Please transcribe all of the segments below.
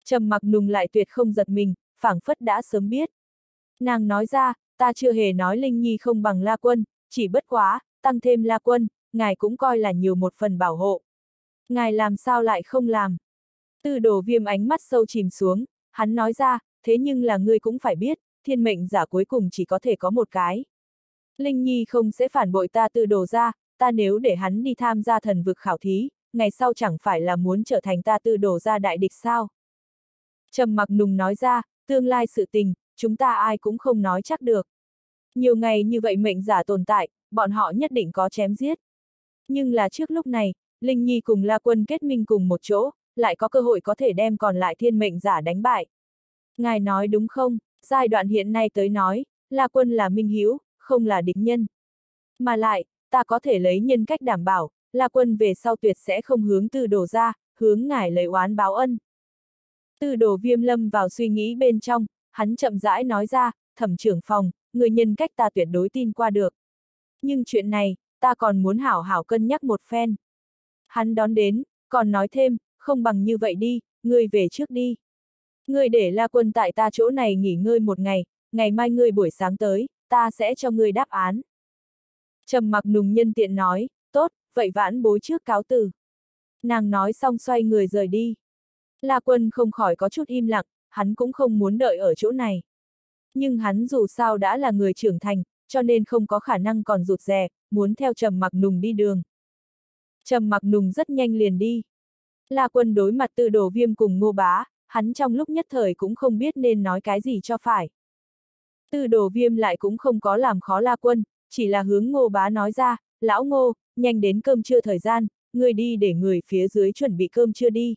Trầm Mặc Nùng lại tuyệt không giật mình, phảng phất đã sớm biết. Nàng nói ra, ta chưa hề nói Linh Nhi không bằng La Quân, chỉ bất quá, tăng thêm La Quân, ngài cũng coi là nhiều một phần bảo hộ. Ngài làm sao lại không làm? Tư Đồ Viêm ánh mắt sâu chìm xuống, hắn nói ra, thế nhưng là ngươi cũng phải biết, thiên mệnh giả cuối cùng chỉ có thể có một cái. Linh Nhi không sẽ phản bội ta Tư Đồ ra, ta nếu để hắn đi tham gia thần vực khảo thí, ngày sau chẳng phải là muốn trở thành ta Tư Đồ ra đại địch sao? Trầm Mặc Nùng nói ra, tương lai sự tình, chúng ta ai cũng không nói chắc được. Nhiều ngày như vậy mệnh giả tồn tại, bọn họ nhất định có chém giết. Nhưng là trước lúc này, Linh Nhi cùng La Quân kết minh cùng một chỗ, lại có cơ hội có thể đem còn lại thiên mệnh giả đánh bại. Ngài nói đúng không? Giai đoạn hiện nay tới nói, La Quân là minh hữu, không là địch nhân. Mà lại, ta có thể lấy nhân cách đảm bảo, La Quân về sau tuyệt sẽ không hướng Tư Đồ ra, hướng ngài lấy oán báo ân. Tư Đồ Viêm lâm vào suy nghĩ bên trong, hắn chậm rãi nói ra, Thẩm trưởng phòng, người nhân cách ta tuyệt đối tin qua được. Nhưng chuyện này, ta còn muốn hảo hảo cân nhắc một phen. Hắn đón đến, còn nói thêm, không bằng như vậy đi, ngươi về trước đi. Ngươi để La Quân tại ta chỗ này nghỉ ngơi một ngày, ngày mai ngươi buổi sáng tới, ta sẽ cho ngươi đáp án. Trầm Mặc Nùng nhân tiện nói, tốt, vậy vãn bối trước cáo từ. Nàng nói xong xoay người rời đi. La Quân không khỏi có chút im lặng, hắn cũng không muốn đợi ở chỗ này. Nhưng hắn dù sao đã là người trưởng thành, cho nên không có khả năng còn rụt rè, muốn theo Trầm Mặc Nùng đi đường. Trầm Mặc Nùng rất nhanh liền đi. La Quân đối mặt Tư Đồ Viêm cùng Ngô Bá, hắn trong lúc nhất thời cũng không biết nên nói cái gì cho phải. Tư Đồ Viêm lại cũng không có làm khó La Quân, chỉ là hướng Ngô Bá nói ra, lão Ngô, nhanh đến cơm trưa thời gian, người đi để người phía dưới chuẩn bị cơm trưa đi.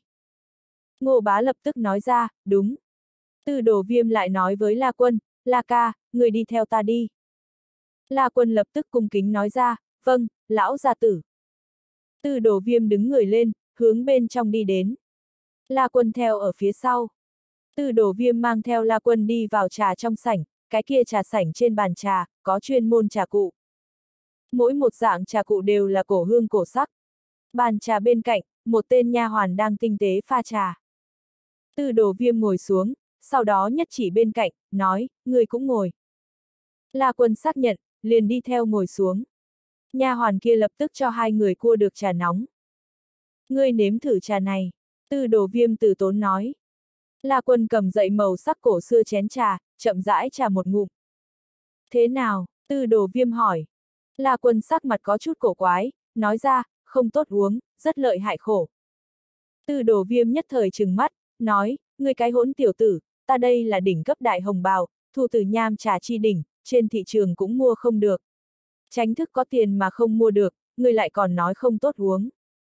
Ngô Bá lập tức nói ra, đúng. Tư Đồ Viêm lại nói với La Quân, La ca, người đi theo ta đi. La Quân lập tức cung kính nói ra, vâng, lão gia tử. Tư Đồ Viêm đứng người lên, hướng bên trong đi đến. La Quân theo ở phía sau. Tư Đồ Viêm mang theo La Quân đi vào trà trong sảnh, cái kia trà sảnh trên bàn trà, có chuyên môn trà cụ. Mỗi một dạng trà cụ đều là cổ hương cổ sắc. Bàn trà bên cạnh, một tên nha hoàn đang tinh tế pha trà. Tư Đồ Viêm ngồi xuống, sau đó nhất chỉ bên cạnh, nói, người cũng ngồi. La Quân xác nhận, liền đi theo ngồi xuống. Nha hoàn kia lập tức cho hai người cua được trà nóng. Ngươi nếm thử trà này, Tư Đồ Viêm từ tốn nói. La Quân cầm dậy màu sắc cổ xưa chén trà, chậm rãi trà một ngụm. Thế nào? Tư Đồ Viêm hỏi. La Quân sắc mặt có chút cổ quái, nói ra, không tốt uống, rất lợi hại khổ. Tư Đồ Viêm nhất thời trừng mắt, nói, ngươi cái hỗn tiểu tử, ta đây là đỉnh cấp đại hồng bào, thu từ nham trà chi đỉnh, trên thị trường cũng mua không được. Tránh thức có tiền mà không mua được, ngươi lại còn nói không tốt uống.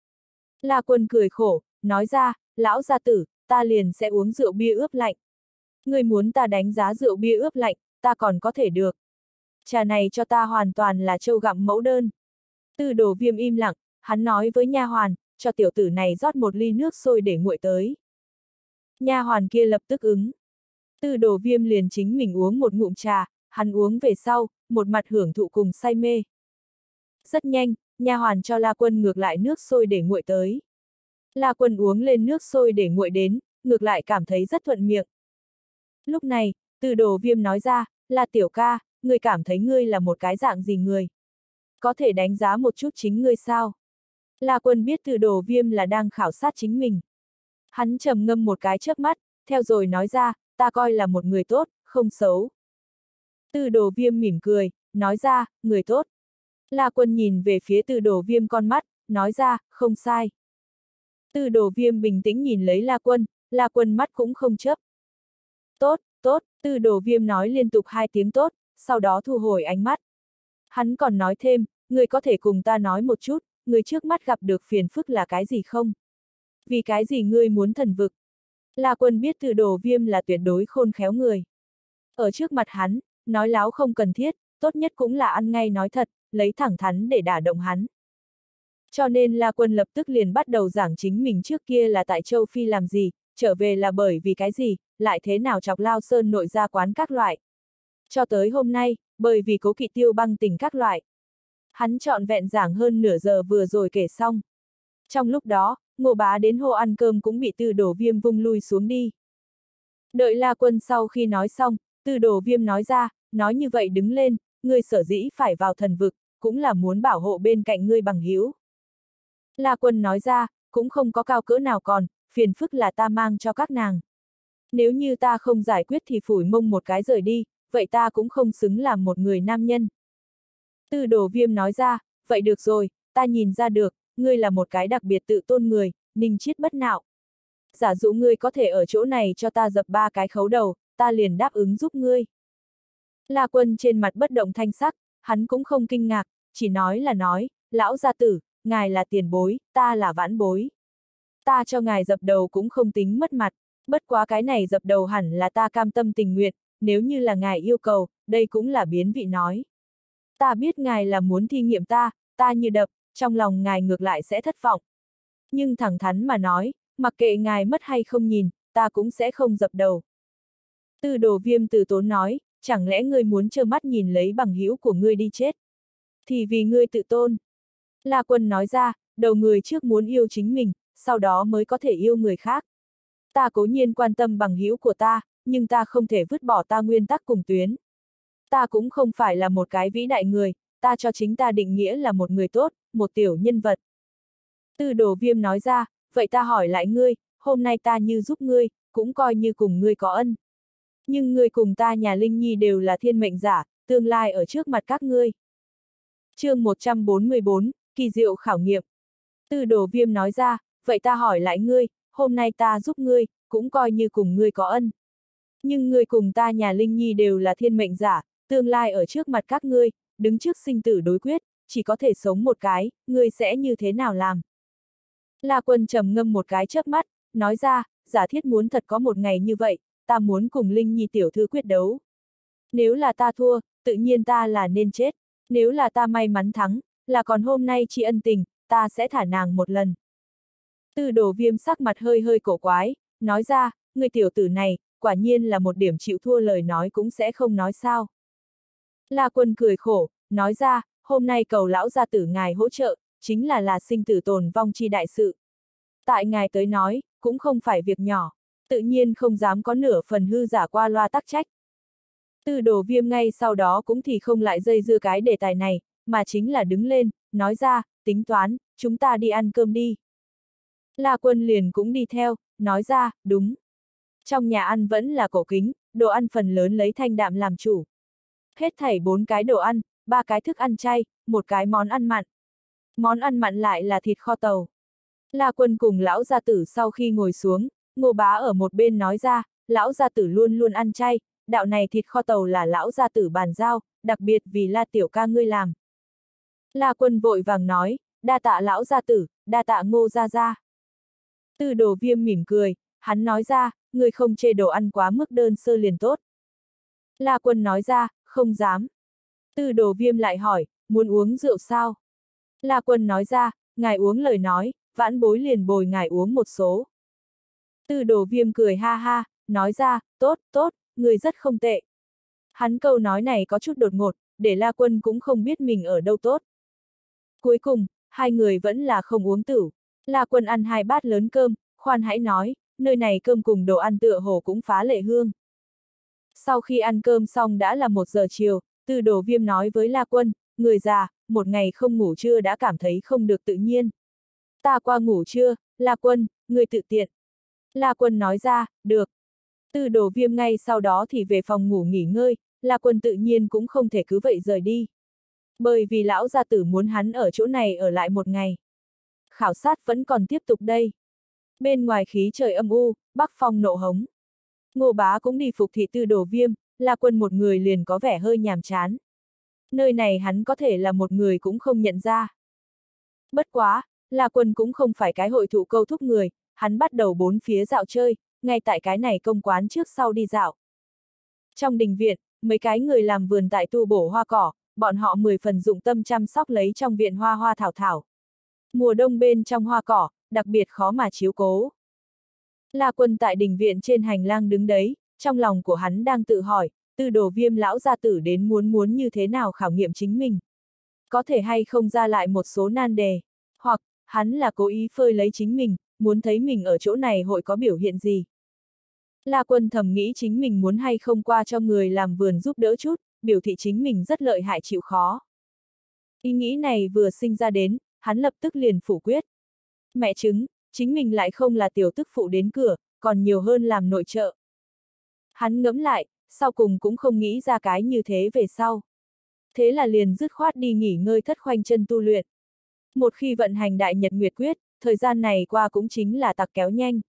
La Quân cười khổ, nói ra, lão gia tử, ta liền sẽ uống rượu bia ướp lạnh. Ngươi muốn ta đánh giá rượu bia ướp lạnh, ta còn có thể được. Trà này cho ta hoàn toàn là trâu gặm mẫu đơn. Tư Đồ Viêm im lặng, hắn nói với nha hoàn, cho tiểu tử này rót một ly nước sôi để nguội tới. Nha hoàn kia lập tức ứng. Tư Đồ Viêm liền chính mình uống một ngụm trà, hắn uống về sau, một mặt hưởng thụ cùng say mê. Rất nhanh, nha hoàn cho La Quân ngược lại nước sôi để nguội tới. La Quân uống lên nước sôi để nguội đến, ngược lại cảm thấy rất thuận miệng. Lúc này, Tư Đồ Viêm nói ra, là tiểu ca, ngươi cảm thấy ngươi là một cái dạng gì người? Có thể đánh giá một chút chính ngươi sao? La Quân biết Tư Đồ Viêm là đang khảo sát chính mình. Hắn trầm ngâm một cái chớp mắt, theo rồi nói ra, ta coi là một người tốt, không xấu. Tư Đồ Viêm mỉm cười, nói ra, người tốt. La Quân nhìn về phía Tư Đồ Viêm con mắt, nói ra, không sai. Tư Đồ Viêm bình tĩnh nhìn lấy La Quân mắt cũng không chớp. Tốt, tốt, Tư Đồ Viêm nói liên tục hai tiếng tốt, sau đó thu hồi ánh mắt. Hắn còn nói thêm, người có thể cùng ta nói một chút, người trước mắt gặp được phiền phức là cái gì không? Vì cái gì ngươi muốn thần vực? La Quân biết Tư Đồ Viêm là tuyệt đối khôn khéo người. Ở trước mặt hắn, nói láo không cần thiết, tốt nhất cũng là ăn ngay nói thật, lấy thẳng thắn để đả động hắn. Cho nên La Quân lập tức liền bắt đầu giảng chính mình trước kia là tại Châu Phi làm gì, trở về là bởi vì cái gì, lại thế nào chọc Lao Sơn nội ra quán các loại. Cho tới hôm nay, bởi vì Cố Kỵ Tiêu Băng tình các loại. Hắn trọn vẹn giảng hơn nửa giờ vừa rồi kể xong. Trong lúc đó, Ngô Bá đến hô ăn cơm cũng bị Tư Đồ Viêm vung lui xuống đi. Đợi La Quân sau khi nói xong, Tư Đồ Viêm nói ra, nói như vậy đứng lên, ngươi sở dĩ phải vào thần vực, cũng là muốn bảo hộ bên cạnh ngươi bằng hữu. La Quân nói ra, cũng không có cao cỡ nào còn, phiền phức là ta mang cho các nàng. Nếu như ta không giải quyết thì phủi mông một cái rời đi, vậy ta cũng không xứng làm một người nam nhân. Tư Đồ Viêm nói ra, vậy được rồi, ta nhìn ra được, ngươi là một cái đặc biệt tự tôn người, ninh chiết bất nạo. Giả dụ ngươi có thể ở chỗ này cho ta dập 3 cái khấu đầu, ta liền đáp ứng giúp ngươi. La Quân trên mặt bất động thanh sắc, hắn cũng không kinh ngạc, chỉ nói, lão gia tử, ngài là tiền bối, ta là vãn bối. Ta cho ngài dập đầu cũng không tính mất mặt, bất quá cái này dập đầu hẳn là ta cam tâm tình nguyện, nếu như là ngài yêu cầu, đây cũng là biến vị nói. Ta biết ngài là muốn thi nghiệm ta như đập, trong lòng ngài ngược lại sẽ thất vọng. Nhưng thẳng thắn mà nói, mặc kệ ngài mất hay không nhìn, ta cũng sẽ không dập đầu. Tư Đồ Viêm từ tốn nói, chẳng lẽ ngươi muốn trơ mắt nhìn lấy bằng hữu của ngươi đi chết? Thì vì ngươi tự tôn. La Quân nói ra, đầu người trước muốn yêu chính mình, sau đó mới có thể yêu người khác. Ta cố nhiên quan tâm bằng hữu của ta, nhưng ta không thể vứt bỏ ta nguyên tắc cùng tuyến. Ta cũng không phải là một cái vĩ đại người, ta cho chính ta định nghĩa là một người tốt, một tiểu nhân vật. Tư Đồ Viêm nói ra, vậy ta hỏi lại ngươi, hôm nay ta như giúp ngươi, cũng coi như cùng ngươi có ân. Nhưng ngươi cùng ta nhà Linh Nhi đều là thiên mệnh giả, tương lai ở trước mặt các ngươi. Chương 144, kỳ diệu khảo nghiệm. Tư Đồ Viêm nói ra, vậy ta hỏi lại ngươi, hôm nay ta giúp ngươi, cũng coi như cùng ngươi có ân. Nhưng ngươi cùng ta nhà Linh Nhi đều là thiên mệnh giả, tương lai ở trước mặt các ngươi, đứng trước sinh tử đối quyết, chỉ có thể sống một cái, ngươi sẽ như thế nào làm? La Quân trầm ngâm một cái chớp mắt, nói ra, giả thiết muốn thật có một ngày như vậy, ta muốn cùng Linh Nhi tiểu thư quyết đấu. Nếu là ta thua, tự nhiên ta là nên chết, nếu là ta may mắn thắng, là còn hôm nay tri ân tình, ta sẽ thả nàng một lần. Tư Đồ Viêm sắc mặt hơi hơi cổ quái, nói ra, người tiểu tử này, quả nhiên là một điểm chịu thua lời nói cũng sẽ không nói sao. La Quân cười khổ, nói ra, hôm nay cầu lão gia tử ngài hỗ trợ, chính là sinh tử tồn vong chi đại sự. Tại ngài tới nói, cũng không phải việc nhỏ, tự nhiên không dám có nửa phần hư giả qua loa tắc trách. Tư Đồ Viêm ngay sau đó cũng thì không lại dây dưa cái đề tài này, mà chính là đứng lên, nói ra, tính toán, chúng ta đi ăn cơm đi. La Quân liền cũng đi theo, nói ra, đúng. Trong nhà ăn vẫn là cổ kính, đồ ăn phần lớn lấy thanh đạm làm chủ. Hết thảy 4 cái đồ ăn, 3 cái thức ăn chay, 1 cái món ăn mặn. Món ăn mặn lại là thịt kho tàu. La Quân cùng lão gia tử sau khi ngồi xuống, Ngô Bá ở một bên nói ra, lão gia tử luôn luôn ăn chay, đạo này thịt kho tàu là lão gia tử bàn giao, đặc biệt vì La tiểu ca ngươi làm. La Quân vội vàng nói, đa tạ lão gia tử, đa tạ Ngô gia gia. Tư Đồ Viêm mỉm cười, hắn nói ra, ngươi không chê đồ ăn quá mức đơn sơ liền tốt. La Quân nói ra, không dám. Tư Đồ Viêm lại hỏi, muốn uống rượu sao? La Quân nói ra, ngài uống lời nói, vãn bối liền bồi ngài uống một số. Tư Đồ Viêm cười ha ha, nói ra, tốt, tốt, người rất không tệ. Hắn câu nói này có chút đột ngột, để La Quân cũng không biết mình ở đâu tốt. Cuối cùng, hai người vẫn là không uống tửu. La Quân ăn 2 bát lớn cơm, khoan hãy nói, nơi này cơm cùng đồ ăn tựa hồ cũng phá lệ hương. Sau khi ăn cơm xong đã là 1 giờ chiều, Tư Đồ Viêm nói với La Quân, người già, một ngày không ngủ trưa đã cảm thấy không được tự nhiên. Ta qua ngủ trưa, La Quân, người tự tiện. La Quân nói ra, được. Tư Đồ Viêm ngay sau đó thì về phòng ngủ nghỉ ngơi, La Quân tự nhiên cũng không thể cứ vậy rời đi. Bởi vì lão gia tử muốn hắn ở chỗ này ở lại 1 ngày. Khảo sát vẫn còn tiếp tục đây. Bên ngoài khí trời âm u, bắc phong nộ hống. Ngô Bá cũng đi phục thị Tư Đồ Viêm, La Quân một người liền có vẻ hơi nhàm chán. Nơi này hắn có thể là một người cũng không nhận ra. Bất quá, La Quân cũng không phải cái hội thụ câu thúc người, hắn bắt đầu 4 phía dạo chơi, ngay tại cái này công quán trước sau đi dạo. Trong đình viện, mấy cái người làm vườn tại tu bổ hoa cỏ, bọn họ 10 phần dụng tâm chăm sóc lấy trong viện hoa hoa thảo thảo. Mùa đông bên trong hoa cỏ, đặc biệt khó mà chiếu cố. La Quân tại đình viện trên hành lang đứng đấy, trong lòng của hắn đang tự hỏi, Tư Đồ Viêm lão gia tử đến muốn như thế nào khảo nghiệm chính mình. Có thể hay không ra lại một số nan đề, hoặc, hắn là cố ý phơi lấy chính mình, muốn thấy mình ở chỗ này hội có biểu hiện gì. La Quân thầm nghĩ chính mình muốn hay không qua cho người làm vườn giúp đỡ chút, biểu thị chính mình rất lợi hại chịu khó. Ý nghĩ này vừa sinh ra đến, hắn lập tức liền phủ quyết. Mẹ chứng, chính mình lại không là tiểu tức phụ đến cửa, còn nhiều hơn làm nội trợ. Hắn ngẫm lại, sau cùng cũng không nghĩ ra cái như thế về sau. Thế là liền dứt khoát đi nghỉ ngơi thất khoanh chân tu luyện. Một khi vận hành đại nhật nguyệt quyết, thời gian này qua cũng chính là tặc kéo nhanh.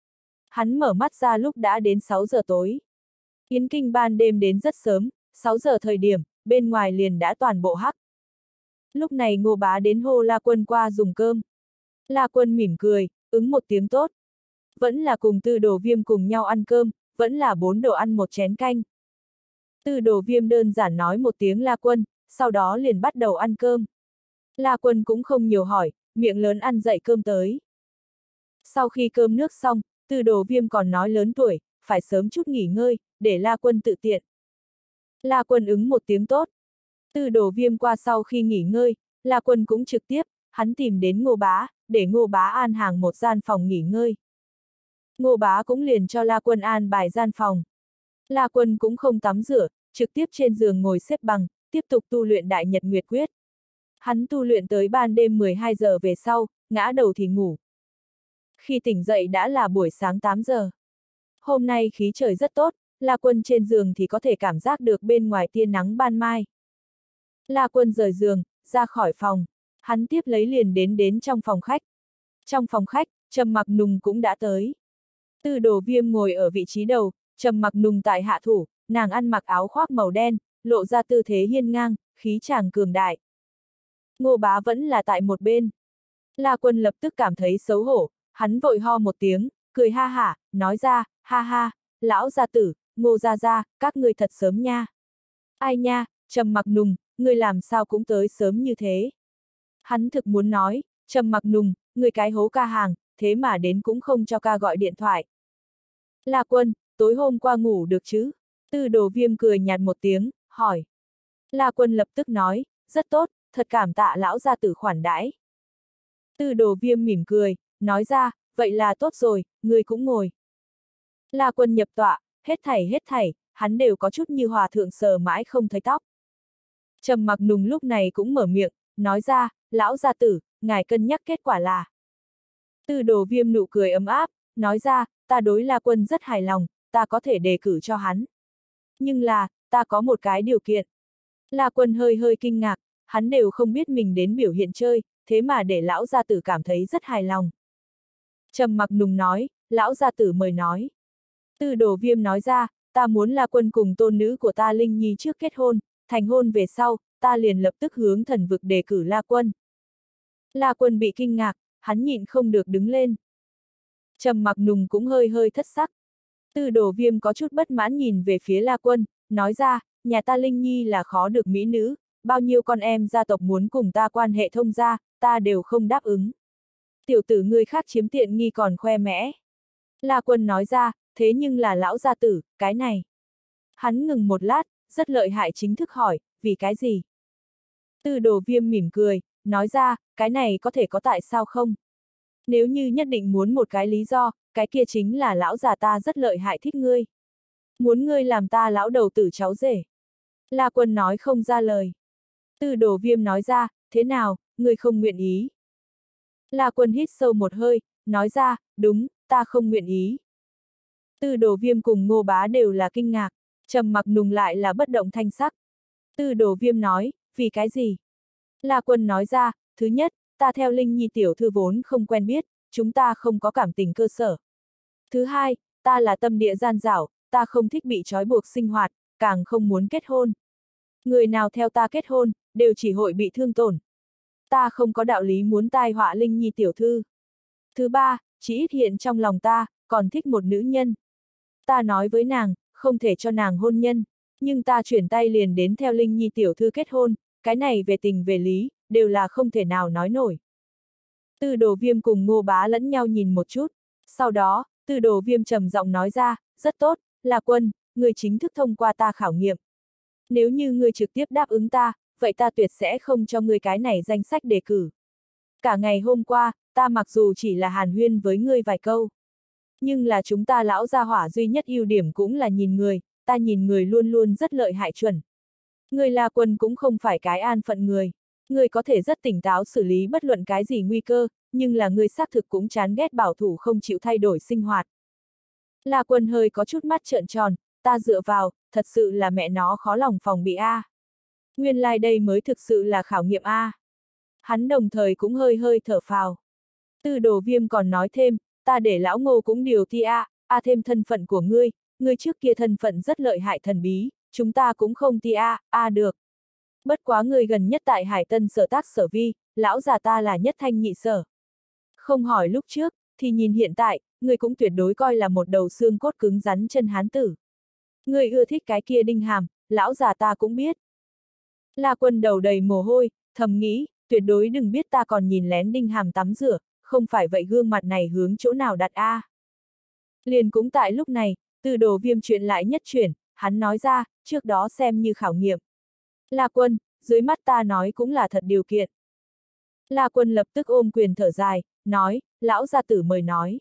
Hắn mở mắt ra lúc đã đến 6 giờ tối. Yến kinh ban đêm đến rất sớm, 6 giờ thời điểm, bên ngoài liền đã toàn bộ hắc. Lúc này Ngô Bá đến hô La Quân qua dùng cơm. La Quân mỉm cười, ứng một tiếng tốt. Vẫn là cùng Tư Đồ Viêm cùng nhau ăn cơm, vẫn là 4 đồ ăn một chén canh. Tư Đồ Viêm đơn giản nói một tiếng La Quân, sau đó liền bắt đầu ăn cơm. La Quân cũng không nhiều hỏi, miệng lớn ăn dậy cơm tới. Sau khi cơm nước xong, Tư Đồ Viêm còn nói lớn tuổi, phải sớm chút nghỉ ngơi, để La Quân tự tiện. La Quân ứng một tiếng tốt. Tư Đồ Viêm qua sau khi nghỉ ngơi, La Quân cũng trực tiếp, hắn tìm đến Ngô Bá, để Ngô Bá an hàng một gian phòng nghỉ ngơi. Ngô Bá cũng liền cho La Quân an bài gian phòng. La Quân cũng không tắm rửa, trực tiếp trên giường ngồi xếp bằng, tiếp tục tu luyện đại nhật nguyệt quyết. Hắn tu luyện tới ban đêm 12 giờ về sau, ngã đầu thì ngủ. Khi tỉnh dậy đã là buổi sáng 8 giờ. Hôm nay khí trời rất tốt, La Quân trên giường thì có thể cảm giác được bên ngoài tia nắng ban mai. La Quân rời giường, ra khỏi phòng. Hắn tiếp lấy liền đến trong phòng khách. Trong phòng khách, Trầm Mặc Nùng cũng đã tới. Tư Đồ Viêm ngồi ở vị trí đầu, Trầm Mặc Nùng tại hạ thủ, nàng ăn mặc áo khoác màu đen, lộ ra tư thế hiên ngang, khí chàng cường đại. Ngô Bá vẫn là tại một bên. La Quân lập tức cảm thấy xấu hổ, hắn vội ho một tiếng, cười ha hả, nói ra, ha ha, lão gia tử, Ngô gia gia, các ngươi thật sớm nha. Ai nha, Trầm Mặc Nùng, ngươi làm sao cũng tới sớm như thế. Hắn thực muốn nói, Trầm Mặc Nùng, ngươi cái hố ca hàng, thế mà đến cũng không cho ca gọi điện thoại. La Quân, tối hôm qua ngủ được chứ? Tư Đồ Viêm cười nhạt một tiếng, hỏi. La Quân lập tức nói, rất tốt, thật cảm tạ lão gia tử khoản đãi. Tư Đồ Viêm mỉm cười, nói ra, vậy là tốt rồi, ngươi cũng ngồi. La Quân nhập tọa, hết thảy, hắn đều có chút như hòa thượng sờ mãi không thấy tóc. Trầm Mặc Nùng lúc này cũng mở miệng, nói ra, lão gia tử, ngài cân nhắc kết quả là. Tư Đồ Viêm nụ cười ấm áp, nói ra, ta đối La Quân rất hài lòng, ta có thể đề cử cho hắn. Nhưng là, ta có một cái điều kiện. La Quân hơi kinh ngạc, hắn đều không biết mình đến biểu hiện chơi, thế mà để lão gia tử cảm thấy rất hài lòng. Trầm Mặc Nùng nói, lão gia tử mời nói. Tư Đồ Viêm nói ra, ta muốn La Quân cùng tôn nữ của ta Linh Nhi trước kết hôn, thành hôn về sau, ta liền lập tức hướng thần vực đề cử La Quân. La Quân bị kinh ngạc, hắn nhịn không được đứng lên. Trầm Mặc Nùng cũng hơi thất sắc. Tư Đồ Viêm có chút bất mãn nhìn về phía La Quân, nói ra, nhà ta Linh Nhi là khó được mỹ nữ, bao nhiêu con em gia tộc muốn cùng ta quan hệ thông gia, ta đều không đáp ứng. Tiểu tử người khác chiếm tiện nghi còn khoe mẽ. La Quân nói ra, thế nhưng là lão gia tử, cái này. Hắn ngừng một lát, rất lợi hại chính thức hỏi, vì cái gì? Tư Đồ Viêm mỉm cười, nói ra, cái này có thể có tại sao không? Nếu như nhất định muốn một cái lý do, cái kia chính là lão già ta rất lợi hại thích ngươi. Muốn ngươi làm ta lão đầu tử cháu rể. La Quân nói không ra lời. Tư Đồ Viêm nói ra, thế nào, ngươi không nguyện ý? La Quân hít sâu một hơi, nói ra, đúng, ta không nguyện ý. Tư Đồ Viêm cùng Ngô Bá đều là kinh ngạc, Trầm Mặc Nùng lại là bất động thanh sắc. Tư Đồ Viêm nói, vì cái gì? La Quân nói ra, thứ nhất, ta theo Linh Nhi tiểu thư vốn không quen biết, chúng ta không có cảm tình cơ sở. Thứ hai, ta là tâm địa gian dảo, ta không thích bị trói buộc sinh hoạt, càng không muốn kết hôn. Người nào theo ta kết hôn, đều chỉ hội bị thương tổn. Ta không có đạo lý muốn tai họa Linh Nhi tiểu thư. Thứ ba, chỉ ít hiện trong lòng ta, còn thích một nữ nhân. Ta nói với nàng, không thể cho nàng hôn nhân, nhưng ta chuyển tay liền đến theo Linh Nhi tiểu thư kết hôn, cái này về tình về lý, đều là không thể nào nói nổi. Tư Đồ Viêm cùng Ngô Bá lẫn nhau nhìn một chút, sau đó, Tư Đồ Viêm trầm giọng nói ra, rất tốt, La Quân, ngươi chính thức thông qua ta khảo nghiệm. Nếu như ngươi trực tiếp đáp ứng ta, vậy ta tuyệt sẽ không cho ngươi cái này danh sách đề cử. Cả ngày hôm qua, ta mặc dù chỉ là hàn huyên với ngươi vài câu. Nhưng là chúng ta lão gia hỏa duy nhất ưu điểm cũng là nhìn người, ta nhìn người luôn luôn rất lợi hại chuẩn. Người La Quân cũng không phải cái an phận người. Người có thể rất tỉnh táo xử lý bất luận cái gì nguy cơ, nhưng là người xác thực cũng chán ghét bảo thủ không chịu thay đổi sinh hoạt. La Quân hơi có chút mắt trợn tròn, ta dựa vào, thật sự là mẹ nó khó lòng phòng bị a. Nguyên lai đây mới thực sự là khảo nghiệm a. Hắn đồng thời cũng hơi hơi thở phào. Tư Đồ Viêm còn nói thêm, ta để lão Ngô cũng điều ti a thêm thân phận của ngươi trước kia thân phận rất lợi hại thần bí, chúng ta cũng không ti được. Bất quá ngươi gần nhất tại Hải Tân sở tác sở vi, lão già ta là nhất thanh nhị sở. Không hỏi lúc trước, thì nhìn hiện tại, ngươi cũng tuyệt đối coi là một đầu xương cốt cứng rắn chân hán tử. Ngươi ưa thích cái kia Đinh Hàm, lão già ta cũng biết. La Quân đầu đầy mồ hôi, thầm nghĩ, tuyệt đối đừng biết ta còn nhìn lén Đinh Hàm tắm rửa, không phải vậy gương mặt này hướng chỗ nào đặt a. Liền cũng tại lúc này, Tư Đồ Viêm chuyện lại nhất chuyển, hắn nói ra, trước đó xem như khảo nghiệm. La Quân, dưới mắt ta nói cũng là thật điều kiện. La Quân lập tức ôm quyền thở dài, nói, lão gia tử mời nói.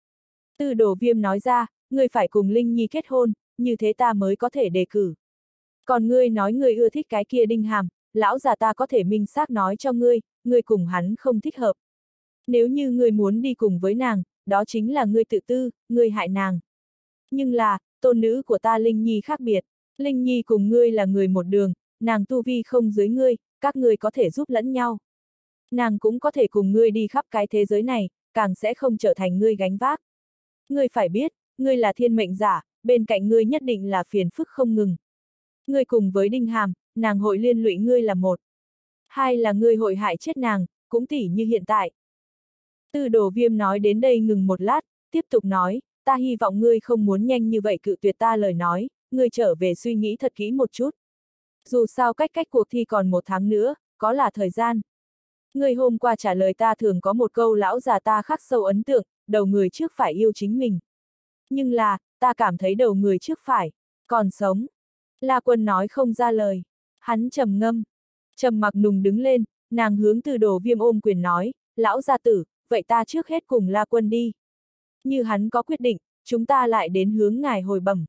Tư Đồ Viêm nói ra, ngươi phải cùng Linh Nhi kết hôn, như thế ta mới có thể đề cử. Còn ngươi nói ngươi ưa thích cái kia Đinh Hàm, lão già ta có thể minh xác nói cho ngươi cùng hắn không thích hợp. Nếu như ngươi muốn đi cùng với nàng, đó chính là ngươi tự tư, ngươi hại nàng. Nhưng là, tôn nữ của ta Linh Nhi khác biệt, Linh Nhi cùng ngươi là người một đường, nàng tu vi không dưới ngươi, các ngươi có thể giúp lẫn nhau. Nàng cũng có thể cùng ngươi đi khắp cái thế giới này, càng sẽ không trở thành ngươi gánh vác. Ngươi phải biết, ngươi là thiên mệnh giả, bên cạnh ngươi nhất định là phiền phức không ngừng. Ngươi cùng với Đinh Hàm, nàng hội liên lụy ngươi là một. Hai là ngươi hội hại chết nàng, cũng tỉ như hiện tại. Tư Đồ Viêm nói đến đây ngừng một lát, tiếp tục nói, ta hy vọng ngươi không muốn nhanh như vậy cự tuyệt ta lời nói, ngươi trở về suy nghĩ thật kỹ một chút. Dù sao cách cuộc thi còn 1 tháng nữa, có là thời gian. Ngươi hôm qua trả lời ta thường có một câu lão già ta khắc sâu ấn tượng, đầu người trước phải yêu chính mình. Nhưng là, ta cảm thấy đầu người trước phải, còn sống. La Quân nói không ra lời. Hắn trầm ngâm. Trầm Mặc Nùng đứng lên, nàng hướng Tư Đồ Viêm ôm quyền nói, lão gia tử, vậy ta trước hết cùng La Quân đi. Như hắn có quyết định, chúng ta lại đến hướng ngài hồi bẩm.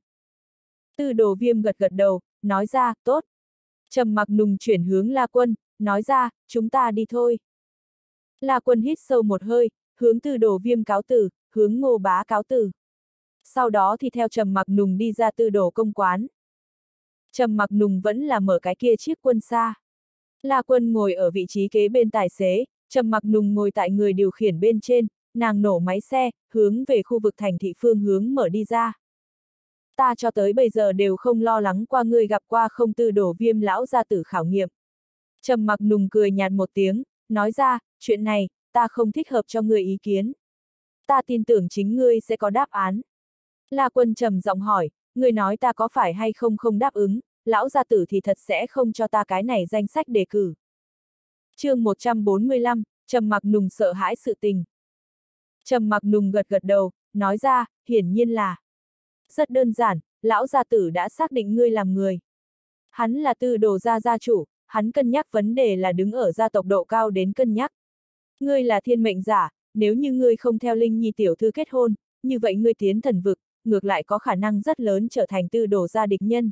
Tư Đồ Viêm gật gật đầu, nói ra, tốt. Trầm Mặc Nùng chuyển hướng La Quân, nói ra, chúng ta đi thôi. La Quân hít sâu một hơi, hướng Tư Đồ Viêm cáo từ, hướng Ngô Bá cáo từ. Sau đó thì theo Trầm Mặc Nùng đi ra Tư Đồ công quán. Trầm Mặc Nùng vẫn là mở cái kia chiếc quân xa. La Quân ngồi ở vị trí kế bên tài xế, Trầm Mặc Nùng ngồi tại người điều khiển bên trên, nàng nổ máy xe, hướng về khu vực thành thị phương hướng mở đi ra. Ta cho tới bây giờ đều không lo lắng qua ngươi gặp qua không Tư Đồ Viêm lão gia tử khảo nghiệm. Trầm Mặc Nùng cười nhạt một tiếng, nói ra, chuyện này, ta không thích hợp cho ngươi ý kiến. Ta tin tưởng chính ngươi sẽ có đáp án. La Quân trầm giọng hỏi, ngươi nói ta có phải hay không đáp ứng, lão gia tử thì thật sẽ không cho ta cái này danh sách đề cử. Chương 145, Trầm Mặc Nùng sợ hãi sự tình. Trầm Mặc Nùng gật gật đầu, nói ra, hiển nhiên là. Rất đơn giản, lão gia tử đã xác định ngươi làm người. Hắn là Tư Đồ gia gia chủ, hắn cân nhắc vấn đề là đứng ở gia tộc độ cao đến cân nhắc. Ngươi là thiên mệnh giả, nếu như ngươi không theo Linh Nhi tiểu thư kết hôn, như vậy ngươi tiến thần vực, ngược lại có khả năng rất lớn trở thành Tư Đồ gia địch nhân.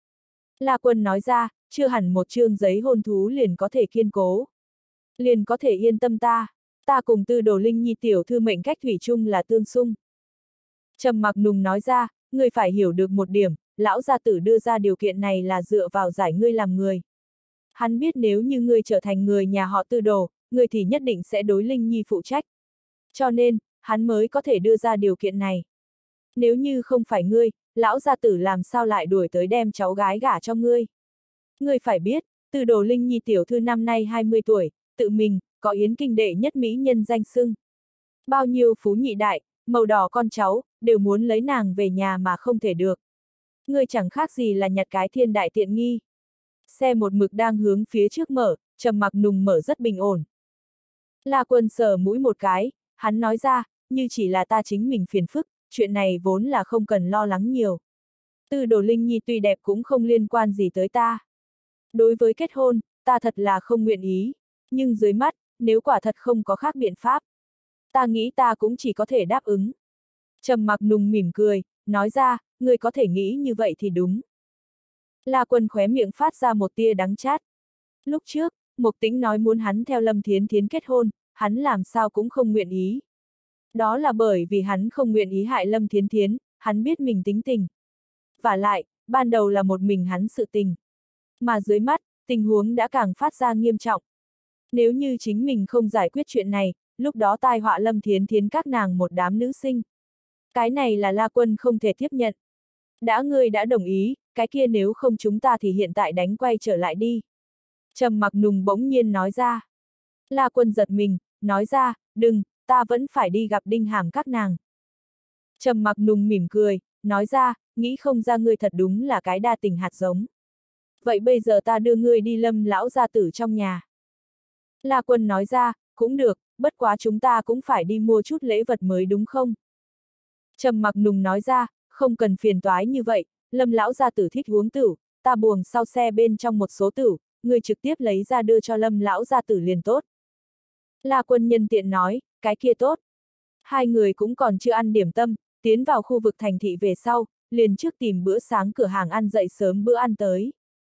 La Quân nói ra, chưa hẳn một chương giấy hôn thú liền có thể kiên cố. Liền có thể yên tâm ta cùng Tư Đồ Linh Nhi tiểu thư mệnh cách thủy chung là tương xung. Trầm Mặc Nùng nói ra, ngươi phải hiểu được một điểm, lão gia tử đưa ra điều kiện này là dựa vào giải ngươi làm người. Hắn biết nếu như ngươi trở thành người nhà họ Tư Đồ, ngươi thì nhất định sẽ đối Linh Nhi phụ trách. Cho nên, hắn mới có thể đưa ra điều kiện này. Nếu như không phải ngươi, lão gia tử làm sao lại đuổi tới đem cháu gái gả cho ngươi. Ngươi phải biết, Tư Đồ Linh Nhi tiểu thư năm nay 20 tuổi, tự mình, có yến kinh đệ nhất mỹ nhân danh xưng. Bao nhiêu phú nhị đại, màu đỏ con cháu, đều muốn lấy nàng về nhà mà không thể được. Ngươi chẳng khác gì là nhặt cái thiên đại tiện nghi. Xe một mực đang hướng phía trước mở, Trầm Mặc Nùng mở rất bình ổn. La Quân sờ mũi một cái, hắn nói ra, như chỉ là ta chính mình phiền phức, chuyện này vốn là không cần lo lắng nhiều. Tư Đồ Linh Nhi tuy đẹp cũng không liên quan gì tới ta. Đối với kết hôn, ta thật là không nguyện ý, nhưng dưới mắt, nếu quả thật không có khác biện pháp, ta nghĩ ta cũng chỉ có thể đáp ứng. Trầm Mặc Nùng mỉm cười, nói ra, ngươi có thể nghĩ như vậy thì đúng. La Quân khóe miệng phát ra một tia đắng chát. Lúc trước, Mục Tĩnh nói muốn hắn theo Lâm Thiến Thiến kết hôn, hắn làm sao cũng không nguyện ý. Đó là bởi vì hắn không nguyện ý hại Lâm Thiến Thiến, hắn biết mình tính tình. Vả lại, ban đầu là một mình hắn sự tình. Mà dưới mắt, tình huống đã càng phát ra nghiêm trọng. Nếu như chính mình không giải quyết chuyện này, lúc đó tai họa Lâm Thiến Thiến các nàng một đám nữ sinh. Cái này là La Quân không thể tiếp nhận. Đã ngươi đã đồng ý, cái kia nếu không chúng ta thì hiện tại đánh quay trở lại đi. Trầm Mặc Nùng bỗng nhiên nói ra. La Quân giật mình, nói ra, đừng, ta vẫn phải đi gặp Đinh Hàm các nàng. Trầm Mặc Nùng mỉm cười, nói ra, nghĩ không ra ngươi thật đúng là cái đa tình hạt giống. Vậy bây giờ ta đưa ngươi đi Lâm lão gia tử trong nhà. La Quân nói ra, cũng được, bất quá chúng ta cũng phải đi mua chút lễ vật mới đúng không? Trầm Mặc Nùng nói ra, không cần phiền toái như vậy, Lâm lão gia tử thích uống tửu, ta buồng sau xe bên trong một số tửu, ngươi trực tiếp lấy ra đưa cho Lâm lão gia tử liền tốt. La Quân nhân tiện nói, cái kia tốt. Hai người cũng còn chưa ăn điểm tâm, tiến vào khu vực thành thị về sau, liền trước tìm bữa sáng cửa hàng ăn dậy sớm bữa ăn tới.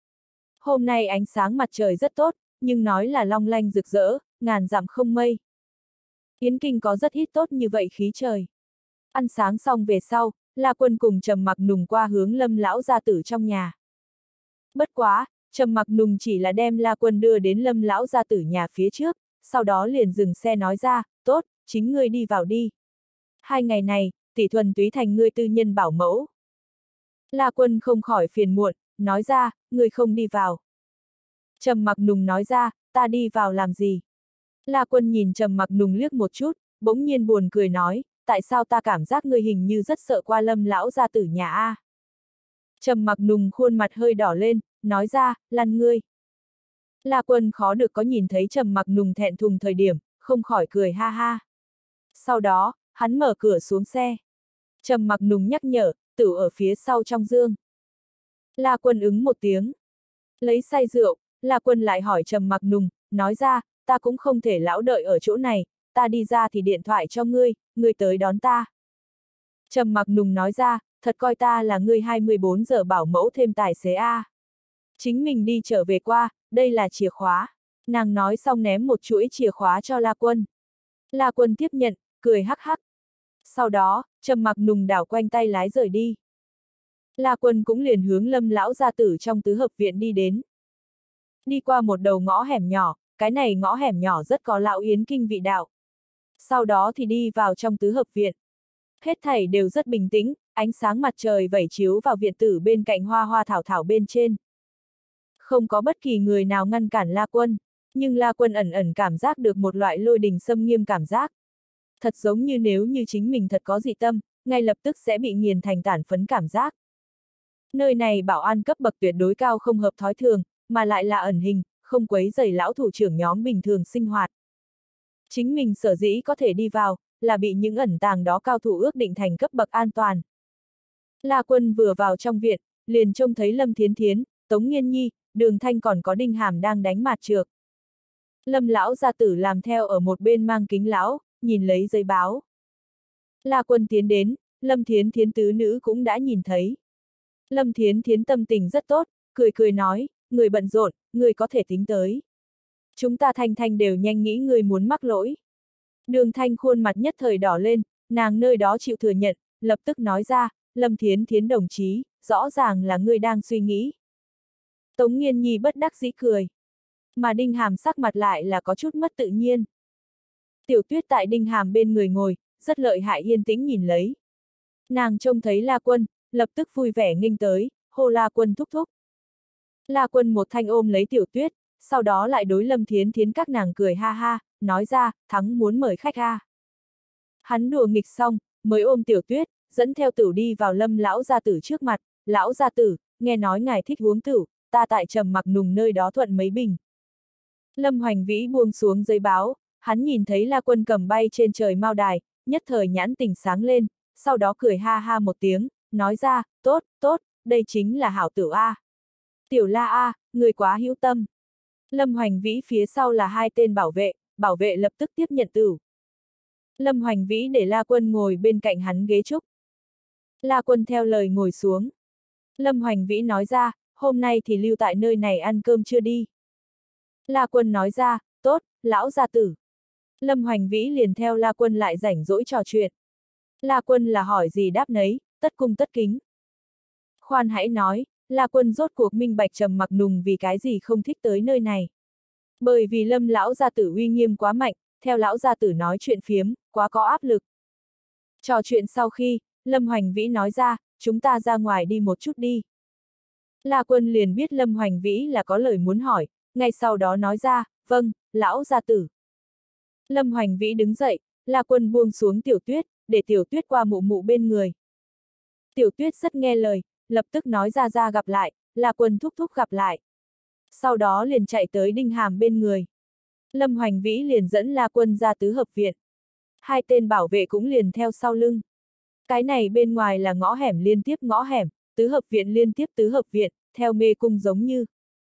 Hôm nay ánh sáng mặt trời rất tốt, nhưng nói là long lanh rực rỡ, ngàn dặm không mây. Yến Kinh có rất ít tốt như vậy khí trời. Ăn sáng xong về sau, La Quân cùng Trầm Mặc Nùng qua hướng Lâm lão gia tử trong nhà. Bất quá, Trầm Mặc Nùng chỉ là đem La Quân đưa đến Lâm lão gia tử nhà phía trước, sau đó liền dừng xe nói ra, tốt, chính ngươi đi vào đi. 2 ngày này, tỷ thuần túy thành ngươi tư nhân bảo mẫu. La Quân không khỏi phiền muộn, nói ra, ngươi không đi vào. Trầm Mặc Nùng nói ra, ta đi vào làm gì? La Quân nhìn Trầm Mặc Nùng liếc một chút, bỗng nhiên buồn cười nói, tại sao ta cảm giác ngươi hình như rất sợ qua Lâm lão gia tử nhà a? Trầm Mặc Nùng khuôn mặt hơi đỏ lên, nói ra, lăn ngươi. La Quân khó được có nhìn thấy Trầm Mặc Nùng thẹn thùng thời điểm, không khỏi cười ha ha. Sau đó, hắn mở cửa xuống xe. Trầm Mặc Nùng nhắc nhở, tửu ở phía sau trong dương. La Quân ứng một tiếng. Lấy say rượu, La Quân lại hỏi Trầm Mặc Nùng, nói ra, ta cũng không thể lão đợi ở chỗ này, ta đi ra thì điện thoại cho ngươi, ngươi tới đón ta. Trầm Mặc Nùng nói ra, thật coi ta là ngươi 24 giờ bảo mẫu thêm tài xế a. Chính mình đi trở về qua, đây là chìa khóa. Nàng nói xong ném một chuỗi chìa khóa cho La Quân. La Quân tiếp nhận, cười hắc hắc. Sau đó, Trầm Mặc Nùng đảo quanh tay lái rời đi. La Quân cũng liền hướng Lâm lão gia tử trong tứ hợp viện đi đến. Đi qua một đầu ngõ hẻm nhỏ, cái này ngõ hẻm nhỏ rất có lão Yến Kinh vị đạo. Sau đó thì đi vào trong tứ hợp viện. Hết thảy đều rất bình tĩnh, ánh sáng mặt trời vẩy chiếu vào viện tử bên cạnh hoa hoa thảo thảo bên trên. Không có bất kỳ người nào ngăn cản La Quân, nhưng La Quân ẩn ẩn cảm giác được một loại lôi đình xâm nghiêm cảm giác. Thật giống như nếu như chính mình thật có dị tâm, ngay lập tức sẽ bị nghiền thành tản phấn cảm giác. Nơi này bảo an cấp bậc tuyệt đối cao không hợp thói thường, mà lại là ẩn hình, không quấy rầy lão thủ trưởng nhóm bình thường sinh hoạt. Chính mình sở dĩ có thể đi vào, là bị những ẩn tàng đó cao thủ ước định thành cấp bậc an toàn. La Quân vừa vào trong viện, liền trông thấy Lâm Thiến Thiến, Tống Nghiên Nhi, Đường Thanh còn có Đinh Hàm đang đánh mạt trược. Lâm lão gia tử làm theo ở một bên mang kính lão, nhìn lấy giấy báo. La Quân tiến đến, Lâm Thiến Thiến tứ nữ cũng đã nhìn thấy. Lâm Thiến Thiến tâm tình rất tốt, cười cười nói, người bận rộn, người có thể tính tới. Chúng ta Thanh Thanh đều nhanh nghĩ người muốn mắc lỗi. Đường Thanh khuôn mặt nhất thời đỏ lên, nàng nơi đó chịu thừa nhận, lập tức nói ra, Lâm Thiến Thiến đồng chí, rõ ràng là người đang suy nghĩ. Tống Nghiên Nhi bất đắc dĩ cười. Mà Đinh Hàm sắc mặt lại là có chút mất tự nhiên. Tiểu Tuyết tại Đinh Hàm bên người ngồi, rất lợi hại yên tĩnh nhìn lấy. Nàng trông thấy La Quân, lập tức vui vẻ nghênh tới, hô La Quân thúc thúc. La Quân một thanh ôm lấy Tiểu Tuyết, sau đó lại đối Lâm Thiến Thiến các nàng cười ha ha, nói ra, thắng muốn mời khách ha. Hắn đùa nghịch xong, mới ôm Tiểu Tuyết, dẫn theo tửu đi vào Lâm lão gia tử trước mặt, lão gia tử, nghe nói ngài thích uống tửu, ta tại Trầm Mặc Nùng nơi đó thuận mấy bình. Lâm Hoành Vĩ buông xuống giấy báo, hắn nhìn thấy La Quân cầm bay trên trời mao đài, nhất thời nhãn tình sáng lên, sau đó cười ha ha một tiếng, nói ra, tốt, tốt, đây chính là hảo tửu A. Tiểu La A, người quá hữu tâm. Lâm Hoành Vĩ phía sau là 2 tên bảo vệ lập tức tiếp nhận tửu. Lâm Hoành Vĩ để La Quân ngồi bên cạnh hắn ghế trúc. La Quân theo lời ngồi xuống. Lâm Hoành Vĩ nói ra, hôm nay thì lưu tại nơi này ăn cơm chưa đi. La Quân nói ra, tốt, lão gia tử. Lâm Hoành Vĩ liền theo La Quân lại rảnh rỗi trò chuyện. La Quân là hỏi gì đáp nấy, tất cung tất kính. Khoan hãy nói, La Quân rốt cuộc minh bạch Trầm Mặc Nùng vì cái gì không thích tới nơi này. Bởi vì Lâm lão gia tử uy nghiêm quá mạnh, theo lão gia tử nói chuyện phiếm, quá có áp lực. Trò chuyện sau khi, Lâm Hoành Vĩ nói ra, chúng ta ra ngoài đi một chút đi. La Quân liền biết Lâm Hoành Vĩ là có lời muốn hỏi, ngay sau đó nói ra, vâng, lão gia tử. Lâm Hoành Vĩ đứng dậy, La Quân buông xuống Tiểu Tuyết, để Tiểu Tuyết qua mụ mụ bên người. Tiểu Tuyết rất nghe lời, lập tức nói ra gặp lại, La Quân thúc thúc gặp lại. Sau đó liền chạy tới Đinh Hàm bên người. Lâm Hoành Vĩ liền dẫn La Quân ra tứ hợp viện. Hai tên bảo vệ cũng liền theo sau lưng. Cái này bên ngoài là ngõ hẻm liên tiếp ngõ hẻm, tứ hợp viện liên tiếp tứ hợp viện, theo mê cung giống như.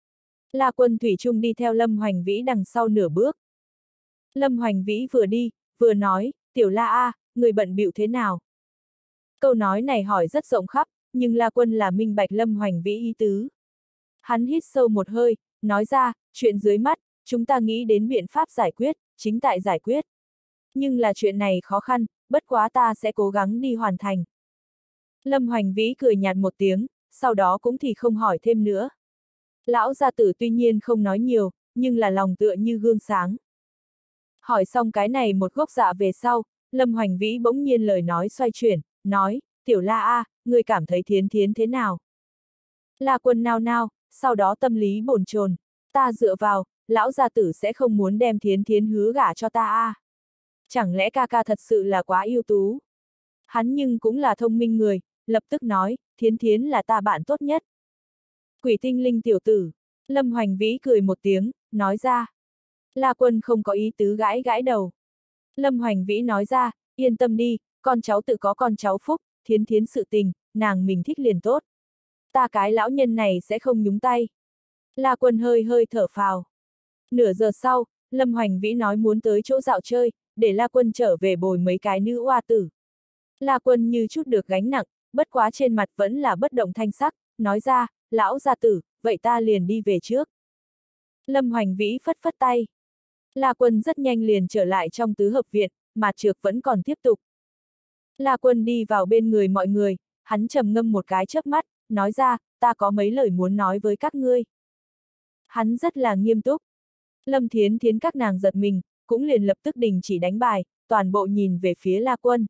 La Quân thủy chung đi theo Lâm Hoành Vĩ đằng sau nửa bước. Lâm Hoành Vĩ vừa đi, vừa nói, Tiểu La A, người bận bịu thế nào? Câu nói này hỏi rất rộng khắp, nhưng La Quân là minh bạch Lâm Hoành Vĩ ý tứ. Hắn hít sâu một hơi, nói ra, chuyện dưới mắt, chúng ta nghĩ đến biện pháp giải quyết, chính tại giải quyết. Nhưng là chuyện này khó khăn, bất quá ta sẽ cố gắng đi hoàn thành. Lâm Hoành Vĩ cười nhạt một tiếng, sau đó cũng thì không hỏi thêm nữa. Lão gia tử tuy nhiên không nói nhiều, nhưng là lòng tựa như gương sáng. Hỏi xong cái này một gốc dạ về sau, Lâm Hoành Vĩ bỗng nhiên lời nói xoay chuyển, nói, Tiểu La A, ngươi cảm thấy Thiến Thiến thế nào? La Quân nao nao, sau đó tâm lý bồn chồn, ta dựa vào, lão gia tử sẽ không muốn đem Thiến Thiến hứa gả cho ta a? Chẳng lẽ ca ca thật sự là quá ưu tú? Hắn nhưng cũng là thông minh người, lập tức nói, Thiến Thiến là ta bạn tốt nhất. Quỷ tinh linh tiểu tử. Lâm Hoành Vĩ cười một tiếng, nói ra. La Quân không có ý tứ gãi gãi đầu. Lâm Hoành Vĩ nói ra, yên tâm đi, con cháu tự có con cháu phúc, Thiến Thiến sự tình, nàng mình thích liền tốt. Ta cái lão nhân này sẽ không nhúng tay. La Quân hơi hơi thở phào. Nửa giờ sau, Lâm Hoành Vĩ nói muốn tới chỗ dạo chơi, để La Quân trở về bồi mấy cái nữ oa tử. La Quân như chút được gánh nặng, bất quá trên mặt vẫn là bất động thanh sắc, nói ra, lão gia tử, vậy ta liền đi về trước. Lâm Hoành Vĩ phất phất tay. La Quân rất nhanh liền trở lại trong tứ hợp viện, mà trược vẫn còn tiếp tục. La Quân đi vào bên người mọi người, hắn trầm ngâm một cái chớp mắt, nói ra, ta có mấy lời muốn nói với các ngươi. Hắn rất là nghiêm túc. Lâm Thiến Thiến các nàng giật mình, cũng liền lập tức đình chỉ đánh bài, toàn bộ nhìn về phía La Quân.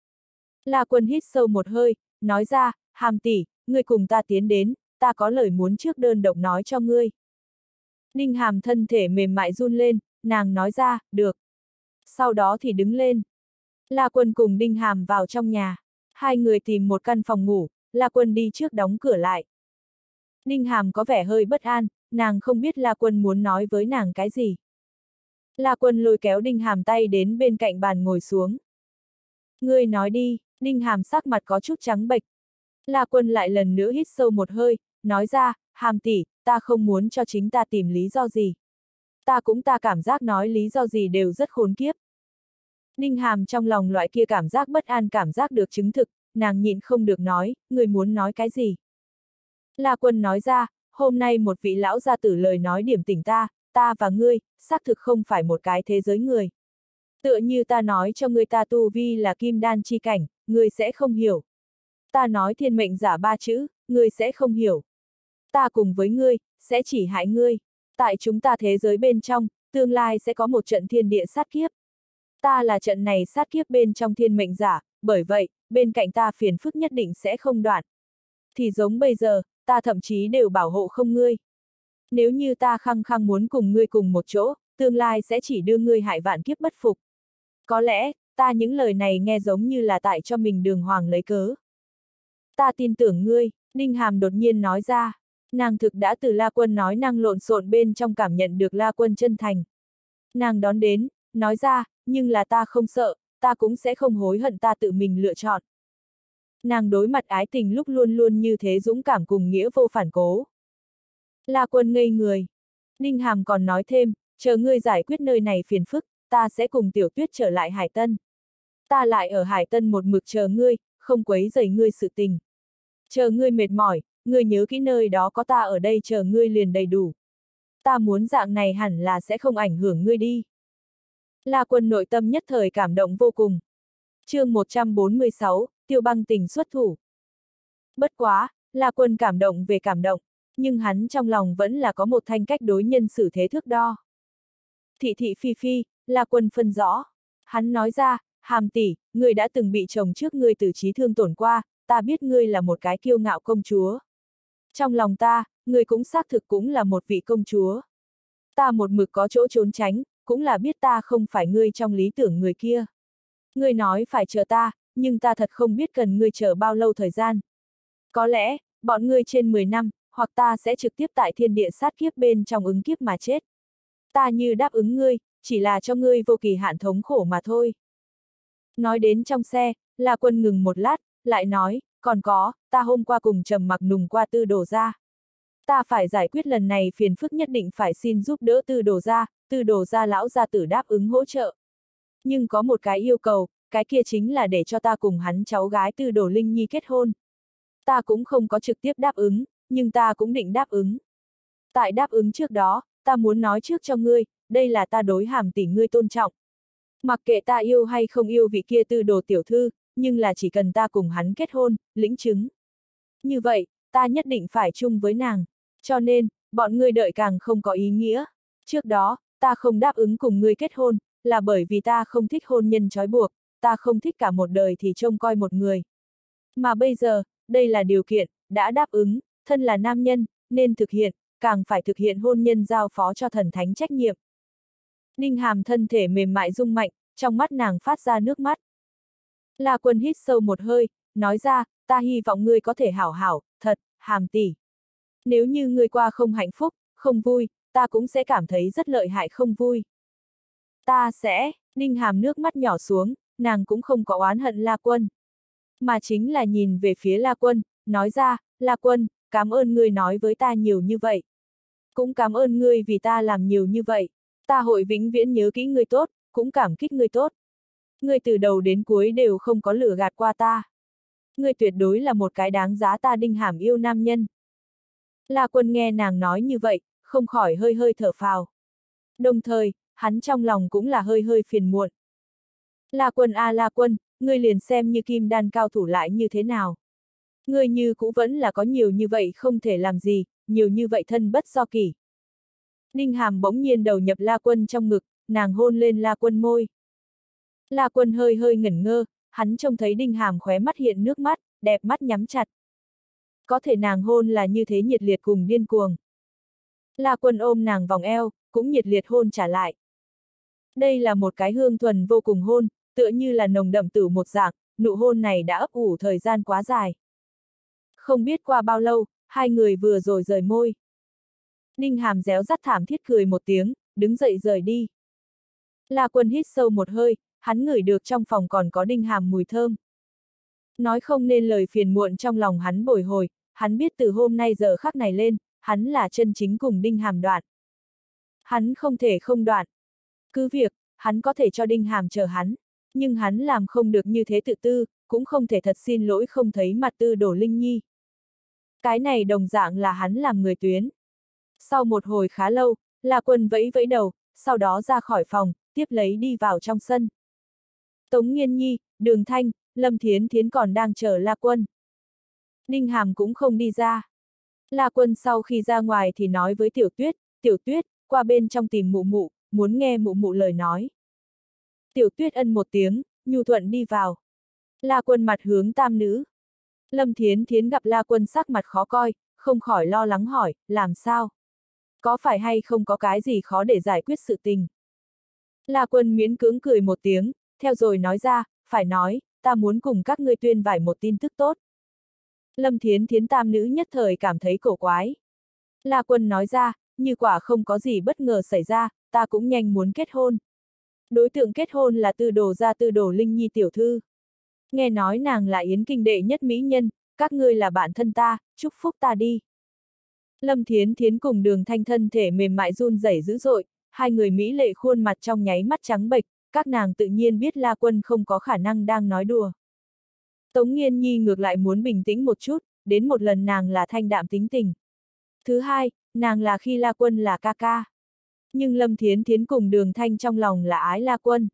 La Quân hít sâu một hơi, nói ra, Hàm tỷ, ngươi cùng ta tiến đến, ta có lời muốn trước đơn độc nói cho ngươi. Đinh Hàm thân thể mềm mại run lên, nàng nói ra, được. Sau đó thì đứng lên. La Quân cùng Đinh Hàm vào trong nhà. Hai người tìm một căn phòng ngủ, La Quân đi trước đóng cửa lại. Đinh Hàm có vẻ hơi bất an, nàng không biết La Quân muốn nói với nàng cái gì. La Quân lôi kéo Đinh Hàm tay đến bên cạnh bàn ngồi xuống. Ngươi nói đi, Đinh Hàm sắc mặt có chút trắng bệch. La Quân lại lần nữa hít sâu một hơi, nói ra, Hàm tỷ, ta không muốn cho chính ta tìm lý do gì. Ta cảm giác nói lý do gì đều rất khốn kiếp. Đinh Hàm trong lòng loại kia cảm giác bất an cảm giác được chứng thực, nàng nhịn không được nói, người muốn nói cái gì. La Quân nói ra, hôm nay một vị lão gia tử lời nói điểm tỉnh ta và ngươi, xác thực không phải một cái thế giới người. Tựa như ta nói cho ngươi ta tu vi là kim đan chi cảnh, ngươi sẽ không hiểu. Ta nói thiên mệnh giả ba chữ, ngươi sẽ không hiểu. Ta cùng với ngươi, sẽ chỉ hại ngươi. Tại chúng ta thế giới bên trong, tương lai sẽ có một trận thiên địa sát kiếp. Ta là trận này sát kiếp bên trong thiên mệnh giả, bởi vậy, bên cạnh ta phiền phức nhất định sẽ không đoạn. Thì giống bây giờ, ta thậm chí đều bảo hộ không ngươi. Nếu như ta khăng khăng muốn cùng ngươi cùng một chỗ, tương lai sẽ chỉ đưa ngươi hại vạn kiếp bất phục. Có lẽ, ta những lời này nghe giống như là tại cho mình đường hoàng lấy cớ. Ta tin tưởng ngươi, Đinh Hàm đột nhiên nói ra. Nàng thực đã từ La Quân nói năng lộn xộn bên trong cảm nhận được La Quân chân thành. Nàng đón đến, nói ra, nhưng là ta không sợ, ta cũng sẽ không hối hận ta tự mình lựa chọn. Nàng đối mặt ái tình lúc luôn luôn như thế dũng cảm cùng nghĩa vô phản cố. La Quân ngây người. Đinh Hàm còn nói thêm, chờ ngươi giải quyết nơi này phiền phức, ta sẽ cùng Tiểu Tuyết trở lại Hải Tân. Ta lại ở Hải Tân một mực chờ ngươi, không quấy rầy ngươi sự tình. Chờ ngươi mệt mỏi, ngươi nhớ kỹ nơi đó có ta ở đây chờ ngươi liền đầy đủ. Ta muốn dạng này hẳn là sẽ không ảnh hưởng ngươi đi. La Quân nội tâm nhất thời cảm động vô cùng. Chương 146, Tiêu Băng Tình xuất thủ. Bất quá, La Quân cảm động về cảm động, nhưng hắn trong lòng vẫn là có một thanh cách đối nhân xử thế thước đo. Thị thị phi phi, La Quân phân rõ. Hắn nói ra, Hàm tỷ, ngươi đã từng bị chồng trước ngươi tử trí thương tổn qua, ta biết ngươi là một cái kiêu ngạo công chúa. Trong lòng ta, ngươi cũng xác thực cũng là một vị công chúa. Ta một mực có chỗ trốn tránh, cũng là biết ta không phải ngươi trong lý tưởng người kia. Ngươi nói phải chờ ta, nhưng ta thật không biết cần ngươi chờ bao lâu thời gian. Có lẽ, bọn ngươi trên 10 năm, hoặc ta sẽ trực tiếp tại thiên địa sát kiếp bên trong ứng kiếp mà chết. Ta như đáp ứng ngươi, chỉ là cho ngươi vô kỳ hạn thống khổ mà thôi. Nói đến trong xe, La Quân ngừng một lát, lại nói, còn có, ta hôm qua cùng Trầm Mặc Nùng qua Tư Đồ gia. Ta phải giải quyết lần này phiền phức nhất định phải xin giúp đỡ Tư Đồ gia lão gia tử đáp ứng hỗ trợ. Nhưng có một cái yêu cầu, cái kia chính là để cho ta cùng hắn cháu gái Tư Đồ Linh Nhi kết hôn. Ta cũng không có trực tiếp đáp ứng, nhưng ta cũng định đáp ứng. Tại đáp ứng trước đó, ta muốn nói trước cho ngươi, đây là ta đối Hàm tỷ ngươi tôn trọng. Mặc kệ ta yêu hay không yêu vị kia Tư Đồ tiểu thư, nhưng là chỉ cần ta cùng hắn kết hôn, lĩnh chứng. Như vậy, ta nhất định phải chung với nàng. Cho nên, bọn ngươi đợi càng không có ý nghĩa. Trước đó, ta không đáp ứng cùng ngươi kết hôn, là bởi vì ta không thích hôn nhân trói buộc, ta không thích cả một đời thì trông coi một người. Mà bây giờ, đây là điều kiện, đã đáp ứng, thân là nam nhân, nên thực hiện, càng phải thực hiện hôn nhân giao phó cho thần thánh trách nhiệm. Ninh Hàm thân thể mềm mại rung mạnh, trong mắt nàng phát ra nước mắt. La Quân hít sâu một hơi, nói ra, ta hy vọng ngươi có thể hảo hảo, thật, Hàm tỷ. Nếu như ngươi qua không hạnh phúc, không vui, ta cũng sẽ cảm thấy rất lợi hại không vui. Ta sẽ, Ninh Hàm nước mắt nhỏ xuống, nàng cũng không có oán hận La Quân. Mà chính là nhìn về phía La Quân, nói ra, La Quân, cảm ơn ngươi nói với ta nhiều như vậy. Cũng cảm ơn ngươi vì ta làm nhiều như vậy. Ta hội vĩnh viễn nhớ kỹ ngươi tốt, cũng cảm kích ngươi tốt. Ngươi từ đầu đến cuối đều không có lừa gạt qua ta. Ngươi tuyệt đối là một cái đáng giá ta Đinh Hàm yêu nam nhân. La Quân nghe nàng nói như vậy, không khỏi hơi hơi thở phào. Đồng thời, hắn trong lòng cũng là hơi hơi phiền muộn. La Quân a La Quân, ngươi liền xem như kim đan cao thủ lại như thế nào. Ngươi như cũng vẫn là có nhiều như vậy không thể làm gì, nhiều như vậy thân bất do kỷ. Ninh Hàm bỗng nhiên đầu nhập La Quân trong ngực, nàng hôn lên La Quân môi. La Quân hơi hơi ngẩn ngơ, hắn trông thấy Đinh Hàm khóe mắt hiện nước mắt, đẹp mắt nhắm chặt. Có thể nàng hôn là như thế nhiệt liệt cùng điên cuồng. La Quân ôm nàng vòng eo, cũng nhiệt liệt hôn trả lại. Đây là một cái hương thuần vô cùng hôn, tựa như là nồng đậm tử một dạng, nụ hôn này đã ấp ủ thời gian quá dài. Không biết qua bao lâu, hai người vừa rồi rời môi. Ninh Hàm réo rắt thảm thiết cười một tiếng, đứng dậy rời đi. La Quân hít sâu một hơi, hắn ngửi được trong phòng còn có Đinh Hàm mùi thơm. Nói không nên lời phiền muộn trong lòng hắn bồi hồi, hắn biết từ hôm nay giờ khắc này lên, hắn là chân chính cùng Đinh Hàm đoạn. Hắn không thể không đoạn. Cứ việc, hắn có thể cho Đinh Hàm chờ hắn, nhưng hắn làm không được như thế tự tư, cũng không thể thật xin lỗi không thấy mặt Tư Đồ Linh Nhi. Cái này đồng dạng là hắn làm người tuyến. Sau một hồi khá lâu, La Quân vẫy vẫy đầu, sau đó ra khỏi phòng, tiếp lấy đi vào trong sân. Tống Nghiên Nhi, Đường Thanh, Lâm Thiến Thiến còn đang chờ La Quân. Đinh Hàm cũng không đi ra. La Quân sau khi ra ngoài thì nói với Tiểu Tuyết, qua bên trong tìm mụ mụ, muốn nghe mụ mụ lời nói. Tiểu Tuyết ân một tiếng, nhu thuận đi vào. La Quân mặt hướng tam nữ. Lâm Thiến Thiến gặp La Quân sắc mặt khó coi, không khỏi lo lắng hỏi, làm sao? Có phải hay không có cái gì khó để giải quyết sự tình? La Quân miễn cưỡng cười một tiếng, theo rồi nói ra, phải nói, ta muốn cùng các ngươi tuyên vải một tin tức tốt. Lâm Thiến Thiến tam nữ nhất thời cảm thấy cổ quái. La Quân nói ra, như quả không có gì bất ngờ xảy ra, ta cũng nhanh muốn kết hôn. Đối tượng kết hôn là Tư Đồ gia Tư Đồ Linh Nhi tiểu thư. Nghe nói nàng là Yến Kinh đệ nhất mỹ nhân, các ngươi là bạn thân ta, chúc phúc ta đi. Lâm Thiến Thiến cùng Đường Thanh thân thể mềm mại run rẩy dữ dội, hai người mỹ lệ khuôn mặt trong nháy mắt trắng bệch, các nàng tự nhiên biết La Quân không có khả năng đang nói đùa. Tống Nghiên Nhi ngược lại muốn bình tĩnh một chút, đến một lần nàng là thanh đạm tính tình. Thứ hai, nàng là khi La Quân là ca ca. Nhưng Lâm Thiến Thiến cùng Đường Thanh trong lòng là ái La Quân.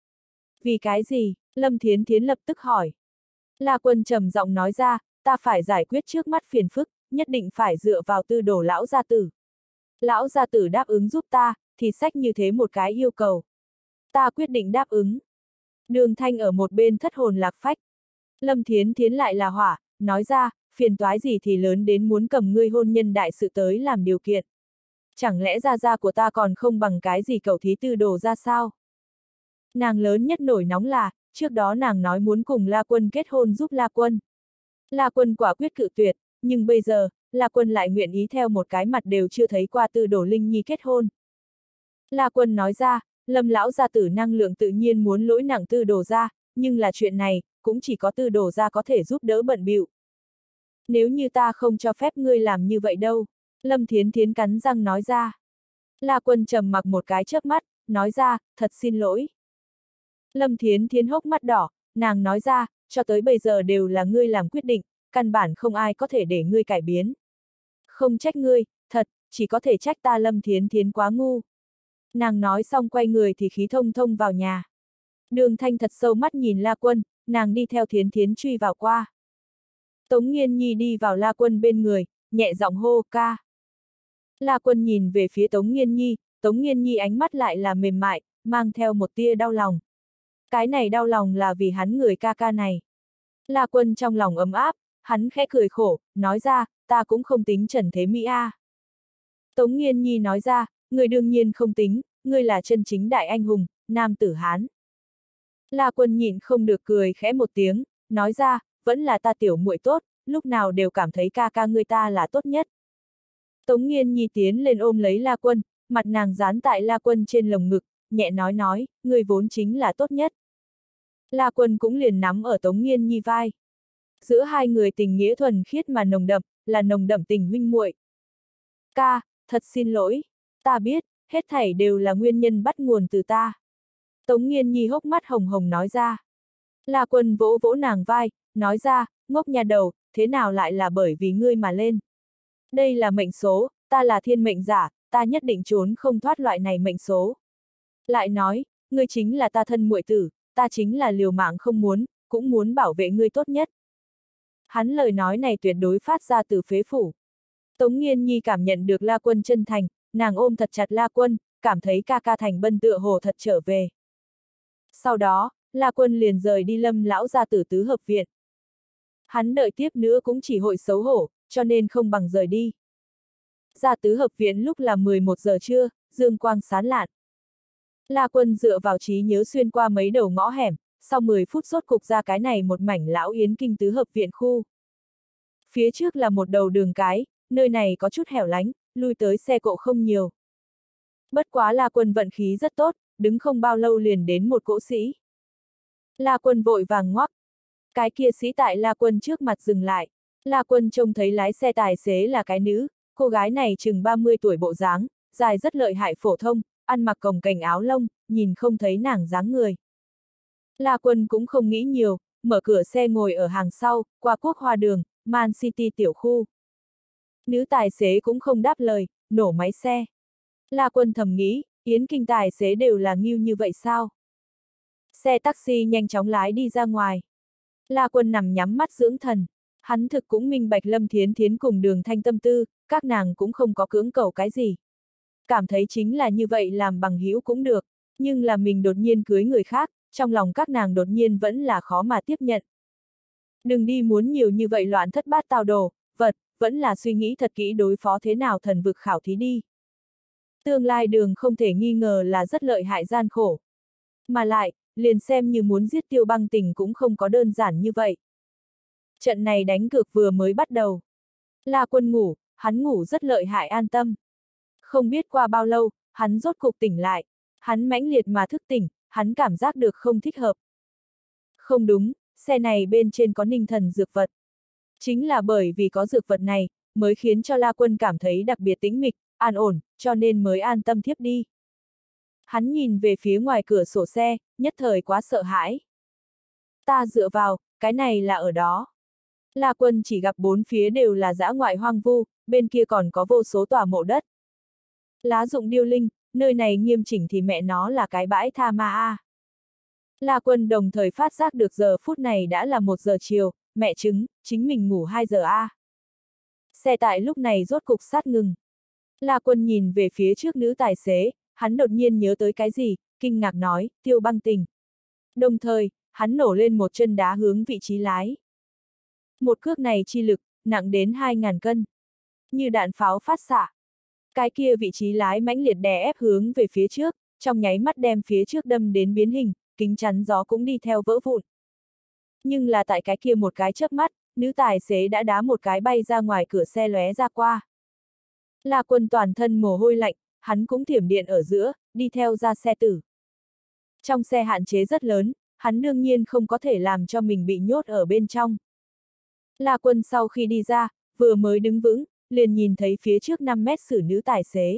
Vì cái gì? Lâm Thiến Thiến lập tức hỏi. La Quân trầm giọng nói ra, ta phải giải quyết trước mắt phiền phức, nhất định phải dựa vào Tư Đồ lão gia tử. Lão gia tử đáp ứng giúp ta, thì xách như thế một cái yêu cầu. Ta quyết định đáp ứng. Đường Thanh ở một bên thất hồn lạc phách. Lâm Thiến Thiến lại là hỏa, nói ra, phiền toái gì thì lớn đến muốn cầm ngươi hôn nhân đại sự tới làm điều kiện. Chẳng lẽ gia gia của ta còn không bằng cái gì cậu thí Tư Đồ ra sao? Nàng lớn nhất nổi nóng là, trước đó nàng nói muốn cùng La Quân kết hôn giúp La Quân. La Quân quả quyết cự tuyệt, nhưng bây giờ, La Quân lại nguyện ý theo một cái mặt đều chưa thấy qua Tư Đồ Linh Nhi kết hôn. La Quân nói ra, Lâm lão gia tử năng lượng tự nhiên muốn lỗi nặng Tư Đồ ra, nhưng là chuyện này, cũng chỉ có Tư Đồ ra có thể giúp đỡ bận bịu. Nếu như ta không cho phép ngươi làm như vậy đâu, Lâm Thiến Thiến cắn răng nói ra. La Quân trầm mặc một cái chớp mắt, nói ra, thật xin lỗi. Lâm Thiến Thiến hốc mắt đỏ, nàng nói ra, cho tới bây giờ đều là ngươi làm quyết định, căn bản không ai có thể để ngươi cải biến. Không trách ngươi, thật, chỉ có thể trách ta Lâm Thiến Thiến quá ngu. Nàng nói xong quay người thì khí thông thông vào nhà. Đường Thanh thật sâu mắt nhìn La Quân, nàng đi theo Thiến Thiến truy vào qua. Tống Nghiên Nhi đi vào La Quân bên người, nhẹ giọng hô, ca. La Quân nhìn về phía Tống Nghiên Nhi ánh mắt lại là mềm mại, mang theo một tia đau lòng. Cái này đau lòng là vì hắn người ca ca này. La Quân trong lòng ấm áp, hắn khẽ cười khổ, nói ra, ta cũng không tính Trần Thế Mỹ a. Tống Nghiên Nhi nói ra, người đương nhiên không tính, ngươi là chân chính đại anh hùng, nam tử Hán. La Quân nhịn không được cười khẽ một tiếng, nói ra, vẫn là ta tiểu muội tốt, lúc nào đều cảm thấy ca ca ngươi ta là tốt nhất. Tống Nghiên Nhi tiến lên ôm lấy La Quân, mặt nàng dán tại La Quân trên lồng ngực, nhẹ nói, ngươi vốn chính là tốt nhất. La Quân cũng liền nắm ở Tống Nghiên Nhi vai. Giữa hai người tình nghĩa thuần khiết mà nồng đậm, là nồng đậm tình huynh muội. Ca, thật xin lỗi, ta biết, hết thảy đều là nguyên nhân bắt nguồn từ ta. Tống Nghiên Nhi hốc mắt hồng hồng nói ra. La Quân vỗ vỗ nàng vai, nói ra, ngốc nhà đầu, thế nào lại là bởi vì ngươi mà lên. Đây là mệnh số, ta là thiên mệnh giả, ta nhất định trốn không thoát loại này mệnh số. Lại nói, ngươi chính là ta thân muội tử, ta chính là liều mạng không muốn, cũng muốn bảo vệ ngươi tốt nhất. Hắn lời nói này tuyệt đối phát ra từ phế phủ. Tống Nghiên Nhi cảm nhận được La Quân chân thành, nàng ôm thật chặt La Quân, cảm thấy ca ca thành bân tựa hồ thật trở về. Sau đó, La Quân liền rời đi Lâm lão gia tử tứ hợp viện. Hắn đợi tiếp nữa cũng chỉ hội xấu hổ, cho nên không bằng rời đi. Ra tứ hợp viện lúc là 11 giờ trưa, dương quang sáng lạn. La Quân dựa vào trí nhớ xuyên qua mấy đầu ngõ hẻm, sau 10 phút rốt cục ra cái này một mảnh lão yến kinh tứ hợp viện khu. Phía trước là một đầu đường cái, nơi này có chút hẻo lánh, lui tới xe cộ không nhiều. Bất quá La Quân vận khí rất tốt, đứng không bao lâu liền đến một cỗ sĩ. La Quân vội vàng ngoắc. Cái kia sĩ tại La Quân trước mặt dừng lại. La Quân trông thấy lái xe tài xế là cái nữ, cô gái này chừng 30 tuổi bộ dáng, dài rất lợi hại phổ thông, ăn mặc cồng kềnh áo lông, nhìn không thấy nàng dáng người. La Quân cũng không nghĩ nhiều, mở cửa xe ngồi ở hàng sau, qua Quốc Hoa đường, Man City tiểu khu. Nữ tài xế cũng không đáp lời, nổ máy xe. La Quân thầm nghĩ, Yến Kinh tài xế đều là nghiêu như vậy sao? Xe taxi nhanh chóng lái đi ra ngoài. La Quân nằm nhắm mắt dưỡng thần. Hắn thực cũng minh bạch Lâm Thiến Thiến cùng Đường Thanh tâm tư, các nàng cũng không có cưỡng cầu cái gì. Cảm thấy chính là như vậy làm bằng hữu cũng được, nhưng là mình đột nhiên cưới người khác, trong lòng các nàng đột nhiên vẫn là khó mà tiếp nhận. Đừng đi muốn nhiều như vậy loạn thất bát tao đồ, vật, vẫn là suy nghĩ thật kỹ đối phó thế nào thần vực khảo thí đi. Tương lai đường không thể nghi ngờ là rất lợi hại gian khổ. Mà lại, liền xem như muốn giết Tiêu Băng Tình cũng không có đơn giản như vậy. Trận này đánh cược vừa mới bắt đầu. La Quân ngủ, hắn ngủ rất lợi hại an tâm. Không biết qua bao lâu, hắn rốt cục tỉnh lại. Hắn mãnh liệt mà thức tỉnh, hắn cảm giác được không thích hợp. Không đúng, xe này bên trên có ninh thần dược vật. Chính là bởi vì có dược vật này, mới khiến cho La Quân cảm thấy đặc biệt tĩnh mịch, an ổn, cho nên mới an tâm thiếp đi. Hắn nhìn về phía ngoài cửa sổ xe, nhất thời quá sợ hãi. Ta dựa vào, cái này là ở đó. La Quân chỉ gặp bốn phía đều là dã ngoại hoang vu, bên kia còn có vô số tòa mộ đất. Lá rụng điêu linh, nơi này nghiêm chỉnh thì mẹ nó là cái bãi tha ma a. La Quân đồng thời phát giác được giờ phút này đã là 1 giờ chiều, mẹ chứng, chính mình ngủ 2 giờ a. Xe tải lúc này rốt cục sát ngừng. La Quân nhìn về phía trước nữ tài xế, hắn đột nhiên nhớ tới cái gì, kinh ngạc nói, Tiêu Băng Tình. Đồng thời, hắn nổ lên một chân đá hướng vị trí lái. Một cước này chi lực, nặng đến 2.000 cân. Như đạn pháo phát xạ. Cái kia vị trí lái mãnh liệt đè ép hướng về phía trước, trong nháy mắt đem phía trước đâm đến biến hình, kính chắn gió cũng đi theo vỡ vụn. Nhưng là tại cái kia một cái chớp mắt, nữ tài xế đã đá một cái bay ra ngoài cửa xe lóe ra qua. La Quân toàn thân mồ hôi lạnh, hắn cũng thiểm điện ở giữa, đi theo ra xe tử. Trong xe hạn chế rất lớn, hắn đương nhiên không có thể làm cho mình bị nhốt ở bên trong. La Quân sau khi đi ra, vừa mới đứng vững, liền nhìn thấy phía trước 5 mét xử nữ tài xế.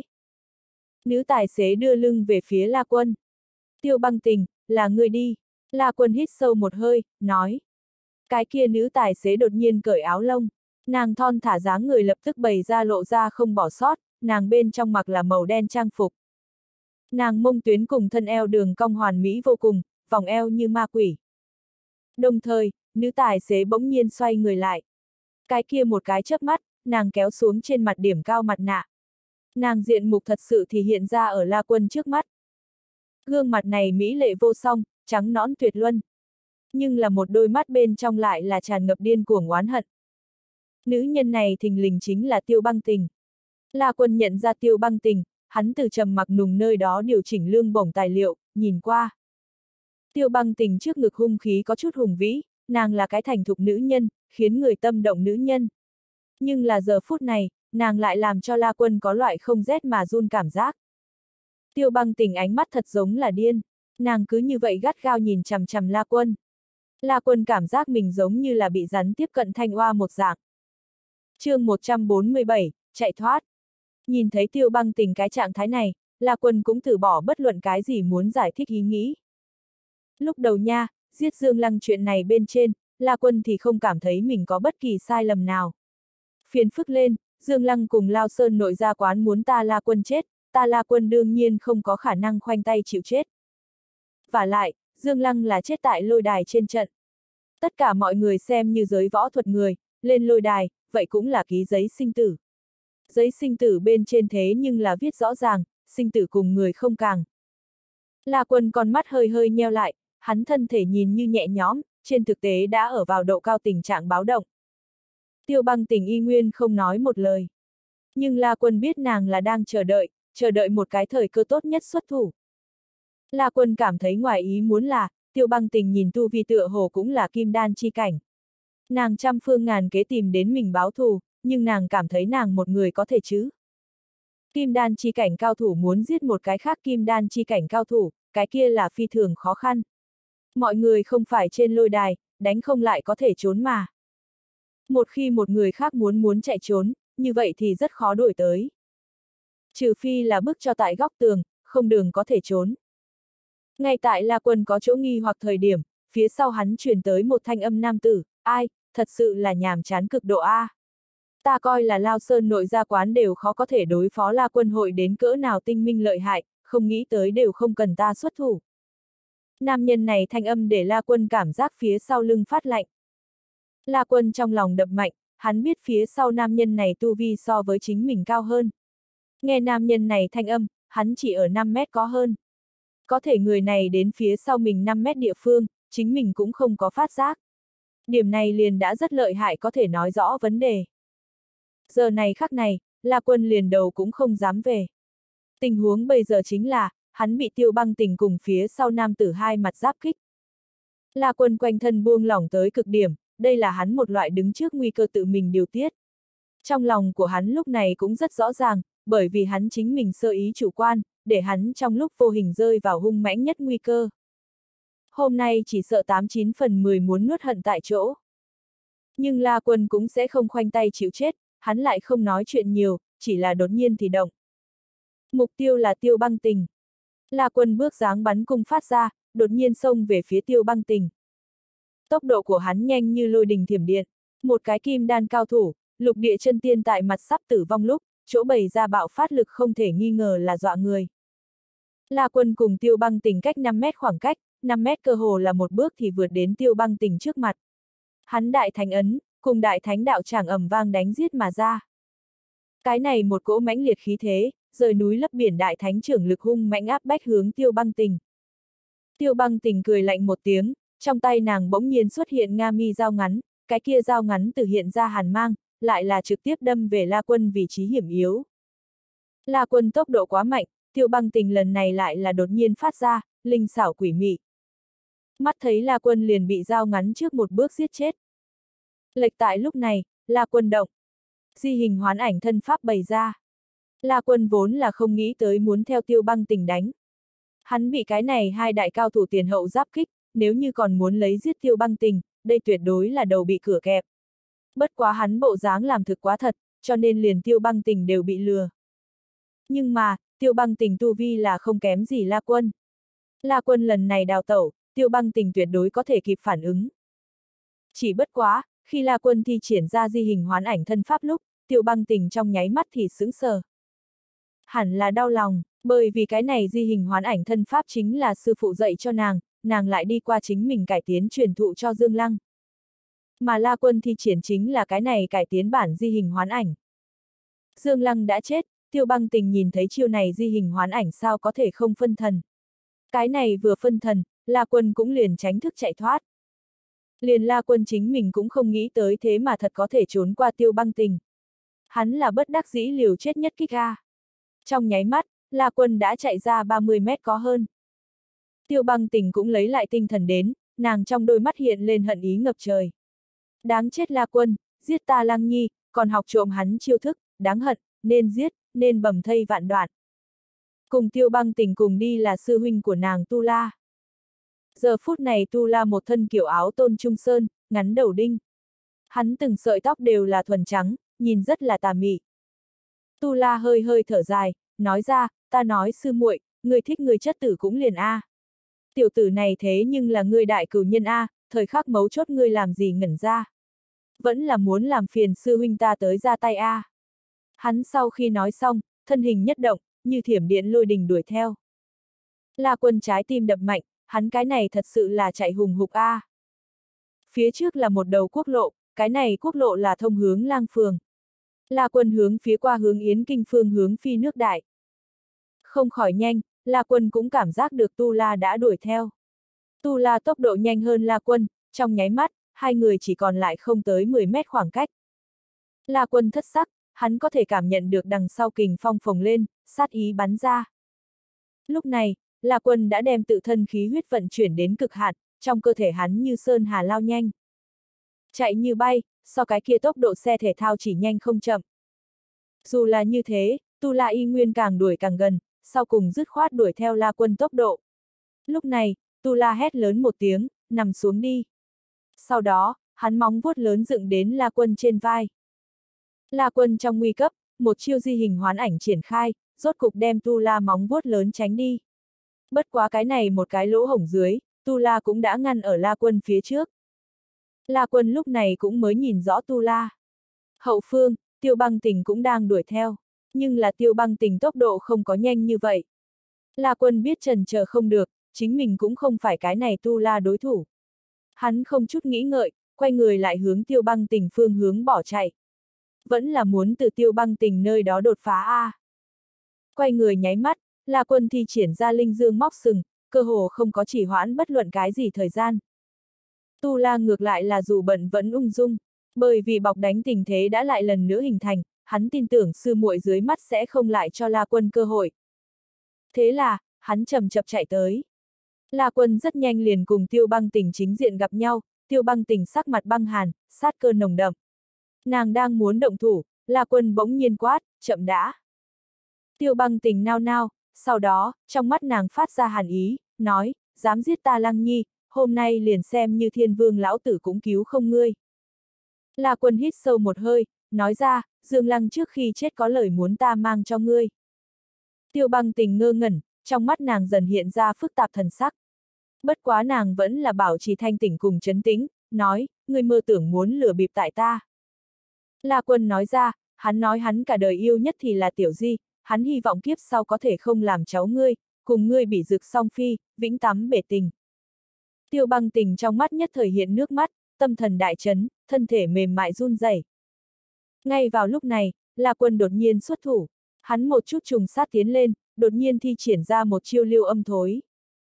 Nữ tài xế đưa lưng về phía La Quân. Tiêu Băng Tình, là người đi. La Quân hít sâu một hơi, nói. Cái kia nữ tài xế đột nhiên cởi áo lông. Nàng thon thả dáng người lập tức bày ra lộ ra không bỏ sót, nàng bên trong mặc là màu đen trang phục. Nàng mông tuyến cùng thân eo đường cong hoàn mỹ vô cùng, vòng eo như ma quỷ. Đồng thời, nữ tài xế bỗng nhiên xoay người lại. Cái kia một cái chớp mắt, nàng kéo xuống trên mặt điểm cao mặt nạ. Nàng diện mục thật sự thì hiện ra ở La Quân trước mắt. Gương mặt này mỹ lệ vô song, trắng nõn tuyệt luân. Nhưng là một đôi mắt bên trong lại là tràn ngập điên cuồng oán hận. Nữ nhân này thình lình chính là Tiêu Băng Tình. La Quân nhận ra Tiêu Băng Tình, hắn từ trầm mặc nùng nơi đó điều chỉnh lương bổng tài liệu, nhìn qua. Tiêu Băng Tình trước ngực hung khí có chút hùng vĩ, nàng là cái thành thục nữ nhân, khiến người tâm động nữ nhân. Nhưng là giờ phút này, nàng lại làm cho La Quân có loại không rét mà run cảm giác. Tiêu Băng Tình ánh mắt thật giống là điên, nàng cứ như vậy gắt gao nhìn chằm chằm La Quân. La Quân cảm giác mình giống như là bị rắn tiếp cận thanh oa một dạng. Chương 147, chạy thoát. Nhìn thấy Tiêu Băng Tình cái trạng thái này, La Quân cũng từ bỏ bất luận cái gì muốn giải thích ý nghĩ. Lúc đầu nha, giết Dương Lăng chuyện này bên trên, La Quân thì không cảm thấy mình có bất kỳ sai lầm nào. Phiền phức lên, Dương Lăng cùng Lao Sơn nội gia quán muốn ta La Quân chết, ta La Quân đương nhiên không có khả năng khoanh tay chịu chết. Vả lại, Dương Lăng là chết tại lôi đài trên trận. Tất cả mọi người xem như giới võ thuật người, lên lôi đài, vậy cũng là ký giấy sinh tử. Giấy sinh tử bên trên thế nhưng là viết rõ ràng, sinh tử cùng người không càng. La Quân con mắt hơi hơi nheo lại, hắn thân thể nhìn như nhẹ nhõm, trên thực tế đã ở vào độ cao tình trạng báo động. Tiêu Băng Tình y nguyên không nói một lời. Nhưng La Quân biết nàng là đang chờ đợi một cái thời cơ tốt nhất xuất thủ. La Quân cảm thấy ngoài ý muốn là, Tiêu Băng Tình nhìn tu vi tựa hồ cũng là kim đan chi cảnh. Nàng trăm phương ngàn kế tìm đến mình báo thù, nhưng nàng cảm thấy nàng một người có thể chứ. Kim đan chi cảnh cao thủ muốn giết một cái khác kim đan chi cảnh cao thủ, cái kia là phi thường khó khăn. Mọi người không phải trên lôi đài, đánh không lại có thể trốn mà. Một khi một người khác muốn chạy trốn, như vậy thì rất khó đuổi tới. Trừ phi là bước cho tại góc tường, không đường có thể trốn. Ngay tại La Quân có chỗ nghi hoặc thời điểm, phía sau hắn truyền tới một thanh âm nam tử, ai, thật sự là nhàm chán cực độ A. Ta coi là Lao Sơn nội gia quán đều khó có thể đối phó La Quân hội đến cỡ nào tinh minh lợi hại, không nghĩ tới đều không cần ta xuất thủ. Nam nhân này thanh âm để La Quân cảm giác phía sau lưng phát lạnh. La Quân trong lòng đập mạnh, hắn biết phía sau nam nhân này tu vi so với chính mình cao hơn. Nghe nam nhân này thanh âm, hắn chỉ ở 5 mét có hơn. Có thể người này đến phía sau mình 5 mét địa phương, chính mình cũng không có phát giác. Điểm này liền đã rất lợi hại có thể nói rõ vấn đề. Giờ này khắc này, La Quân liền đầu cũng không dám về. Tình huống bây giờ chính là, hắn bị Tiêu Băng Tình cùng phía sau nam tử hai mặt giáp kích. La Quân quanh thân buông lỏng tới cực điểm, đây là hắn một loại đứng trước nguy cơ tự mình điều tiết. Trong lòng của hắn lúc này cũng rất rõ ràng, bởi vì hắn chính mình sơ ý chủ quan, để hắn trong lúc vô hình rơi vào hung mãnh nhất nguy cơ. Hôm nay chỉ sợ 89 phần 10 muốn nuốt hận tại chỗ. Nhưng La Quân cũng sẽ không khoanh tay chịu chết, hắn lại không nói chuyện nhiều, chỉ là đột nhiên thì động. Mục tiêu là Tiêu Băng Tình. La Quân bước dáng bắn cung phát ra, đột nhiên xông về phía Tiêu Băng Tình. Tốc độ của hắn nhanh như lôi đình thiểm điện, một cái kim đan cao thủ, lục địa chân tiên tại mặt sắp tử vong lúc, chỗ bày ra bạo phát lực không thể nghi ngờ là dọa người. La Quân cùng Tiêu Băng Tình cách 5 mét khoảng cách, 5 mét cơ hồ là một bước thì vượt đến Tiêu Băng Tình trước mặt. Hắn đại thánh ấn, cùng đại thánh đạo tràng ầm vang đánh giết mà ra. Cái này một cỗ mãnh liệt khí thế, rời núi lấp biển đại thánh trưởng lực hung mãnh áp bách hướng Tiêu Băng Tình. Tiêu Băng Tình cười lạnh một tiếng, trong tay nàng bỗng nhiên xuất hiện Nga mi dao ngắn, cái kia dao ngắn từ hiện ra hàn mang, lại là trực tiếp đâm về La Quân vị trí hiểm yếu. La Quân tốc độ quá mạnh, Tiêu Băng Tình lần này lại là đột nhiên phát ra, linh xảo quỷ mị. Mắt thấy La Quân liền bị dao ngắn trước một bước giết chết. Lệch tại lúc này, La Quân động. Di hình hoán ảnh thân pháp bày ra. La Quân vốn là không nghĩ tới muốn theo Tiêu Băng Tình đánh. Hắn bị cái này hai đại cao thủ tiền hậu giáp kích, nếu như còn muốn lấy giết Tiêu Băng Tình, đây tuyệt đối là đầu bị cửa kẹp. Bất quá hắn bộ dáng làm thực quá thật, cho nên liền Tiêu Băng Tình đều bị lừa. Nhưng mà, Tiêu Băng Tình tu vi là không kém gì La Quân. La Quân lần này đào tẩu, Tiêu Băng Tình tuyệt đối có thể kịp phản ứng. Chỉ bất quá, khi La Quân thi triển ra di hình hoán ảnh thân pháp lúc, Tiêu Băng Tình trong nháy mắt thì sững sờ. Hẳn là đau lòng, bởi vì cái này di hình hoán ảnh thân pháp chính là sư phụ dạy cho nàng lại đi qua chính mình cải tiến truyền thụ cho Dương Lăng. Mà La Quân thi triển chính là cái này cải tiến bản di hình hoán ảnh. Dương Lăng đã chết, Tiêu Băng Tình nhìn thấy chiêu này di hình hoán ảnh sao có thể không phân thần. Cái này vừa phân thần, La Quân cũng liền tránh thức chạy thoát. Liền La Quân chính mình cũng không nghĩ tới thế mà thật có thể trốn qua Tiêu Băng Tình. Hắn là bất đắc dĩ liều chết nhất kích a. Trong nháy mắt, La Quân đã chạy ra 30 mét có hơn. Tiêu Băng Tình cũng lấy lại tinh thần đến, nàng trong đôi mắt hiện lên hận ý ngập trời. Đáng chết La Quân, giết ta Lăng Nhi, còn học trộm hắn chiêu thức, đáng hận, nên giết, nên bầm thây vạn đoạn. Cùng Tiêu Băng Tình cùng đi là sư huynh của nàng Tu La. Giờ phút này Tu La một thân kiểu áo tôn trung sơn, ngắn đầu đinh. Hắn từng sợi tóc đều là thuần trắng, nhìn rất là tà mị. Tu La hơi hơi thở dài, nói ra, ta nói sư muội, người thích người chất tử cũng liền a. Tiểu tử này thế nhưng là ngươi đại cửu nhân a, thời khắc mấu chốt ngươi làm gì ngẩn ra. Vẫn là muốn làm phiền sư huynh ta tới ra tay a. Hắn sau khi nói xong, thân hình nhất động, như thiểm điện lôi đình đuổi theo. La Quân trái tim đập mạnh, hắn cái này thật sự là chạy hùng hục a. Phía trước là một đầu quốc lộ, cái này quốc lộ là thông hướng Lang Phường. La Quân hướng phía qua hướng Yến Kinh phương hướng phi nước đại. Không khỏi nhanh, La Quân cũng cảm giác được Tu La đã đuổi theo. Tu La tốc độ nhanh hơn La Quân, trong nháy mắt, hai người chỉ còn lại không tới 10 mét khoảng cách. La Quân thất sắc, hắn có thể cảm nhận được đằng sau kình phong phồng lên, sát ý bắn ra. Lúc này, La Quân đã đem tự thân khí huyết vận chuyển đến cực hạn, trong cơ thể hắn như sơn hà lao nhanh. Chạy như bay, so cái kia tốc độ xe thể thao chỉ nhanh không chậm. Dù là như thế, Tu La y nguyên càng đuổi càng gần, sau cùng dứt khoát đuổi theo La Quân tốc độ. Lúc này, Tu La hét lớn một tiếng, nằm xuống đi. Sau đó, hắn móng vuốt lớn dựng đến La Quân trên vai. La Quân trong nguy cấp, một chiêu di hình hoán ảnh triển khai, rốt cục đem Tu La móng vuốt lớn tránh đi. Bất quá cái này một cái lỗ hổng dưới, Tu La cũng đã ngăn ở La Quân phía trước. La Quân lúc này cũng mới nhìn rõ Tu La. Hậu phương, Tiêu Băng Tình cũng đang đuổi theo, nhưng là Tiêu Băng Tình tốc độ không có nhanh như vậy. La Quân biết chần chờ không được, chính mình cũng không phải cái này Tu La đối thủ. Hắn không chút nghĩ ngợi, quay người lại hướng Tiêu Băng Tình phương hướng bỏ chạy. Vẫn là muốn từ Tiêu Băng Tình nơi đó đột phá a. Quay người nháy mắt, La Quân thi triển ra linh dương móc sừng, cơ hồ không có chỉ hoãn bất luận cái gì thời gian. Tu La ngược lại là dù bận vẫn ung dung, bởi vì bọc đánh tình thế đã lại lần nữa hình thành, hắn tin tưởng sư muội dưới mắt sẽ không lại cho La Quân cơ hội. Thế là, hắn chậm chậm chạy tới. La Quân rất nhanh liền cùng Tiêu Băng Tình chính diện gặp nhau, Tiêu Băng Tình sắc mặt băng hàn, sát cơ nồng đậm. Nàng đang muốn động thủ, La Quân bỗng nhiên quát, chậm đã. Tiêu Băng Tình nao nao, sau đó, trong mắt nàng phát ra hàn ý, nói, dám giết ta Lăng Nhi, hôm nay liền xem như Thiên Vương lão tử cũng cứu không ngươi. La Quân hít sâu một hơi, nói ra, Dương Lăng trước khi chết có lời muốn ta mang cho ngươi. Tiêu Băng Tình ngơ ngẩn, trong mắt nàng dần hiện ra phức tạp thần sắc. Bất quá nàng vẫn là bảo trì thanh tỉnh cùng trấn tĩnh, nói, ngươi mơ tưởng muốn lừa bịp tại ta. La Quân nói ra, hắn nói hắn cả đời yêu nhất thì là Tiểu Di, hắn hy vọng kiếp sau có thể không làm cháu ngươi, cùng ngươi bị dực song phi, vĩnh tắm bể tình. Tiêu Băng Tình trong mắt nhất thời hiện nước mắt, tâm thần đại chấn, thân thể mềm mại run rẩy. Ngay vào lúc này, La Quân đột nhiên xuất thủ, hắn một chút trùng sát tiến lên, đột nhiên thi triển ra một chiêu lưu âm thối.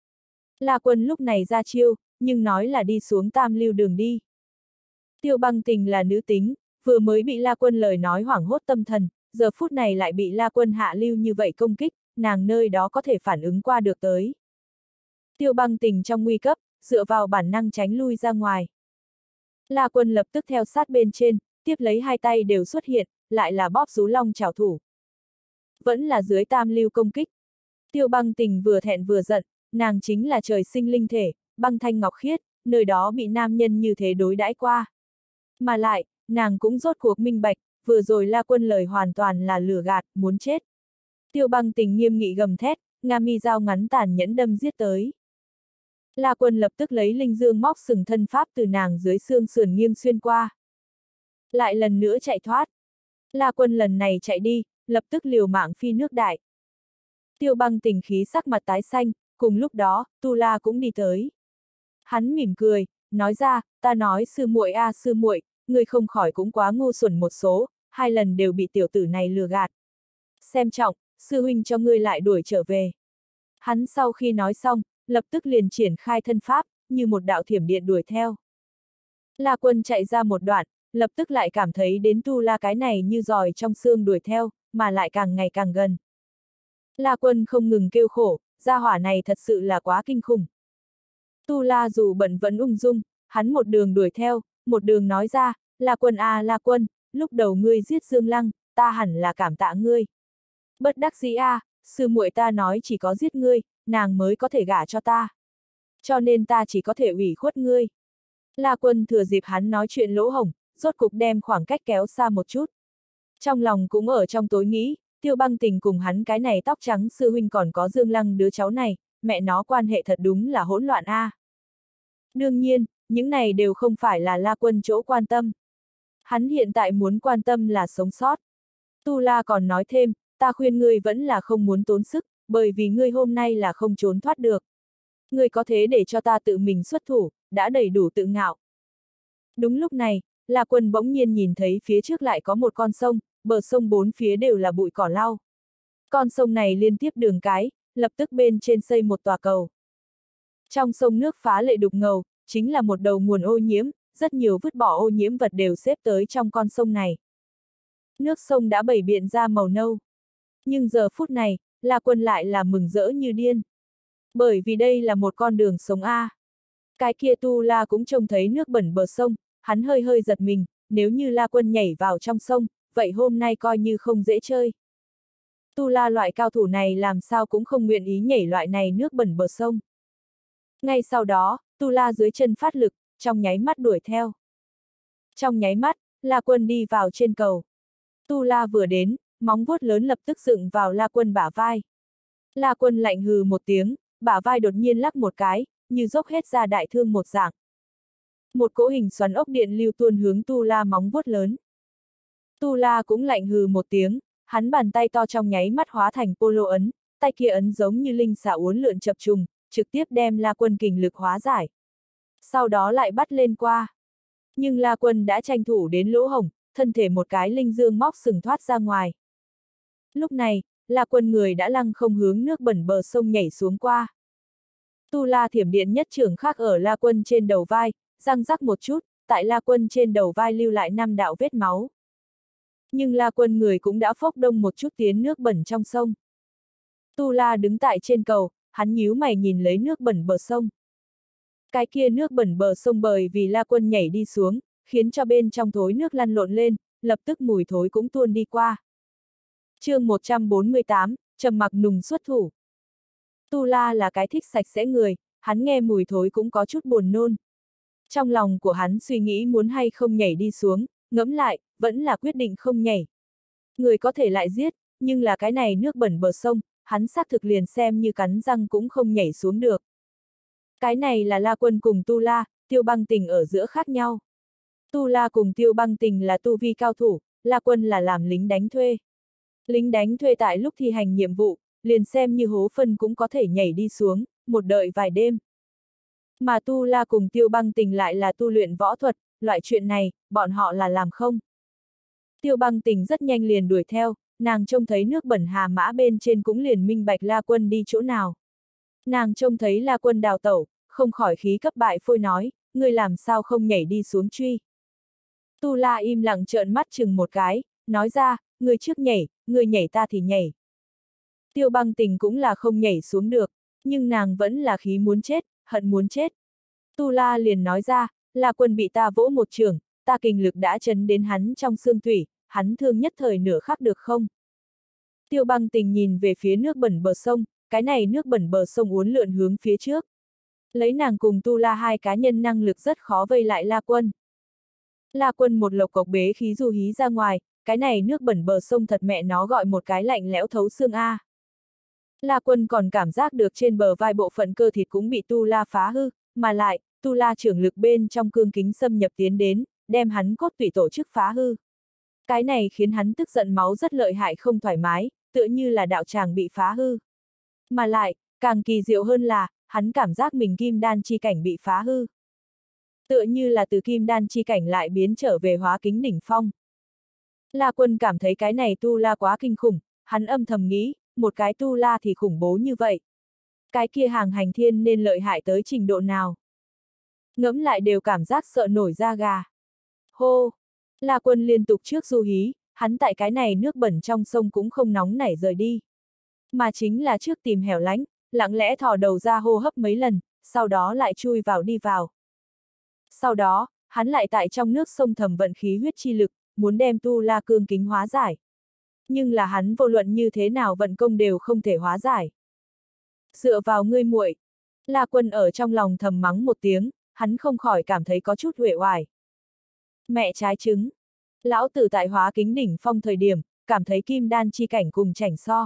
La Quân lúc này ra chiêu, nhưng nói là đi xuống tam lưu đường đi. Tiêu Băng Tình là nữ tính, vừa mới bị La Quân lời nói hoảng hốt tâm thần, giờ phút này lại bị La Quân hạ lưu như vậy công kích, nàng nơi đó có thể phản ứng qua được tới. Tiêu Băng Tình trong nguy cấp, dựa vào bản năng tránh lui ra ngoài. La Quân lập tức theo sát bên trên, tiếp lấy hai tay đều xuất hiện, lại là bóp rú long trảo thủ. Vẫn là dưới tam lưu công kích. Tiêu Băng Tình vừa thẹn vừa giận, nàng chính là trời sinh linh thể, băng thanh ngọc khiết, nơi đó bị nam nhân như thế đối đãi qua. Mà lại, nàng cũng rốt cuộc minh bạch, vừa rồi La Quân lời hoàn toàn là lừa gạt, muốn chết. Tiêu Băng Tình nghiêm nghị gầm thét, nga mi dao ngắn tàn nhẫn đâm giết tới. La Quân lập tức lấy linh dương móc sừng thân pháp từ nàng dưới xương sườn nghiêng xuyên qua. Lại lần nữa chạy thoát. La Quân lần này chạy đi, lập tức liều mạng phi nước đại. Tiêu Băng Tình khí sắc mặt tái xanh, cùng lúc đó, Tu La cũng đi tới. Hắn mỉm cười, nói ra, ta nói sư muội a sư muội, ngươi không khỏi cũng quá ngu xuẩn một số, 2 lần đều bị tiểu tử này lừa gạt. Xem trọng, sư huynh cho ngươi lại đuổi trở về. Hắn sau khi nói xong, lập tức liền triển khai thân pháp, như một đạo thiểm điện đuổi theo. La Quân chạy ra một đoạn, lập tức lại cảm thấy đến Tu La cái này như giòi trong xương đuổi theo, mà lại càng ngày càng gần. La Quân không ngừng kêu khổ, gia hỏa này thật sự là quá kinh khủng. Tu La dù bận vẫn ung dung, hắn một đường đuổi theo, một đường nói ra, La Quân à La Quân, lúc đầu ngươi giết Dương Lăng, ta hẳn là cảm tạ ngươi. Bất đắc dĩ à, sư muội ta nói chỉ có giết ngươi, nàng mới có thể gả cho ta. Cho nên ta chỉ có thể ủy khuất ngươi. La Quân thừa dịp hắn nói chuyện lỗ hổng, rốt cục đem khoảng cách kéo xa một chút. Trong lòng cũng ở trong tối nghĩ, Tiêu Băng Tình cùng hắn cái này tóc trắng sư huynh còn có Dương Lăng đứa cháu này, mẹ nó quan hệ thật đúng là hỗn loạn a. Đương nhiên, những này đều không phải là La Quân chỗ quan tâm. Hắn hiện tại muốn quan tâm là sống sót. Tu La còn nói thêm, ta khuyên ngươi vẫn là không muốn tốn sức, bởi vì ngươi hôm nay là không trốn thoát được. Ngươi có thế để cho ta tự mình xuất thủ, đã đầy đủ tự ngạo. Đúng lúc này, La Quân bỗng nhiên nhìn thấy phía trước lại có một con sông, bờ sông bốn phía đều là bụi cỏ lau. Con sông này liên tiếp đường cái, lập tức bên trên xây một tòa cầu. Trong sông nước phá lệ đục ngầu, chính là một đầu nguồn ô nhiễm, rất nhiều vứt bỏ ô nhiễm vật đều xếp tới trong con sông này. Nước sông đã bảy biện ra màu nâu. Nhưng giờ phút này, La Quân lại là mừng rỡ như điên. Bởi vì đây là một con đường sống A. Cái kia Tu La cũng trông thấy nước bẩn bờ sông, hắn hơi hơi giật mình, nếu như La Quân nhảy vào trong sông, vậy hôm nay coi như không dễ chơi. Tu La loại cao thủ này làm sao cũng không nguyện ý nhảy loại này nước bẩn bờ sông. Ngay sau đó, Tu La dưới chân phát lực, trong nháy mắt đuổi theo. Trong nháy mắt, La Quân đi vào trên cầu. Tu La vừa đến, móng vuốt lớn lập tức dựng vào La Quân bả vai. La Quân lạnh hừ một tiếng, bả vai đột nhiên lắc một cái, như dốc hết ra đại thương một dạng. Một cỗ hình xoắn ốc điện lưu tuôn hướng Tu La móng vuốt lớn. Tu La cũng lạnh hừ một tiếng, hắn bàn tay to trong nháy mắt hóa thành polo ấn, tay kia ấn giống như linh xà uốn lượn chập trùng, trực tiếp đem La Quân kình lực hóa giải. Sau đó lại bắt lên qua. Nhưng La Quân đã tranh thủ đến lỗ hổng, thân thể một cái linh dương móc sừng thoát ra ngoài. Lúc này, La Quân người đã lăng không hướng nước bẩn bờ sông nhảy xuống qua. Tu La thiểm điện nhất trưởng khác ở La Quân trên đầu vai, răng rắc một chút, tại La Quân trên đầu vai lưu lại 5 đạo vết máu. Nhưng La Quân người cũng đã phốc đông một chút tiến nước bẩn trong sông. Tu La đứng tại trên cầu, hắn nhíu mày nhìn lấy nước bẩn bờ sông. Cái kia nước bẩn bờ sông bởi vì La Quân nhảy đi xuống, khiến cho bên trong thối nước lăn lộn lên, lập tức mùi thối cũng tuôn đi qua. Chương 148, trầm mặc nùng xuất thủ. Tu La là cái thích sạch sẽ người, hắn nghe mùi thối cũng có chút buồn nôn. Trong lòng của hắn suy nghĩ muốn hay không nhảy đi xuống, ngẫm lại, vẫn là quyết định không nhảy. Người có thể lại giết, nhưng là cái này nước bẩn bờ sông, hắn xác thực liền xem như cắn răng cũng không nhảy xuống được. Cái này là La Quân cùng Tu La, Tiêu Băng Tình ở giữa khác nhau. Tu La cùng Tiêu Băng Tình là tu vi cao thủ, La Quân là làm lính đánh thuê. Lính đánh thuê tại lúc thi hành nhiệm vụ, liền xem như hố phân cũng có thể nhảy đi xuống, một đợi vài đêm. Mà Tu La cùng Tiêu Băng Tình lại là tu luyện võ thuật, loại chuyện này, bọn họ là làm không. Tiêu Băng Tình rất nhanh liền đuổi theo, nàng trông thấy nước bẩn hà mã bên trên cũng liền minh bạch La Quân đi chỗ nào. Nàng trông thấy La Quân đào tẩu, không khỏi khí cấp bại phôi nói, ngươi làm sao không nhảy đi xuống truy. Tu La im lặng trợn mắt chừng một cái, nói ra, ngươi trước nhảy, ngươi nhảy ta thì nhảy. Tiêu Băng Tình cũng là không nhảy xuống được, nhưng nàng vẫn là khí muốn chết, hận muốn chết. Tu La liền nói ra, La Quân bị ta vỗ một trường, ta kinh lực đã chấn đến hắn trong xương tủy, hắn thương nhất thời nửa khắc được không? Tiêu Băng Tình nhìn về phía nước bẩn bờ sông, cái này nước bẩn bờ sông uốn lượn hướng phía trước. Lấy nàng cùng Tu La hai cá nhân năng lực rất khó vây lại La Quân. La Quân một lộc cộc bế khí du hí ra ngoài, cái này nước bẩn bờ sông thật mẹ nó gọi một cái lạnh lẽo thấu xương a. La Quân còn cảm giác được trên bờ vai bộ phận cơ thịt cũng bị Tu La phá hư, mà lại, Tu La trưởng lực bên trong cương kính xâm nhập tiến đến, đem hắn cốt tủy tổ chức phá hư. Cái này khiến hắn tức giận máu rất lợi hại không thoải mái, tựa như là đạo tràng bị phá hư. Mà lại, càng kỳ diệu hơn là, hắn cảm giác mình kim đan chi cảnh bị phá hư. Tựa như là từ kim đan chi cảnh lại biến trở về hóa kính đỉnh phong. La Quân cảm thấy cái này Tu La quá kinh khủng, hắn âm thầm nghĩ, một cái Tu La thì khủng bố như vậy. Cái kia hàng hành thiên nên lợi hại tới trình độ nào. Ngẫm lại đều cảm giác sợ nổi da gà. Hô! La Quân liên tục trước du hí, hắn tại cái này nước bẩn trong sông cũng không nóng nảy rời đi. Mà chính là trước tìm hẻo lánh, lặng lẽ thò đầu ra hô hấp mấy lần, sau đó lại chui vào đi vào. Sau đó, hắn lại tại trong nước sông thầm vận khí huyết chi lực, muốn đem Tu La cương kính hóa giải. Nhưng là hắn vô luận như thế nào vận công đều không thể hóa giải. Dựa vào ngươi muội, La Quân ở trong lòng thầm mắng một tiếng, hắn không khỏi cảm thấy có chút uể oải. Mẹ trái trứng. Lão tử tại hóa kính đỉnh phong thời điểm, cảm thấy kim đan chi cảnh cùng chảnh so.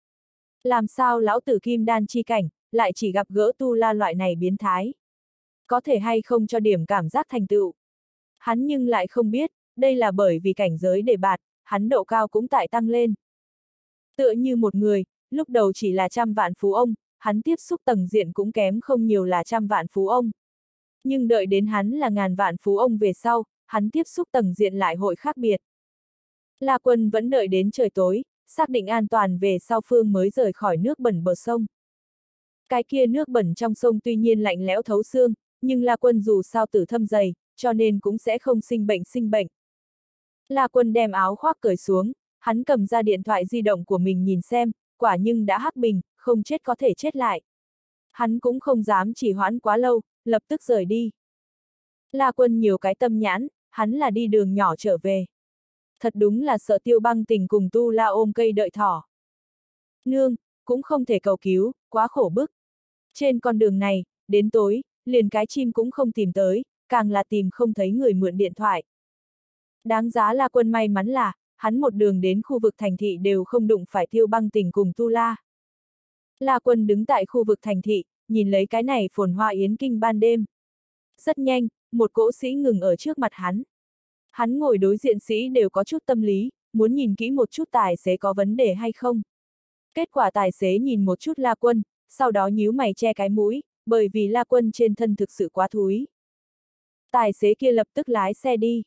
Làm sao lão tử kim đan chi cảnh, lại chỉ gặp gỡ Tu La loại này biến thái. Có thể hay không cho điểm cảm giác thành tựu. Hắn nhưng lại không biết, đây là bởi vì cảnh giới đề bạt, hắn độ cao cũng tại tăng lên. Tựa như một người, lúc đầu chỉ là 100 vạn phú ông, hắn tiếp xúc tầng diện cũng kém không nhiều là 100 vạn phú ông. Nhưng đợi đến hắn là 1000 vạn phú ông về sau, hắn tiếp xúc tầng diện lại hội khác biệt. La Quân vẫn đợi đến trời tối, xác định an toàn về sau phương mới rời khỏi nước bẩn bờ sông. Cái kia nước bẩn trong sông tuy nhiên lạnh lẽo thấu xương, nhưng La Quân dù sao tử thâm dày, cho nên cũng sẽ không sinh bệnh. La Quân đem áo khoác cởi xuống, hắn cầm ra điện thoại di động của mình nhìn xem, quả nhưng đã hắc bình, không chết có thể chết lại. Hắn cũng không dám trì hoãn quá lâu, lập tức rời đi. La Quân nhiều cái tâm nhãn, hắn là đi đường nhỏ trở về. Thật đúng là sợ Tiêu Băng Tình cùng Tu La ôm cây đợi thỏ. Nương, cũng không thể cầu cứu, quá khổ bức. Trên con đường này, đến tối, liền cái chim cũng không tìm tới, càng là tìm không thấy người mượn điện thoại. Đáng giá La Quân may mắn là, hắn một đường đến khu vực thành thị đều không đụng phải Tiêu Băng Tình cùng Tu La. La Quân đứng tại khu vực thành thị, nhìn lấy cái này phồn hoa yến kinh ban đêm. Rất nhanh, một cỗ sĩ ngừng ở trước mặt hắn. Hắn ngồi đối diện sĩ đều có chút tâm lý, muốn nhìn kỹ một chút tài xế có vấn đề hay không. Kết quả tài xế nhìn một chút La Quân, sau đó nhíu mày che cái mũi, bởi vì La Quân trên thân thực sự quá thúi. Tài xế kia lập tức lái xe đi.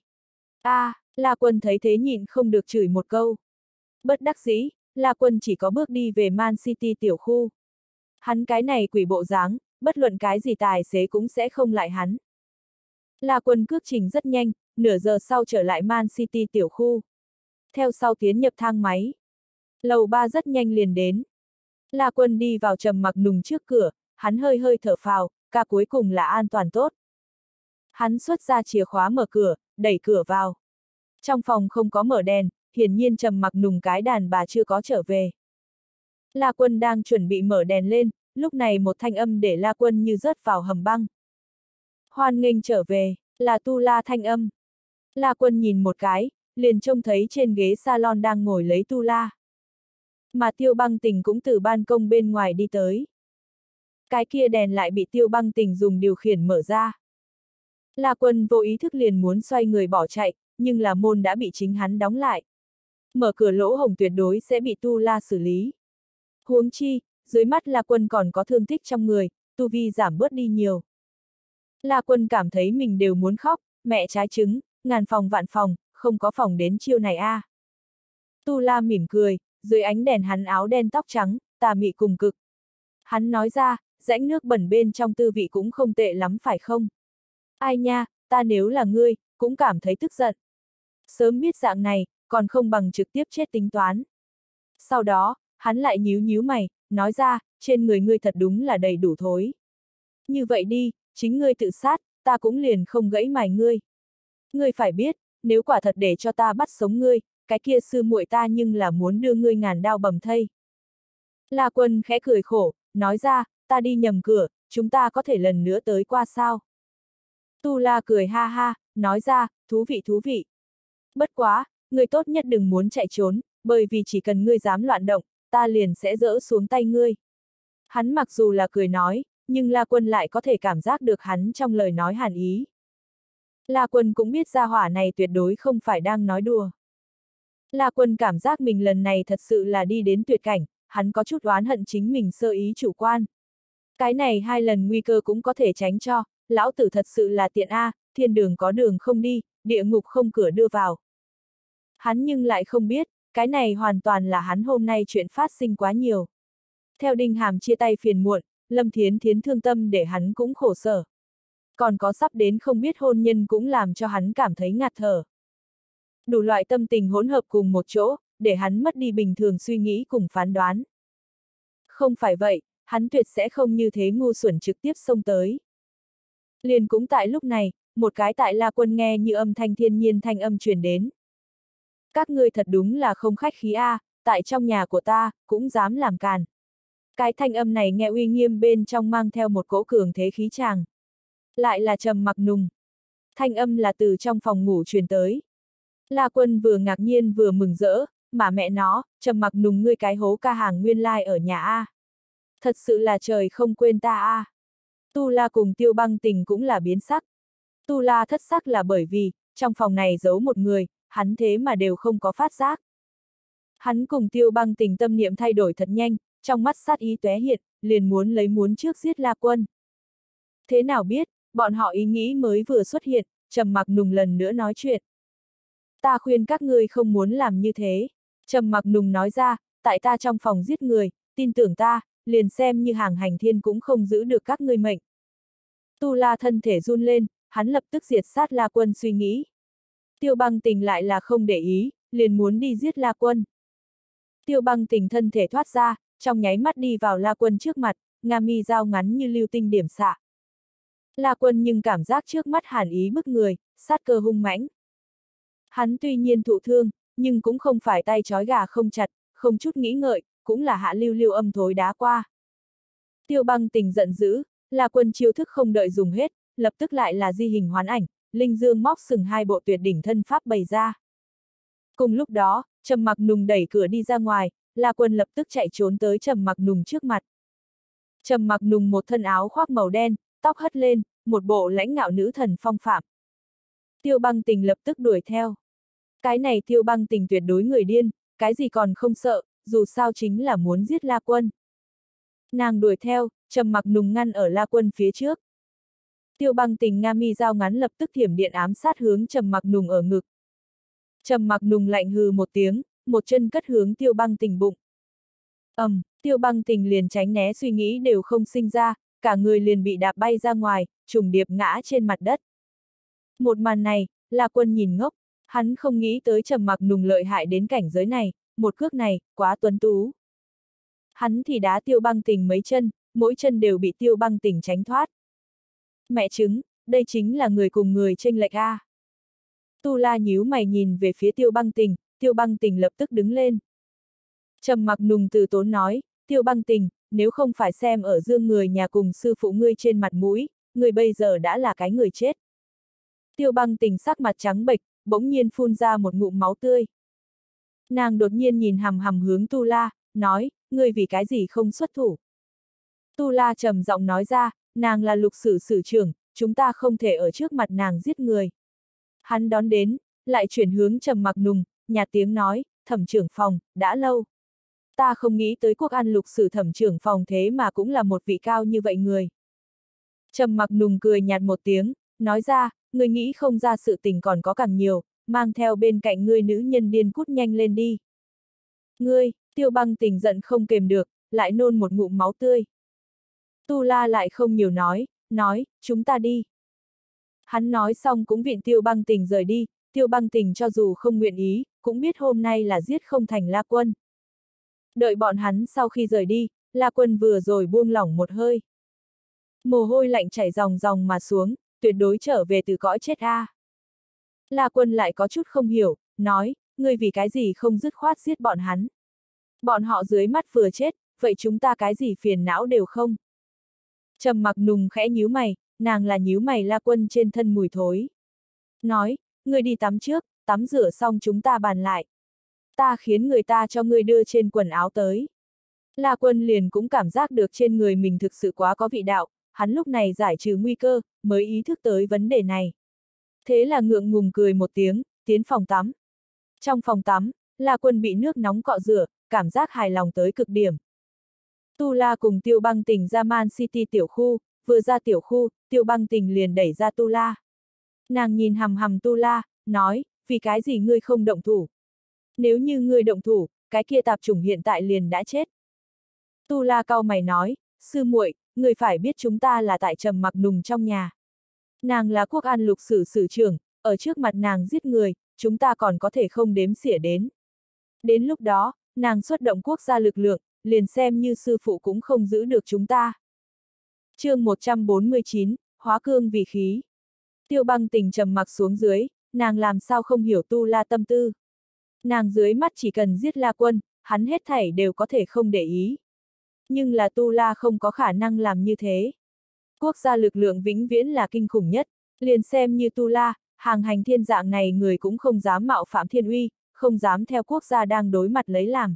La Quân thấy thế nhịn không được chửi một câu. Bất đắc dĩ, La Quân chỉ có bước đi về Man City tiểu khu. Hắn cái này quỷ bộ dáng, bất luận cái gì tài xế cũng sẽ không lại hắn. La Quân cước trình rất nhanh, nửa giờ sau trở lại Man City tiểu khu. Theo sau tiến nhập thang máy. Lầu 3 rất nhanh liền đến. La Quân đi vào trầm mặc nùng trước cửa, hắn hơi hơi thở phào, ca cuối cùng là an toàn tốt. Hắn xuất ra chìa khóa mở cửa, đẩy cửa vào. Trong phòng không có mở đèn, hiển nhiên trầm mặc nùng cái đàn bà chưa có trở về. La Quân đang chuẩn bị mở đèn lên, lúc này một thanh âm để La Quân như rớt vào hầm băng. Hoan nghênh trở về, là Tu La thanh âm. La Quân nhìn một cái, liền trông thấy trên ghế salon đang ngồi lấy Tu La. mà Tiêu Băng Tình cũng từ ban công bên ngoài đi tới. Cái kia đèn lại bị Tiêu Băng Tình dùng điều khiển mở ra. La Quân vô ý thức liền muốn xoay người bỏ chạy, nhưng là môn đã bị chính hắn đóng lại. Mở cửa lỗ hổng tuyệt đối sẽ bị Tu La xử lý. Huống chi, dưới mắt La Quân còn có thương tích trong người, tu vi giảm bớt đi nhiều. La Quân cảm thấy mình đều muốn khóc, mẹ trái trứng, ngàn phòng vạn phòng, không có phòng đến chiêu này a. Tu La mỉm cười, dưới ánh đèn hắn áo đen tóc trắng, tà mị cùng cực. Hắn nói ra, rãnh nước bẩn bên trong tư vị cũng không tệ lắm phải không? Ai nha, ta nếu là ngươi, cũng cảm thấy tức giận. Sớm biết dạng này, còn không bằng trực tiếp chết tính toán. Sau đó, hắn lại nhíu nhíu mày, nói ra, trên người ngươi thật đúng là đầy đủ thối. Như vậy đi, chính ngươi tự sát, ta cũng liền không gãy mài ngươi. Ngươi phải biết, nếu quả thật để cho ta bắt sống ngươi, cái kia sư muội ta nhưng là muốn đưa ngươi ngàn đao bầm thây. La Quân khẽ cười khổ, nói ra, ta đi nhầm cửa, chúng ta có thể lần nữa tới qua sao? Tu La cười ha ha, nói ra, thú vị thú vị. Bất quá, ngươi tốt nhất đừng muốn chạy trốn, bởi vì chỉ cần ngươi dám loạn động, ta liền sẽ dỡ xuống tay ngươi. Hắn mặc dù là cười nói, nhưng La Quân lại có thể cảm giác được hắn trong lời nói hàn ý. La Quân cũng biết gia hỏa này tuyệt đối không phải đang nói đùa. La Quân cảm giác mình lần này thật sự là đi đến tuyệt cảnh, hắn có chút oán hận chính mình sơ ý chủ quan. Cái này 2 lần nguy cơ cũng có thể tránh cho, lão tử thật sự là tiện a, thiên đường có đường không đi, địa ngục không cửa đưa vào. Hắn nhưng lại không biết, cái này hoàn toàn là hắn hôm nay chuyện phát sinh quá nhiều. Theo Đinh Hàm chia tay phiền muộn, Lâm Thiến Thiến thương tâm để hắn cũng khổ sở. Còn có sắp đến không biết hôn nhân cũng làm cho hắn cảm thấy ngạt thở. Đủ loại tâm tình hỗn hợp cùng một chỗ, để hắn mất đi bình thường suy nghĩ cùng phán đoán. Không phải vậy, hắn tuyệt sẽ không như thế ngu xuẩn trực tiếp xông tới. Liền cũng tại lúc này, một cái tại La Quân nghe như âm thanh thiên nhiên thanh âm truyền đến. Các ngươi thật đúng là không khách khí a, tại trong nhà của ta, cũng dám làm càn. Cái thanh âm này nghe uy nghiêm bên trong mang theo một cỗ cường thế khí tràng. Lại là Trầm Mặc Nùng. Thanh âm là từ trong phòng ngủ truyền tới. La Quân vừa ngạc nhiên vừa mừng rỡ, mà mẹ nó, Trầm Mặc Nùng ngươi cái hố ca hàng nguyên lai ở nhà a. Thật sự là trời không quên ta a. Tu La cùng Tiêu Băng Tình cũng là biến sắc. Tu La thất sắc là bởi vì, trong phòng này giấu một người, hắn thế mà đều không có phát giác. Hắn cùng Tiêu Băng Tình tâm niệm thay đổi thật nhanh, trong mắt sát ý tóe hiện, liền muốn trước giết La Quân. Thế nào biết, bọn họ ý nghĩ mới vừa xuất hiện, Trầm Mặc Nùng lần nữa nói chuyện. Ta khuyên các ngươi không muốn làm như thế. Trầm Mặc Nùng nói ra, tại ta trong phòng giết người, tin tưởng ta, liền xem như hàng hành thiên cũng không giữ được các ngươi mệnh. Tu La thân thể run lên, hắn lập tức diệt sát La Quân suy nghĩ. Tiêu Băng Tình lại là không để ý, liền muốn đi giết La Quân. Tiêu Băng Tình thân thể thoát ra, trong nháy mắt đi vào La Quân trước mặt, nga mi dao ngắn như lưu tinh điểm xạ. La Quân nhưng cảm giác trước mắt hàn ý bức người, sát cơ hung mãnh. Hắn tuy nhiên thụ thương, nhưng cũng không phải tay trói gà không chặt, không chút nghĩ ngợi, cũng là hạ lưu lưu âm thối đá qua. Tiêu Băng Tình giận dữ, La Quân chiêu thức không đợi dùng hết, lập tức lại là di hình hoán ảnh, linh dương móc sừng 2 bộ tuyệt đỉnh thân pháp bày ra. Cùng lúc đó, Trầm Mặc Nùng đẩy cửa đi ra ngoài, La Quân lập tức chạy trốn tới Trầm Mặc Nùng trước mặt. Trầm Mặc Nùng một thân áo khoác màu đen, tóc hất lên, một bộ lãnh ngạo nữ thần phong phạm. Tiêu Băng Tình lập tức đuổi theo. Cái này Tiêu Băng Tình tuyệt đối người điên, cái gì còn không sợ, dù sao chính là muốn giết La Quân. Nàng đuổi theo, Trầm Mặc Nùng ngăn ở La Quân phía trước. Tiêu Băng Tình nga mi dao ngắn lập tức thiểm điện ám sát hướng Trầm Mặc Nùng ở ngực. Trầm Mặc Nùng lạnh hừ một tiếng, một chân cất hướng Tiêu Băng Tình bụng. Tiêu Băng Tình liền tránh né suy nghĩ đều không sinh ra, cả người liền bị đạp bay ra ngoài, trùng điệp ngã trên mặt đất. Một màn này, La Quân nhìn ngốc, hắn không nghĩ tới Trầm Mặc Nùng lợi hại đến cảnh giới này, một cước này, quá tuấn tú. Hắn thì đá Tiêu Băng Tình mấy chân, mỗi chân đều bị Tiêu Băng Tình tránh thoát. Mẹ chứng, đây chính là người cùng người chênh lệch a. Tu La nhíu mày nhìn về phía Tiêu Băng Tình lập tức đứng lên. Trầm Mặc Nùng từ tốn nói, Tiêu Băng Tình, nếu không phải xem ở dương người nhà cùng sư phụ ngươi trên mặt mũi, ngươi bây giờ đã là cái người chết. Tiêu Băng Tình sắc mặt trắng bệch, bỗng nhiên phun ra một ngụm máu tươi. Nàng đột nhiên nhìn hằm hằm hướng Tu La, nói, ngươi vì cái gì không xuất thủ. Tu La trầm giọng nói ra, nàng là Lục Sử sử trưởng, chúng ta không thể ở trước mặt nàng giết người. Hắn đón đến, lại chuyển hướng Trầm Mặc Nùng, nhạt tiếng nói, Thẩm trưởng phòng, đã lâu. Ta không nghĩ tới Quốc An Lục Sử Thẩm trưởng phòng thế mà cũng là một vị cao như vậy người. Trầm Mặc Nùng cười nhạt một tiếng, nói ra, ngươi nghĩ không ra sự tình còn có càng nhiều, mang theo bên cạnh ngươi nữ nhân điên cút nhanh lên đi. Ngươi, Tiêu Băng Tình giận không kềm được, lại nôn một ngụm máu tươi. Tu La lại không nhiều nói, chúng ta đi. Hắn nói xong cũng viện Tiêu Băng Tình rời đi, Tiêu Băng Tình cho dù không nguyện ý, cũng biết hôm nay là giết không thành La Quân. Đợi bọn hắn sau khi rời đi, La Quân vừa rồi buông lỏng một hơi. Mồ hôi lạnh chảy ròng ròng mà xuống, tuyệt đối trở về từ cõi chết a. La Quân lại có chút không hiểu, nói, ngươi vì cái gì không dứt khoát giết bọn hắn. Bọn họ dưới mắt vừa chết, vậy chúng ta cái gì phiền não đều không. Trầm Mặc Nùng khẽ nhíu mày, nàng là nhíu mày La Quân trên thân mùi thối. Nói, ngươi đi tắm trước, tắm rửa xong chúng ta bàn lại. Ta khiến người ta cho ngươi đưa trên quần áo tới. La Quân liền cũng cảm giác được trên người mình thực sự quá có vị đạo, hắn lúc này giải trừ nguy cơ, mới ý thức tới vấn đề này. Thế là ngượng ngùng cười một tiếng, tiến phòng tắm. Trong phòng tắm, La Quân bị nước nóng cọ rửa, cảm giác hài lòng tới cực điểm. Tu La cùng Tiêu Băng Tình ra Man City tiểu khu, vừa ra tiểu khu, Tiêu Băng Tình liền đẩy ra Tu La. Nàng nhìn hằm hằm Tu La, nói, vì cái gì ngươi không động thủ? Nếu như ngươi động thủ, cái kia tạp chủng hiện tại liền đã chết. Tu La cau mày nói, sư muội, ngươi phải biết chúng ta là tại Trầm Mặc Nùng trong nhà. Nàng là Quốc An Lục Sử sử trưởng, ở trước mặt nàng giết người, chúng ta còn có thể không đếm xỉa đến. Đến lúc đó, nàng xuất động quốc gia lực lượng, liền xem như sư phụ cũng không giữ được chúng ta. Chương 149, hóa cương vì khí. Tiêu Băng Tình trầm mặc xuống dưới, nàng làm sao không hiểu Tu La tâm tư. Nàng dưới mắt chỉ cần giết La Quân, hắn hết thảy đều có thể không để ý. Nhưng là Tu La không có khả năng làm như thế. Quốc gia lực lượng vĩnh viễn là kinh khủng nhất, liền xem như Tu La, hàng hành thiên dạng này người cũng không dám mạo phạm thiên uy, không dám theo quốc gia đang đối mặt lấy làm.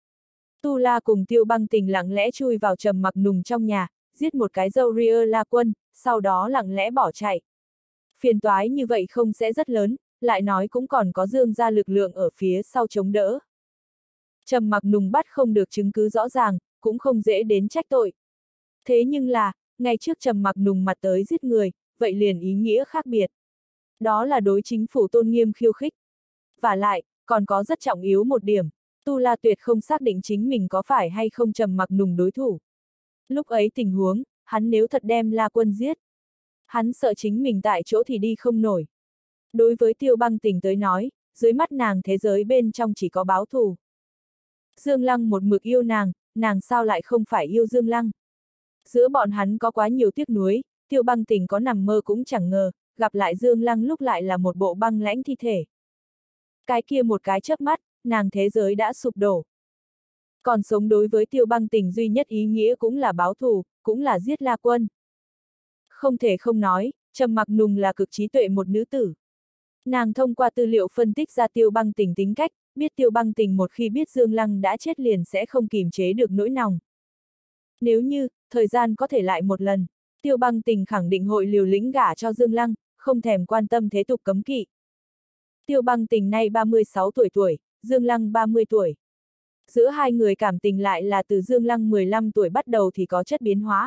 Tu La cùng Tiêu Băng Tình lặng lẽ chui vào Trầm Mặc Nùng trong nhà, giết một cái dâu ria La Quân, sau đó lặng lẽ bỏ chạy. Phiền toái như vậy không sẽ rất lớn, lại nói cũng còn có Dương gia lực lượng ở phía sau chống đỡ. Trầm Mặc Nùng bắt không được chứng cứ rõ ràng, cũng không dễ đến trách tội. Thế nhưng là, ngày trước Trầm Mặc Nùng mặt tới giết người, vậy liền ý nghĩa khác biệt. Đó là đối chính phủ tôn nghiêm khiêu khích. Và lại, còn có rất trọng yếu một điểm, Tu La tuyệt không xác định chính mình có phải hay không Trầm Mặc Nùng đối thủ. Lúc ấy tình huống, hắn nếu thật đem La Quân giết, hắn sợ chính mình tại chỗ thì đi không nổi. Đối với Tiêu Băng Tình tới nói, dưới mắt nàng thế giới bên trong chỉ có báo thù. Dương Lăng một mực yêu nàng sao lại không phải yêu Dương Lăng. Giữa bọn hắn có quá nhiều tiếc nuối, Tiêu Băng Tình có nằm mơ cũng chẳng ngờ, gặp lại Dương Lăng lúc lại là một bộ băng lãnh thi thể. Cái kia một cái chớp mắt, nàng thế giới đã sụp đổ. Còn sống đối với Tiêu Băng Tình duy nhất ý nghĩa cũng là báo thù, cũng là giết La Quân. Không thể không nói, Trầm Mặc Nùng là cực trí tuệ một nữ tử. Nàng thông qua tư liệu phân tích ra Tiêu Băng Tình tính cách, biết Tiêu Băng Tình một khi biết Dương Lăng đã chết liền sẽ không kìm chế được nỗi lòng. Nếu như, thời gian có thể lại một lần, Tiêu Băng Tình khẳng định hội liều lĩnh gả cho Dương Lăng, không thèm quan tâm thế tục cấm kỵ. Tiêu Băng Tình nay 36 tuổi, Dương Lăng 30 tuổi. Giữa hai người cảm tình lại là từ Dương Lăng 15 tuổi bắt đầu thì có chất biến hóa.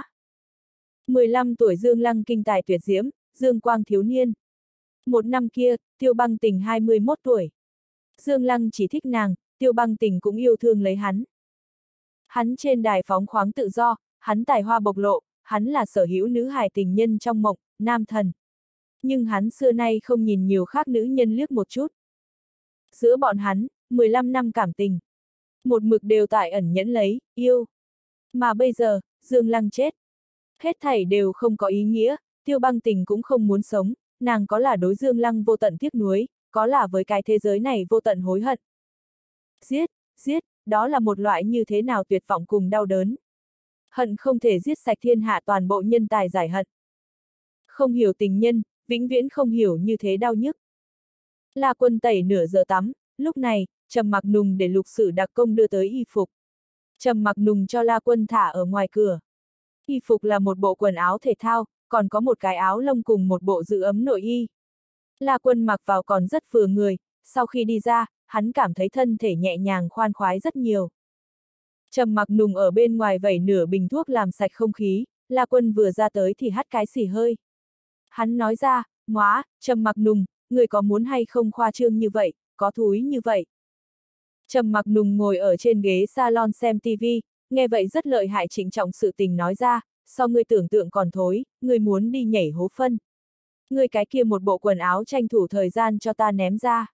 15 tuổi Dương Lăng kinh tài tuyệt diễm, Dương quang thiếu niên. Một năm kia, Tiêu Băng Tình 21 tuổi. Dương Lăng chỉ thích nàng, Tiêu Băng Tình cũng yêu thương lấy hắn. Hắn trên đài phóng khoáng tự do, hắn tài hoa bộc lộ, hắn là sở hữu nữ hài tình nhân trong mộng, nam thần. Nhưng hắn xưa nay không nhìn nhiều khác nữ nhân liếc một chút. Giữa bọn hắn, 15 năm cảm tình. Một mực đều tại ẩn nhẫn lấy, yêu. Mà bây giờ, Dương Lăng chết. Hết thảy đều không có ý nghĩa, Tiêu Băng Tình cũng không muốn sống, nàng có là đối Dương Lăng vô tận tiếc nuối, có là với cái thế giới này vô tận hối hận. Giết, đó là một loại như thế nào tuyệt vọng cùng đau đớn. Hận không thể giết sạch thiên hạ toàn bộ nhân tài giải hận. Không hiểu tình nhân, vĩnh viễn không hiểu như thế đau nhức. La Quân tẩy nửa giờ tắm, lúc này, Trầm Mặc Nùng để Lục Sử đặc công đưa tới y phục. Trầm Mặc Nùng cho La Quân thả ở ngoài cửa. Y phục là một bộ quần áo thể thao, còn có một cái áo lông cùng một bộ giữ ấm nội y. La Quân mặc vào còn rất vừa người, sau khi đi ra, hắn cảm thấy thân thể nhẹ nhàng khoan khoái rất nhiều. Trầm Mặc Nùng ở bên ngoài vẩy nửa bình thuốc làm sạch không khí, La Quân vừa ra tới thì hắt cái xì hơi. Hắn nói ra, "Móa, Trầm Mặc Nùng, người có muốn hay không khoa trương như vậy, có thúi như vậy." Trầm Mặc Nùng ngồi ở trên ghế salon xem tivi, nghe vậy rất lợi hại trịnh trọng sự tình nói ra, "So ngươi tưởng tượng còn thối, ngươi muốn đi nhảy hố phân. Ngươi cái kia một bộ quần áo tranh thủ thời gian cho ta ném ra."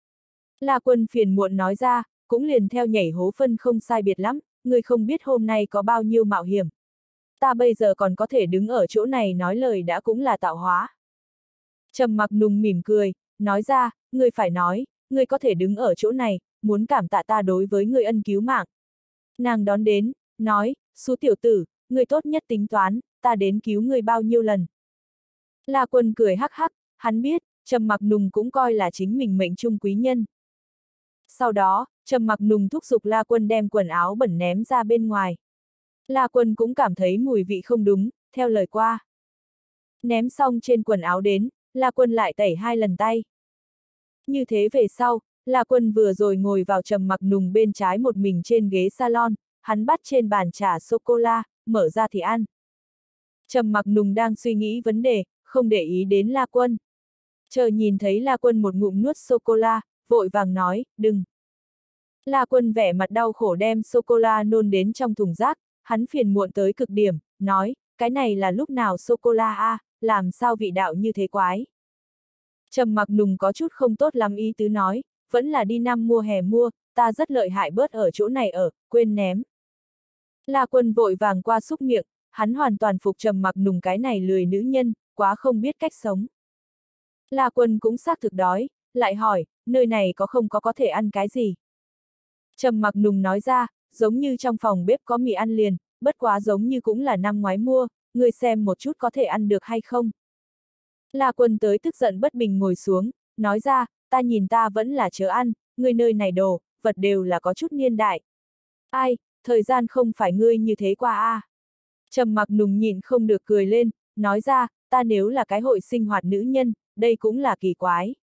La Quân phiền muộn nói ra, "Cũng liền theo nhảy hố phân không sai biệt lắm, ngươi không biết hôm nay có bao nhiêu mạo hiểm. Ta bây giờ còn có thể đứng ở chỗ này nói lời đã cũng là tạo hóa." Trầm Mặc Nùng mỉm cười, nói ra, "Ngươi phải nói, ngươi có thể đứng ở chỗ này, muốn cảm tạ ta đối với ngươi ân cứu mạng." Nàng đón đến, nói, "Xú tiểu tử, ngươi tốt nhất tính toán, ta đến cứu ngươi bao nhiêu lần." La Quân cười hắc hắc, hắn biết, Trầm Mặc Nùng cũng coi là chính mình mệnh trung quý nhân. Sau đó, Trầm Mặc Nùng thúc giục La Quân đem quần áo bẩn ném ra bên ngoài. La Quân cũng cảm thấy mùi vị không đúng, theo lời qua. Ném xong trên quần áo đến, La Quân lại tẩy 2 lần tay. Như thế về sau, La Quân vừa rồi ngồi vào Trầm Mặc Nùng bên trái một mình trên ghế salon, hắn bắt trên bàn trà sô-cô-la, mở ra thì ăn. Trầm Mặc Nùng đang suy nghĩ vấn đề, không để ý đến La Quân. Chờ nhìn thấy La Quân một ngụm nuốt sô-cô-la, vội vàng nói, "Đừng." La Quân vẻ mặt đau khổ đem sô-cô-la nôn đến trong thùng rác, hắn phiền muộn tới cực điểm, nói, "Cái này là lúc nào sô-cô-la a, làm sao vị đạo như thế quái." Trầm Mặc Nùng có chút không tốt lắm ý tứ nói, "Vẫn là đi năm mùa hè mua, ta rất lợi hại bớt ở chỗ này ở, quên ném." La Quân vội vàng qua xúc miệng, hắn hoàn toàn phục Trầm Mặc Nùng cái này lười nữ nhân, quá không biết cách sống. La Quân cũng xác thực đói, lại hỏi, "Nơi này không có thể ăn cái gì?" Trầm Mặc Nùng nói ra, "Giống như trong phòng bếp có mì ăn liền, bất quá giống như cũng là năm ngoái mua, ngươi xem một chút có thể ăn được hay không." La Quân tới tức giận bất bình ngồi xuống, nói ra, "Ta nhìn ta vẫn là chớ ăn, ngươi nơi này đồ, vật đều là có chút niên đại. Ai, thời gian không phải ngươi như thế qua a." Trầm Mặc Nùng nhịn không được cười lên, nói ra, "Ta nếu là cái hội sinh hoạt nữ nhân, đây cũng là kỳ quái."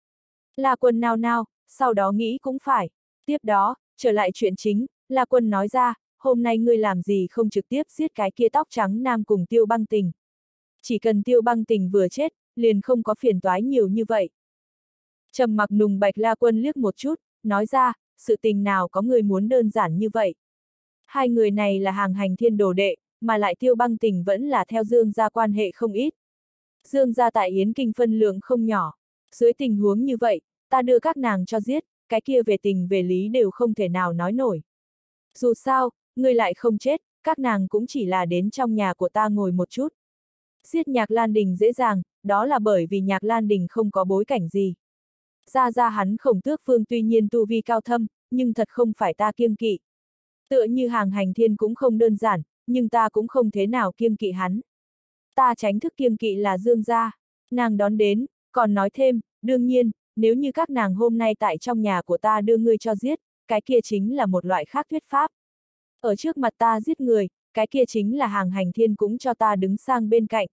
La Quân nao nao, sau đó nghĩ cũng phải. Tiếp đó, trở lại chuyện chính, La Quân nói ra, "Hôm nay ngươi làm gì không trực tiếp giết cái kia tóc trắng nam cùng Tiêu Băng Tình. Chỉ cần Tiêu Băng Tình vừa chết, liền không có phiền toái nhiều như vậy." Trầm Mặc Nùng bạch La Quân liếc một chút, nói ra, "Sự tình nào có người muốn đơn giản như vậy. Hai người này là hàng hành thiên đồ đệ, mà lại Tiêu Băng Tình vẫn là theo Dương gia quan hệ không ít. Dương gia tại Yến Kinh phân lượng không nhỏ. Dưới tình huống như vậy, ta đưa các nàng cho giết, cái kia về tình về lý đều không thể nào nói nổi. Dù sao, ngươi lại không chết, các nàng cũng chỉ là đến trong nhà của ta ngồi một chút. Giết Nhạc Lan Đình dễ dàng, đó là bởi vì Nhạc Lan Đình không có bối cảnh gì. Ra hắn Khổng Tước Phương tuy nhiên tu vi cao thâm, nhưng thật không phải ta kiêng kỵ. Tựa như hàng hành thiên cũng không đơn giản, nhưng ta cũng không thế nào kiêng kỵ hắn. Ta tránh thức kiêng kỵ là Dương gia." Nàng đón đến, còn nói thêm, "Đương nhiên, nếu như các nàng hôm nay tại trong nhà của ta đưa ngươi cho giết, cái kia chính là một loại khác thuyết pháp. Ở trước mặt ta giết người, cái kia chính là hàng hành thiên cũng cho ta đứng sang bên cạnh."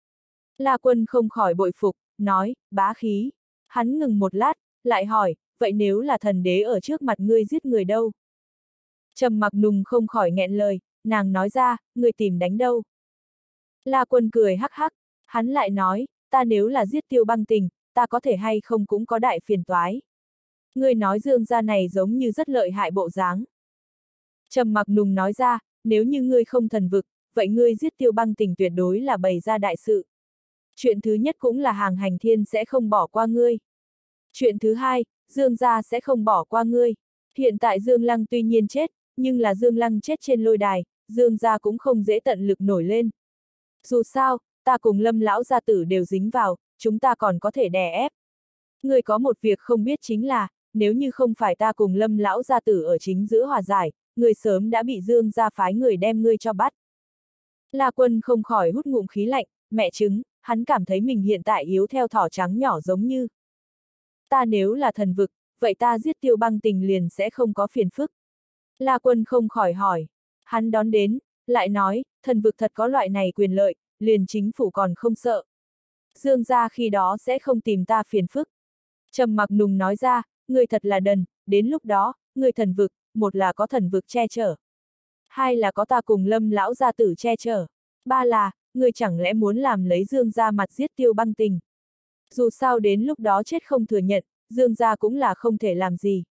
La Quân không khỏi bội phục, nói, "Bá khí." Hắn ngừng một lát, lại hỏi, "Vậy nếu là thần đế ở trước mặt ngươi giết người đâu?" Trầm Mặc Nùng không khỏi nghẹn lời, nàng nói ra, "Ngươi tìm đánh đâu?" La Quân cười hắc hắc, hắn lại nói, "Ta nếu là giết Tiêu Băng Tình, ta có thể hay không cũng có đại phiền toái. Ngươi nói Dương gia này giống như rất lợi hại bộ dáng." Trầm Mặc Nùng nói ra, "Nếu như ngươi không thần vực, vậy ngươi giết Tiêu Băng Tình tuyệt đối là bày ra đại sự. Chuyện thứ nhất cũng là hàng hành thiên sẽ không bỏ qua ngươi. Chuyện thứ hai, Dương gia sẽ không bỏ qua ngươi. Hiện tại Dương Lăng tuy nhiên chết, nhưng là Dương Lăng chết trên lôi đài, Dương gia cũng không dễ tận lực nổi lên. Dù sao, ta cùng Lâm lão gia tử đều dính vào, chúng ta còn có thể đè ép. Ngươi có một việc không biết chính là, nếu như không phải ta cùng Lâm lão gia tử ở chính giữa hòa giải, ngươi sớm đã bị Dương gia phái người đem ngươi cho bắt." La Quân không khỏi hút ngụm khí lạnh, mẹ chứng, hắn cảm thấy mình hiện tại yếu theo thỏ trắng nhỏ giống như. Ta nếu là thần vực, vậy ta giết Tiêu Băng Tình liền sẽ không có phiền phức. La Quân không khỏi hỏi. Hắn đón đến, lại nói, thần vực thật có loại này quyền lợi, liền chính phủ còn không sợ. Dương gia khi đó sẽ không tìm ta phiền phức. Trầm Mặc Nùng nói ra, ngươi thật là đần, đến lúc đó, ngươi thần vực, một là có thần vực che chở. Hai là có ta cùng Lâm lão gia tử che chở. Ba là, ngươi chẳng lẽ muốn làm lấy Dương gia mặt giết Tiêu Băng Tình. Dù sao đến lúc đó chết không thừa nhận, Dương gia cũng là không thể làm gì.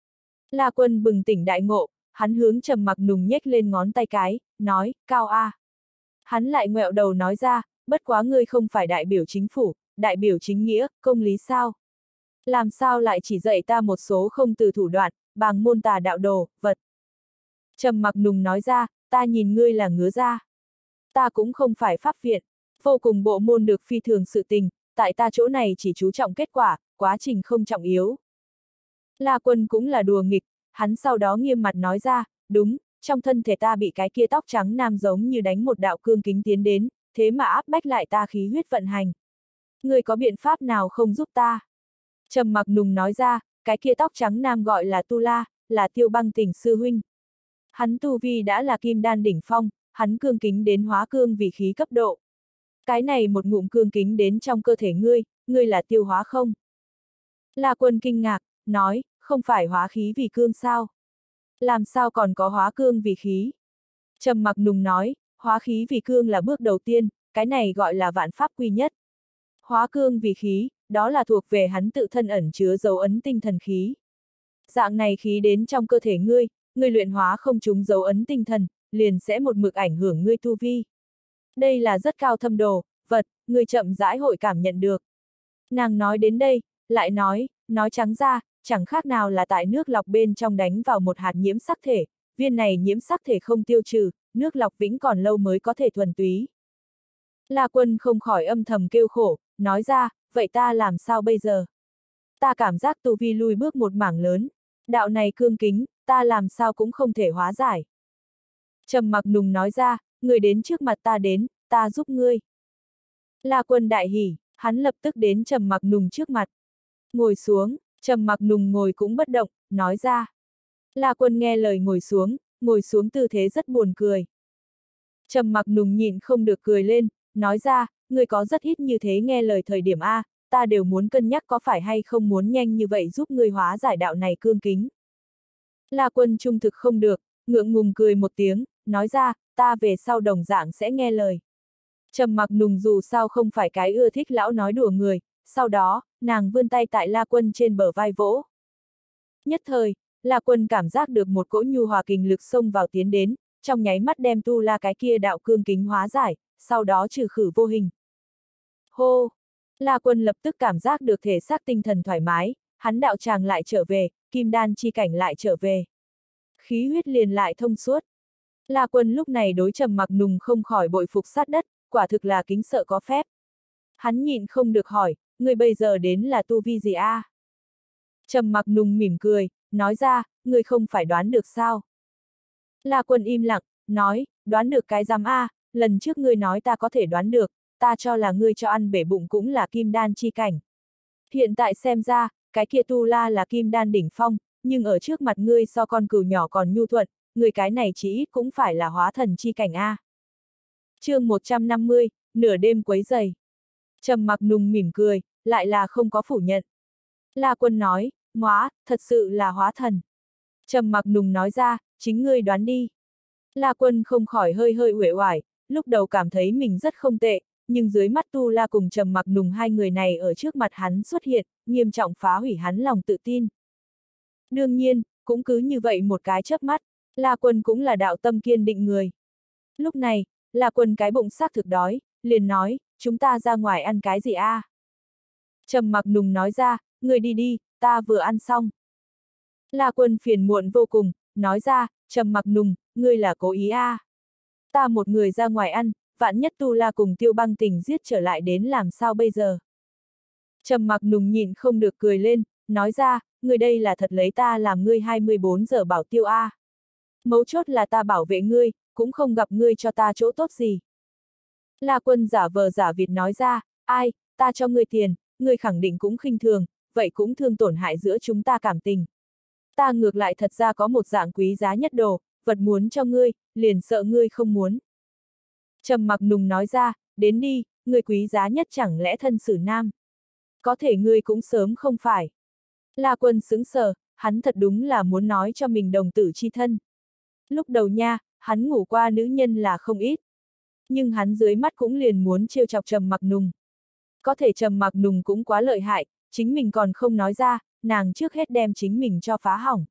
La Quân bừng tỉnh đại ngộ, hắn hướng Trầm Mặc Nùng nhếch lên ngón tay cái, nói, cao a. Hắn lại ngoẹo đầu nói ra, bất quá ngươi không phải đại biểu chính phủ, đại biểu chính nghĩa, công lý sao? Làm sao lại chỉ dạy ta một số không từ thủ đoạn, bàng môn tà đạo đồ, vật. Trầm Mặc Nùng nói ra, ta nhìn ngươi là ngứa ra. Ta cũng không phải pháp viện, vô cùng bộ môn được phi thường sự tình, tại ta chỗ này chỉ chú trọng kết quả, quá trình không trọng yếu. La Quân cũng là đùa nghịch, hắn sau đó nghiêm mặt nói ra, đúng, trong thân thể ta bị cái kia tóc trắng nam giống như đánh một đạo cương kính tiến đến, thế mà áp bách lại ta khí huyết vận hành. Ngươi có biện pháp nào không giúp ta? Trầm Mặc Nùng nói ra, cái kia tóc trắng nam gọi là Tu La, là Tiêu Băng Tình sư huynh. Hắn tu vi đã là kim đan đỉnh phong, hắn cương kính đến hóa cương vì khí cấp độ. Cái này một ngụm cương kính đến trong cơ thể ngươi là tiêu hóa không? La Quân kinh ngạc, nói, không phải hóa khí vì cương sao? Làm sao còn có hóa cương vì khí? Trầm Mặc Nùng nói, hóa khí vì cương là bước đầu tiên, cái này gọi là vạn pháp quy nhất. Hóa cương vì khí, đó là thuộc về hắn tự thân ẩn chứa dấu ấn tinh thần khí. Dạng này khí đến trong cơ thể ngươi luyện hóa không trúng dấu ấn tinh thần, liền sẽ một mực ảnh hưởng ngươi tu vi. Đây là rất cao thâm đồ, vật, ngươi chậm rãi hội cảm nhận được. Nàng nói đến đây, lại nói trắng ra, chẳng khác nào là tại nước lọc bên trong đánh vào một hạt nhiễm sắc thể, viên này nhiễm sắc thể không tiêu trừ, nước lọc vĩnh còn lâu mới có thể thuần túy. La Quân không khỏi âm thầm kêu khổ, nói ra, vậy ta làm sao bây giờ? Ta cảm giác tu vi lui bước một mảng lớn, đạo này cương kính, ta làm sao cũng không thể hóa giải. Trầm Mặc Nùng nói ra, người đến trước mặt ta đến, ta giúp ngươi. La Quân đại hỉ, hắn lập tức đến Trầm Mặc Nùng trước mặt. Ngồi xuống, Trầm Mặc Nùng ngồi cũng bất động, nói ra. La Quân nghe lời ngồi xuống tư thế rất buồn cười. Trầm Mặc Nùng nhịn không được cười lên, nói ra, ngươi có rất ít như thế nghe lời thời điểm A, ta đều muốn cân nhắc có phải hay không muốn nhanh như vậy giúp ngươi hóa giải đạo này cương kính. La Quân trung thực không được, ngượng ngùng cười một tiếng, nói ra, ta về sau đồng dạng sẽ nghe lời. Trầm Mặc Nùng dù sao không phải cái ưa thích lão nói đùa người, sau đó, nàng vươn tay tại La Quân trên bờ vai vỗ. Nhất thời, La Quân cảm giác được một cỗ nhu hòa kình lực xông vào tiến đến, trong nháy mắt đem Tu La cái kia đạo cương kính hóa giải, sau đó trừ khử vô hình. Hô! La Quân lập tức cảm giác được thể xác tinh thần thoải mái, hắn đạo tràng lại trở về, kim đan chi cảnh lại trở về. Khí huyết liền lại thông suốt. La Quân lúc này đối Trầm Mặc Nùng không khỏi bội phục sát đất, quả thực là kính sợ có phép. Hắn nhịn không được hỏi, người bây giờ đến là tu vi gì a? Trầm Mặc Nùng mỉm cười, nói ra, người không phải đoán được sao? La Quân im lặng, nói, đoán được cái giám a, lần trước ngươi nói ta có thể đoán được, ta cho là ngươi cho ăn bể bụng cũng là kim đan chi cảnh. Hiện tại xem ra, cái kia Tu La là kim đan đỉnh phong, nhưng ở trước mặt ngươi so con cừu nhỏ còn nhu thuận, người cái này chỉ ít cũng phải là hóa thần chi cảnh a. Chương 150, nửa đêm quấy giày. Trầm Mặc Nùng mỉm cười, lại là không có phủ nhận. La Quân nói, ngóa, thật sự là hóa thần. Trầm Mặc Nùng nói ra, chính ngươi đoán đi. La Quân không khỏi hơi uể oải, lúc đầu cảm thấy mình rất không tệ, nhưng dưới mắt Tu La cùng Trầm Mặc Nùng hai người này ở trước mặt hắn xuất hiện, nghiêm trọng phá hủy hắn lòng tự tin. Đương nhiên, cũng cứ như vậy một cái chớp mắt, La Quân cũng là đạo tâm kiên định người. Lúc này, La Quân cái bụng xác thực đói, liền nói, chúng ta ra ngoài ăn cái gì a? Trầm Mặc Nùng nói ra, người đi đi, ta vừa ăn xong. La Quân phiền muộn vô cùng, nói ra, Trầm Mặc Nùng, ngươi là cố ý a? Ta một người ra ngoài ăn, vạn nhất Tu La cùng Tiêu Băng Tình giết trở lại đến làm sao bây giờ? Trầm Mặc Nùng nhịn không được cười lên, nói ra, người đây là thật lấy ta làm ngươi 24 giờ bảo tiêu a. Mấu chốt là ta bảo vệ ngươi, cũng không gặp ngươi cho ta chỗ tốt gì. La Quân giả vờ giả vịt nói ra, ai, ta cho ngươi tiền, ngươi khẳng định cũng khinh thường, vậy cũng thương tổn hại giữa chúng ta cảm tình. Ta ngược lại thật ra có một dạng quý giá nhất đồ, vật muốn cho ngươi, liền sợ ngươi không muốn. Trầm Mặc Nùng nói ra, đến đi, ngươi quý giá nhất chẳng lẽ thân xử nam. Có thể ngươi cũng sớm không phải. La Quân sững sờ, hắn thật đúng là muốn nói cho mình đồng tử chi thân. Lúc đầu nha, hắn ngủ qua nữ nhân là không ít. Nhưng hắn dưới mắt cũng liền muốn trêu chọc Trầm Mặc Nùng. Có thể Trầm Mặc Nùng cũng quá lợi hại, chính mình còn không nói ra, nàng trước hết đem chính mình cho phá hỏng.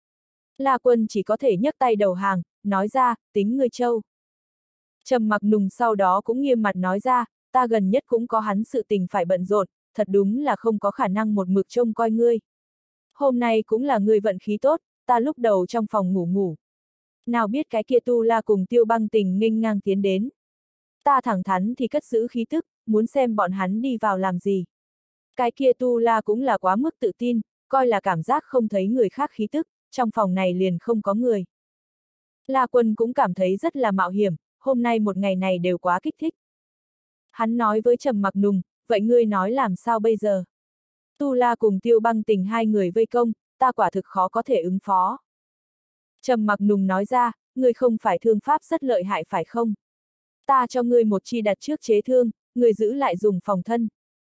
La Quân chỉ có thể nhấc tay đầu hàng, nói ra, tính ngươi trâu. Trầm Mặc Nùng sau đó cũng nghiêm mặt nói ra, ta gần nhất cũng có hắn sự tình phải bận rộn, thật đúng là không có khả năng một mực trông coi ngươi. Hôm nay cũng là ngươi vận khí tốt, ta lúc đầu trong phòng ngủ. Nào biết cái kia Tu La cùng Tiêu Băng Tình nghênh ngang tiến đến. Ta thẳng thắn thì cất giữ khí tức, muốn xem bọn hắn đi vào làm gì. Cái kia Tu La cũng là quá mức tự tin, coi là cảm giác không thấy người khác khí tức, trong phòng này liền không có người. La Quân cũng cảm thấy rất là mạo hiểm, hôm nay một ngày này đều quá kích thích. Hắn nói với Trầm Mặc Nùng, vậy ngươi nói làm sao bây giờ? Tu La cùng Tiêu Băng Tình hai người vây công, ta quả thực khó có thể ứng phó. Trầm Mặc Nùng nói ra, ngươi không phải thương pháp rất lợi hại phải không? Ta cho ngươi một chi đặt trước chế thương, ngươi giữ lại dùng phòng thân.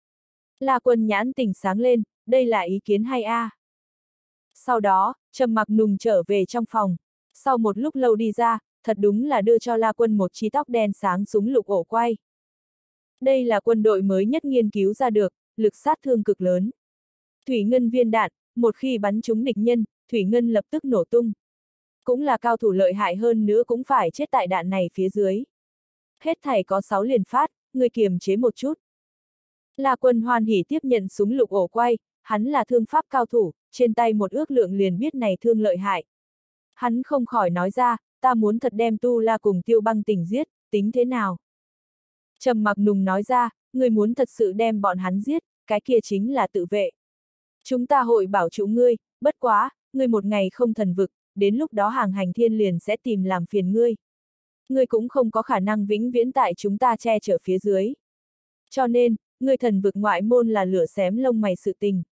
La Quân nhãn tỉnh sáng lên, đây là ý kiến hay a. Sau đó, Trầm Mặc Nùng trở về trong phòng. Sau một lúc lâu đi ra, thật đúng là đưa cho La Quân một chi tóc đen sáng súng lục ổ quay. Đây là quân đội mới nhất nghiên cứu ra được, lực sát thương cực lớn. Thủy ngân viên đạn, một khi bắn trúng địch nhân, thủy ngân lập tức nổ tung. Cũng là cao thủ lợi hại hơn nữa cũng phải chết tại đạn này phía dưới. Hết thảy có 6 liền phát, người kiềm chế một chút. La Quân hoan hỉ tiếp nhận súng lục ổ quay, hắn là thương pháp cao thủ, trên tay một ước lượng liền biết này thương lợi hại. Hắn không khỏi nói ra, ta muốn thật đem Tu La cùng Tiêu Băng Tình giết, tính thế nào? Trầm Mặc Nùng nói ra, người muốn thật sự đem bọn hắn giết, cái kia chính là tự vệ. Chúng ta hội bảo trụ ngươi, bất quá, ngươi một ngày không thần vực, đến lúc đó hàng hành thiên liền sẽ tìm làm phiền ngươi. Ngươi cũng không có khả năng vĩnh viễn tại chúng ta che chở phía dưới. Cho nên, ngươi thần vực ngoại môn là lửa xém lông mày sự tình.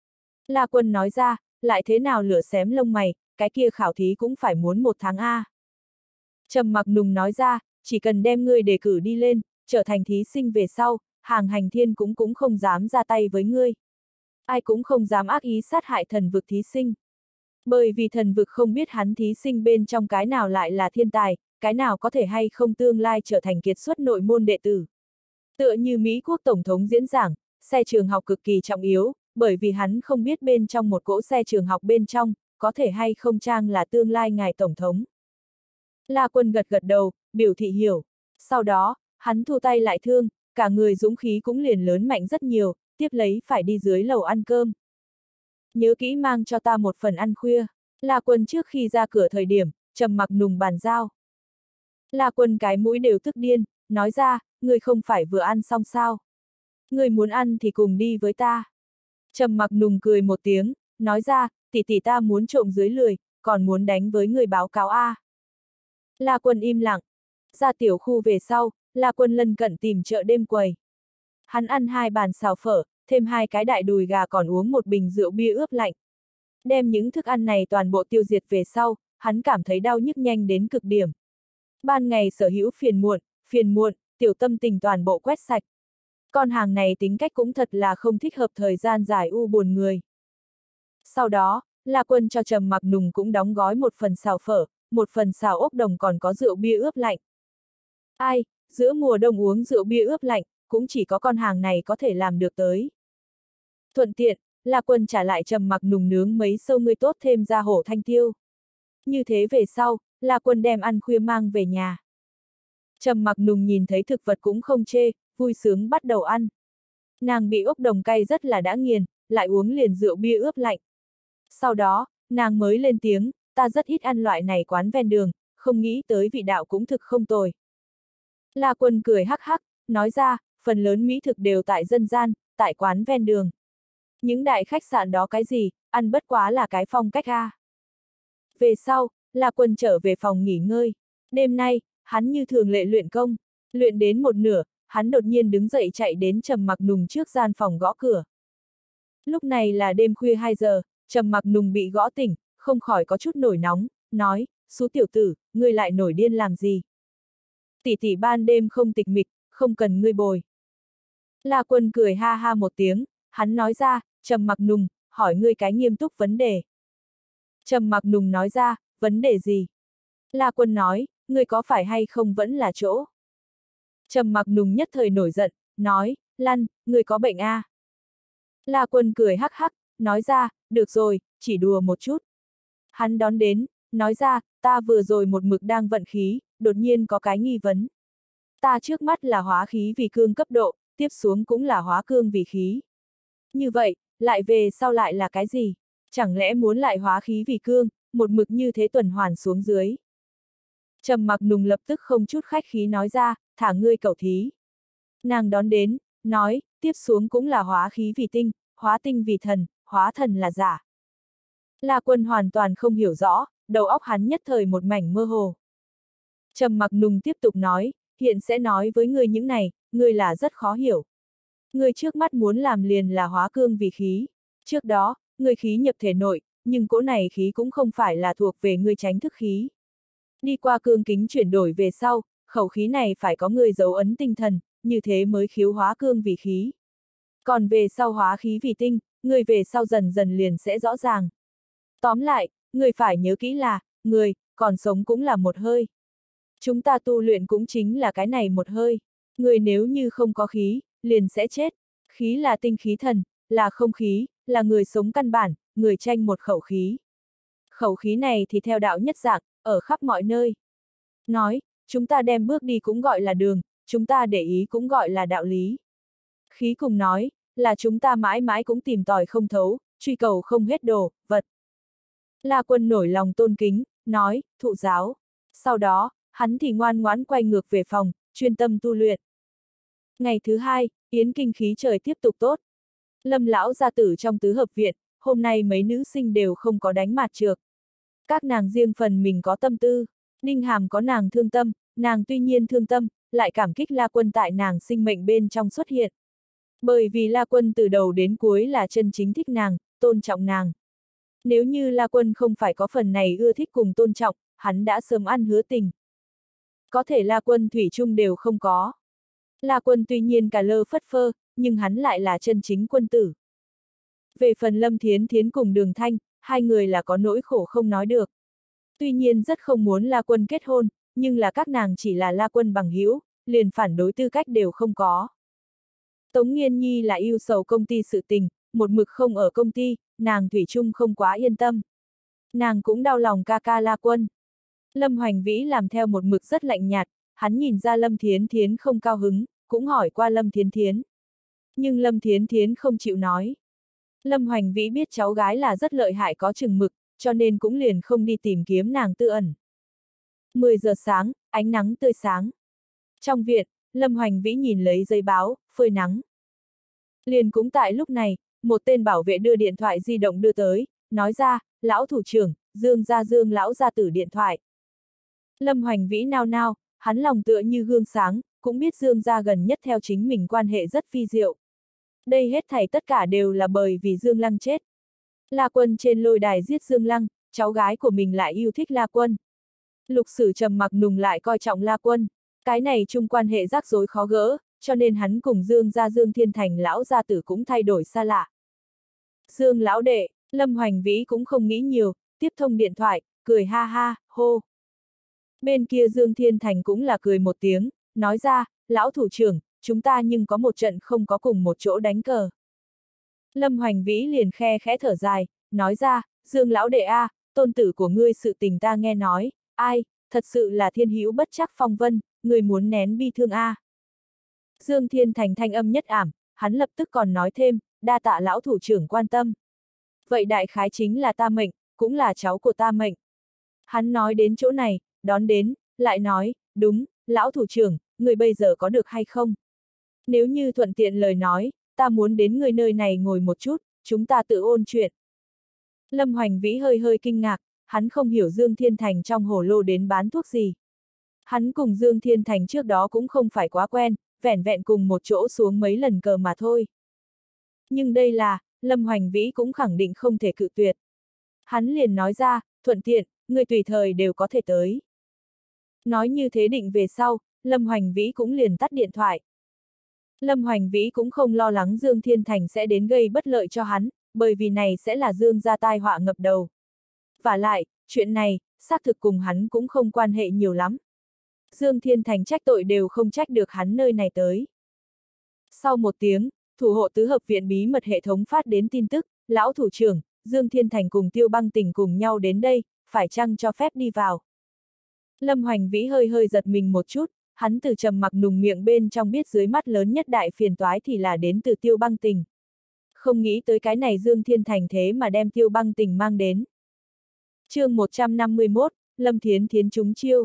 La Quân nói ra, lại thế nào lửa xém lông mày, cái kia khảo thí cũng phải muốn 1 tháng a. Trầm Mặc Nùng nói ra, chỉ cần đem ngươi đề cử đi lên, trở thành thí sinh về sau, hàng hành thiên cũng không dám ra tay với ngươi. Ai cũng không dám ác ý sát hại thần vực thí sinh. Bởi vì thần vực không biết hắn thí sinh bên trong cái nào lại là thiên tài, cái nào có thể hay không tương lai trở thành kiệt xuất nội môn đệ tử. Tựa như Mỹ quốc Tổng thống diễn giảng, xe trường học cực kỳ trọng yếu, bởi vì hắn không biết bên trong một cỗ xe trường học bên trong, có thể hay không trang là tương lai ngài Tổng thống. La Quân gật gật đầu, biểu thị hiểu. Sau đó, hắn thu tay lại thương, cả người dũng khí cũng liền lớn mạnh rất nhiều, tiếp lấy phải đi dưới lầu ăn cơm. Nhớ kỹ mang cho ta một phần ăn khuya. La Quân trước khi ra cửa thời điểm, Trầm Mặc Nùng bàn giao. La Quân cái mũi đều tức điên, nói ra, người không phải vừa ăn xong sao? Người muốn ăn thì cùng đi với ta. Trầm Mặc Nùng cười một tiếng, nói ra, tỷ tỷ ta muốn trộm dưới lười, còn muốn đánh với người báo cáo a. La Quân im lặng. Ra tiểu khu về sau, La Quân lân cận tìm chợ đêm quầy. Hắn ăn 2 bàn xào phở, thêm 2 cái đại đùi gà còn uống một bình rượu bia ướp lạnh. Đem những thức ăn này toàn bộ tiêu diệt về sau, hắn cảm thấy đau nhức nhanh đến cực điểm. Ban ngày sở hữu phiền muộn, tiểu tâm tình toàn bộ quét sạch. Con hàng này tính cách cũng thật là không thích hợp thời gian dài u buồn người. Sau đó, La Quân cho Trầm Mặc Nùng cũng đóng gói một phần xào phở, một phần xào ốc đồng còn có rượu bia ướp lạnh. Ai, giữa mùa đông uống rượu bia ướp lạnh, cũng chỉ có con hàng này có thể làm được tới. Thuận tiện, La Quân trả lại Trầm Mặc Nùng nướng mấy sâu ngươi tốt thêm ra hổ thanh tiêu. Như thế về sau, La Quân đem ăn khuya mang về nhà. Trầm Mặc Nùng nhìn thấy thực vật cũng không chê, vui sướng bắt đầu ăn. Nàng bị ốc đồng cay rất là đã nghiền, lại uống liền rượu bia ướp lạnh. Sau đó, nàng mới lên tiếng, ta rất ít ăn loại này quán ven đường, không nghĩ tới vị đạo cũng thực không tồi. La Quân cười hắc hắc, nói ra, phần lớn mỹ thực đều tại dân gian, tại quán ven đường. Những đại khách sạn đó cái gì, ăn bất quá là cái phong cách a. Về sau, La Quân trở về phòng nghỉ ngơi. Đêm nay, hắn như thường lệ luyện công. Luyện đến một nửa, hắn đột nhiên đứng dậy chạy đến Trầm Mặc Nùng trước gian phòng gõ cửa. Lúc này là đêm khuya 2 giờ, Trầm Mặc Nùng bị gõ tỉnh, không khỏi có chút nổi nóng, nói, Sú tiểu tử, ngươi lại nổi điên làm gì? Tỷ tỷ ban đêm không tịch mịch, không cần ngươi bồi. La Quân cười ha ha một tiếng, hắn nói ra, Trầm Mặc Nùng, hỏi ngươi cái nghiêm túc vấn đề. Trầm Mặc Nùng nói ra, vấn đề gì? La Quân nói, ngươi có phải hay không vẫn là chỗ. Trầm Mặc Nùng nhất thời nổi giận, nói, Lăn, ngươi có bệnh a? La Quân cười hắc hắc, nói ra, được rồi, chỉ đùa một chút. Hắn đón đến, nói ra, ta vừa rồi một mực đang vận khí, đột nhiên có cái nghi vấn. Ta trước mắt là hóa khí vì cương cấp độ, tiếp xuống cũng là hóa cương vì khí. Như vậy, lại về sau lại là cái gì? Chẳng lẽ muốn lại hóa khí vì cương, một mực như thế tuần hoàn xuống dưới? Trầm Mặc Nùng lập tức không chút khách khí nói ra, thả ngươi cẩu thí. Nàng đón đến, nói, tiếp xuống cũng là hóa khí vì tinh, hóa tinh vì thần, hóa thần là giả. La Quân hoàn toàn không hiểu rõ, đầu óc hắn nhất thời một mảnh mơ hồ. Trầm Mặc Nùng tiếp tục nói, hiện sẽ nói với ngươi những này, ngươi là rất khó hiểu. Ngươi trước mắt muốn làm liền là hóa cương vì khí. Trước đó, ngươi khí nhập thể nội, nhưng cỗ này khí cũng không phải là thuộc về ngươi tránh thức khí. Đi qua cương kính chuyển đổi về sau, khẩu khí này phải có ngươi dấu ấn tinh thần, như thế mới khiếu hóa cương vì khí. Còn về sau hóa khí vì tinh, ngươi về sau dần dần liền sẽ rõ ràng. Tóm lại, ngươi phải nhớ kỹ là, người, còn sống cũng là một hơi. Chúng ta tu luyện cũng chính là cái này một hơi. Người nếu như không có khí, liền sẽ chết. Khí là tinh khí thần, là không khí, là người sống căn bản, người tranh một khẩu khí. Khẩu khí này thì theo đạo nhất dạng, ở khắp mọi nơi. Nói, chúng ta đem bước đi cũng gọi là đường, chúng ta để ý cũng gọi là đạo lý. Khí cùng nói, là chúng ta mãi mãi cũng tìm tòi không thấu, truy cầu không hết đồ, vật. La Quân nổi lòng tôn kính, nói, thụ giáo. Sau đó, hắn thì ngoan ngoãn quay ngược về phòng, chuyên tâm tu luyện. Ngày thứ hai, yến kinh khí trời tiếp tục tốt. Lâm lão gia tử trong tứ hợp viện, hôm nay mấy nữ sinh đều không có đánh mạt trược. Các nàng riêng phần mình có tâm tư. Đinh Hàm có nàng thương tâm, nàng tuy nhiên thương tâm, lại cảm kích La Quân tại nàng sinh mệnh bên trong xuất hiện. Bởi vì La Quân từ đầu đến cuối là chân chính thích nàng, tôn trọng nàng. Nếu như La Quân không phải có phần này ưa thích cùng tôn trọng, hắn đã sớm ăn hứa tình. Có thể La Quân thủy chung đều không có. La Quân tuy nhiên cả lơ phất phơ, nhưng hắn lại là chân chính quân tử. Về phần Lâm Thiến Thiến cùng Đường Thanh, hai người là có nỗi khổ không nói được. Tuy nhiên rất không muốn La Quân kết hôn, nhưng là các nàng chỉ là La Quân bằng hữu, liền phản đối tư cách đều không có. Tống Nghiên Nhi là yêu sầu công ty sự tình, một mực không ở công ty, nàng thủy chung không quá yên tâm. Nàng cũng đau lòng ca ca La Quân. Lâm Hoành Vĩ làm theo một mực rất lạnh nhạt, hắn nhìn ra Lâm Thiến Thiến không cao hứng, cũng hỏi qua Lâm Thiến Thiến. Nhưng Lâm Thiến Thiến không chịu nói. Lâm Hoành Vĩ biết cháu gái là rất lợi hại có chừng mực, cho nên cũng liền không đi tìm kiếm nàng tư ẩn. 10 giờ sáng, ánh nắng tươi sáng. Trong viện, Lâm Hoành Vĩ nhìn lấy giấy báo, phơi nắng. Liền cũng tại lúc này, một tên bảo vệ đưa điện thoại di động đưa tới, nói ra, lão thủ trưởng, Dương lão gia tử điện thoại. Lâm Hoành Vĩ nao nao, hắn lòng tựa như gương sáng, cũng biết Dương gia gần nhất theo chính mình quan hệ rất vi diệu. Đây hết thảy tất cả đều là bởi vì Dương Lăng chết. La Quân trên lôi đài giết Dương Lăng, cháu gái của mình lại yêu thích La Quân. Lục Sử Trầm Mặc Nùng lại coi trọng La Quân. Cái này chung quan hệ rắc rối khó gỡ, cho nên hắn cùng Dương gia Dương Thiên Thành lão gia tử cũng thay đổi xa lạ. Dương lão đệ, Lâm Hoành Vĩ cũng không nghĩ nhiều, tiếp thông điện thoại, cười ha ha, hô. Bên kia Dương Thiên Thành cũng là cười một tiếng, nói ra, lão thủ trưởng, chúng ta nhưng có một trận không có cùng một chỗ đánh cờ. Lâm Hoành Vĩ liền khe khẽ thở dài, nói ra, Dương lão đệ a, tôn tử của ngươi sự tình ta nghe nói, ai, thật sự là thiên hữu bất trắc phong vân, người muốn nén bi thương a. Dương Thiên Thành thanh âm nhất ảm, hắn lập tức còn nói thêm, đa tạ lão thủ trưởng quan tâm. Vậy đại khái chính là ta mệnh, cũng là cháu của ta mệnh. Hắn nói đến chỗ này, đón đến, lại nói, đúng, lão thủ trưởng, người bây giờ có được hay không? Nếu như thuận tiện lời nói, ta muốn đến người nơi này ngồi một chút, chúng ta tự ôn chuyện. Lâm Hoành Vĩ hơi hơi kinh ngạc, hắn không hiểu Dương Thiên Thành trong hồ lô đến bán thuốc gì. Hắn cùng Dương Thiên Thành trước đó cũng không phải quá quen, vẻn vẹn cùng một chỗ xuống mấy lần cờ mà thôi. Nhưng đây là, Lâm Hoành Vĩ cũng khẳng định không thể cự tuyệt. Hắn liền nói ra, thuận tiện, người tùy thời đều có thể tới. Nói như thế định về sau, Lâm Hoành Vĩ cũng liền tắt điện thoại. Lâm Hoành Vĩ cũng không lo lắng Dương Thiên Thành sẽ đến gây bất lợi cho hắn, bởi vì này sẽ là Dương gia tai họa ngập đầu. Vả lại, chuyện này, xác thực cùng hắn cũng không quan hệ nhiều lắm. Dương Thiên Thành trách tội đều không trách được hắn nơi này tới. Sau một tiếng, thủ hộ tứ hợp viện bí mật hệ thống phát đến tin tức, lão thủ trưởng, Dương Thiên Thành cùng Tiêu Băng Tình cùng nhau đến đây, phải chăng cho phép đi vào. Lâm Hoành Vĩ hơi hơi giật mình một chút, hắn từ trầm mặc nùng miệng bên trong biết dưới mắt lớn nhất đại phiền toái thì là đến từ Tiêu Băng Tình. Không nghĩ tới cái này Dương Thiên Thành thế mà đem Tiêu Băng Tình mang đến. Chương 151, Lâm Thiến Thiến trúng chiêu.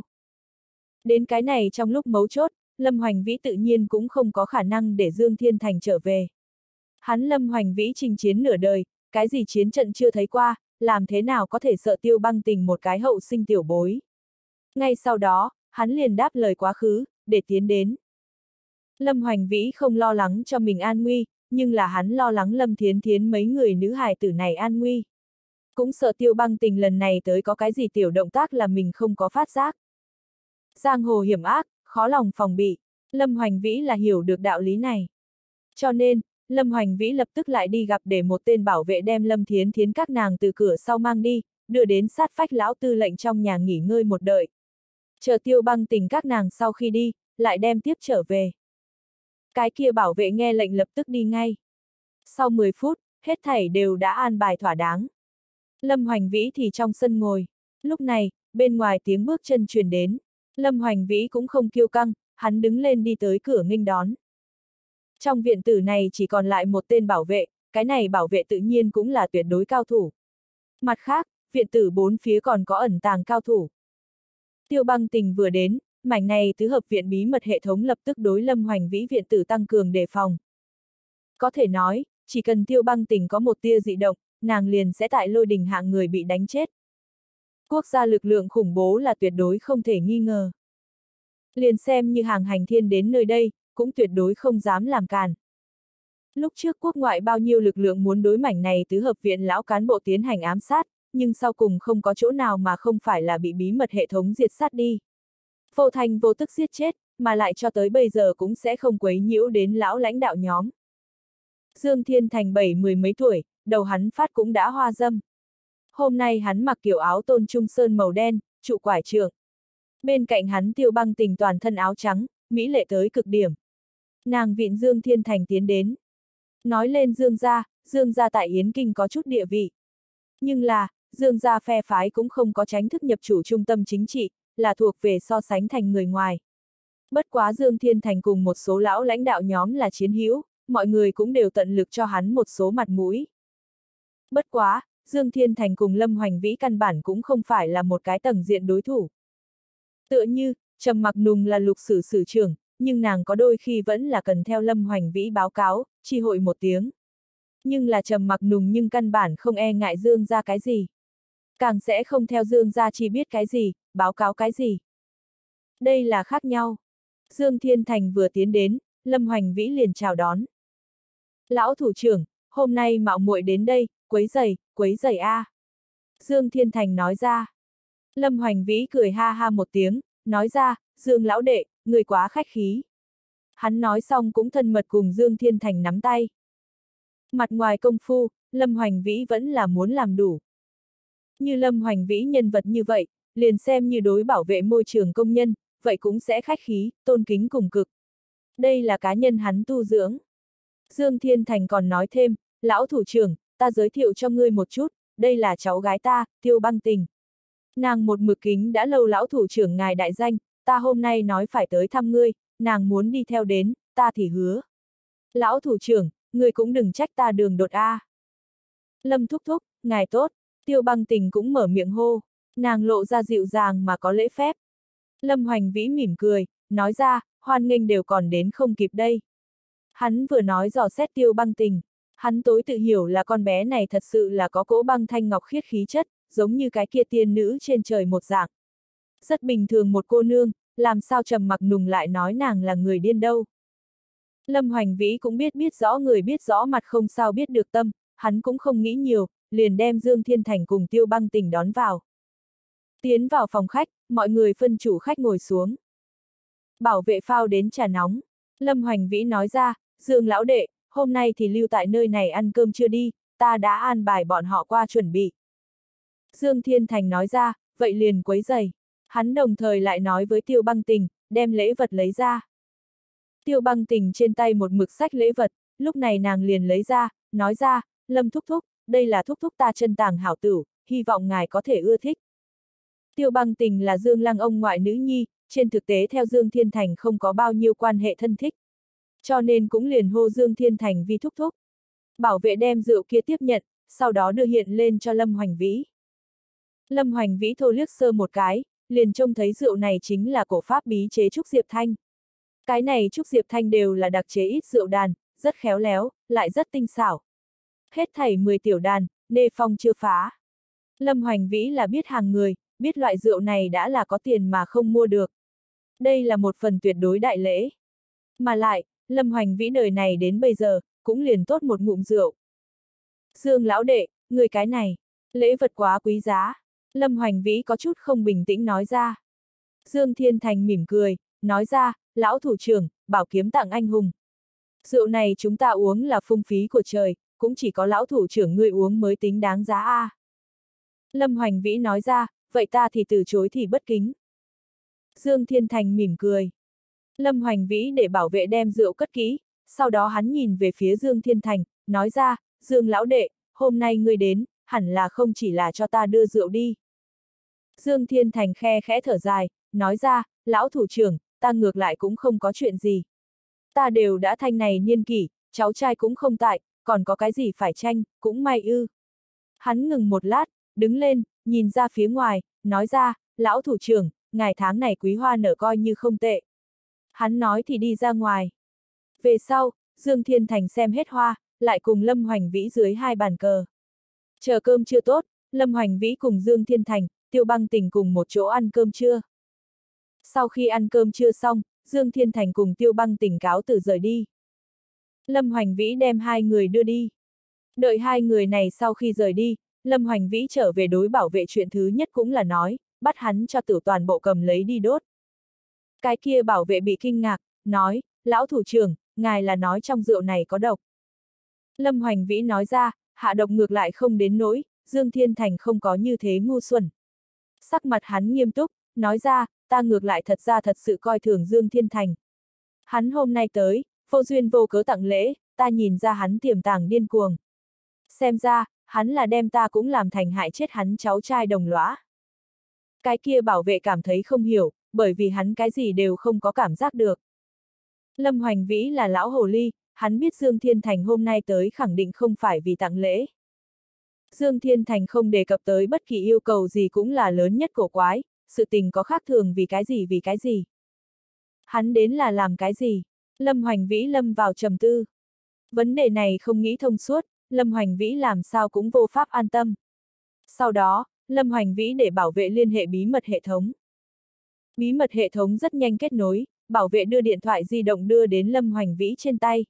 Đến cái này trong lúc mấu chốt, Lâm Hoành Vĩ tự nhiên cũng không có khả năng để Dương Thiên Thành trở về. Hắn Lâm Hoành Vĩ chinh chiến nửa đời, cái gì chiến trận chưa thấy qua, làm thế nào có thể sợ Tiêu Băng Tình một cái hậu sinh tiểu bối. Ngay sau đó, hắn liền đáp lời quá khứ, để tiến đến. Lâm Hoành Vĩ không lo lắng cho mình an nguy, nhưng là hắn lo lắng Lâm Thiến Thiến mấy người nữ hài tử này an nguy. Cũng sợ Tiêu Băng Tình lần này tới có cái gì tiểu động tác là mình không có phát giác. Giang hồ hiểm ác, khó lòng phòng bị, Lâm Hoành Vĩ là hiểu được đạo lý này. Cho nên, Lâm Hoành Vĩ lập tức lại đi gặp để một tên bảo vệ đem Lâm Thiến Thiến các nàng từ cửa sau mang đi, đưa đến sát phách lão tư lệnh trong nhà nghỉ ngơi một đợi. Chờ Tiêu Băng Tình các nàng sau khi đi, lại đem tiếp trở về. Cái kia bảo vệ nghe lệnh lập tức đi ngay. Sau 10 phút, hết thảy đều đã an bài thỏa đáng. Lâm Hoành Vĩ thì trong sân ngồi. Lúc này, bên ngoài tiếng bước chân truyền đến. Lâm Hoành Vĩ cũng không kiêu căng, hắn đứng lên đi tới cửa nghênh đón. Trong viện tử này chỉ còn lại một tên bảo vệ, cái này bảo vệ tự nhiên cũng là tuyệt đối cao thủ. Mặt khác, viện tử bốn phía còn có ẩn tàng cao thủ. Tiêu Băng Tình vừa đến, mảnh này tứ hợp viện bí mật hệ thống lập tức đối Lâm Hoành Vĩ viện tử tăng cường đề phòng. Có thể nói, chỉ cần Tiêu Băng Tình có một tia dị động, nàng liền sẽ tại lôi đình hạng người bị đánh chết. Quốc gia lực lượng khủng bố là tuyệt đối không thể nghi ngờ. Liền xem như hàng hành thiên đến nơi đây, cũng tuyệt đối không dám làm càn. Lúc trước quốc ngoại bao nhiêu lực lượng muốn đối mảnh này tứ hợp viện lão cán bộ tiến hành ám sát, nhưng sau cùng không có chỗ nào mà không phải là bị bí mật hệ thống diệt sát đi. Vô thành vô tức giết chết, mà lại cho tới bây giờ cũng sẽ không quấy nhiễu đến lão lãnh đạo nhóm. Dương Thiên Thành 70 mấy tuổi, đầu hắn phát cũng đã hoa dâm. Hôm nay hắn mặc kiểu áo tôn trung sơn màu đen, trụ quải trượng. Bên cạnh hắn Tiêu Băng Tình toàn thân áo trắng, mỹ lệ tới cực điểm. Nàng vịn Dương Thiên Thành tiến đến. Nói lên Dương gia tại Yến Kinh có chút địa vị. Nhưng là, Dương gia phe phái cũng không có chính thức nhập chủ trung tâm chính trị, là thuộc về so sánh thành người ngoài. Bất quá Dương Thiên Thành cùng một số lão lãnh đạo nhóm là chiến hữu, mọi người cũng đều tận lực cho hắn một số mặt mũi. Bất quá, Dương Thiên Thành cùng Lâm Hoành Vĩ căn bản cũng không phải là một cái tầng diện đối thủ. Tựa như, Trầm Mặc Nùng là Lục Sử Sử trưởng, nhưng nàng có đôi khi vẫn là cần theo Lâm Hoành Vĩ báo cáo, chi hội một tiếng. Nhưng là Trầm Mặc Nùng nhưng căn bản không e ngại Dương gia cái gì. Càng sẽ không theo Dương gia chi biết cái gì, báo cáo cái gì. Đây là khác nhau. Dương Thiên Thành vừa tiến đến, Lâm Hoành Vĩ liền chào đón. Lão thủ trưởng, hôm nay mạo muội đến đây, quấy rầy a. Dương Thiên Thành nói ra. Lâm Hoành Vĩ cười ha ha một tiếng, nói ra, Dương lão đệ, người quá khách khí. Hắn nói xong cũng thân mật cùng Dương Thiên Thành nắm tay. Mặt ngoài công phu, Lâm Hoành Vĩ vẫn là muốn làm đủ. Như Lâm Hoành Vĩ nhân vật như vậy, liền xem như đối bảo vệ môi trường công nhân, vậy cũng sẽ khách khí, tôn kính cùng cực. Đây là cá nhân hắn tu dưỡng. Dương Thiên Thành còn nói thêm, lão thủ trưởng, ta giới thiệu cho ngươi một chút, đây là cháu gái ta, Tiêu Băng Tình. Nàng một mực kính đã lâu lão thủ trưởng ngài đại danh, ta hôm nay nói phải tới thăm ngươi, nàng muốn đi theo đến, ta thì hứa. Lão thủ trưởng, ngươi cũng đừng trách ta đường đột a. Lâm thúc thúc, ngài tốt, Tiêu Băng Tình cũng mở miệng hô, nàng lộ ra dịu dàng mà có lễ phép. Lâm Hoành Vĩ mỉm cười, nói ra, hoan nghênh đều còn đến không kịp đây. Hắn vừa nói dò xét Tiêu Băng Tình, hắn tối tự hiểu là con bé này thật sự là có cỗ băng thanh ngọc khiết khí chất, giống như cái kia tiên nữ trên trời một dạng. Rất bình thường một cô nương, làm sao Trầm Mặc Nùng lại nói nàng là người điên đâu. Lâm Hoành Vĩ cũng biết rõ người biết rõ mặt không sao biết được tâm, hắn cũng không nghĩ nhiều, liền đem Dương Thiên Thành cùng Tiêu Băng Tình đón vào. Tiến vào phòng khách, mọi người phân chủ khách ngồi xuống. Bảo vệ phao đến trà nóng. Lâm Hoành Vĩ nói ra, Dương lão đệ, hôm nay thì lưu tại nơi này ăn cơm chưa đi, ta đã an bài bọn họ qua chuẩn bị. Dương Thiên Thành nói ra, vậy liền quấy giày. Hắn đồng thời lại nói với Tiêu Băng Tình, đem lễ vật lấy ra. Tiêu Băng Tình trên tay một mực sách lễ vật, lúc này nàng liền lấy ra, nói ra, Lâm thúc thúc, đây là thúc thúc ta chân tàng hảo tửu, hy vọng ngài có thể ưa thích. Tiêu Băng Tình là Dương Lăng ông ngoại nữ nhi, trên thực tế theo Dương Thiên Thành không có bao nhiêu quan hệ thân thích. Cho nên cũng liền hô Dương Thiên Thành vi thúc thúc. Bảo vệ đem rượu kia tiếp nhận, sau đó đưa hiện lên cho Lâm Hoành Vĩ. Lâm Hoành Vĩ thô liếc sơ một cái, liền trông thấy rượu này chính là cổ pháp bí chế trúc diệp thanh. Cái này trúc diệp thanh đều là đặc chế ít rượu đàn, rất khéo léo, lại rất tinh xảo. Hết thảy 10 tiểu đàn, nê phong chưa phá. Lâm Hoành Vĩ là biết hàng người, biết loại rượu này đã là có tiền mà không mua được. Đây là một phần tuyệt đối đại lễ. Mà lại, Lâm Hoành Vĩ đời này đến bây giờ, cũng liền tốt một ngụm rượu. Dương lão đệ, người cái này, lễ vật quá quý giá. Lâm Hoành Vĩ có chút không bình tĩnh nói ra. Dương Thiên Thành mỉm cười, nói ra, lão thủ trưởng, bảo kiếm tặng anh hùng. Rượu này chúng ta uống là phung phí của trời, cũng chỉ có lão thủ trưởng ngươi uống mới tính đáng giá a. Lâm Hoành Vĩ nói ra, vậy ta thì từ chối thì bất kính. Dương Thiên Thành mỉm cười. Lâm Hoành Vĩ để bảo vệ đem rượu cất kỹ, sau đó hắn nhìn về phía Dương Thiên Thành, nói ra, Dương lão đệ, hôm nay ngươi đến, hẳn là không chỉ là cho ta đưa rượu đi. Dương Thiên Thành khe khẽ thở dài, nói ra, lão thủ trưởng, ta ngược lại cũng không có chuyện gì. Ta đều đã thanh này niên kỷ, cháu trai cũng không tại, còn có cái gì phải tranh, cũng may ư. Hắn ngừng một lát, đứng lên, nhìn ra phía ngoài, nói ra, lão thủ trưởng, ngài tháng này quý hoa nở coi như không tệ. Hắn nói thì đi ra ngoài. Về sau, Dương Thiên Thành xem hết hoa, lại cùng Lâm Hoành Vĩ dưới hai bàn cờ. Chờ cơm chưa tốt, Lâm Hoành Vĩ cùng Dương Thiên Thành, Tiêu Băng Tình cùng một chỗ ăn cơm trưa. Sau khi ăn cơm trưa xong, Dương Thiên Thành cùng Tiêu Băng Tình cáo từ rời đi. Lâm Hoành Vĩ đem hai người đưa đi. Đợi hai người này sau khi rời đi, Lâm Hoành Vĩ trở về đối bảo vệ chuyện thứ nhất cũng là nói, bắt hắn cho tử toàn bộ cầm lấy đi đốt. Cái kia bảo vệ bị kinh ngạc, nói, lão thủ trưởng, ngài là nói trong rượu này có độc. Lâm Hoành Vĩ nói ra, hạ độc ngược lại không đến nỗi, Dương Thiên Thành không có như thế ngu xuẩn. Sắc mặt hắn nghiêm túc, nói ra, ta ngược lại thật ra thật sự coi thường Dương Thiên Thành. Hắn hôm nay tới, vô duyên vô cớ tặng lễ, ta nhìn ra hắn tiềm tàng điên cuồng. Xem ra, hắn là đem ta cũng làm thành hại chết hắn cháu trai đồng lõa. Cái kia bảo vệ cảm thấy không hiểu, bởi vì hắn cái gì đều không có cảm giác được. Lâm Hoành Vĩ là lão hồ ly, hắn biết Dương Thiên Thành hôm nay tới khẳng định không phải vì tặng lễ. Dương Thiên Thành không đề cập tới bất kỳ yêu cầu gì cũng là lớn nhất cổ quái, sự tình có khác thường vì cái gì. Hắn đến là làm cái gì? Lâm Hoành Vĩ lâm vào trầm tư. Vấn đề này không nghĩ thông suốt, Lâm Hoành Vĩ làm sao cũng vô pháp an tâm. Sau đó, Lâm Hoành Vĩ để bảo vệ liên hệ bí mật hệ thống. Bí mật hệ thống rất nhanh kết nối, bảo vệ đưa điện thoại di động đưa đến Lâm Hoành Vĩ trên tay.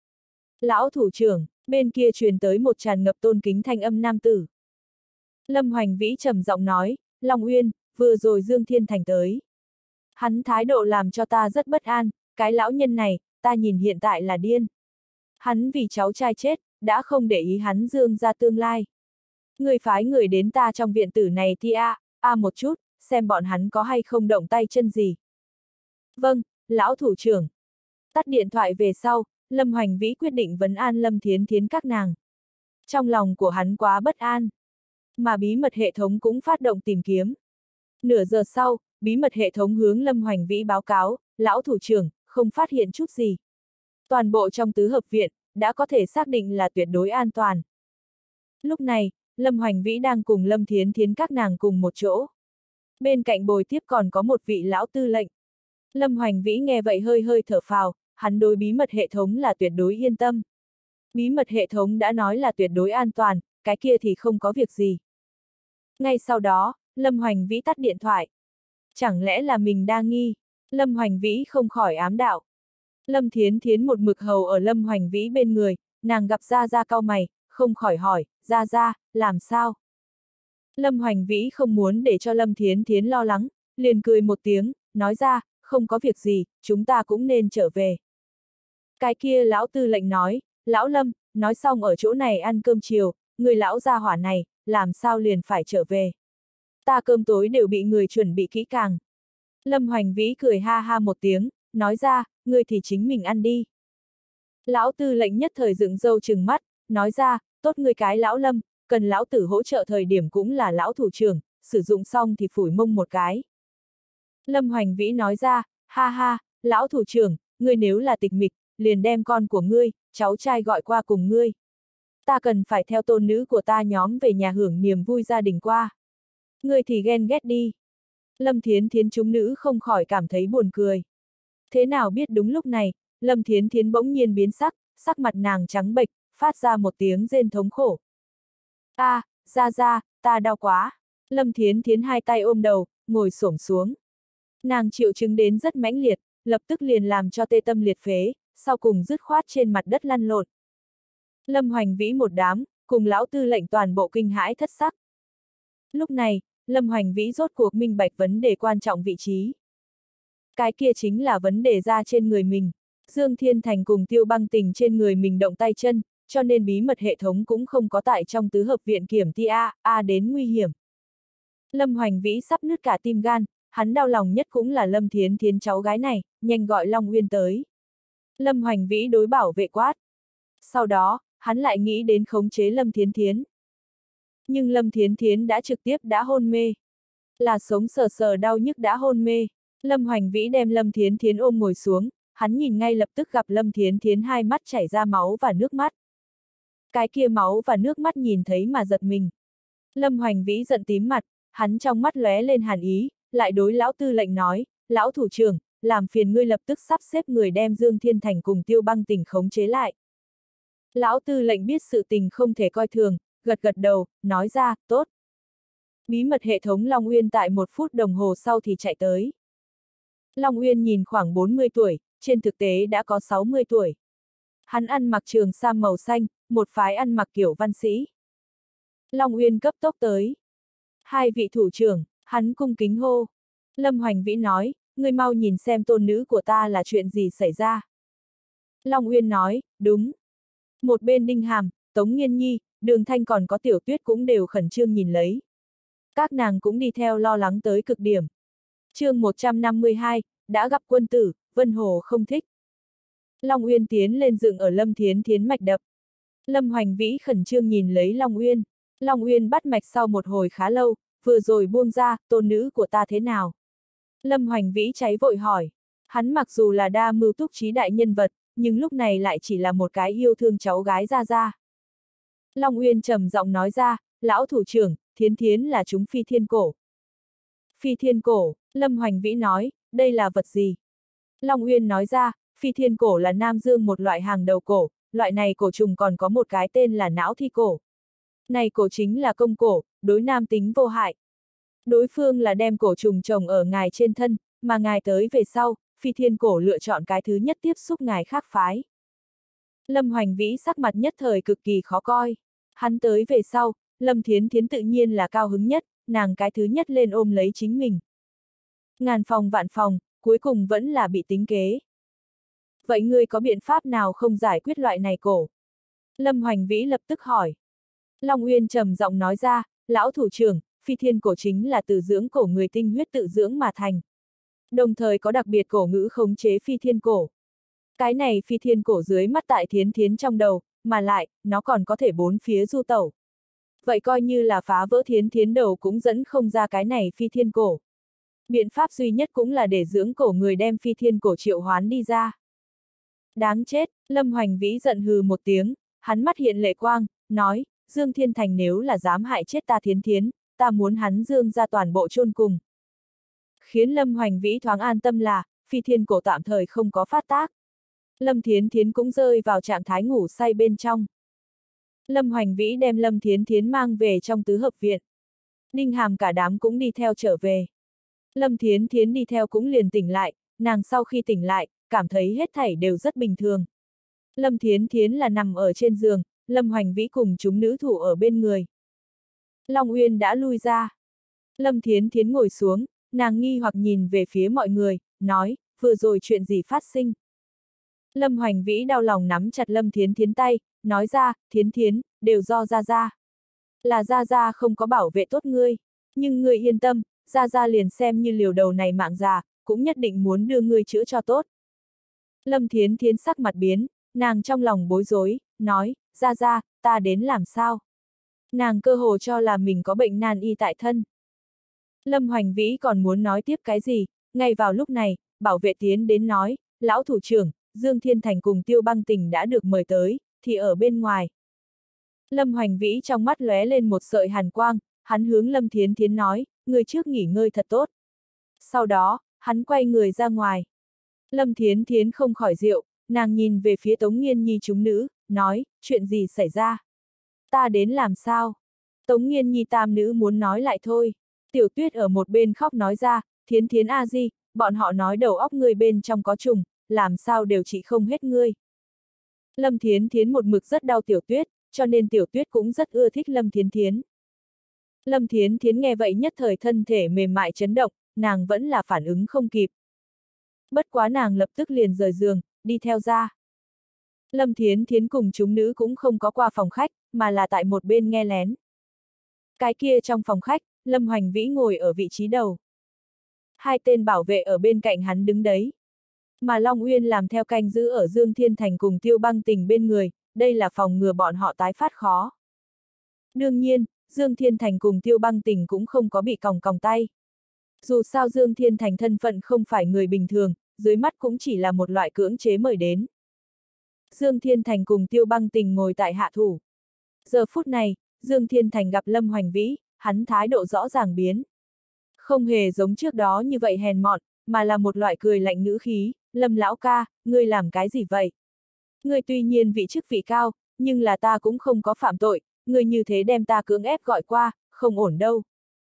Lão thủ trưởng, bên kia truyền tới một tràn ngập tôn kính thanh âm nam tử. Lâm Hoành Vĩ trầm giọng nói, Long Uyên, vừa rồi Dương Thiên Thành tới. Hắn thái độ làm cho ta rất bất an, cái lão nhân này, ta nhìn hiện tại là điên. Hắn vì cháu trai chết, đã không để ý hắn Dương ra tương lai. Người phái người đến ta trong viện tử này thì một chút, xem bọn hắn có hay không động tay chân gì. Vâng, lão thủ trưởng. Tắt điện thoại về sau, Lâm Hoành Vĩ quyết định vấn an Lâm Thiến Thiến các nàng. Trong lòng của hắn quá bất an. Mà bí mật hệ thống cũng phát động tìm kiếm. Nửa giờ sau, bí mật hệ thống hướng Lâm Hoành Vĩ báo cáo, lão thủ trưởng, không phát hiện chút gì. Toàn bộ trong tứ hợp viện, đã có thể xác định là tuyệt đối an toàn. Lúc này, Lâm Hoành Vĩ đang cùng Lâm Thiến Thiến các nàng cùng một chỗ. Bên cạnh bồi tiếp còn có một vị lão tư lệnh. Lâm Hoành Vĩ nghe vậy hơi hơi thở phào, hắn đối bí mật hệ thống là tuyệt đối yên tâm. Bí mật hệ thống đã nói là tuyệt đối an toàn, cái kia thì không có việc gì. Ngay sau đó, Lâm Hoành Vĩ tắt điện thoại. Chẳng lẽ là mình đa nghi? Lâm Hoành Vĩ không khỏi ám đạo. Lâm Thiến Thiến một mực hầu ở Lâm Hoành Vĩ bên người, nàng gặp Gia Gia cau mày, không khỏi hỏi, Gia Gia, làm sao? Lâm Hoành Vĩ không muốn để cho Lâm Thiến Thiến lo lắng, liền cười một tiếng, nói ra, không có việc gì, chúng ta cũng nên trở về. Cái kia lão tư lệnh nói, lão Lâm, nói xong ở chỗ này ăn cơm chiều, người lão gia hỏa này, làm sao liền phải trở về. Ta cơm tối đều bị người chuẩn bị kỹ càng. Lâm Hoành Vĩ cười ha ha một tiếng, nói ra, ngươi thì chính mình ăn đi. Lão tư lệnh nhất thời dựng râu trừng mắt, nói ra, tốt ngươi cái lão Lâm, cần lão tử hỗ trợ thời điểm cũng là lão thủ trưởng, sử dụng xong thì phủi mông một cái. Lâm Hoành Vĩ nói ra, ha ha, lão thủ trưởng, ngươi nếu là tịch mịch, liền đem con của ngươi, cháu trai gọi qua cùng ngươi. Ta cần phải theo tôn nữ của ta nhóm về nhà hưởng niềm vui gia đình qua. Ngươi thì ghen ghét đi. Lâm Thiến Thiến chúng nữ không khỏi cảm thấy buồn cười. Thế nào biết đúng lúc này, Lâm Thiến Thiến bỗng nhiên biến sắc, sắc mặt nàng trắng bệch, phát ra một tiếng rên thống khổ. Ra, ta đau quá. Lâm Thiến Thiến hai tay ôm đầu, ngồi xổm xuống. Nàng triệu chứng đến rất mãnh liệt, lập tức liền làm cho tê tâm liệt phế, sau cùng dứt khoát trên mặt đất lăn lộn. Lâm Hoành Vĩ một đám, cùng lão tư lệnh toàn bộ kinh hãi thất sắc. Lúc này, Lâm Hoành Vĩ rốt cuộc minh bạch vấn đề quan trọng vị trí. Cái kia chính là vấn đề ra trên người mình. Dương Thiên Thành cùng Tiêu Băng Tình trên người mình động tay chân, cho nên bí mật hệ thống cũng không có tại trong tứ hợp viện kiểm thi đến nguy hiểm. Lâm Hoành Vĩ sắp nứt cả tim gan, hắn đau lòng nhất cũng là Lâm Thiến Thiến cháu gái này, nhanh gọi Long Uyên tới. Lâm Hoành Vĩ đối bảo vệ quát. Sau đó, hắn lại nghĩ đến khống chế Lâm Thiến Thiến. Nhưng Lâm Thiến Thiến đã trực tiếp đã hôn mê. Là sống sờ sờ đau nhức đã hôn mê. Lâm Hoành Vĩ đem Lâm Thiến Thiến ôm ngồi xuống, hắn nhìn ngay lập tức gặp Lâm Thiến Thiến hai mắt chảy ra máu và nước mắt. Cái kia máu và nước mắt nhìn thấy mà giật mình. Lâm Hoành Vĩ giận tím mặt, hắn trong mắt lóe lên hàn ý, lại đối lão tư lệnh nói, lão thủ trưởng, làm phiền ngươi lập tức sắp xếp người đem Dương Thiên Thành cùng Tiêu Băng Tình khống chế lại. Lão tư lệnh biết sự tình không thể coi thường, gật gật đầu, nói ra, tốt. Bí mật hệ thống Long Uyên tại 1 phút đồng hồ sau thì chạy tới. Long Uyên nhìn khoảng 40 tuổi, trên thực tế đã có 60 tuổi. Hắn ăn mặc trường sam màu xanh, một phái ăn mặc kiểu văn sĩ. Long Uyên cấp tốc tới. Hai vị thủ trưởng, hắn cung kính hô. Lâm Hoành Vĩ nói, ngươi mau nhìn xem tôn nữ của ta là chuyện gì xảy ra. Long Uyên nói, đúng. Một bên Đinh Hàm, Tống Nghiên Nhi, Đường Thanh còn có Tiểu Tuyết cũng đều khẩn trương nhìn lấy. Các nàng cũng đi theo lo lắng tới cực điểm. Chương 152, đã gặp quân tử, Vân Hồ không thích. Long Uyên tiến lên dựng ở Lâm Thiến Thiến mạch đập. Lâm Hoành Vĩ khẩn trương nhìn lấy Long Uyên. Long Uyên bắt mạch sau một hồi khá lâu, vừa rồi buông ra, tôn nữ của ta thế nào? Lâm Hoành Vĩ cháy vội hỏi. Hắn mặc dù là đa mưu túc trí đại nhân vật, nhưng lúc này lại chỉ là một cái yêu thương cháu gái ra ra. Long Uyên trầm giọng nói ra, lão thủ trưởng, Thiến Thiến là chúng phi thiên cổ. Phi thiên cổ, Lâm Hoành Vĩ nói, đây là vật gì? Long Uyên nói ra, phi thiên cổ là Nam Dương một loại hàng đầu cổ, loại này cổ trùng còn có một cái tên là não thi cổ. Này cổ chính là công cổ, đối nam tính vô hại. Đối phương là đem cổ trùng trồng ở ngài trên thân, mà ngài tới về sau, phi thiên cổ lựa chọn cái thứ nhất tiếp xúc ngài khác phái. Lâm Hoành Vĩ sắc mặt nhất thời cực kỳ khó coi. Hắn tới về sau, Lâm Thiến Thiến tự nhiên là cao hứng nhất, nàng cái thứ nhất lên ôm lấy chính mình. Ngàn phòng vạn phòng, cuối cùng vẫn là bị tính kế. Vậy ngươi có biện pháp nào không giải quyết loại này cổ? Lâm Hoành Vĩ lập tức hỏi. Long Uyên trầm giọng nói ra, lão thủ trưởng, phi thiên cổ chính là từ dưỡng cổ người tinh huyết tự dưỡng mà thành. Đồng thời có đặc biệt cổ ngữ khống chế phi thiên cổ. Cái này phi thiên cổ dưới mắt tại Thiến Thiến trong đầu, mà lại, nó còn có thể bốn phía du tẩu. Vậy coi như là phá vỡ Thiến Thiến đầu cũng dẫn không ra cái này phi thiên cổ. Biện pháp duy nhất cũng là để dưỡng cổ người đem phi thiên cổ triệu hoán đi ra. Đáng chết, Lâm Hoành Vĩ giận hừ một tiếng, hắn mắt hiện lệ quang, nói, Dương Thiên Thành nếu là dám hại chết ta Thiến Thiến, ta muốn hắn Dương ra toàn bộ chôn cùng. Khiến Lâm Hoành Vĩ thoáng an tâm là, phi thiên cổ tạm thời không có phát tác. Lâm Thiến Thiến cũng rơi vào trạng thái ngủ say bên trong. Lâm Hoành Vĩ đem Lâm Thiến Thiến mang về trong tứ hợp viện. Đinh Hàm cả đám cũng đi theo trở về. Lâm Thiến Thiến đi theo cũng liền tỉnh lại, nàng sau khi tỉnh lại, cảm thấy hết thảy đều rất bình thường. Lâm Thiến Thiến là nằm ở trên giường, Lâm Hoành Vĩ cùng chúng nữ thủ ở bên người. Long Uyên đã lui ra. Lâm Thiến Thiến ngồi xuống, nàng nghi hoặc nhìn về phía mọi người, nói, vừa rồi chuyện gì phát sinh? Lâm Hoành Vĩ đau lòng nắm chặt Lâm Thiến Thiến tay, nói ra, Thiến Thiến, đều do Gia Gia. Là Gia Gia không có bảo vệ tốt ngươi. Nhưng ngươi yên tâm, Gia Gia liền xem như liều đầu này mạng già, cũng nhất định muốn đưa ngươi chữa cho tốt. Lâm Thiến Thiến sắc mặt biến, nàng trong lòng bối rối, nói, Gia Gia, ta đến làm sao? Nàng cơ hồ cho là mình có bệnh nan y tại thân. Lâm Hoành Vĩ còn muốn nói tiếp cái gì, ngay vào lúc này, bảo vệ tiến đến nói, lão thủ trưởng, Dương Thiên Thành cùng Tiêu Băng Tình đã được mời tới, thì ở bên ngoài. Lâm Hoành Vĩ trong mắt lóe lên một sợi hàn quang, hắn hướng Lâm Thiến Thiến nói, người trước nghỉ ngơi thật tốt. Sau đó, hắn quay người ra ngoài. Lâm Thiến Thiến không khỏi rượu, nàng nhìn về phía Tống Nghiên Nhi chúng nữ, nói, chuyện gì xảy ra? Ta đến làm sao? Tống Nghiên Nhi tam nữ muốn nói lại thôi. Tiểu Tuyết ở một bên khóc nói ra, Thiến Thiến a di, bọn họ nói đầu óc ngươi bên trong có trùng, làm sao đều trị không hết ngươi. Lâm Thiến Thiến một mực rất đau Tiểu Tuyết, cho nên Tiểu Tuyết cũng rất ưa thích Lâm Thiến Thiến. Lâm Thiến Thiến nghe vậy nhất thời thân thể mềm mại chấn động, nàng vẫn là phản ứng không kịp. Bất quá nàng lập tức liền rời giường, đi theo ra. Lâm Thiến Thiến cùng chúng nữ cũng không có qua phòng khách, mà là tại một bên nghe lén. Cái kia trong phòng khách, Lâm Hoành Vĩ ngồi ở vị trí đầu. Hai tên bảo vệ ở bên cạnh hắn đứng đấy. Mà Long Uyên làm theo canh giữ ở Dương Thiên Thành cùng Tiêu Băng Tình bên người, đây là phòng ngừa bọn họ tái phát khó. Đương nhiên, Dương Thiên Thành cùng Tiêu Băng Tình cũng không có bị còng còng tay. Dù sao Dương Thiên Thành thân phận không phải người bình thường, dưới mắt cũng chỉ là một loại cưỡng chế mời đến. Dương Thiên Thành cùng Tiêu Băng Tình ngồi tại hạ thủ. Giờ phút này, Dương Thiên Thành gặp Lâm Hoành Vĩ, hắn thái độ rõ ràng biến. Không hề giống trước đó như vậy hèn mọn, mà là một loại cười lạnh ngữ khí, Lâm lão ca, ngươi làm cái gì vậy? Ngươi tuy nhiên vị chức vị cao, nhưng là ta cũng không có phạm tội, ngươi như thế đem ta cưỡng ép gọi qua, không ổn đâu.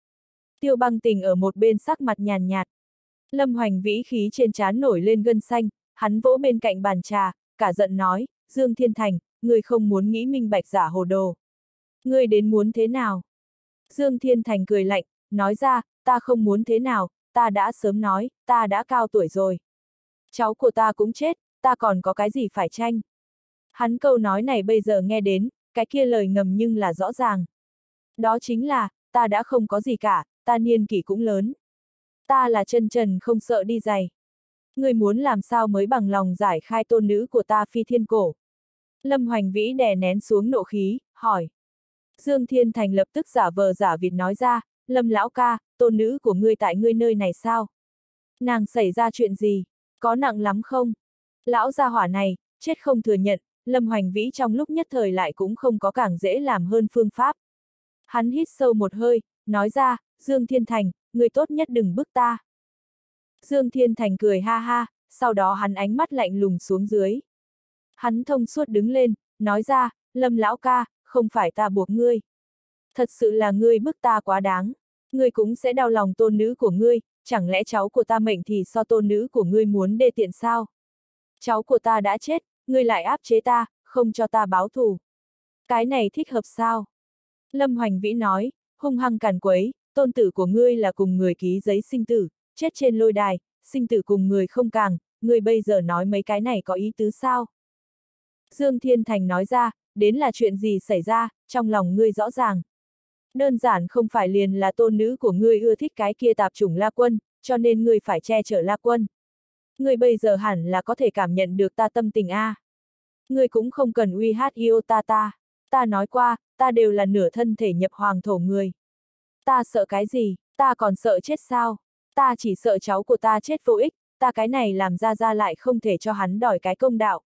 Tiêu Băng Tình ở một bên sắc mặt nhàn nhạt. Lâm Hoành Vĩ khí trên trán nổi lên gân xanh, hắn vỗ bên cạnh bàn trà, cả giận nói, Dương Thiên Thành, ngươi không muốn nghĩ minh bạch giả hồ đồ. Ngươi đến muốn thế nào? Dương Thiên Thành cười lạnh, nói ra, ta không muốn thế nào, ta đã sớm nói, ta đã cao tuổi rồi. Cháu của ta cũng chết, ta còn có cái gì phải tranh? Hắn câu nói này bây giờ nghe đến, cái kia lời ngầm nhưng là rõ ràng. Đó chính là, ta đã không có gì cả, ta niên kỷ cũng lớn. Ta là chân trần không sợ đi giày. Ngươi muốn làm sao mới bằng lòng giải khai tôn nữ của ta Phi Thiên Cổ? Lâm Hoành Vĩ đè nén xuống nộ khí, hỏi. Dương Thiên Thành lập tức giả vờ giả vịt nói ra, Lâm lão ca, tôn nữ của ngươi tại ngươi nơi này sao? Nàng xảy ra chuyện gì? Có nặng lắm không? Lão gia hỏa này, chết không thừa nhận, Lâm Hoành Vĩ trong lúc nhất thời lại cũng không có càng dễ làm hơn phương pháp. Hắn hít sâu một hơi, nói ra, Dương Thiên Thành, ngươi tốt nhất đừng bức ta. Dương Thiên Thành cười ha ha, sau đó hắn ánh mắt lạnh lùng xuống dưới. Hắn thông suốt đứng lên, nói ra, Lâm lão ca, không phải ta buộc ngươi. Thật sự là ngươi bức ta quá đáng. Ngươi cũng sẽ đau lòng tôn nữ của ngươi, chẳng lẽ cháu của ta mệnh thì so tôn nữ của ngươi muốn đê tiện sao? Cháu của ta đã chết, ngươi lại áp chế ta, không cho ta báo thù. Cái này thích hợp sao? Lâm Hoành Vĩ nói, hung hăng càn quấy, tôn tử của ngươi là cùng người ký giấy sinh tử, chết trên lôi đài, sinh tử cùng người không càng, ngươi bây giờ nói mấy cái này có ý tứ sao? Dương Thiên Thành nói ra, đến là chuyện gì xảy ra, trong lòng ngươi rõ ràng. Đơn giản không phải liền là tôn nữ của ngươi ưa thích cái kia tạp chủng La Quân, cho nên ngươi phải che chở La Quân. Ngươi bây giờ hẳn là có thể cảm nhận được ta tâm tình a. Ngươi cũng không cần uy hát yêu ta. Ta nói qua, ta đều là nửa thân thể nhập hoàng thổ người. Ta sợ cái gì, ta còn sợ chết sao? Ta chỉ sợ cháu của ta chết vô ích, ta cái này làm ra lại không thể cho hắn đòi cái công đạo.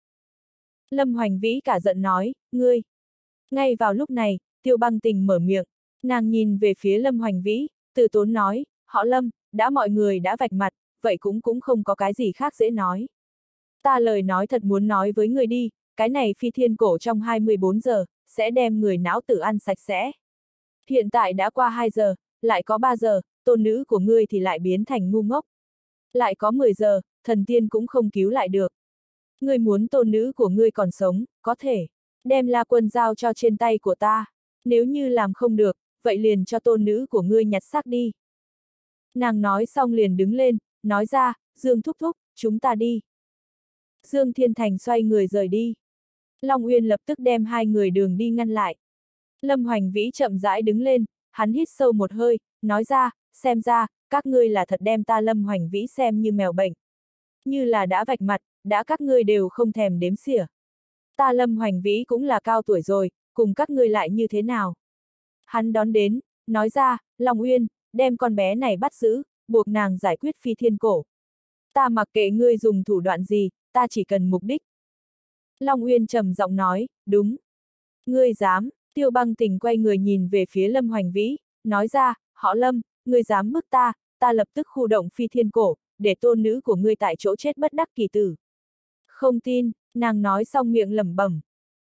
Lâm Hoành Vĩ cả giận nói, ngươi. Ngay vào lúc này, Tiêu Băng Tình mở miệng, nàng nhìn về phía Lâm Hoành Vĩ, từ tốn nói, họ Lâm, đã mọi người đã vạch mặt, vậy cũng không có cái gì khác dễ nói. Ta lời nói thật muốn nói với người đi, cái này Phi Thiên Cổ trong 24 giờ, sẽ đem người não tử ăn sạch sẽ. Hiện tại đã qua 2 giờ, lại có 3 giờ, tôn nữ của ngươi thì lại biến thành ngu ngốc. Lại có 10 giờ, thần tiên cũng không cứu lại được. Ngươi muốn tôn nữ của ngươi còn sống, có thể đem La Quân giao cho trên tay của ta. Nếu như làm không được, vậy liền cho tôn nữ của ngươi nhặt xác đi. Nàng nói xong liền đứng lên, nói ra, Dương thúc thúc, chúng ta đi. Dương Thiên Thành xoay người rời đi. Long Uyên lập tức đem hai người đường đi ngăn lại. Lâm Hoành Vĩ chậm rãi đứng lên, hắn hít sâu một hơi, nói ra, xem ra, các ngươi là thật đem ta Lâm Hoành Vĩ xem như mèo bệnh. Như là đã vạch mặt, đã các ngươi đều không thèm đếm xỉa. Ta Lâm Hoành Vĩ cũng là cao tuổi rồi, cùng các ngươi lại như thế nào? Hắn đón đến, nói ra, Long Uyên, đem con bé này bắt giữ, buộc nàng giải quyết phi thiên cổ. Ta mặc kệ ngươi dùng thủ đoạn gì, ta chỉ cần mục đích. Long Uyên trầm giọng nói, đúng. Ngươi dám, Tiêu Băng Tình quay người nhìn về phía Lâm Hoành Vĩ, nói ra, họ Lâm, ngươi dám bức ta, ta lập tức khu động phi thiên cổ, để tôn nữ của ngươi tại chỗ chết bất đắc kỳ tử. Không tin, nàng nói xong miệng lẩm bẩm.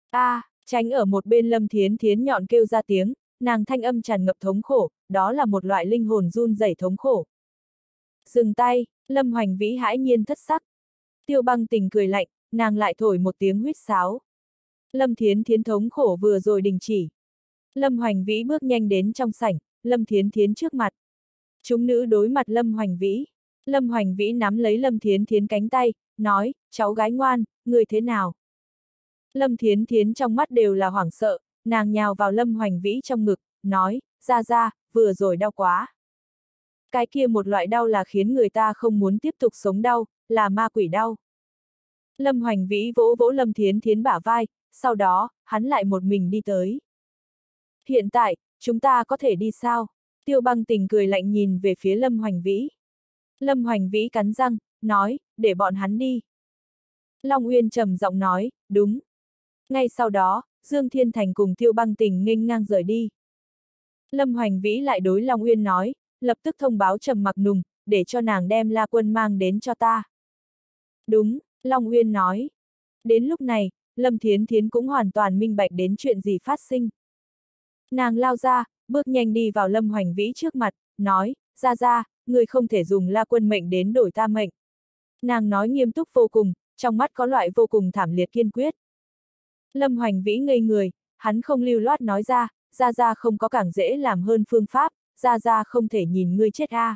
Tránh ở một bên Lâm Thiến Thiến nhọn kêu ra tiếng, nàng thanh âm tràn ngập thống khổ, đó là một loại linh hồn run rẩy thống khổ. Dừng tay, Lâm Hoành Vĩ hãi nhiên thất sắc. Tiêu Băng Tình cười lạnh, nàng lại thổi một tiếng huýt sáo. Lâm Thiến Thiến thống khổ vừa rồi đình chỉ. Lâm Hoành Vĩ bước nhanh đến trong sảnh, Lâm Thiến Thiến trước mặt. Chúng nữ đối mặt Lâm Hoành Vĩ. Lâm Hoành Vĩ nắm lấy Lâm Thiến Thiến cánh tay, nói, cháu gái ngoan, người thế nào? Lâm Thiến Thiến trong mắt đều là hoảng sợ, nàng nhào vào Lâm Hoành Vĩ trong ngực, nói, ra, vừa rồi đau quá. Cái kia một loại đau là khiến người ta không muốn tiếp tục sống đau, là ma quỷ đau. Lâm Hoành Vĩ vỗ vỗ Lâm Thiến Thiến bả vai, sau đó, hắn lại một mình đi tới. Hiện tại, chúng ta có thể đi sao? Tiêu Băng Tình cười lạnh nhìn về phía Lâm Hoành Vĩ. Lâm Hoành Vĩ cắn răng, nói, để bọn hắn đi. Long Uyên trầm giọng nói, đúng. Ngay sau đó, Dương Thiên Thành cùng Tiêu Băng Tình nghênh ngang rời đi. Lâm Hoành Vĩ lại đối Long Uyên nói, lập tức thông báo Trầm Mặc Nùng, để cho nàng đem La Quân mang đến cho ta. Đúng, Long Uyên nói. Đến lúc này, Lâm Thiến Thiến cũng hoàn toàn minh bạch đến chuyện gì phát sinh. Nàng lao ra, bước nhanh đi vào Lâm Hoành Vĩ trước mặt, nói, ra, người không thể dùng La Quân mệnh đến đổi ta mệnh. Nàng nói nghiêm túc vô cùng, trong mắt có loại vô cùng thảm liệt kiên quyết. Lâm Hoành Vĩ ngây người, hắn không lưu loát nói ra không có càng dễ làm hơn phương pháp, ra không thể nhìn ngươi chết a.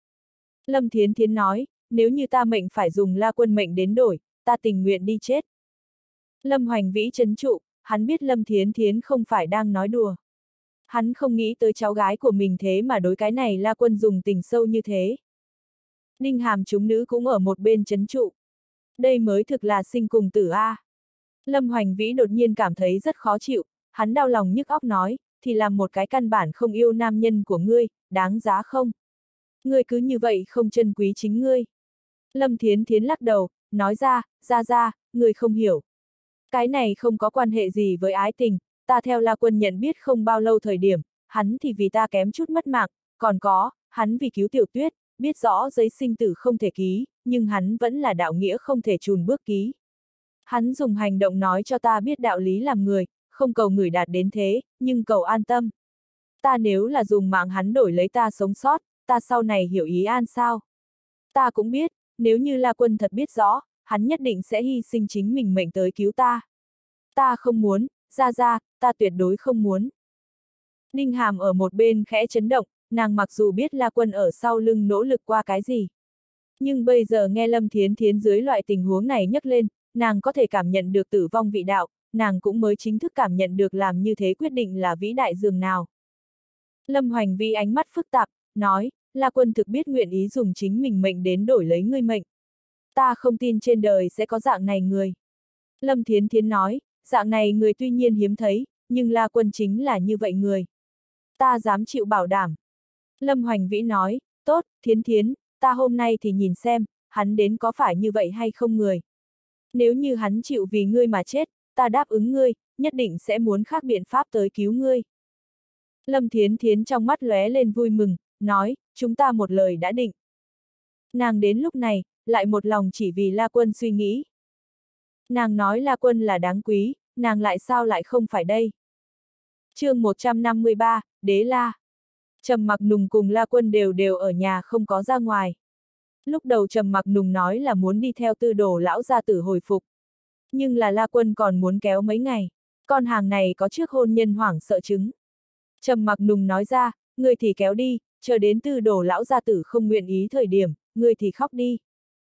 Lâm Thiến Thiến nói, nếu như ta mệnh phải dùng La Quân mệnh đến đổi, ta tình nguyện đi chết. Lâm Hoành Vĩ trấn trụ, hắn biết Lâm Thiến Thiến không phải đang nói đùa. Hắn không nghĩ tới cháu gái của mình thế mà đối cái này La Quân dùng tình sâu như thế. Đinh Hàm chúng nữ cũng ở một bên trấn trụ. Đây mới thực là sinh cùng tử a. Lâm Hoành Vĩ đột nhiên cảm thấy rất khó chịu, hắn đau lòng nhức óc nói, thì làm một cái căn bản không yêu nam nhân của ngươi, đáng giá không? Ngươi cứ như vậy không trân quý chính ngươi. Lâm Thiến Thiến lắc đầu, nói ra, ngươi không hiểu. Cái này không có quan hệ gì với ái tình, ta theo La Quân nhận biết không bao lâu thời điểm, hắn thì vì ta kém chút mất mạng, còn có, hắn vì cứu Tiểu Tuyết, biết rõ giấy sinh tử không thể ký, nhưng hắn vẫn là đạo nghĩa không thể chùn bước ký. Hắn dùng hành động nói cho ta biết đạo lý làm người, không cầu người đạt đến thế, nhưng cầu an tâm. Ta nếu là dùng mạng hắn đổi lấy ta sống sót, ta sau này hiểu ý an sao? Ta cũng biết, nếu như La Quân thật biết rõ, hắn nhất định sẽ hy sinh chính mình mệnh tới cứu ta. Ta không muốn, ra, ta tuyệt đối không muốn. Ninh Hàm ở một bên khẽ chấn động, nàng mặc dù biết La Quân ở sau lưng nỗ lực qua cái gì. Nhưng bây giờ nghe Lâm Thiến Thiến dưới loại tình huống này nhấc lên, nàng có thể cảm nhận được tử vong vị đạo, nàng cũng mới chính thức cảm nhận được làm như thế quyết định là vĩ đại dường nào. Lâm Hoành Vĩ ánh mắt phức tạp, nói, La Quân thực biết nguyện ý dùng chính mình mệnh đến đổi lấy ngươi mệnh. Ta không tin trên đời sẽ có dạng này người. Lâm Thiến Thiến nói, dạng này người tuy nhiên hiếm thấy, nhưng La Quân chính là như vậy người. Ta dám chịu bảo đảm. Lâm Hoành Vĩ nói, tốt, Thiến Thiến, ta hôm nay thì nhìn xem, hắn đến có phải như vậy hay không người. Nếu như hắn chịu vì ngươi mà chết, ta đáp ứng ngươi, nhất định sẽ muốn khác biện pháp tới cứu ngươi. Lâm Thiến Thiến trong mắt lóe lên vui mừng, nói, chúng ta một lời đã định. Nàng đến lúc này, lại một lòng chỉ vì La Quân suy nghĩ. Nàng nói La Quân là đáng quý, nàng lại sao lại không phải đây? Chương 153, Đế La. Trầm Mặc Nùng cùng La Quân đều ở nhà không có ra ngoài. Lúc đầu Trầm Mặc Nùng nói là muốn đi theo Tư Đồ lão gia tử hồi phục. Nhưng là La Quân còn muốn kéo mấy ngày. Con hàng này có trước hôn nhân hoảng sợ chứng. Trầm Mặc Nùng nói ra, ngươi thì kéo đi, chờ đến Tư Đồ lão gia tử không nguyện ý thời điểm, ngươi thì khóc đi.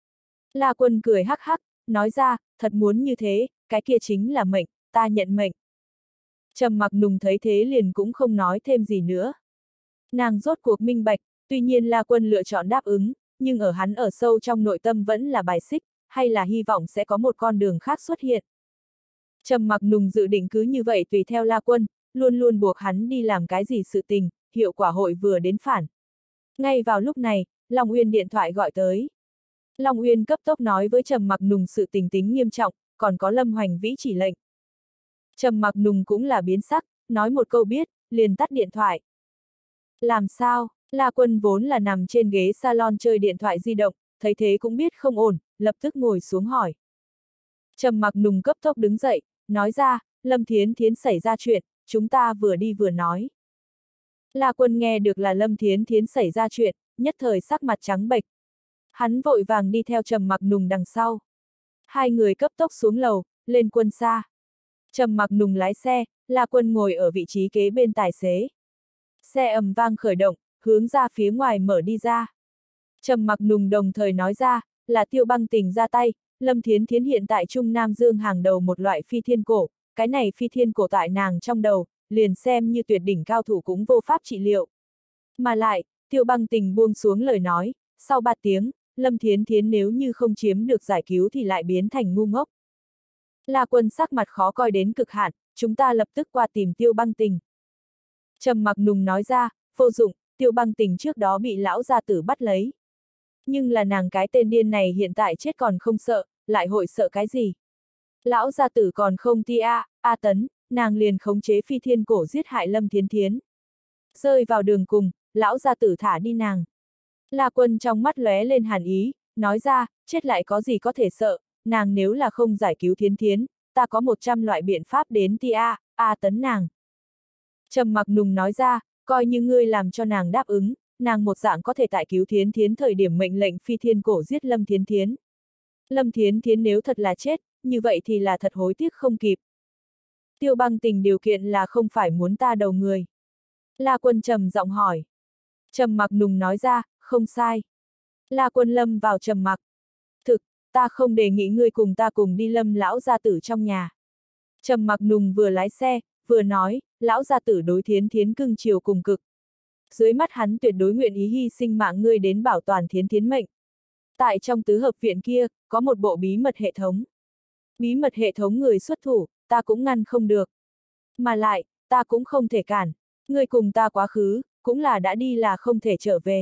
La Quân cười hắc hắc, nói ra, thật muốn như thế, cái kia chính là mệnh, ta nhận mệnh. Trầm Mặc Nùng thấy thế liền cũng không nói thêm gì nữa. Nàng rốt cuộc minh bạch, tuy nhiên La Quân lựa chọn đáp ứng, nhưng ở hắn ở sâu trong nội tâm vẫn là bài xích, hay là hy vọng sẽ có một con đường khác xuất hiện. Trầm Mặc Nùng dự định cứ như vậy tùy theo La Quân, luôn luôn buộc hắn đi làm cái gì sự tình, hiệu quả hội vừa đến phản. Ngay vào lúc này, Long Uyên điện thoại gọi tới. Long Uyên cấp tốc nói với Trầm Mặc Nùng sự tình tính nghiêm trọng, còn có Lâm Hoành Vĩ chỉ lệnh. Trầm Mặc Nùng cũng là biến sắc, nói một câu biết, liền tắt điện thoại. Làm sao? La Quân vốn là nằm trên ghế salon chơi điện thoại di động, thấy thế cũng biết không ổn, lập tức ngồi xuống hỏi. Trầm Mặc Nùng cấp tốc đứng dậy, nói ra, Lâm Thiến Thiến xảy ra chuyện, chúng ta vừa đi vừa nói. La Quân nghe được là Lâm Thiến Thiến xảy ra chuyện, nhất thời sắc mặt trắng bệch. Hắn vội vàng đi theo Trầm Mặc Nùng đằng sau. Hai người cấp tốc xuống lầu, lên quân xa. Trầm Mặc Nùng lái xe, La Quân ngồi ở vị trí kế bên tài xế. Xe ầm vang khởi động, hướng ra phía ngoài mở đi ra. Trầm Mặc Nùng đồng thời nói ra, là Tiêu Băng Tình ra tay, Lâm Thiến Thiến hiện tại Trung Nam Dương hàng đầu một loại phi thiên cổ, cái này phi thiên cổ tại nàng trong đầu, liền xem như tuyệt đỉnh cao thủ cũng vô pháp trị liệu. Mà lại, Tiêu Băng Tình buông xuống lời nói, sau 3 tiếng, Lâm Thiến Thiến nếu như không chiếm được giải cứu thì lại biến thành ngu ngốc. La Quân sắc mặt khó coi đến cực hạn, chúng ta lập tức qua tìm Tiêu Băng Tình. Trầm Mặc Nùng nói ra, vô dụng, Tiêu Băng Tình trước đó bị lão gia tử bắt lấy. Nhưng là nàng cái tên điên này hiện tại chết còn không sợ, lại hội sợ cái gì? Lão gia tử còn không ti A Tấn, nàng liền khống chế phi thiên cổ giết hại Lâm Thiến Thiến. Rơi vào đường cùng, lão gia tử thả đi nàng. La Quân trong mắt lóe lên hàn ý, nói ra, chết lại có gì có thể sợ, nàng nếu là không giải cứu Thiến Thiến, ta có 100 loại biện pháp đến ti A Tấn nàng. Trầm Mặc Nùng nói ra, coi như ngươi làm cho nàng đáp ứng, nàng một dạng có thể tại cứu Thiến Thiến thời điểm mệnh lệnh phi thiên cổ giết Lâm Thiến Thiến. Lâm Thiến Thiến nếu thật là chết, như vậy thì là thật hối tiếc không kịp. Tiêu Băng Tình điều kiện là không phải muốn ta đầu người. La Quân trầm giọng hỏi. Trầm Mặc Nùng nói ra, không sai. La Quân lâm vào trầm mặc. Thực, ta không đề nghị ngươi cùng ta cùng đi Lâm lão gia tử trong nhà. Trầm Mặc Nùng vừa lái xe, vừa nói, lão gia tử đối Thiến Thiến cưng chiều cùng cực. Dưới mắt hắn tuyệt đối nguyện ý hy sinh mạng ngươi đến bảo toàn Thiến Thiến mệnh. Tại trong tứ hợp viện kia, có một bộ bí mật hệ thống. Bí mật hệ thống người xuất thủ, ta cũng ngăn không được. Mà lại, ta cũng không thể cản. Ngươi cùng ta quá khứ, cũng là đã đi là không thể trở về.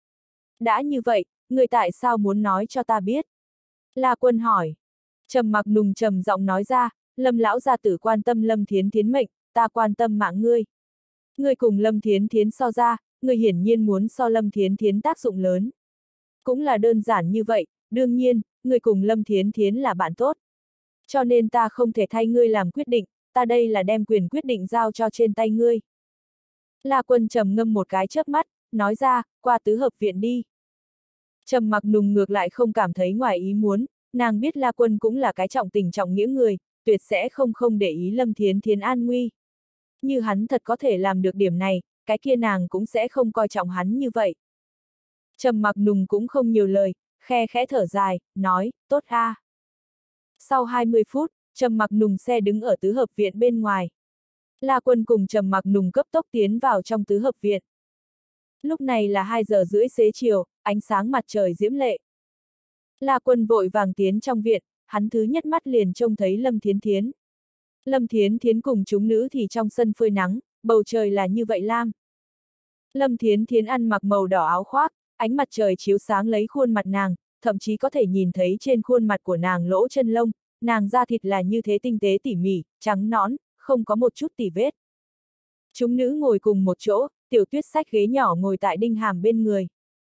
Đã như vậy, ngươi tại sao muốn nói cho ta biết? La Quân hỏi. Trầm Mặc Nùng trầm giọng nói ra, Lâm lão gia tử quan tâm Lâm Thiến Thiến mệnh, ta quan tâm mạng ngươi. Ngươi cùng Lâm Thiến Thiến so ra, ngươi hiển nhiên muốn so Lâm Thiến Thiến tác dụng lớn. Cũng là đơn giản như vậy, đương nhiên, ngươi cùng Lâm Thiến Thiến là bạn tốt. Cho nên ta không thể thay ngươi làm quyết định, ta đây là đem quyền quyết định giao cho trên tay ngươi. La Quân trầm ngâm một cái chớp mắt, nói ra, qua tứ hợp viện đi. Trầm Mặc Nùng ngược lại không cảm thấy ngoài ý muốn, nàng biết La Quân cũng là cái trọng tình trọng nghĩa người, tuyệt sẽ không để ý Lâm Thiến Thiến an nguy. Như hắn thật có thể làm được điểm này, cái kia nàng cũng sẽ không coi trọng hắn như vậy. Trầm Mặc Nùng cũng không nhiều lời, khe khẽ thở dài, nói, tốt a. Sau 20 phút, Trầm Mặc Nùng xe đứng ở tứ hợp viện bên ngoài. La Quân cùng Trầm Mặc Nùng cấp tốc tiến vào trong tứ hợp viện. Lúc này là 2 giờ rưỡi xế chiều, ánh sáng mặt trời diễm lệ. La Quân vội vàng tiến trong viện, hắn thứ nhất mắt liền trông thấy Lâm Thiến Thiến. Lâm Thiến Thiến cùng chúng nữ thì trong sân phơi nắng, bầu trời là như vậy lam. Lâm Thiến Thiến ăn mặc màu đỏ áo khoác, ánh mặt trời chiếu sáng lấy khuôn mặt nàng, thậm chí có thể nhìn thấy trên khuôn mặt của nàng lỗ chân lông, nàng da thịt là như thế tinh tế tỉ mỉ, trắng nõn, không có một chút tỉ vết. Chúng nữ ngồi cùng một chỗ, Tiểu Tuyết xách ghế nhỏ ngồi tại Đinh Hàm bên người.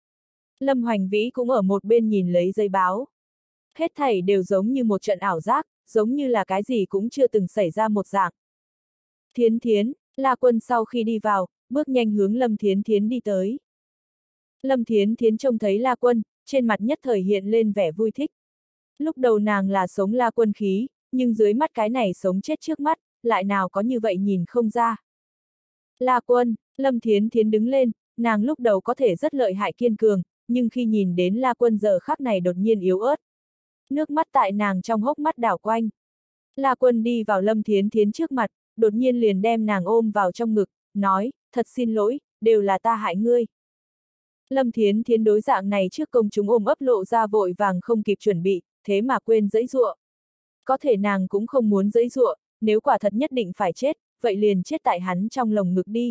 Lâm Hoành Vĩ cũng ở một bên nhìn lấy giấy báo. Hết thảy đều giống như một trận ảo giác, giống như là cái gì cũng chưa từng xảy ra một dạng. Thiến Thiến, La Quân sau khi đi vào, bước nhanh hướng Lâm Thiến Thiến đi tới. Lâm Thiến Thiến trông thấy La Quân, trên mặt nhất thời hiện lên vẻ vui thích. Lúc đầu nàng là sống La Quân khí, nhưng dưới mắt cái này sống chết trước mắt, lại nào có như vậy nhìn không ra. La Quân, Lâm Thiến Thiến đứng lên, nàng lúc đầu có thể rất lợi hại kiên cường, nhưng khi nhìn đến La Quân giờ khắc này đột nhiên yếu ớt. Nước mắt tại nàng trong hốc mắt đảo quanh. La Quân đi vào Lâm Thiến Thiến trước mặt, đột nhiên liền đem nàng ôm vào trong ngực, nói, thật xin lỗi, đều là ta hại ngươi. Lâm Thiến Thiến đối dạng này trước công chúng ôm ấp lộ ra vội vàng không kịp chuẩn bị, thế mà quên giãy giụa. Có thể nàng cũng không muốn giãy giụa, nếu quả thật nhất định phải chết, vậy liền chết tại hắn trong lồng ngực đi.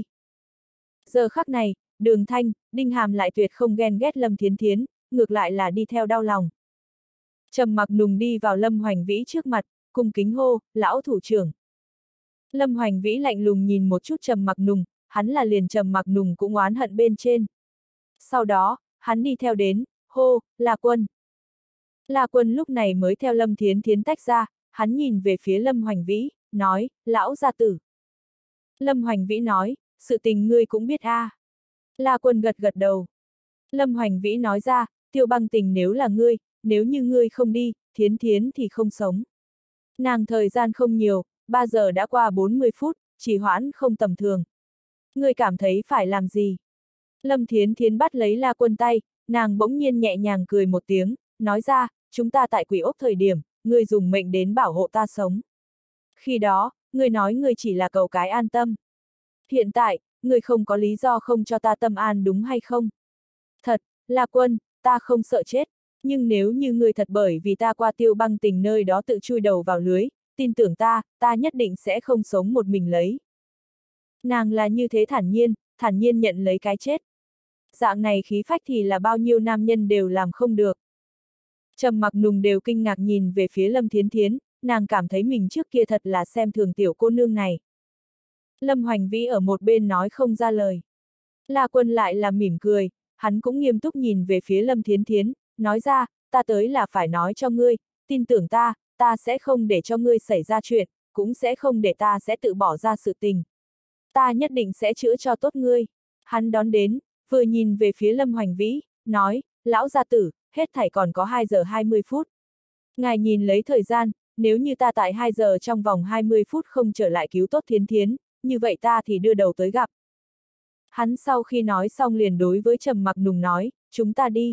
Giờ khắc này, Đường Thanh, Đinh Hàm lại tuyệt không ghen ghét Lâm Thiến Thiến, ngược lại là đi theo đau lòng. Trầm Mặc Nùng đi vào Lâm Hoành Vĩ trước mặt, cung kính hô, lão thủ trưởng. Lâm Hoành Vĩ lạnh lùng nhìn một chút Trầm Mặc Nùng, hắn là liền Trầm Mặc Nùng cũng oán hận bên trên. Sau đó, hắn đi theo đến, hô, La Quân. La Quân lúc này mới theo Lâm Thiến Thiến tách ra, hắn nhìn về phía Lâm Hoành Vĩ, nói, lão gia tử. Lâm Hoành Vĩ nói, sự tình ngươi cũng biết a. La Quân gật gật đầu. Lâm Hoành Vĩ nói ra, Tiêu Băng Tình nếu là ngươi, nếu như ngươi không đi, Thiến Thiến thì không sống. Nàng thời gian không nhiều, 3 giờ đã qua 40 phút, trì hoãn không tầm thường. Ngươi cảm thấy phải làm gì? Lâm Thiến Thiến bắt lấy La Quân tay, nàng bỗng nhiên nhẹ nhàng cười một tiếng, nói ra, chúng ta tại Quỷ Ốc thời điểm, ngươi dùng mệnh đến bảo hộ ta sống. Khi đó, ngươi nói ngươi chỉ là cầu cái an tâm. Hiện tại, ngươi không có lý do không cho ta tâm an đúng hay không? Thật, La Quân, ta không sợ chết, nhưng nếu như ngươi thật bởi vì ta qua Tiêu Băng Tình nơi đó tự chui đầu vào lưới, tin tưởng ta nhất định sẽ không sống một mình lấy. Nàng là như thế thản nhiên nhận lấy cái chết. Dạng này khí phách thì là bao nhiêu nam nhân đều làm không được. Trầm Mặc Nùng đều kinh ngạc nhìn về phía Lâm Thiến Thiến, nàng cảm thấy mình trước kia thật là xem thường tiểu cô nương này. Lâm Hoành Vĩ ở một bên nói không ra lời. La Quân lại là mỉm cười, hắn cũng nghiêm túc nhìn về phía Lâm Thiến Thiến, nói ra, ta tới là phải nói cho ngươi, tin tưởng ta sẽ không để cho ngươi xảy ra chuyện, cũng sẽ không để ta sẽ tự bỏ ra sự tình. Ta nhất định sẽ chữa cho tốt ngươi. Hắn đón đến, vừa nhìn về phía Lâm Hoành Vĩ, nói, lão gia tử, hết thảy còn có 2 giờ 20 phút. Ngài nhìn lấy thời gian, nếu như ta tại 2 giờ trong vòng 20 phút không trở lại cứu tốt Thiến Thiến, như vậy ta thì đưa đầu tới gặp. Hắn sau khi nói xong liền đối với Trầm Mặc Nùng nói, chúng ta đi.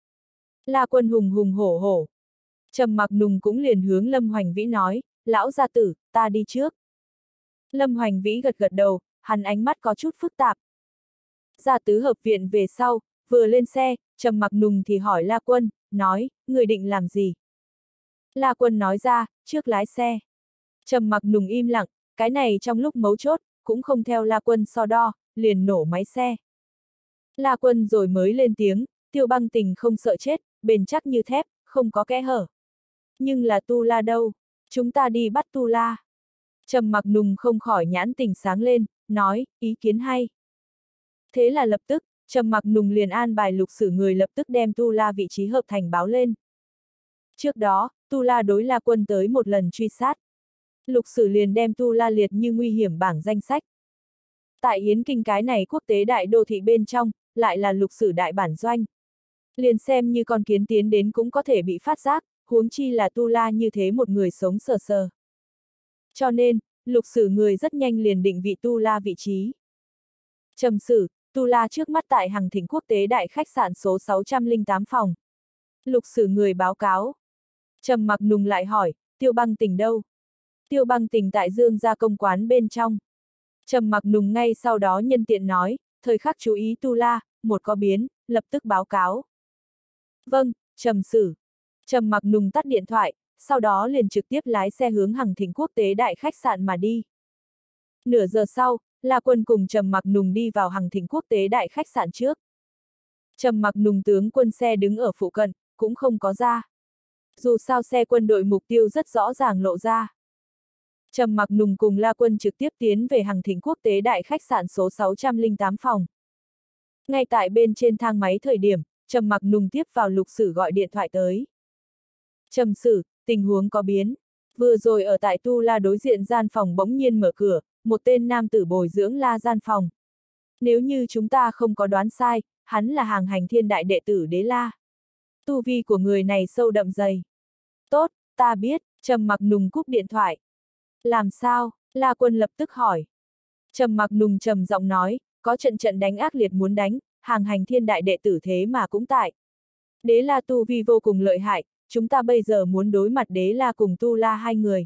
La Quân hùng hùng hổ hổ. Trầm Mặc Nùng cũng liền hướng Lâm Hoành Vĩ nói, lão gia tử, ta đi trước. Lâm Hoành Vĩ gật gật đầu, hắn ánh mắt có chút phức tạp. Ra tứ hợp viện về sau, vừa lên xe, Trầm Mặc Nùng thì hỏi La Quân, nói, người định làm gì? La Quân nói ra, trước lái xe. Trầm Mặc Nùng im lặng, cái này trong lúc mấu chốt, cũng không theo La Quân so đo, liền nổ máy xe. La Quân rồi mới lên tiếng, Tiêu Băng Tình không sợ chết, bền chắc như thép, không có kẽ hở. Nhưng là Tu La đâu? Chúng ta đi bắt Tu La. Trầm Mặc Nùng không khỏi nhãn tình sáng lên, nói, ý kiến hay. Thế là lập tức, Trầm Mặc Nùng liền an bài Lục Sử người lập tức đem Tu La vị trí hợp thành báo lên. Trước đó, Tu La đối La Quân tới một lần truy sát. Lục Sử liền đem Tu La liệt như nguy hiểm bảng danh sách. Tại Yến Kinh cái này quốc tế đại đô thị bên trong, lại là Lục Sử đại bản doanh. Liền xem như con kiến tiến đến cũng có thể bị phát giác, huống chi là Tu La như thế một người sống sờ sờ. Cho nên, Lục Sử người rất nhanh liền định vị Tu La vị trí. Trầm Sử, Tu La trước mắt tại Hằng Thịnh quốc tế đại khách sạn số 608 phòng. Lục Sử người báo cáo. Trầm Mặc Nùng lại hỏi, Tiêu Băng Tình đâu? Tiêu Băng Tình tại Dương gia công quán bên trong. Trầm Mặc Nùng ngay sau đó nhân tiện nói, thời khắc chú ý Tu La, một có biến, lập tức báo cáo. Vâng, Trầm Sử. Trầm Mặc Nùng tắt điện thoại, sau đó liền trực tiếp lái xe hướng Hằng Thịnh quốc tế đại khách sạn mà đi. Nửa giờ sau, La Quân cùng Trầm Mặc Nùng đi vào Hằng Thịnh quốc tế đại khách sạn trước. Trầm Mặc Nùng tướng quân xe đứng ở phụ cận, cũng không có ra. Dù sao xe quân đội mục tiêu rất rõ ràng lộ ra. Trầm Mặc Nùng cùng La Quân trực tiếp tiến về Hằng Thịnh quốc tế đại khách sạn số 608 phòng. Ngay tại bên trên thang máy thời điểm, Trầm Mặc Nùng tiếp vào Lục Sử gọi điện thoại tới. Trầm Sử, tình huống có biến. Vừa rồi ở tại Tu La đối diện gian phòng bỗng nhiên mở cửa, một tên nam tử bồi dưỡng La gian phòng. Nếu như chúng ta không có đoán sai, hắn là hàng hành thiên đại đệ tử Đế La. Tu vi của người này sâu đậm dày. Tốt, ta biết, Trầm Mặc Nùng cúp điện thoại. Làm sao? La Quân lập tức hỏi. Trầm Mặc Nùng trầm giọng nói, có trận trận đánh ác liệt muốn đánh, hàng hành thiên đại đệ tử thế mà cũng tại. Đế La tu vi vô cùng lợi hại, chúng ta bây giờ muốn đối mặt Đế La cùng Tu La hai người.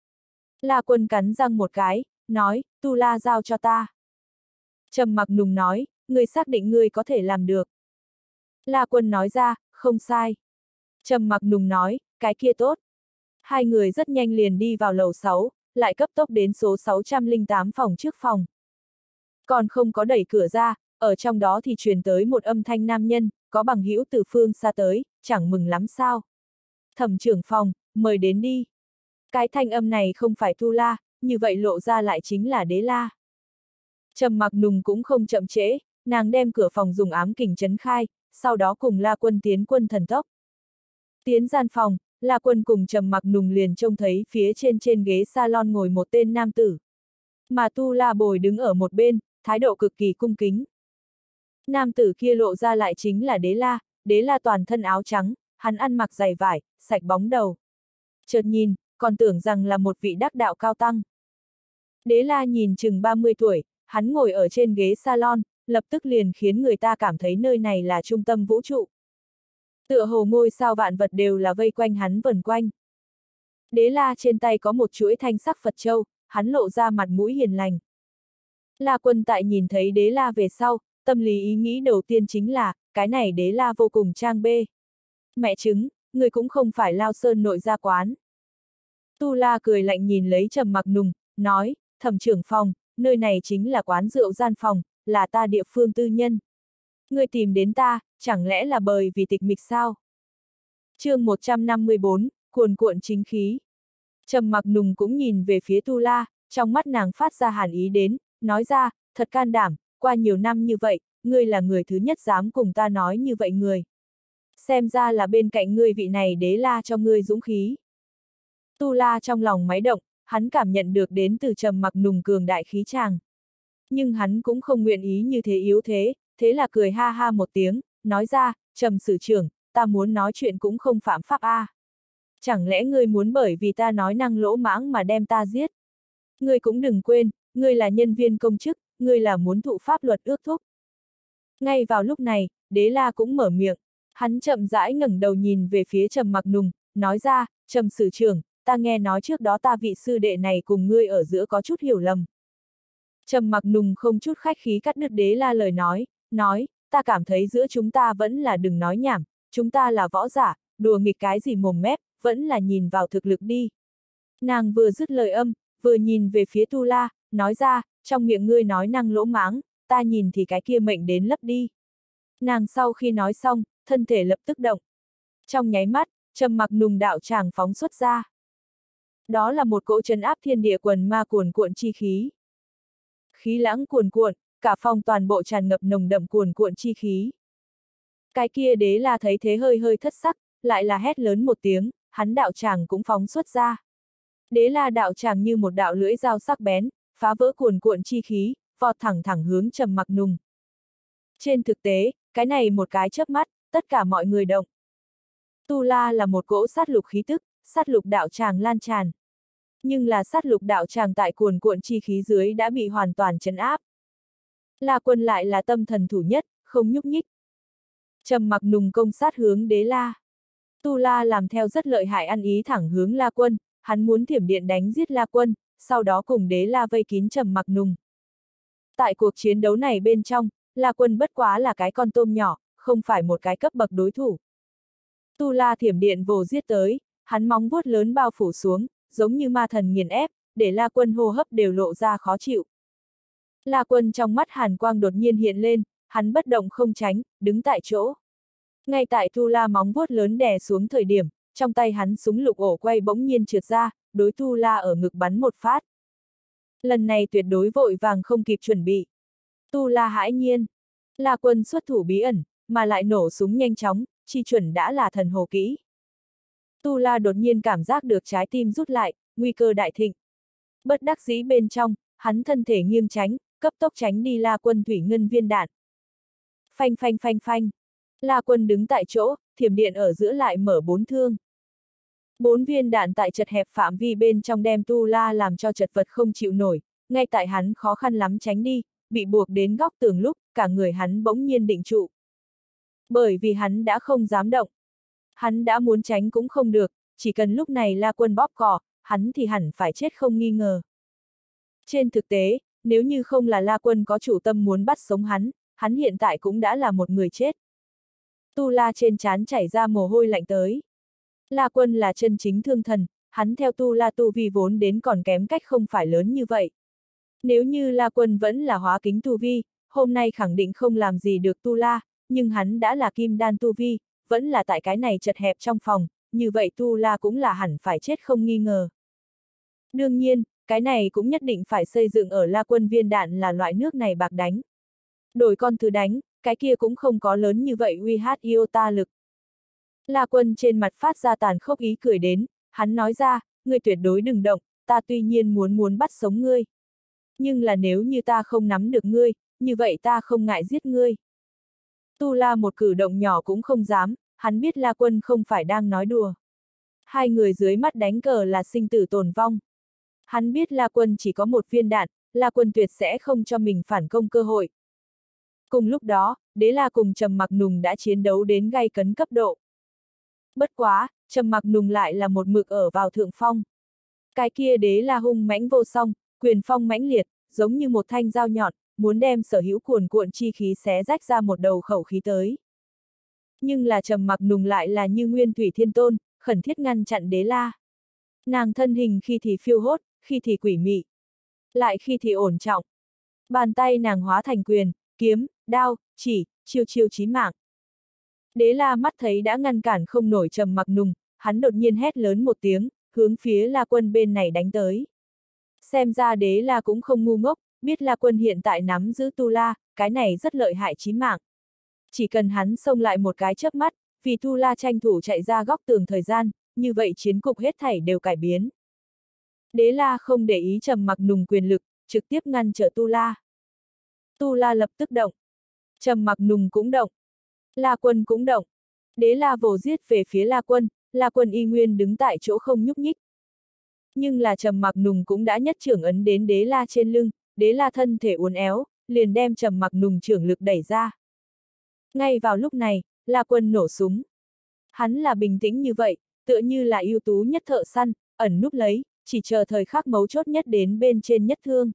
La Quân cắn răng một cái, nói, Tu La giao cho ta. Trầm Mặc Nùng nói, ngươi xác định ngươi có thể làm được. La Quân nói ra, không sai. Trầm Mặc Nùng nói, cái kia tốt. Hai người rất nhanh liền đi vào lầu 6, lại cấp tốc đến số 608 phòng trước phòng. Còn không có đẩy cửa ra, ở trong đó thì truyền tới một âm thanh nam nhân, có bằng hữu từ phương xa tới, chẳng mừng lắm sao. Thẩm trưởng phòng, mời đến đi. Cái thanh âm này không phải Tu La, như vậy lộ ra lại chính là Đế La. Trầm Mặc Nùng cũng không chậm trễ, nàng đem cửa phòng dùng ám kình trấn khai, sau đó cùng La Quân tiến quân thần tốc. Tiến gian phòng, La Quân cùng Trầm Mặc Nùng liền trông thấy phía trên ghế salon ngồi một tên nam tử. Mà Tu La Bồi đứng ở một bên, thái độ cực kỳ cung kính. Nam tử kia lộ ra lại chính là Đế La toàn thân áo trắng, hắn ăn mặc giày vải, sạch bóng đầu. Chợt nhìn, còn tưởng rằng là một vị đắc đạo cao tăng. Đế La nhìn chừng 30 tuổi, hắn ngồi ở trên ghế salon, lập tức liền khiến người ta cảm thấy nơi này là trung tâm vũ trụ. Tựa hồ ngôi sao vạn vật đều là vây quanh hắn vần quanh. Đế La trên tay có một chuỗi thanh sắc Phật châu, hắn lộ ra mặt mũi hiền lành. La Quân tại nhìn thấy Đế La về sau, tâm lý ý nghĩ đầu tiên chính là, cái này Đế La vô cùng trang bê. Mẹ chứng, người cũng không phải Lao Sơn nội gia quán. Tu La cười lạnh nhìn lấy Trầm Mặc Nùng, nói, Thẩm trưởng phòng, nơi này chính là quán rượu gian phòng, là ta địa phương tư nhân. Ngươi tìm đến ta, chẳng lẽ là bởi vì tịch mịch sao? Chương 154, cuồn cuộn chính khí. Trầm Mặc Nùng cũng nhìn về phía Tu La, trong mắt nàng phát ra hàn ý đến, nói ra, thật can đảm, qua nhiều năm như vậy, ngươi là người thứ nhất dám cùng ta nói như vậy người. Xem ra là bên cạnh ngươi vị này Đế La cho ngươi dũng khí. Tu La trong lòng máy động, hắn cảm nhận được đến từ Trầm Mặc Nùng cường đại khí tràng. Nhưng hắn cũng không nguyện ý như thế yếu thế, thế là cười ha ha một tiếng, nói ra, Trầm sử trưởng, ta muốn nói chuyện cũng không phạm pháp a. Chẳng lẽ ngươi muốn bởi vì ta nói năng lỗ mãng mà đem ta giết? Ngươi cũng đừng quên, ngươi là nhân viên công chức, ngươi là muốn thụ pháp luật ước thúc. Ngay vào lúc này, Đế La cũng mở miệng, hắn chậm rãi ngẩng đầu nhìn về phía Trầm Mặc Nùng, nói ra, Trầm sử trưởng, ta nghe nói trước đó ta vị sư đệ này cùng ngươi ở giữa có chút hiểu lầm. Trầm Mặc Nùng không chút khách khí cắt đứt Đế La lời nói, ta cảm thấy giữa chúng ta vẫn là đừng nói nhảm, chúng ta là võ giả, đùa nghịch cái gì mồm mép, vẫn là nhìn vào thực lực đi. Nàng vừa dứt lời âm, vừa nhìn về phía Tu La, nói ra, trong miệng ngươi nói năng lỗ mãng, ta nhìn thì cái kia mệnh đến lấp đi. Nàng sau khi nói xong, thân thể lập tức động. Trong nháy mắt, Trầm Mặc Nùng đạo tràng phóng xuất ra. Đó là một cỗ trấn áp thiên địa quần ma cuồn cuộn chi khí. Khí lãng cuồn cuộn, cả phòng toàn bộ tràn ngập nồng đậm cuồn cuộn chi khí. Cái kia Đế La thấy thế hơi hơi thất sắc, lại là hét lớn một tiếng, hắn đạo tràng cũng phóng xuất ra. Đế La đạo tràng như một đạo lưỡi dao sắc bén, phá vỡ cuồn cuộn chi khí, vọt thẳng hướng Trầm Mặc Nùng. Trên thực tế, cái này một cái chớp mắt, tất cả mọi người động. Tu La là một cỗ sát lục khí tức, sát lục đạo tràng lan tràn. Nhưng là sát lục đạo tràng tại cuồn cuộn chi khí dưới đã bị hoàn toàn trấn áp. La Quân lại là tâm thần thủ nhất, không nhúc nhích. Trầm Mặc Nùng công sát hướng Đế La. Tu La làm theo rất lợi hại ăn ý thẳng hướng La Quân, hắn muốn thiểm điện đánh giết La Quân, sau đó cùng Đế La vây kín Trầm Mặc Nùng. Tại cuộc chiến đấu này bên trong, La Quân bất quá là cái con tôm nhỏ, không phải một cái cấp bậc đối thủ. Tu La thiểm điện vồ giết tới, hắn móng vuốt lớn bao phủ xuống, giống như ma thần nghiền ép, để La Quân hô hấp đều lộ ra khó chịu. La Quân trong mắt hàn quang đột nhiên hiện lên, hắn bất động không tránh, đứng tại chỗ. Ngay tại Tu La móng vuốt lớn đè xuống thời điểm, trong tay hắn súng lục ổ quay bỗng nhiên trượt ra, đối Tu La ở ngực bắn một phát. Lần này tuyệt đối vội vàng không kịp chuẩn bị. Tu La hãi nhiên. La Quân xuất thủ bí ẩn, mà lại nổ súng nhanh chóng, chi chuẩn đã là thần hồ kỹ. Tu La đột nhiên cảm giác được trái tim rút lại, nguy cơ đại thịnh. Bất đắc dĩ bên trong, hắn thân thể nghiêng tránh, cấp tốc tránh đi La Quân thủy ngân viên đạn. Phanh phanh phanh phanh. La Quân đứng tại chỗ, thiểm điện ở giữa lại mở 4 thương. 4 viên đạn tại chật hẹp phạm vi bên trong đem Tu La làm cho chật vật không chịu nổi, ngay tại hắn khó khăn lắm tránh đi, bị buộc đến góc tường lúc, cả người hắn bỗng nhiên định trụ. Bởi vì hắn đã không dám động. Hắn đã muốn tránh cũng không được, chỉ cần lúc này La Quân bóp cò, hắn thì hẳn phải chết không nghi ngờ. Trên thực tế, nếu như không là La Quân có chủ tâm muốn bắt sống hắn hiện tại cũng đã là một người chết. Tu La trên trán chảy ra mồ hôi lạnh tới. La Quân là chân chính thương thần, hắn theo Tu La tu vi vốn đến còn kém cách không phải lớn như vậy. Nếu như La Quân vẫn là hóa kính tu vi, hôm nay khẳng định không làm gì được Tu La, nhưng hắn đã là kim đan tu vi, vẫn là tại cái này chật hẹp trong phòng, như vậy Tu La cũng là hẳn phải chết không nghi ngờ. Đương nhiên, cái này cũng nhất định phải xây dựng ở La Quân viên đạn là loại nước này bạc đánh. Đổi con thứ đánh, cái kia cũng không có lớn như vậy uy hát iota lực. La Quân trên mặt phát ra tàn khốc ý cười đến, hắn nói ra, ngươi tuyệt đối đừng động, ta tuy nhiên muốn bắt sống ngươi. Nhưng là nếu như ta không nắm được ngươi, như vậy ta không ngại giết ngươi. Tu La một cử động nhỏ cũng không dám, hắn biết La Quân không phải đang nói đùa. Hai người dưới mắt đánh cờ là sinh tử tồn vong. Hắn biết La Quân chỉ có một viên đạn, La Quân tuyệt sẽ không cho mình phản công cơ hội. Cùng lúc đó, Đế La cùng Trầm Mặc Nùng đã chiến đấu đến gay cấn cấp độ. Bất quá, Trầm Mặc Nùng lại là một mực ở vào thượng phong. Cái kia Đế La hung mãnh vô song, quyền phong mãnh liệt, giống như một thanh dao nhọn, muốn đem sở hữu cuồn cuộn chi khí xé rách ra một đầu khẩu khí tới. Nhưng là Trầm Mặc Nùng lại là như Nguyên Thủy Thiên Tôn, khẩn thiết ngăn chặn Đế La. Nàng thân hình khi thì phiêu hốt, khi thì quỷ mị, lại khi thì ổn trọng. Bàn tay nàng hóa thành quyền, kiếm, đao, chỉ, chiêu chiêu chí mạng. Đế La mắt thấy đã ngăn cản không nổi Trầm Mặc Nùng, hắn đột nhiên hét lớn một tiếng, hướng phía La Quân bên này đánh tới. Xem ra Đế La cũng không ngu ngốc, biết La Quân hiện tại nắm giữ Tu La, cái này rất lợi hại chí mạng. Chỉ cần hắn xông lại một cái chớp mắt, vì Tu La tranh thủ chạy ra góc tường thời gian, như vậy chiến cục hết thảy đều cải biến. Đế La không để ý Trầm Mặc Nùng quyền lực, trực tiếp ngăn trở Tu La. Tu La lập tức động. Trầm Mặc Nùng cũng động. La Quân cũng động. Đế La vồ giết về phía La Quân, La Quân y nguyên đứng tại chỗ không nhúc nhích. Nhưng là Trầm Mặc Nùng cũng đã nhất trưởng ấn đến Đế La trên lưng, Đế La thân thể uốn éo, liền đem Trầm Mặc Nùng trưởng lực đẩy ra. Ngay vào lúc này, La Quân nổ súng. Hắn là bình tĩnh như vậy, tựa như là ưu tú nhất thợ săn, ẩn núp lấy, chỉ chờ thời khắc mấu chốt nhất đến bên trên nhất thương.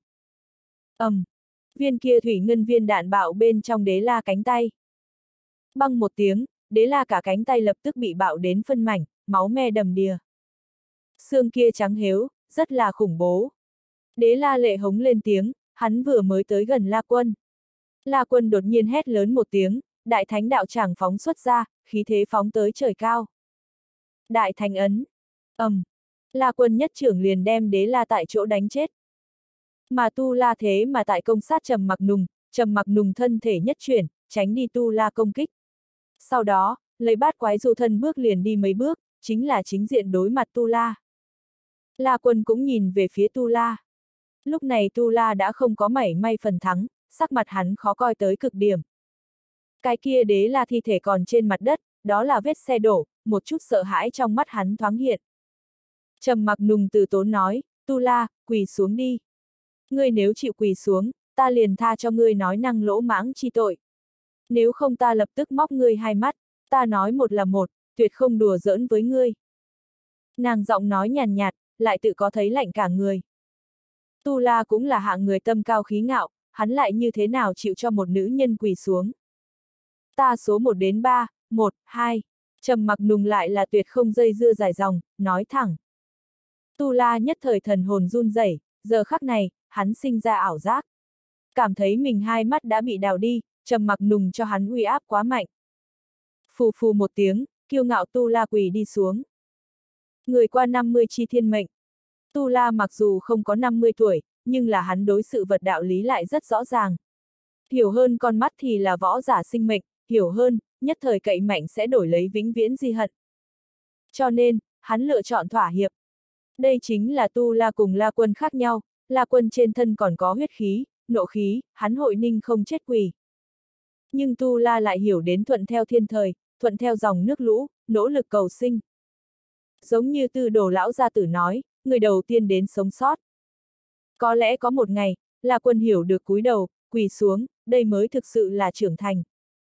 Viên kia thủy ngân viên đạn bạo bên trong Đế La cánh tay. Băng một tiếng, Đế La cả cánh tay lập tức bị bạo đến phân mảnh, máu me đầm đìa. Xương kia trắng hếu, rất là khủng bố. Đế La lệ hống lên tiếng, hắn vừa mới tới gần La Quân. La Quân đột nhiên hét lớn một tiếng, đại thánh đạo tràng phóng xuất ra, khí thế phóng tới trời cao. Đại thánh ấn. La Quân nhất trưởng liền đem Đế La tại chỗ đánh chết. Mà Tu La thế mà tại công sát Trầm Mặc Nùng thân thể nhất chuyển, tránh đi Tu La công kích. Sau đó, lấy bát quái du thân bước liền đi mấy bước, chính là chính diện đối mặt Tu La. La Quân cũng nhìn về phía Tu La. Lúc này Tu La đã không có mảy may phần thắng, sắc mặt hắn khó coi tới cực điểm. Cái kia Đế La thi thể còn trên mặt đất, đó là vết xe đổ, một chút sợ hãi trong mắt hắn thoáng hiện. Trầm Mặc Nùng từ tốn nói, Tu La, quỳ xuống đi. Ngươi nếu chịu quỳ xuống, ta liền tha cho ngươi nói năng lỗ mãng chi tội. Nếu không ta lập tức móc ngươi hai mắt, ta nói một là một, tuyệt không đùa giỡn với ngươi. Nàng giọng nói nhàn nhạt, lại tự có thấy lạnh cả người. Tu La cũng là hạng người tâm cao khí ngạo, hắn lại như thế nào chịu cho một nữ nhân quỳ xuống. Ta số 1 đến 3, 1, 2, Trầm Mặc Nùng lại là tuyệt không dây dưa dài dòng, nói thẳng. Tu La nhất thời thần hồn run rẩy, giờ khắc này, hắn sinh ra ảo giác. Cảm thấy mình hai mắt đã bị đào đi, Trầm Mặc Nùng cho hắn uy áp quá mạnh. Phù phù một tiếng, kiêu ngạo Tu La quỳ đi xuống. Người qua 50 chi thiên mệnh. Tu La mặc dù không có 50 tuổi, nhưng là hắn đối sự vật đạo lý lại rất rõ ràng. Hiểu hơn con mắt thì là võ giả sinh mệnh, hiểu hơn, nhất thời cậy mạnh sẽ đổi lấy vĩnh viễn di hận. Cho nên, hắn lựa chọn thỏa hiệp. Đây chính là Tu La cùng La Quân khác nhau, La Quân trên thân còn có huyết khí, nộ khí, hắn hội ninh không chết quỳ. Nhưng Tu La lại hiểu đến thuận theo thiên thời, thuận theo dòng nước lũ, nỗ lực cầu sinh. Giống như Tư Đồ lão gia tử nói, người đầu tiên đến sống sót. Có lẽ có một ngày, La Quân hiểu được cúi đầu, quỳ xuống, đây mới thực sự là trưởng thành.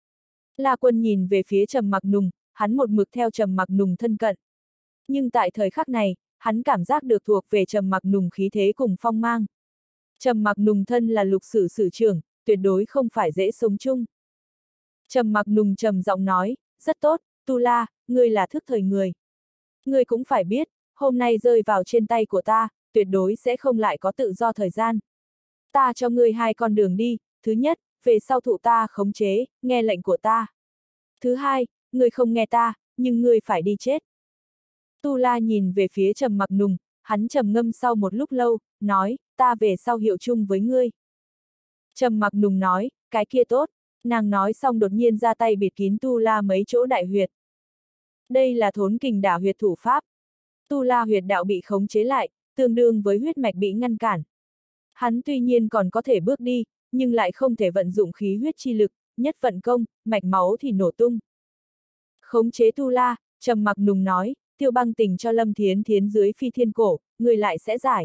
La Quân nhìn về phía Trầm Mặc Nùng, hắn một mực theo Trầm Mặc Nùng thân cận. Nhưng tại thời khắc này, hắn cảm giác được thuộc về Trầm Mặc Nùng khí thế cùng phong mang. Trầm Mặc Nùng thân là lục sử sử trưởng, tuyệt đối không phải dễ sống chung. Trầm Mặc Nùng trầm giọng nói, rất tốt, Tu La, ngươi là thức thời người. Ngươi cũng phải biết, hôm nay rơi vào trên tay của ta, tuyệt đối sẽ không lại có tự do thời gian. Ta cho ngươi hai con đường đi, thứ nhất, về sau thụ ta khống chế, nghe lệnh của ta. Thứ hai, ngươi không nghe ta, nhưng ngươi phải đi chết. Tu La nhìn về phía Trầm Mặc Nùng, hắn trầm ngâm sau một lúc lâu, nói, ta về sau hiệu chung với ngươi. Trầm Mặc Nùng nói, cái kia tốt. Nàng nói xong đột nhiên ra tay bịt kín Tu La mấy chỗ đại huyệt. Đây là thốn kình đả huyệt thủ pháp. Tu La huyệt đạo bị khống chế lại, tương đương với huyết mạch bị ngăn cản. Hắn tuy nhiên còn có thể bước đi, nhưng lại không thể vận dụng khí huyết chi lực, nhất vận công, mạch máu thì nổ tung. Khống chế Tu La, Trầm Mặc Nùng nói, Tiêu Băng Tình cho Lâm Thiến Thiến dưới phi thiên cổ, người lại sẽ giải.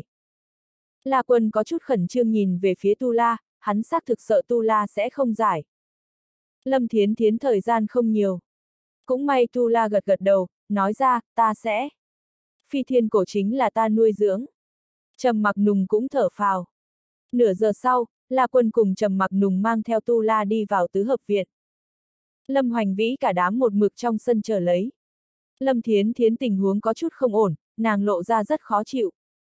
La Quân có chút khẩn trương nhìn về phía Tu La, hắn xác thực sợ Tu La sẽ không giải. Lâm Thiến Thiến thời gian không nhiều. Cũng may Tu La gật gật đầu, nói ra, ta sẽ. Phi thiên cổ chính là ta nuôi dưỡng. Trầm Mặc Nùng cũng thở phào. Nửa giờ sau, La Quân cùng Trầm Mặc Nùng mang theo Tu La đi vào tứ hợp viện. Lâm Hoành Vĩ cả đám một mực trong sân chờ lấy. Lâm Thiến Thiến tình huống có chút không ổn, nàng lộ ra rất khó chịu.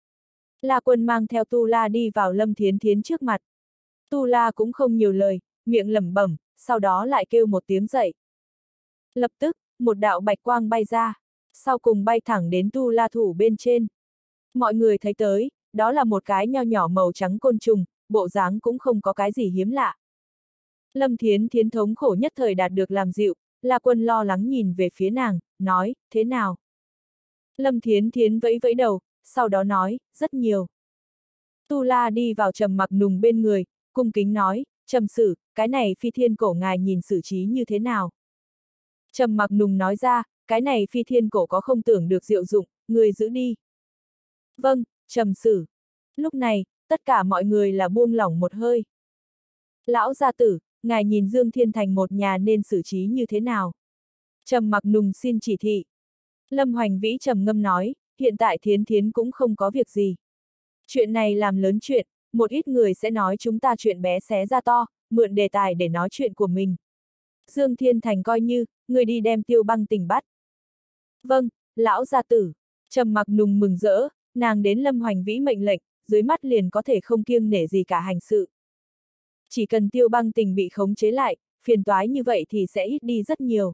La Quân mang theo Tu La đi vào Lâm Thiến Thiến trước mặt. Tu La cũng không nhiều lời, miệng lẩm bẩm, sau đó lại kêu một tiếng dậy. Lập tức, một đạo bạch quang bay ra, sau cùng bay thẳng đến Tu La thủ bên trên. Mọi người thấy tới, đó là một cái nho nhỏ màu trắng côn trùng, bộ dáng cũng không có cái gì hiếm lạ. Lâm Thiến Thiến thống khổ nhất thời đạt được làm dịu, La Quân lo lắng nhìn về phía nàng, nói, thế nào? Lâm Thiến Thiến vẫy vẫy đầu, sau đó nói, rất nhiều. Tu La đi vào Trầm Mặc Nùng bên người, cung kính nói, Trầm sử, cái này phi thiên cổ ngài nhìn xử trí như thế nào? Trầm Mặc Nùng nói ra, cái này phi thiên cổ có không tưởng được diệu dụng, người giữ đi. Vâng, Trầm sử. Lúc này, tất cả mọi người là buông lỏng một hơi. Lão gia tử, ngài nhìn Dương Thiên Thành một nhà nên xử trí như thế nào? Trầm Mặc Nùng xin chỉ thị. Lâm Hoành Vĩ trầm ngâm nói, hiện tại Thiến Thiến cũng không có việc gì. Chuyện này làm lớn chuyện, một ít người sẽ nói chúng ta chuyện bé xé ra to, mượn đề tài để nói chuyện của mình. Dương Thiên Thành coi như, người đi đem Tiêu Băng Tình bắt. Vâng, lão gia tử. Trầm Mặc Nùng mừng rỡ, nàng đến Lâm Hoành Vĩ mệnh lệnh, dưới mắt liền có thể không kiêng nể gì cả hành sự. Chỉ cần Tiêu Băng Tình bị khống chế lại, phiền toái như vậy thì sẽ ít đi rất nhiều.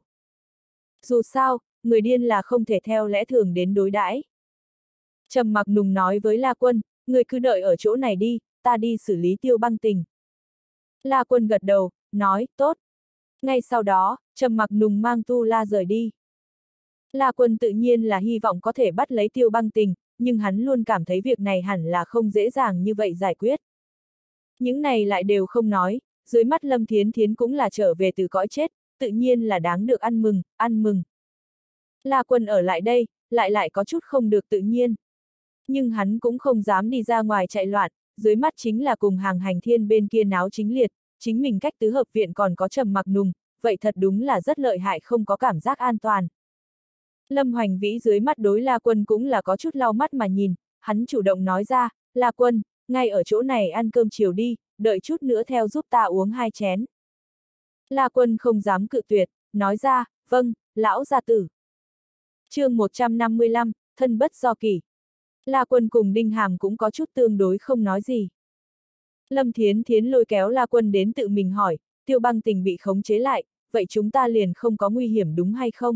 Dù sao, người điên là không thể theo lẽ thường đến đối đãi. Trầm Mặc Nùng nói với La Quân, người cứ đợi ở chỗ này đi, ta đi xử lý Tiêu Băng Tình. La Quân gật đầu, nói, tốt. Ngay sau đó, Trầm Mặc Nùng mang Tu La rời đi. La Quân tự nhiên là hy vọng có thể bắt lấy Tiêu Băng Tình, nhưng hắn luôn cảm thấy việc này hẳn là không dễ dàng như vậy giải quyết. Những này lại đều không nói, dưới mắt Lâm Thiến Thiến cũng là trở về từ cõi chết, tự nhiên là đáng được ăn mừng, ăn mừng. La Quân ở lại đây, lại có chút không được tự nhiên. Nhưng hắn cũng không dám đi ra ngoài chạy loạn, dưới mắt chính là cùng hàng hành thiên bên kia náo chính liệt, chính mình cách tứ hợp viện còn có Trầm Mặc Nùng, vậy thật đúng là rất lợi hại không có cảm giác an toàn. Lâm Hoành Vĩ dưới mắt đối La Quân cũng là có chút lau mắt mà nhìn, hắn chủ động nói ra, La Quân, ngay ở chỗ này ăn cơm chiều đi, đợi chút nữa theo giúp ta uống 2 chén. La Quân không dám cự tuyệt, nói ra, vâng, lão gia tử. Chương 155, thân bất do kỷ. La Quân cùng Đinh Hàm cũng có chút tương đối không nói gì. Lâm Thiến Thiến lôi kéo La Quân đến tự mình hỏi, Tiêu Băng Tình bị khống chế lại, vậy chúng ta liền không có nguy hiểm đúng hay không?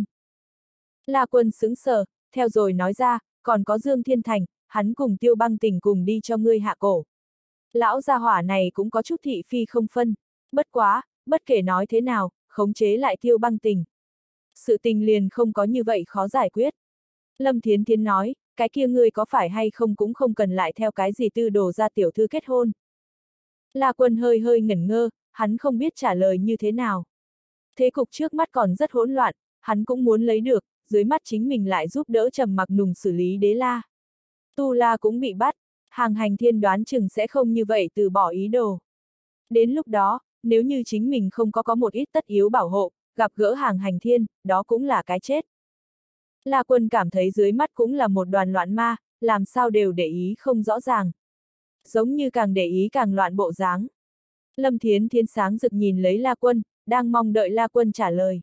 La Quân sững sờ, theo rồi nói ra, còn có Dương Thiên Thành, hắn cùng Tiêu Băng Tình cùng đi cho ngươi hạ cổ. Lão gia hỏa này cũng có chút thị phi không phân, bất quá, bất kể nói thế nào, khống chế lại Tiêu Băng Tình. Sự tình liền không có như vậy khó giải quyết. Lâm Thiến Thiến nói, cái kia ngươi có phải hay không cũng không cần lại theo cái gì tư đồ ra tiểu thư kết hôn. La Quân hơi hơi ngẩn ngơ, hắn không biết trả lời như thế nào. Thế cục trước mắt còn rất hỗn loạn, hắn cũng muốn lấy được, dưới mắt chính mình lại giúp đỡ Trầm Mặc Nùng xử lý Đế La. Tu La cũng bị bắt, Hàng Hành Thiên đoán chừng sẽ không như vậy từ bỏ ý đồ. Đến lúc đó, nếu như chính mình không có một ít tất yếu bảo hộ, gặp gỡ Hàng Hành Thiên, đó cũng là cái chết. La Quân cảm thấy dưới mắt cũng là một đoàn loạn ma, làm sao đều để ý không rõ ràng. Giống như càng để ý càng loạn bộ dáng. Lâm Thiến Thiến sáng rực nhìn lấy La Quân, đang mong đợi La Quân trả lời.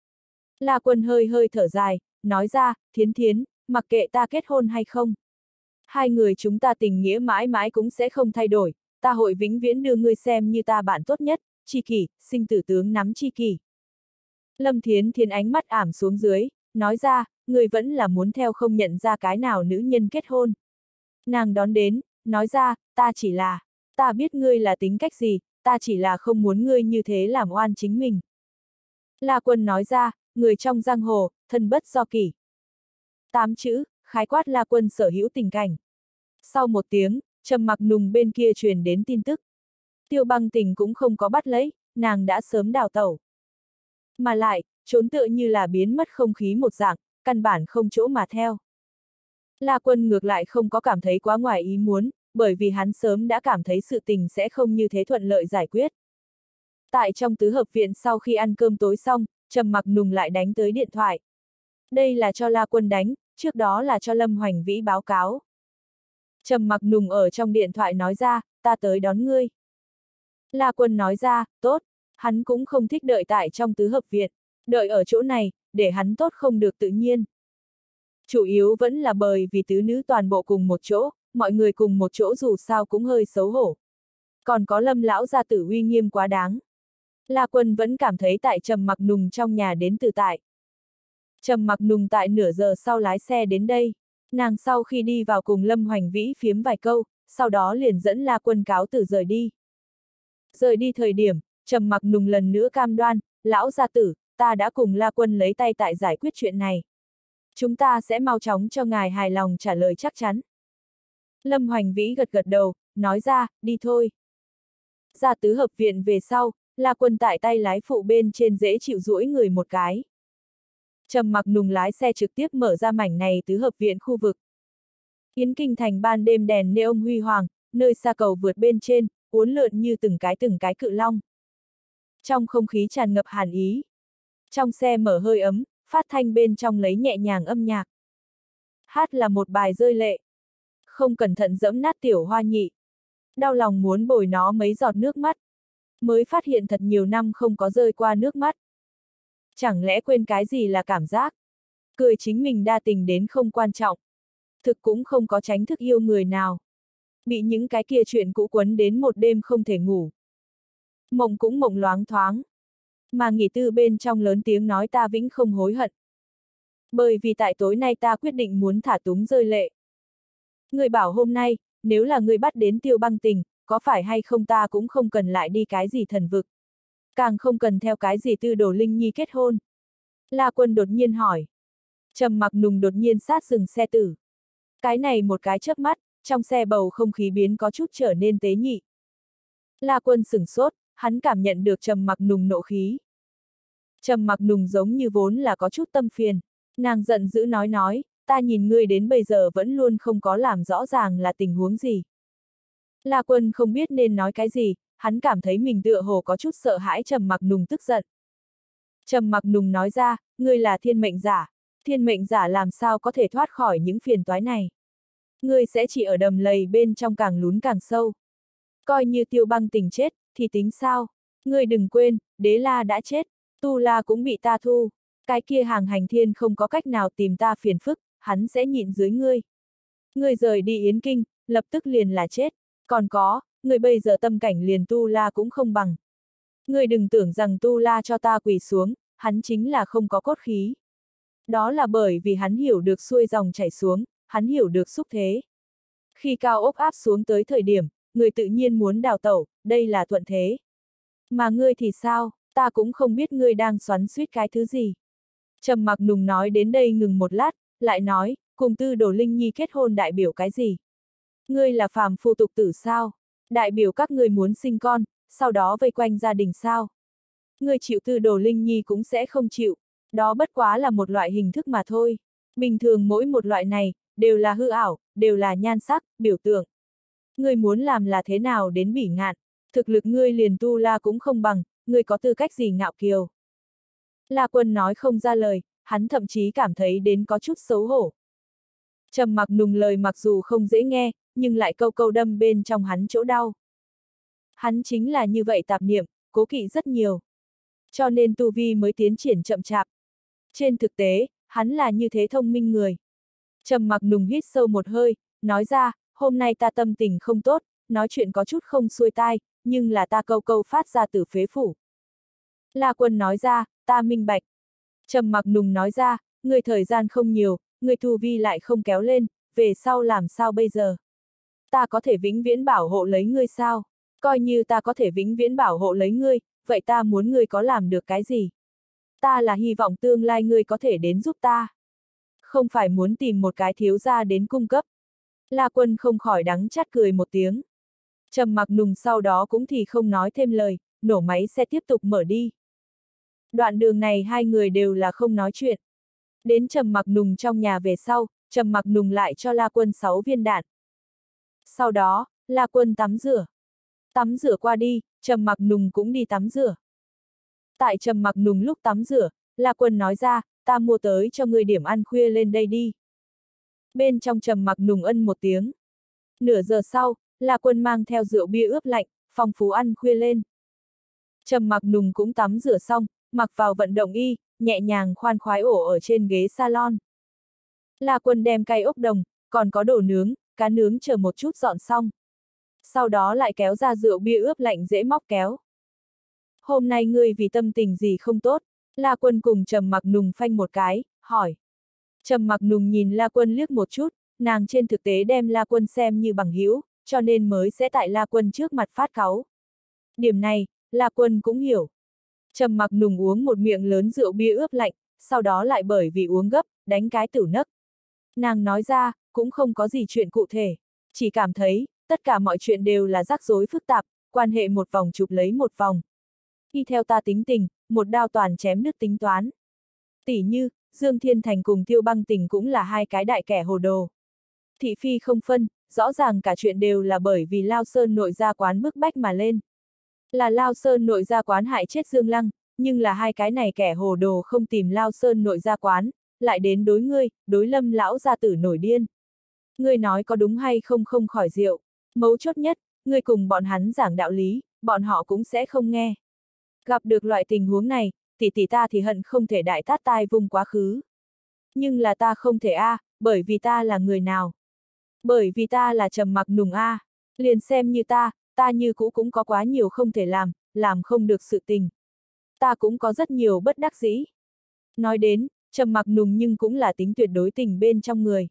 La Quân hơi hơi thở dài, nói ra, Thiến Thiến, mặc kệ ta kết hôn hay không. Hai người chúng ta tình nghĩa mãi mãi cũng sẽ không thay đổi, ta hội vĩnh viễn đưa ngươi xem như ta bạn tốt nhất, tri kỷ, sinh tử tướng nắm tri kỷ. Lâm Thiến Thiến ánh mắt ảm xuống dưới, nói ra, ngươi vẫn là muốn theo không nhận ra cái nào nữ nhân kết hôn. Nàng đón đến, nói ra, ta biết ngươi là tính cách gì, ta chỉ là không muốn ngươi như thế làm oan chính mình. La Quân nói ra, người trong giang hồ, thân bất do kỷ. 8 chữ, khái quát La Quân sở hữu tình cảnh. Sau một tiếng, trầm mặc nùng bên kia truyền đến tin tức. Tiêu Băng Tình cũng không có bắt lấy, nàng đã sớm đào tẩu. Mà lại, trốn tựa như là biến mất không khí một dạng, căn bản không chỗ mà theo. La Quân ngược lại không có cảm thấy quá ngoài ý muốn, bởi vì hắn sớm đã cảm thấy sự tình sẽ không như thế thuận lợi giải quyết. Tại trong tứ hợp viện sau khi ăn cơm tối xong, Trầm Mặc Nùng lại đánh tới điện thoại. Đây là cho La Quân đánh, trước đó là cho Lâm Hoành Vĩ báo cáo. Trầm Mặc Nùng ở trong điện thoại nói ra, ta tới đón ngươi. La Quân nói ra, tốt, hắn cũng không thích đợi tại trong tứ hợp viện, đợi ở chỗ này, để hắn tốt không được tự nhiên. Chủ yếu vẫn là bởi vì tứ nữ toàn bộ cùng một chỗ, mọi người cùng một chỗ dù sao cũng hơi xấu hổ. Còn có Lâm lão gia tử uy nghiêm quá đáng. La Quân vẫn cảm thấy tại Trầm Mặc Nùng trong nhà đến tự tại. Trầm Mặc Nùng tại nửa giờ sau lái xe đến đây. Nàng sau khi đi vào cùng Lâm Hoành Vĩ phiếm vài câu, sau đó liền dẫn La Quân cáo từ rời đi. Rời đi thời điểm, Trầm Mặc Nùng lần nữa cam đoan, lão gia tử, ta đã cùng La Quân lấy tay tại giải quyết chuyện này. Chúng ta sẽ mau chóng cho ngài hài lòng trả lời chắc chắn. Lâm Hoành Vĩ gật gật đầu, nói ra, đi thôi. Ra tứ hợp viện về sau, La Quân tại tay lái phụ bên trên dễ chịu duỗi người một cái. Trầm Mặc Nùng lái xe trực tiếp mở ra mảnh này tứ hợp viện khu vực. Yến Kinh thành ban đêm đèn neon huy hoàng, nơi xa cầu vượt bên trên, uốn lượn như từng cái cự long. Trong không khí tràn ngập hàn ý. Trong xe mở hơi ấm, phát thanh bên trong lấy nhẹ nhàng âm nhạc. Hát là một bài rơi lệ. Không cẩn thận dẫm nát tiểu hoa nhị. Đau lòng muốn bồi nó mấy giọt nước mắt. Mới phát hiện thật nhiều năm không có rơi qua nước mắt. Chẳng lẽ quên cái gì là cảm giác? Cười chính mình đa tình đến không quan trọng. Thực cũng không có tránh thức yêu người nào. Bị những cái kia chuyện cũ quấn đến một đêm không thể ngủ. Mộng cũng mộng loáng thoáng. Mà nghỉ tư bên trong lớn tiếng nói ta vĩnh không hối hận. Bởi vì tại tối nay ta quyết định muốn thả túng rơi lệ. Người bảo hôm nay, nếu là người bắt đến Tiêu Băng Tình, có phải hay không ta cũng không cần lại đi cái gì thần vực. Càng không cần theo cái gì Tư Đồ Linh Nhi kết hôn. La Quân đột nhiên hỏi. Trầm Mặc Nùng đột nhiên sát dừng xe tử. Cái này một cái chớp mắt, trong xe bầu không khí biến có chút trở nên tế nhị. La Quân sửng sốt, hắn cảm nhận được Trầm Mặc Nùng nộ khí. Trầm Mặc Nùng giống như vốn là có chút tâm phiền. Nàng giận dữ nói, ta nhìn ngươi đến bây giờ vẫn luôn không có làm rõ ràng là tình huống gì. La Quân không biết nên nói cái gì, hắn cảm thấy mình tựa hồ có chút sợ hãi Trầm Mặc Nùng tức giận. Trầm Mặc Nùng nói ra, ngươi là thiên mệnh giả làm sao có thể thoát khỏi những phiền toái này. Ngươi sẽ chỉ ở đầm lầy bên trong càng lún càng sâu. Coi như Tiêu Băng Tình chết, thì tính sao? Ngươi đừng quên, Đế La đã chết, Tu La cũng bị ta thu. Cái kia Hàng Hành Thiên không có cách nào tìm ta phiền phức, hắn sẽ nhịn dưới ngươi. Ngươi rời đi Yến Kinh, lập tức liền là chết. Còn có, ngươi bây giờ tâm cảnh liền Tu La cũng không bằng. Ngươi đừng tưởng rằng Tu La cho ta quỳ xuống, hắn chính là không có cốt khí. Đó là bởi vì hắn hiểu được xuôi dòng chảy xuống, hắn hiểu được xúc thế. Khi cao ốc áp xuống tới thời điểm, người tự nhiên muốn đào tẩu, đây là thuận thế. Mà ngươi thì sao, ta cũng không biết ngươi đang xoắn xuýt cái thứ gì. Trầm Mặc Nùng nói đến đây ngừng một lát, lại nói, cùng Tư Đồ Linh Nhi kết hôn đại biểu cái gì? Ngươi là phàm phu tục tử sao? Đại biểu các ngươi muốn sinh con, sau đó vây quanh gia đình sao? Ngươi chịu Tư Đồ Linh Nhi cũng sẽ không chịu, đó bất quá là một loại hình thức mà thôi. Bình thường mỗi một loại này, đều là hư ảo, đều là nhan sắc, biểu tượng. Ngươi muốn làm là thế nào đến Bỉ Ngạn, thực lực ngươi liền Tu La cũng không bằng, ngươi có tư cách gì ngạo kiều. La Quân nói không ra lời, hắn thậm chí cảm thấy đến có chút xấu hổ. Trầm Mặc Nùng lời mặc dù không dễ nghe, nhưng lại câu câu đâm bên trong hắn chỗ đau. Hắn chính là như vậy tạp niệm, cố kỵ rất nhiều. Cho nên tu vi mới tiến triển chậm chạp. Trên thực tế, hắn là như thế thông minh người. Trầm Mặc Nùng hít sâu một hơi, nói ra, hôm nay ta tâm tình không tốt, nói chuyện có chút không xuôi tai, nhưng là ta câu câu phát ra từ phế phủ. La Quân nói ra, ta minh bạch. Trầm Mặc Nùng nói ra, người thời gian không nhiều, người tu vi lại không kéo lên, về sau làm sao bây giờ? Ta có thể vĩnh viễn bảo hộ lấy ngươi sao? Coi như ta có thể vĩnh viễn bảo hộ lấy ngươi, vậy ta muốn ngươi có làm được cái gì? Ta là hy vọng tương lai ngươi có thể đến giúp ta. Không phải muốn tìm một cái thiếu gia đến cung cấp. La Quân không khỏi đắng chát cười một tiếng. Trầm Mặc Nùng sau đó cũng thì không nói thêm lời, nổ máy xe tiếp tục mở đi. Đoạn đường này hai người đều là không nói chuyện. Đến Trầm Mặc Nùng trong nhà về sau, Trầm Mặc Nùng lại cho La Quân 6 viên đạn. Sau đó, La Quân tắm rửa. Tắm rửa qua đi, Trầm Mặc Nùng cũng đi tắm rửa. Tại Trầm Mặc Nùng lúc tắm rửa, La Quân nói ra, ta mua tới cho ngươi điểm ăn khuya lên đây đi. Bên trong Trầm Mặc Nùng ân một tiếng. Nửa giờ sau, La Quân mang theo rượu bia ướp lạnh, phong phú ăn khuya lên. Trầm Mặc Nùng cũng tắm rửa xong, mặc vào vận động y, nhẹ nhàng khoan khoái ổ ở trên ghế salon. La Quân đem cay ốc đồng, còn có đồ nướng, cá nướng chờ một chút dọn xong. Sau đó lại kéo ra rượu bia ướp lạnh dễ móc kéo. Hôm nay ngươi vì tâm tình gì không tốt? La Quân cùng Trầm Mặc Nùng phanh một cái, hỏi. Trầm Mặc Nùng nhìn La Quân liếc một chút, nàng trên thực tế đem La Quân xem như bằng hữu, cho nên mới sẽ tại La Quân trước mặt phát cáu. Điểm này, La Quân cũng hiểu. Trầm Mặc Nùng uống một miệng lớn rượu bia ướp lạnh, sau đó lại bởi vì uống gấp, đánh cái tử nấc. Nàng nói ra, cũng không có gì chuyện cụ thể, chỉ cảm thấy, tất cả mọi chuyện đều là rắc rối phức tạp, quan hệ một vòng chụp lấy một vòng. Y theo ta tính tình, một đao toàn chém đứt tính toán. Tỷ như, Dương Thiên Thành cùng Tiêu Băng Tình cũng là hai cái đại kẻ hồ đồ. Thị phi không phân, rõ ràng cả chuyện đều là bởi vì Lao Sơn nội gia quán bức bách mà lên. Là Lao Sơn nội gia quán hại chết Dương Lăng, nhưng là hai cái này kẻ hồ đồ không tìm Lao Sơn nội gia quán, lại đến đối ngươi, đối Lâm lão gia tử nổi điên. Ngươi nói có đúng hay không không khỏi rượu, mấu chốt nhất, ngươi cùng bọn hắn giảng đạo lý, bọn họ cũng sẽ không nghe. Gặp được loại tình huống này, tỷ tỷ ta thì hận không thể đại tát tai vung quá khứ. Nhưng là ta không thể bởi vì ta là người nào? Bởi vì ta là Trầm Mặc Nùng liền xem như ta như cũ cũng có quá nhiều không thể làm không được sự tình. Ta cũng có rất nhiều bất đắc dĩ. Nói đến, Trầm Mặc Nùng nhưng cũng là tính tuyệt đối tình bên trong người.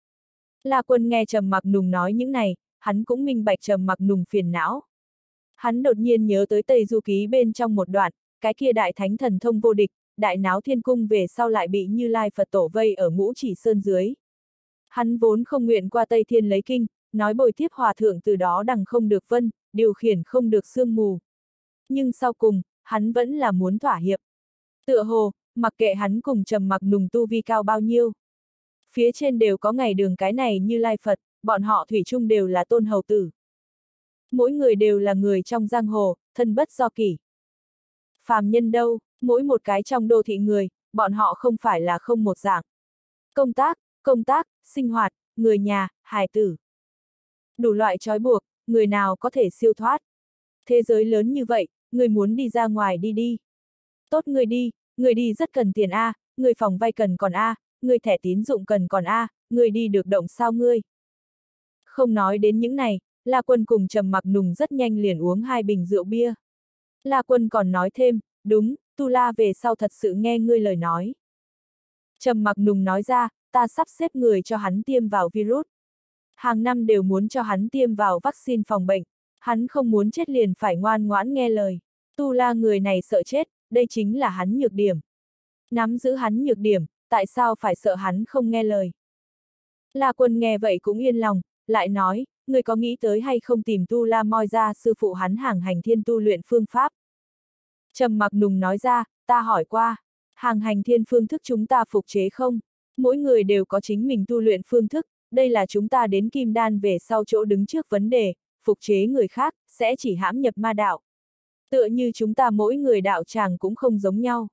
La Quân nghe Trầm Mặc Nùng nói những này, hắn cũng minh bạch Trầm Mặc Nùng phiền não. Hắn đột nhiên nhớ tới Tây Du Ký bên trong một đoạn, cái kia đại thánh thần thông vô địch, đại náo thiên cung về sau lại bị Như Lai Phật tổ vây ở Ngũ Chỉ Sơn dưới. Hắn vốn không nguyện qua Tây Thiên lấy kinh, nói bồi tiếp hòa thượng từ đó đằng không được vân, điều khiển không được sương mù. Nhưng sau cùng, hắn vẫn là muốn thỏa hiệp. Tựa hồ, mặc kệ hắn cùng Trầm Mặc Nùng tu vi cao bao nhiêu. Phía trên đều có ngày đường cái này Như Lai Phật, bọn họ thủy chung đều là tôn hầu tử. Mỗi người đều là người trong giang hồ, thân bất do kỷ. Phàm nhân đâu, mỗi một cái trong đô thị người, bọn họ không phải là không một dạng. Công tác, sinh hoạt, người nhà, hài tử. Đủ loại trói buộc, người nào có thể siêu thoát. Thế giới lớn như vậy, người muốn đi ra ngoài đi đi. Tốt người đi rất cần tiền người phòng vay cần còn người thẻ tín dụng cần còn người đi được động sao ngươi. Không nói đến những này, La Quân cùng Trầm Mặc Nùng rất nhanh liền uống 2 bình rượu bia. La Quân còn nói thêm, đúng, Tu La về sau thật sự nghe ngươi lời nói. Trầm Mặc Nùng nói ra, ta sắp xếp người cho hắn tiêm vào virus. Hàng năm đều muốn cho hắn tiêm vào vaccine phòng bệnh, hắn không muốn chết liền phải ngoan ngoãn nghe lời. Tu La người này sợ chết, đây chính là hắn nhược điểm. Nắm giữ hắn nhược điểm, tại sao phải sợ hắn không nghe lời? La Quân nghe vậy cũng yên lòng, lại nói, người có nghĩ tới hay không tìm Tu La moi ra sư phụ hắn hàng hành thiên tu luyện phương pháp? Trầm Mặc Nùng nói ra, ta hỏi qua, hàng hành thiên phương thức chúng ta phục chế không? Mỗi người đều có chính mình tu luyện phương thức, đây là chúng ta đến kim đan về sau chỗ đứng trước vấn đề, phục chế người khác, sẽ chỉ hãm nhập ma đạo. Tựa như chúng ta mỗi người đạo tràng cũng không giống nhau.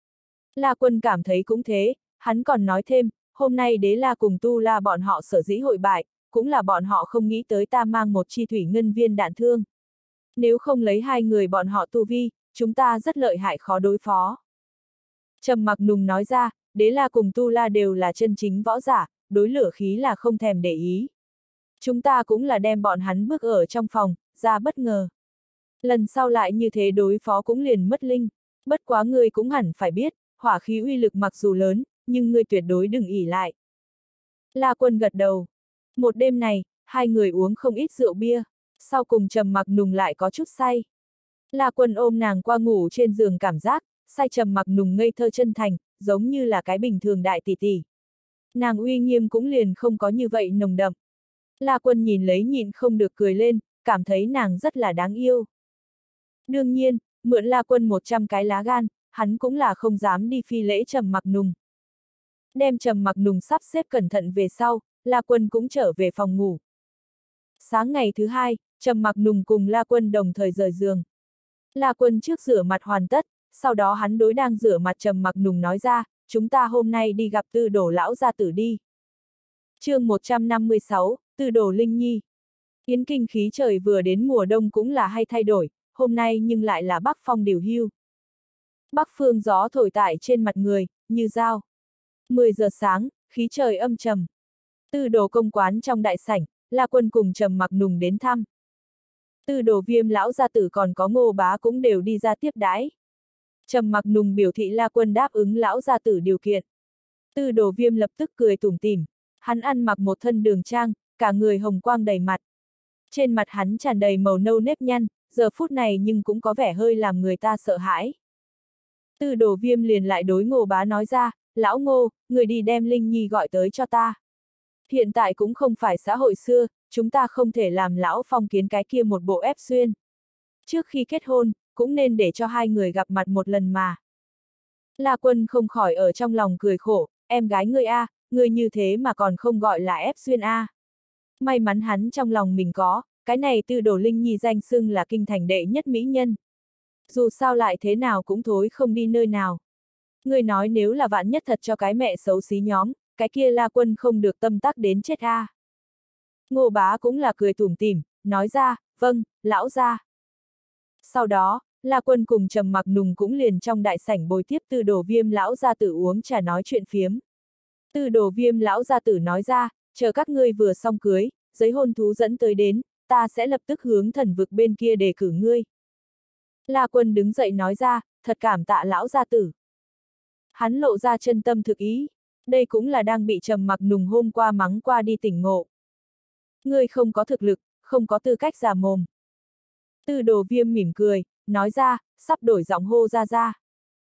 La Quân cảm thấy cũng thế, hắn còn nói thêm, hôm nay Đế La cùng Tu La bọn họ sở dĩ hội bại, cũng là bọn họ không nghĩ tới ta mang một chi thủy ngân viên đạn thương. Nếu không lấy hai người bọn họ tu vi, chúng ta rất lợi hại khó đối phó. Trầm Mặc Nùng nói ra, Đế La cùng Tu La đều là chân chính võ giả, đối lửa khí là không thèm để ý. Chúng ta cũng là đem bọn hắn bước ở trong phòng, ra bất ngờ. Lần sau lại như thế đối phó cũng liền mất linh. Bất quá ngươi cũng hẳn phải biết, hỏa khí uy lực mặc dù lớn, nhưng ngươi tuyệt đối đừng ỷ lại. La Quân gật đầu. Một đêm này, hai người uống không ít rượu bia, sau cùng Trầm Mặc Nùng lại có chút say. La Quân ôm nàng qua ngủ trên giường cảm giác, say Trầm Mặc Nùng ngây thơ chân thành, giống như là cái bình thường đại tỷ tỷ. Nàng uy nghiêm cũng liền không có như vậy nồng đậm. La Quân nhìn lấy nhịn không được cười lên, cảm thấy nàng rất là đáng yêu. Đương nhiên, mượn La Quân 100 cái lá gan, hắn cũng là không dám đi phi lễ Trầm Mặc Nùng. Đem Trầm Mặc Nùng sắp xếp cẩn thận về sau, La Quân cũng trở về phòng ngủ. Sáng ngày thứ hai, Trầm Mặc Nùng cùng La Quân đồng thời rời giường. La Quân trước rửa mặt hoàn tất, sau đó hắn đối đang rửa mặt Trầm Mặc Nùng nói ra, chúng ta hôm nay đi gặp Tư Đồ lão gia tử đi. Chương 156, Tư Đồ Linh Nhi. Yến Kinh khí trời vừa đến mùa đông cũng là hay thay đổi, hôm nay nhưng lại là bắc phong điều hưu. Bắc phương gió thổi tại trên mặt người, như dao. 10 giờ sáng, khí trời âm trầm. Tư Đồ công quán trong đại sảnh, La Quân cùng Trầm Mặc Nùng đến thăm. Tư Đồ Viêm lão gia tử còn có Ngô Bá cũng đều đi ra tiếp đãi. Trầm Mặc Nùng biểu thị La Quân đáp ứng lão gia tử điều kiện. Tư Đồ Viêm lập tức cười tủm tỉm, hắn ăn mặc một thân đường trang, cả người hồng quang đầy mặt. Trên mặt hắn tràn đầy màu nâu nếp nhăn, giờ phút này nhưng cũng có vẻ hơi làm người ta sợ hãi. Tư Đồ Viêm liền lại đối Ngô Bá nói ra, lão Ngô, người đi đem Linh Nhi gọi tới cho ta. Hiện tại cũng không phải xã hội xưa, chúng ta không thể làm lão phong kiến cái kia một bộ ép xuyên. Trước khi kết hôn, cũng nên để cho hai người gặp mặt một lần mà. La Quân không khỏi ở trong lòng cười khổ, em gái ngươi a, ngươi như thế mà còn không gọi là ép xuyên a. May mắn hắn trong lòng mình có, cái này Tư Đồ Linh Nhi danh xưng là kinh thành đệ nhất mỹ nhân. Dù sao lại thế nào cũng thối không đi nơi nào. Ngươi nói nếu là vạn nhất thật cho cái mẹ xấu xí nhóm, cái kia La Quân không được tâm tắc đến chết a. Ngô Bá cũng là cười tủm tỉm, nói ra, vâng, lão gia. Sau đó, La Quân cùng Trầm Mặc Nùng cũng liền trong đại sảnh bồi tiếp Tư Đồ Viêm lão gia tử uống trà nói chuyện phiếm. Tư Đồ Viêm lão gia tử nói ra, chờ các ngươi vừa xong cưới, giấy hôn thú dẫn tới đến, ta sẽ lập tức hướng thần vực bên kia đề cử ngươi. La Quân đứng dậy nói ra, thật cảm tạ lão gia tử. Hắn lộ ra chân tâm thực ý, đây cũng là đang bị Trầm Mặc Nùng hôm qua mắng qua đi tỉnh ngộ. Ngươi không có thực lực, không có tư cách già mồm. Tư Đồ Viêm mỉm cười, nói ra, sắp đổi giọng hô ra ra.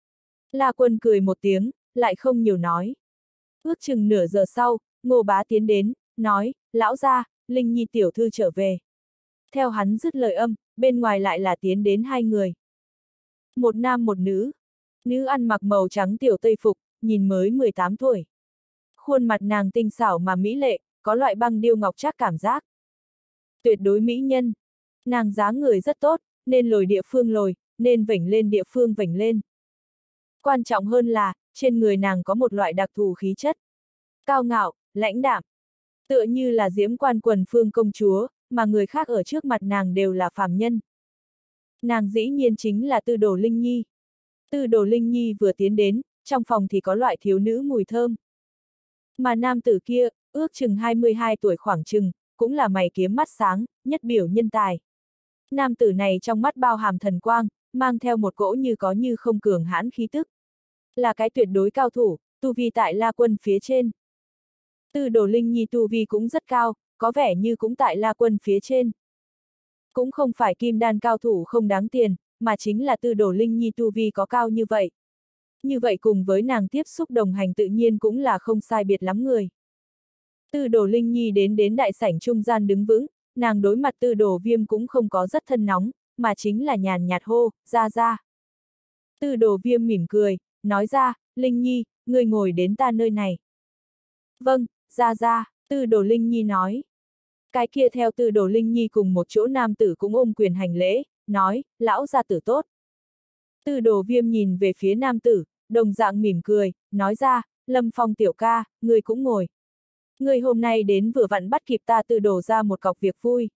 La Quân cười một tiếng, lại không nhiều nói. Ước chừng nửa giờ sau, Ngô Bá tiến đến, nói, lão gia, Linh Nhi tiểu thư trở về. Theo hắn dứt lời âm, bên ngoài lại là tiến đến hai người. Một nam một nữ. Nữ ăn mặc màu trắng tiểu tây phục, nhìn mới 18 tuổi. Khuôn mặt nàng tinh xảo mà mỹ lệ, có loại băng điêu ngọc trác cảm giác. Tuyệt đối mỹ nhân. Nàng dáng người rất tốt, nên lồi địa phương lồi, nên vểnh lên địa phương vểnh lên. Quan trọng hơn là, trên người nàng có một loại đặc thù khí chất. Cao ngạo, lãnh đạm. Tựa như là Diễm Quan Quần Phương công chúa, mà người khác ở trước mặt nàng đều là phàm nhân. Nàng dĩ nhiên chính là Tư Đồ Linh Nhi. Tư Đồ Linh Nhi vừa tiến đến, trong phòng thì có loại thiếu nữ mùi thơm. Mà nam tử kia, ước chừng 22 tuổi khoảng chừng, cũng là mày kiếm mắt sáng, nhất biểu nhân tài. Nam tử này trong mắt bao hàm thần quang, mang theo một cỗ như có như không cường hãn khí tức. Là cái tuyệt đối cao thủ, tu vi tại La Quân phía trên. Tư Đồ Linh Nhi tu vi cũng rất cao, có vẻ như cũng tại La Quân phía trên. Cũng không phải kim đan cao thủ không đáng tiền, mà chính là Tư Đồ Linh Nhi tu vi có cao như vậy. Như vậy cùng với nàng tiếp xúc đồng hành tự nhiên cũng là không sai biệt lắm người. Tư Đồ Linh Nhi đến đại sảnh trung gian đứng vững, nàng đối mặt Tư Đồ Viêm cũng không có rất thân nóng, mà chính là nhàn nhạt hô, ra ra. Tư Đồ Viêm mỉm cười, nói ra, Linh Nhi, ngươi ngồi đến ta nơi này. Vâng, ra ra. Tư Đồ Linh Nhi nói. Cái kia theo Tư Đồ Linh Nhi cùng một chỗ nam tử cũng ôm quyền hành lễ, nói, lão gia tử tốt. Tư Đồ Viêm nhìn về phía nam tử, đồng dạng mỉm cười, nói ra, Lâm Phong tiểu ca, ngươi cũng ngồi. Ngươi hôm nay đến vừa vặn bắt kịp ta Tư Đồ ra một cọc việc vui.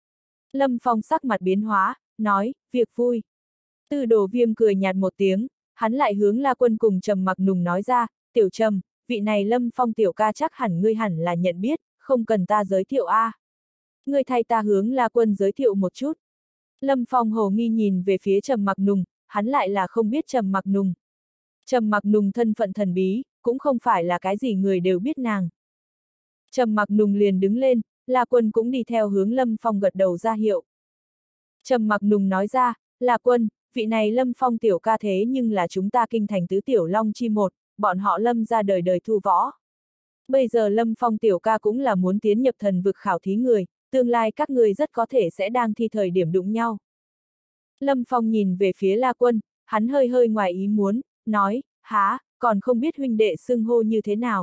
Lâm Phong sắc mặt biến hóa, nói, việc vui. Tư Đồ Viêm cười nhạt một tiếng, hắn lại hướng La Quân cùng Trầm Mặc Nùng nói ra, tiểu Trầm, vị này Lâm Phong tiểu ca chắc hẳn ngươi hẳn là nhận biết, không cần ta giới thiệu a. Ngươi thay ta hướng La Quân giới thiệu một chút. Lâm Phong hồ nghi nhìn về phía Trầm Mặc Nùng, hắn lại là không biết Trầm Mặc Nùng. Trầm Mặc Nùng thân phận thần bí, cũng không phải là cái gì người đều biết nàng. Trầm Mặc Nùng liền đứng lên, La Quân cũng đi theo hướng Lâm Phong gật đầu ra hiệu. Trầm Mặc Nùng nói ra, La Quân, vị này Lâm Phong tiểu ca thế nhưng là chúng ta kinh thành tứ tiểu long chi một, bọn họ Lâm ra đời đời thu võ. Bây giờ Lâm Phong tiểu ca cũng là muốn tiến nhập thần vực khảo thí người, tương lai các người rất có thể sẽ đang thi thời điểm đụng nhau. Lâm Phong nhìn về phía La Quân, hắn hơi hơi ngoài ý muốn, nói, há, còn không biết huynh đệ xưng hô như thế nào.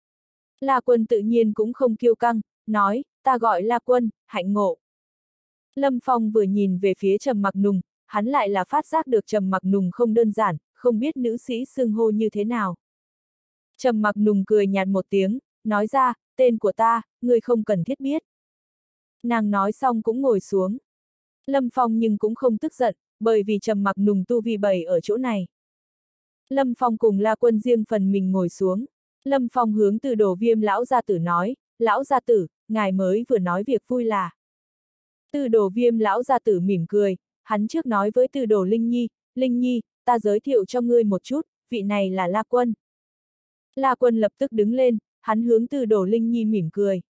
La Quân tự nhiên cũng không kiêu căng, nói, ta gọi La Quân, hạnh ngộ. Lâm Phong vừa nhìn về phía Trầm Mặc Nùng, hắn lại là phát giác được Trầm Mặc Nùng không đơn giản, không biết nữ sĩ xưng hô như thế nào. Trầm Mặc Nùng cười nhạt một tiếng, nói ra, tên của ta, ngươi không cần thiết biết. Nàng nói xong cũng ngồi xuống. Lâm Phong nhưng cũng không tức giận, bởi vì Trầm Mặc Nùng tu vi bày ở chỗ này. Lâm Phong cùng La Quân riêng phần mình ngồi xuống. Lâm Phong hướng Tư Đồ Viêm lão gia tử nói, lão gia tử, ngài mới vừa nói việc vui là. Tư Đồ Viêm lão gia tử mỉm cười, hắn trước nói với Tư Đồ Linh Nhi, ta giới thiệu cho ngươi một chút, vị này là La Quân. La Quân lập tức đứng lên, hắn hướng Tư Đồ Linh Nhi mỉm cười.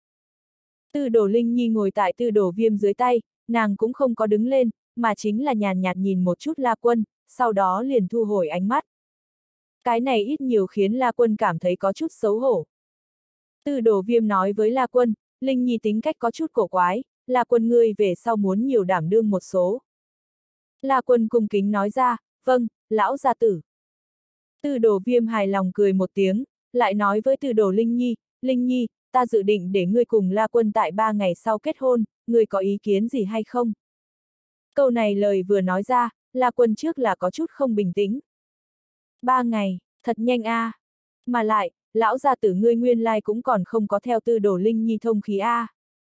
Tư Đồ Linh Nhi ngồi tại Tư Đồ Viêm dưới tay, nàng cũng không có đứng lên, mà chính là nhàn nhạt nhìn một chút La Quân, sau đó liền thu hồi ánh mắt. Cái này ít nhiều khiến La Quân cảm thấy có chút xấu hổ. Tư Đồ Viêm nói với La Quân, Linh Nhi tính cách có chút cổ quái, La Quân ngươi về sau muốn nhiều đảm đương một số. La Quân cung kính nói ra, vâng, lão gia tử. Tư Đồ Viêm hài lòng cười một tiếng, lại nói với Tư Đồ Linh Nhi, ta dự định để ngươi cùng La Quân tại 3 ngày sau kết hôn, ngươi có ý kiến gì hay không? Câu này lời vừa nói ra, La Quân trước là có chút không bình tĩnh. 3 ngày, thật nhanh a. Mà lại, lão gia tử ngươi nguyên lai cũng còn không có theo Tư Đồ Linh Nhi thông khí a.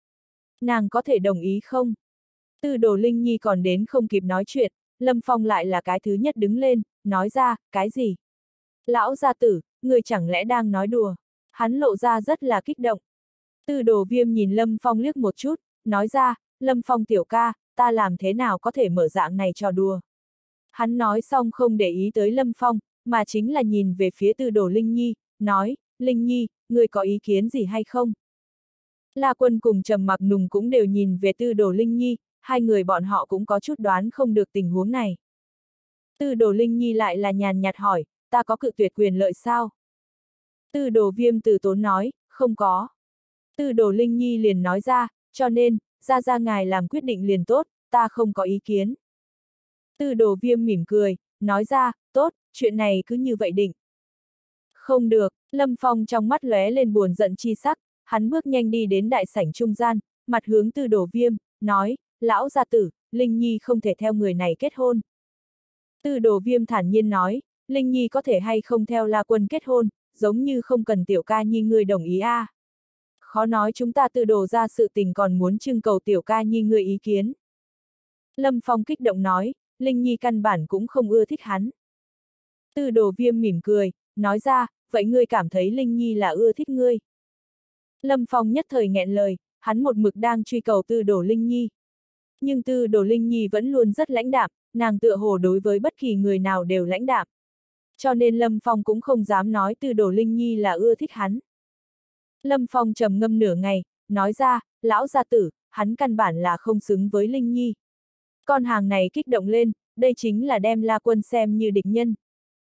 Nàng có thể đồng ý không? Tư Đồ Linh Nhi còn đến không kịp nói chuyện, Lâm Phong lại là cái thứ nhất đứng lên, nói ra, cái gì? Lão gia tử, ngươi chẳng lẽ đang nói đùa? Hắn lộ ra rất là kích động. Tư Đồ Viêm nhìn Lâm Phong liếc một chút, nói ra, Lâm Phong tiểu ca, ta làm thế nào có thể mở dạng này trò đùa? Hắn nói xong không để ý tới Lâm Phong, mà chính là nhìn về phía Tư Đồ Linh Nhi, nói, Linh Nhi, ngươi có ý kiến gì hay không? La Quân cùng Trầm Mặc Nùng cũng đều nhìn về Tư Đồ Linh Nhi, hai người bọn họ cũng có chút đoán không được tình huống này. Tư Đồ Linh Nhi lại là nhàn nhạt hỏi, ta có cự tuyệt quyền lợi sao? Tư Đồ Viêm từ tốn nói, không có. Tư Đồ Linh Nhi liền nói ra, cho nên, ra ngài làm quyết định liền tốt, ta không có ý kiến. Tư Đồ Viêm mỉm cười, nói ra, tốt, chuyện này cứ như vậy định. Không được, Lâm Phong trong mắt lóe lên buồn giận chi sắc, hắn bước nhanh đi đến đại sảnh trung gian, mặt hướng Tư Đồ Viêm, nói, lão gia tử, Linh Nhi không thể theo người này kết hôn. Tư Đồ Viêm thản nhiên nói, Linh Nhi có thể hay không theo La Quân kết hôn, giống như không cần tiểu ca nhi ngươi đồng ý a. Khó nói chúng ta Tư Đồ ra sự tình còn muốn trưng cầu tiểu ca nhi ngươi ý kiến. Lâm Phong kích động nói, Linh Nhi căn bản cũng không ưa thích hắn. Tư Đồ Viêm mỉm cười, nói ra, vậy ngươi cảm thấy Linh Nhi là ưa thích ngươi. Lâm Phong nhất thời nghẹn lời, hắn một mực đang truy cầu Tư Đồ Linh Nhi. Nhưng Tư Đồ Linh Nhi vẫn luôn rất lãnh đạm, nàng tựa hồ đối với bất kỳ người nào đều lãnh đạm. Cho nên Lâm Phong cũng không dám nói Tư Đồ Linh Nhi là ưa thích hắn. Lâm Phong trầm ngâm nửa ngày, nói ra, lão gia tử, hắn căn bản là không xứng với Linh Nhi. Con hàng này kích động lên, đây chính là đem La Quân xem như địch nhân.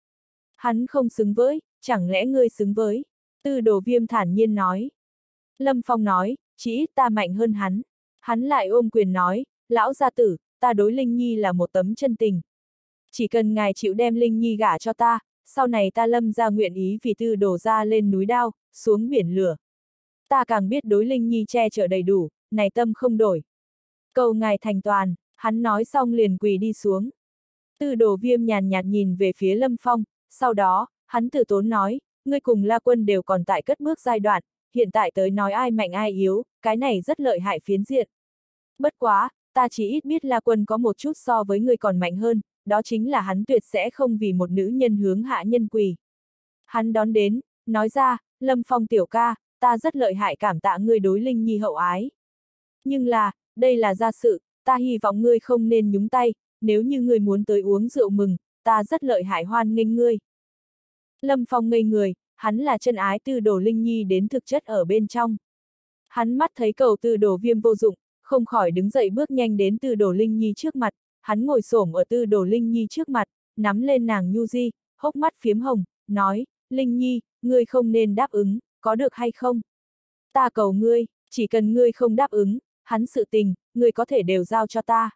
Hắn không xứng với, chẳng lẽ ngươi xứng với? Tư Đồ Viêm thản nhiên nói. Lâm Phong nói, chỉ ít ta mạnh hơn hắn. Hắn lại ôm quyền nói, lão gia tử, ta đối Linh Nhi là một tấm chân tình. Chỉ cần ngài chịu đem Linh Nhi gả cho ta, sau này ta Lâm ra nguyện ý vì Tư Đồ ra lên núi đao, xuống biển lửa. ta càng biết đối Linh Nhi che chở đầy đủ, này tâm không đổi. Cầu ngài thành toàn, hắn nói xong liền quỳ đi xuống. Tư Đồ Viêm nhàn nhạt nhìn về phía Lâm Phong, sau đó, hắn từ tốn nói, ngươi cùng La Quân đều còn tại cất bước giai đoạn, hiện tại tới nói ai mạnh ai yếu, cái này rất lợi hại phiến diện. Bất quá, ta chỉ ít biết La Quân có một chút so với ngươi còn mạnh hơn, đó chính là hắn tuyệt sẽ không vì một nữ nhân hướng hạ nhân quỳ. Hắn đón đến, nói ra, Lâm Phong tiểu ca, ta rất lợi hại cảm tạ ngươi đối Linh Nhi hậu ái. Nhưng là, đây là gia sự, ta hy vọng ngươi không nên nhúng tay, nếu như ngươi muốn tới uống rượu mừng, ta rất lợi hại hoan nghênh ngươi. Lâm Phong ngây người, hắn là chân ái Tư Đồ Linh Nhi đến thực chất ở bên trong. Hắn mắt thấy cầu Tư Đồ Viêm vô dụng, không khỏi đứng dậy bước nhanh đến Tư Đồ Linh Nhi trước mặt, hắn ngồi xổm ở Tư Đồ Linh Nhi trước mặt, nắm lên nàng nhu di, hốc mắt phiếm hồng, nói, Linh Nhi, ngươi không nên đáp ứng, có được hay không? Ta cầu ngươi, chỉ cần ngươi không đáp ứng, hắn sự tình, ngươi có thể đều giao cho ta.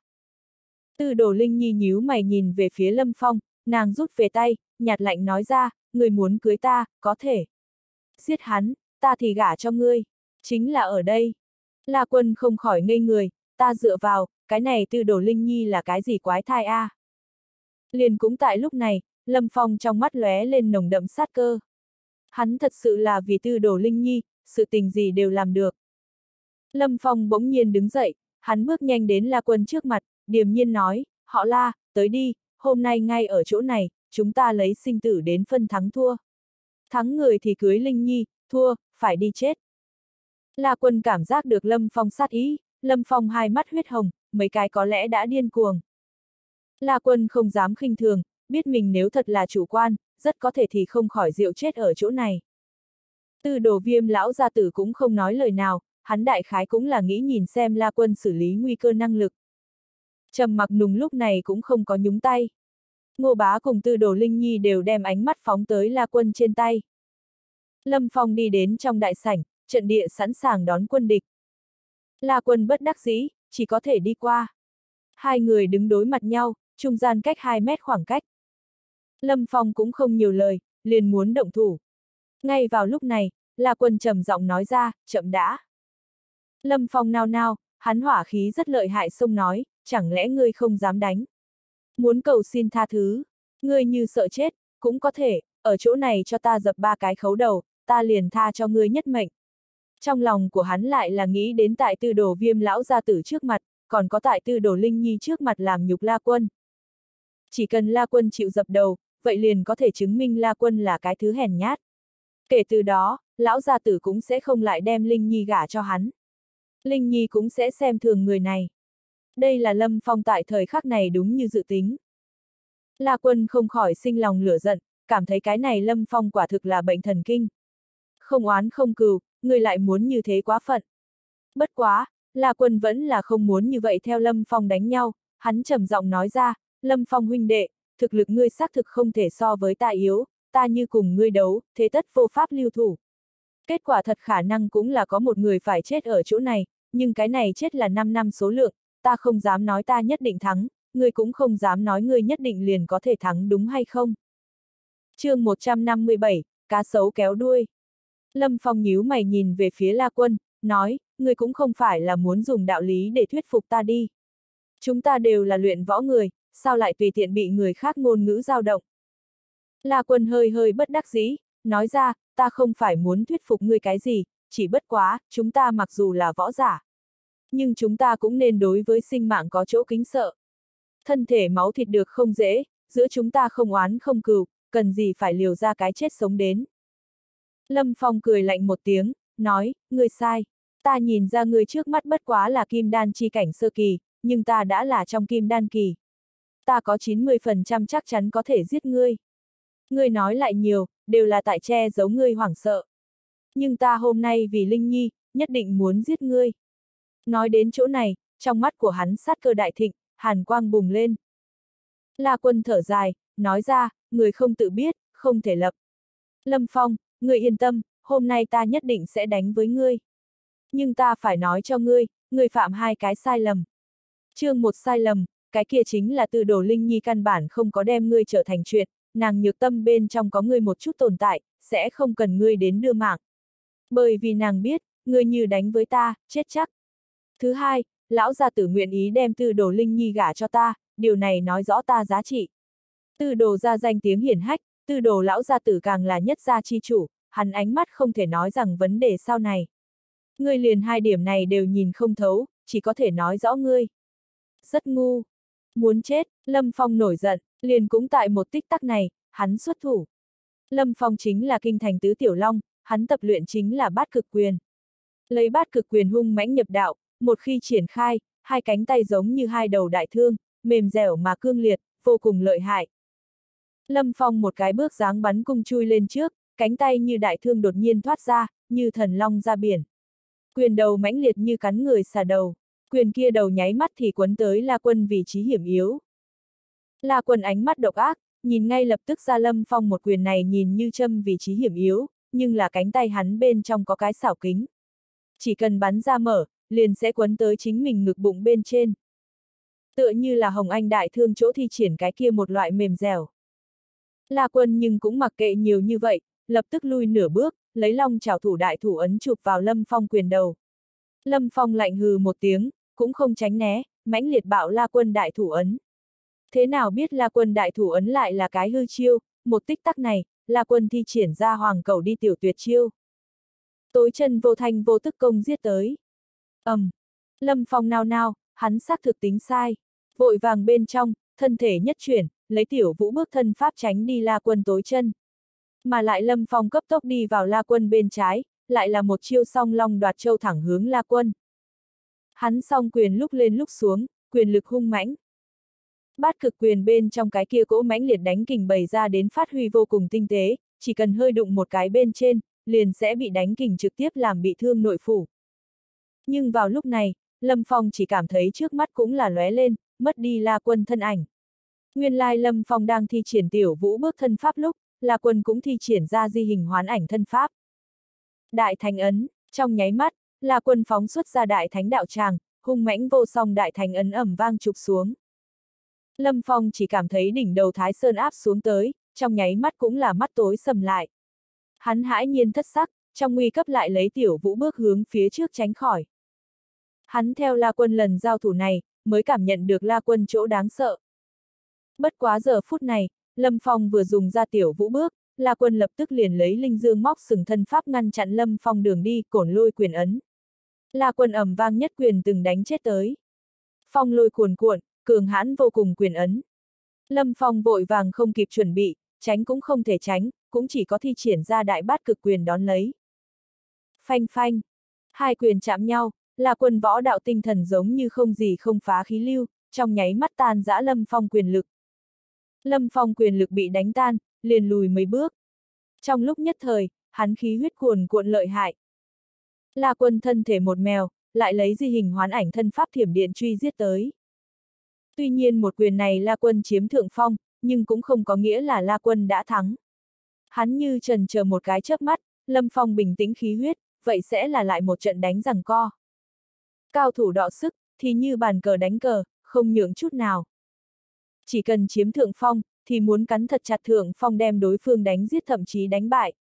Tư Đồ Linh Nhi nhíu mày nhìn về phía Lâm Phong, nàng rút về tay, nhạt lạnh nói ra, ngươi muốn cưới ta, có thể. Giết hắn, ta thì gả cho ngươi. Chính là ở đây. La Quân không khỏi ngây người, ta dựa vào, cái này Tư Đồ Linh Nhi là cái gì quái thai a? Liền cũng tại lúc này, Lâm Phong trong mắt lóe lên nồng đậm sát cơ. Hắn thật sự là vì Tư Đồ Linh Nhi, sự tình gì đều làm được. Lâm Phong bỗng nhiên đứng dậy, hắn bước nhanh đến La Quân trước mặt, điềm nhiên nói, họ La, tới đi, hôm nay ngay ở chỗ này, chúng ta lấy sinh tử đến phân thắng thua. Thắng người thì cưới Linh Nhi, thua, phải đi chết. La Quân cảm giác được Lâm Phong sát ý, Lâm Phong hai mắt huyết hồng, mấy cái có lẽ đã điên cuồng. La Quân không dám khinh thường, biết mình nếu thật là chủ quan, rất có thể thì không khỏi rượu chết ở chỗ này. Tư Đồ Viêm lão gia tử cũng không nói lời nào, hắn đại khái cũng là nghĩ nhìn xem La Quân xử lý nguy cơ năng lực. Trầm Mặc Nùng lúc này cũng không có nhúng tay. Ngô Bá cùng Tư Đồ Linh Nhi đều đem ánh mắt phóng tới La Quân trên tay. Lâm Phong đi đến trong đại sảnh, trận địa sẵn sàng đón quân địch. La Quân bất đắc dĩ, chỉ có thể đi qua. Hai người đứng đối mặt nhau, trung gian cách 2 mét khoảng cách. Lâm Phong cũng không nhiều lời, liền muốn động thủ. Ngay vào lúc này, La Quân trầm giọng nói ra, chậm đã. Lâm Phong nao nao, hắn hỏa khí rất lợi hại xông nói, chẳng lẽ ngươi không dám đánh? Muốn cầu xin tha thứ, ngươi như sợ chết, cũng có thể, ở chỗ này cho ta dập 3 cái khấu đầu, ta liền tha cho ngươi nhất mệnh. Trong lòng của hắn lại là nghĩ đến tại Tư Đồ Viêm lão gia tử trước mặt, còn có tại Tư Đồ Linh Nhi trước mặt làm nhục La Quân. Chỉ cần La Quân chịu dập đầu, vậy liền có thể chứng minh La Quân là cái thứ hèn nhát. Kể từ đó, lão gia tử cũng sẽ không lại đem Linh Nhi gả cho hắn. Linh Nhi cũng sẽ xem thường người này. Đây là Lâm Phong tại thời khắc này đúng như dự tính. La Quân không khỏi sinh lòng lửa giận, cảm thấy cái này Lâm Phong quả thực là bệnh thần kinh. Không oán không cừu, người lại muốn như thế quá phận. Bất quá, La Quân vẫn là không muốn như vậy theo Lâm Phong đánh nhau, hắn trầm giọng nói ra, Lâm Phong huynh đệ, thực lực ngươi xác thực không thể so với ta yếu, ta như cùng ngươi đấu, thế tất vô pháp lưu thủ. Kết quả thật khả năng cũng là có một người phải chết ở chỗ này, nhưng cái này chết là 5 năm số lượng, ta không dám nói ta nhất định thắng, ngươi cũng không dám nói ngươi nhất định liền có thể thắng đúng hay không. Chương 157, cá sấu kéo đuôi. Lâm Phong nhíu mày nhìn về phía La Quân, nói, ngươi cũng không phải là muốn dùng đạo lý để thuyết phục ta đi. Chúng ta đều là luyện võ người, sao lại tùy tiện bị người khác ngôn ngữ dao động. La Quân hơi hơi bất đắc dĩ, nói ra, ta không phải muốn thuyết phục ngươi cái gì, chỉ bất quá, chúng ta mặc dù là võ giả. Nhưng chúng ta cũng nên đối với sinh mạng có chỗ kính sợ. Thân thể máu thịt được không dễ, giữa chúng ta không oán không cừu, cần gì phải liều ra cái chết sống đến. Lâm Phong cười lạnh một tiếng, nói, ngươi sai. Ta nhìn ra ngươi trước mắt bất quá là kim đan chi cảnh sơ kỳ, nhưng ta đã là trong kim đan kỳ. Ta có 90% chắc chắn có thể giết ngươi. Ngươi nói lại nhiều, đều là tại che giấu ngươi hoảng sợ. Nhưng ta hôm nay vì Linh Nhi, nhất định muốn giết ngươi. Nói đến chỗ này, trong mắt của hắn sát cơ đại thịnh, hàn quang bùng lên. La Quân thở dài, nói ra, người không tự biết, không thể lập. Lâm Phong, ngươi yên tâm, hôm nay ta nhất định sẽ đánh với ngươi. Nhưng ta phải nói cho ngươi, ngươi phạm 2 cái sai lầm. Chương 1 sai lầm, cái kia chính là Tư Đồ Linh Nhi căn bản không có đem ngươi trở thành chuyện, nàng nhược tâm bên trong có ngươi một chút tồn tại, sẽ không cần ngươi đến đưa mạng. Bởi vì nàng biết, ngươi như đánh với ta, chết chắc. Thứ hai, lão gia tử nguyện ý đem Tư Đồ Linh Nhi gả cho ta, điều này nói rõ ta giá trị. Tư Đồ gia danh tiếng hiển hách, Tư Đồ lão gia tử càng là nhất gia chi chủ, hắn ánh mắt không thể nói rằng vấn đề sau này. Ngươi liền hai điểm này đều nhìn không thấu, chỉ có thể nói rõ ngươi. Rất ngu. Muốn chết, Lâm Phong nổi giận, liền cũng tại một tích tắc này, hắn xuất thủ. Lâm Phong chính là kinh thành tứ tiểu long, hắn tập luyện chính là bát cực quyền. Lấy bát cực quyền hung mãnh nhập đạo, một khi triển khai, hai cánh tay giống như hai đầu đại thương, mềm dẻo mà cương liệt, vô cùng lợi hại. Lâm Phong một cái bước dáng bắn cung chui lên trước, cánh tay như đại thương đột nhiên thoát ra, như thần long ra biển. Quyền đầu mãnh liệt như cắn người xà đầu, quyền kia đầu nháy mắt thì quấn tới La Quân vị trí hiểm yếu. La Quân ánh mắt độc ác, nhìn ngay lập tức ra Lâm Phong một quyền này nhìn như châm vị trí hiểm yếu, nhưng là cánh tay hắn bên trong có cái xảo kính. Chỉ cần bắn ra mở, liền sẽ quấn tới chính mình ngực bụng bên trên. Tựa như là Hồng Anh đại thương chỗ thi triển cái kia một loại mềm dẻo. La Quân nhưng cũng mặc kệ nhiều như vậy, lập tức lui nửa bước, lấy long chảo thủ đại thủ ấn chụp vào Lâm Phong quyền đầu. Lâm Phong lạnh hừ một tiếng, cũng không tránh né, mãnh liệt bạo La Quân đại thủ ấn. Thế nào biết La Quân đại thủ ấn lại là cái hư chiêu, một tích tắc này, La Quân thi triển ra hoàng cầu đi tiểu tuyệt chiêu. Tối chân vô thanh vô tức công giết tới. Lâm Phong nao nao, hắn xác thực tính sai. Vội vàng bên trong, thân thể nhất chuyển, lấy tiểu vũ bước thân pháp tránh đi La Quân tối chân. Mà lại Lâm Phong cấp tốc đi vào La Quân bên trái, lại là một chiêu song long đoạt châu thẳng hướng La Quân. Hắn song quyền lúc lên lúc xuống, quyền lực hung mãnh. Bát cực quyền bên trong cái kia cỗ mãnh liệt đánh kình bày ra đến phát huy vô cùng tinh tế, chỉ cần hơi đụng một cái bên trên, liền sẽ bị đánh kình trực tiếp làm bị thương nội phủ. Nhưng vào lúc này, Lâm Phong chỉ cảm thấy trước mắt cũng là lóe lên, mất đi La Quân thân ảnh. Nguyên lai Lâm Phong đang thi triển tiểu vũ bước thân pháp lúc, La Quân cũng thi triển ra di hình hoán ảnh thân pháp. Đại Thánh ấn, trong nháy mắt, La Quân phóng xuất ra Đại Thánh đạo tràng, hung mãnh vô song Đại Thánh ấn ầm vang chụp xuống. Lâm Phong chỉ cảm thấy đỉnh đầu Thái Sơn áp xuống tới, trong nháy mắt cũng là mắt tối sầm lại. Hắn hãi nhiên thất sắc, trong nguy cấp lại lấy tiểu vũ bước hướng phía trước tránh khỏi. Hắn theo La Quân lần giao thủ này, mới cảm nhận được La Quân chỗ đáng sợ. Bất quá giờ phút này, Lâm Phong vừa dùng ra tiểu vũ bước, La Quân lập tức liền lấy linh dương móc sừng thân pháp ngăn chặn Lâm Phong đường đi, cổn lôi quyền ấn. La Quân ầm vang nhất quyền từng đánh chết tới. Phong lôi cuồn cuộn, cường hãn vô cùng quyền ấn. Lâm Phong vội vàng không kịp chuẩn bị, tránh cũng không thể tránh, cũng chỉ có thi triển ra đại bát cực quyền đón lấy. Phanh phanh, hai quyền chạm nhau, La Quân võ đạo tinh thần giống như không gì không phá khí lưu, trong nháy mắt tan rã Lâm Phong quyền lực. Lâm Phong quyền lực bị đánh tan, liền lùi mấy bước. Trong lúc nhất thời, hắn khí huyết cuồn cuộn lợi hại. La Quân thân thể một mèo, lại lấy di hình hoán ảnh thân pháp thiểm điện truy giết tới. Tuy nhiên một quyền này La Quân chiếm thượng phong, nhưng cũng không có nghĩa là La Quân đã thắng. Hắn như chần chờ một cái chớp mắt, Lâm Phong bình tĩnh khí huyết, vậy sẽ là lại một trận đánh giằng co. Cao thủ đọ sức, thì như bàn cờ đánh cờ, không nhượng chút nào. Chỉ cần chiếm thượng phong, thì muốn cắn thật chặt thượng phong đem đối phương đánh giết thậm chí đánh bại.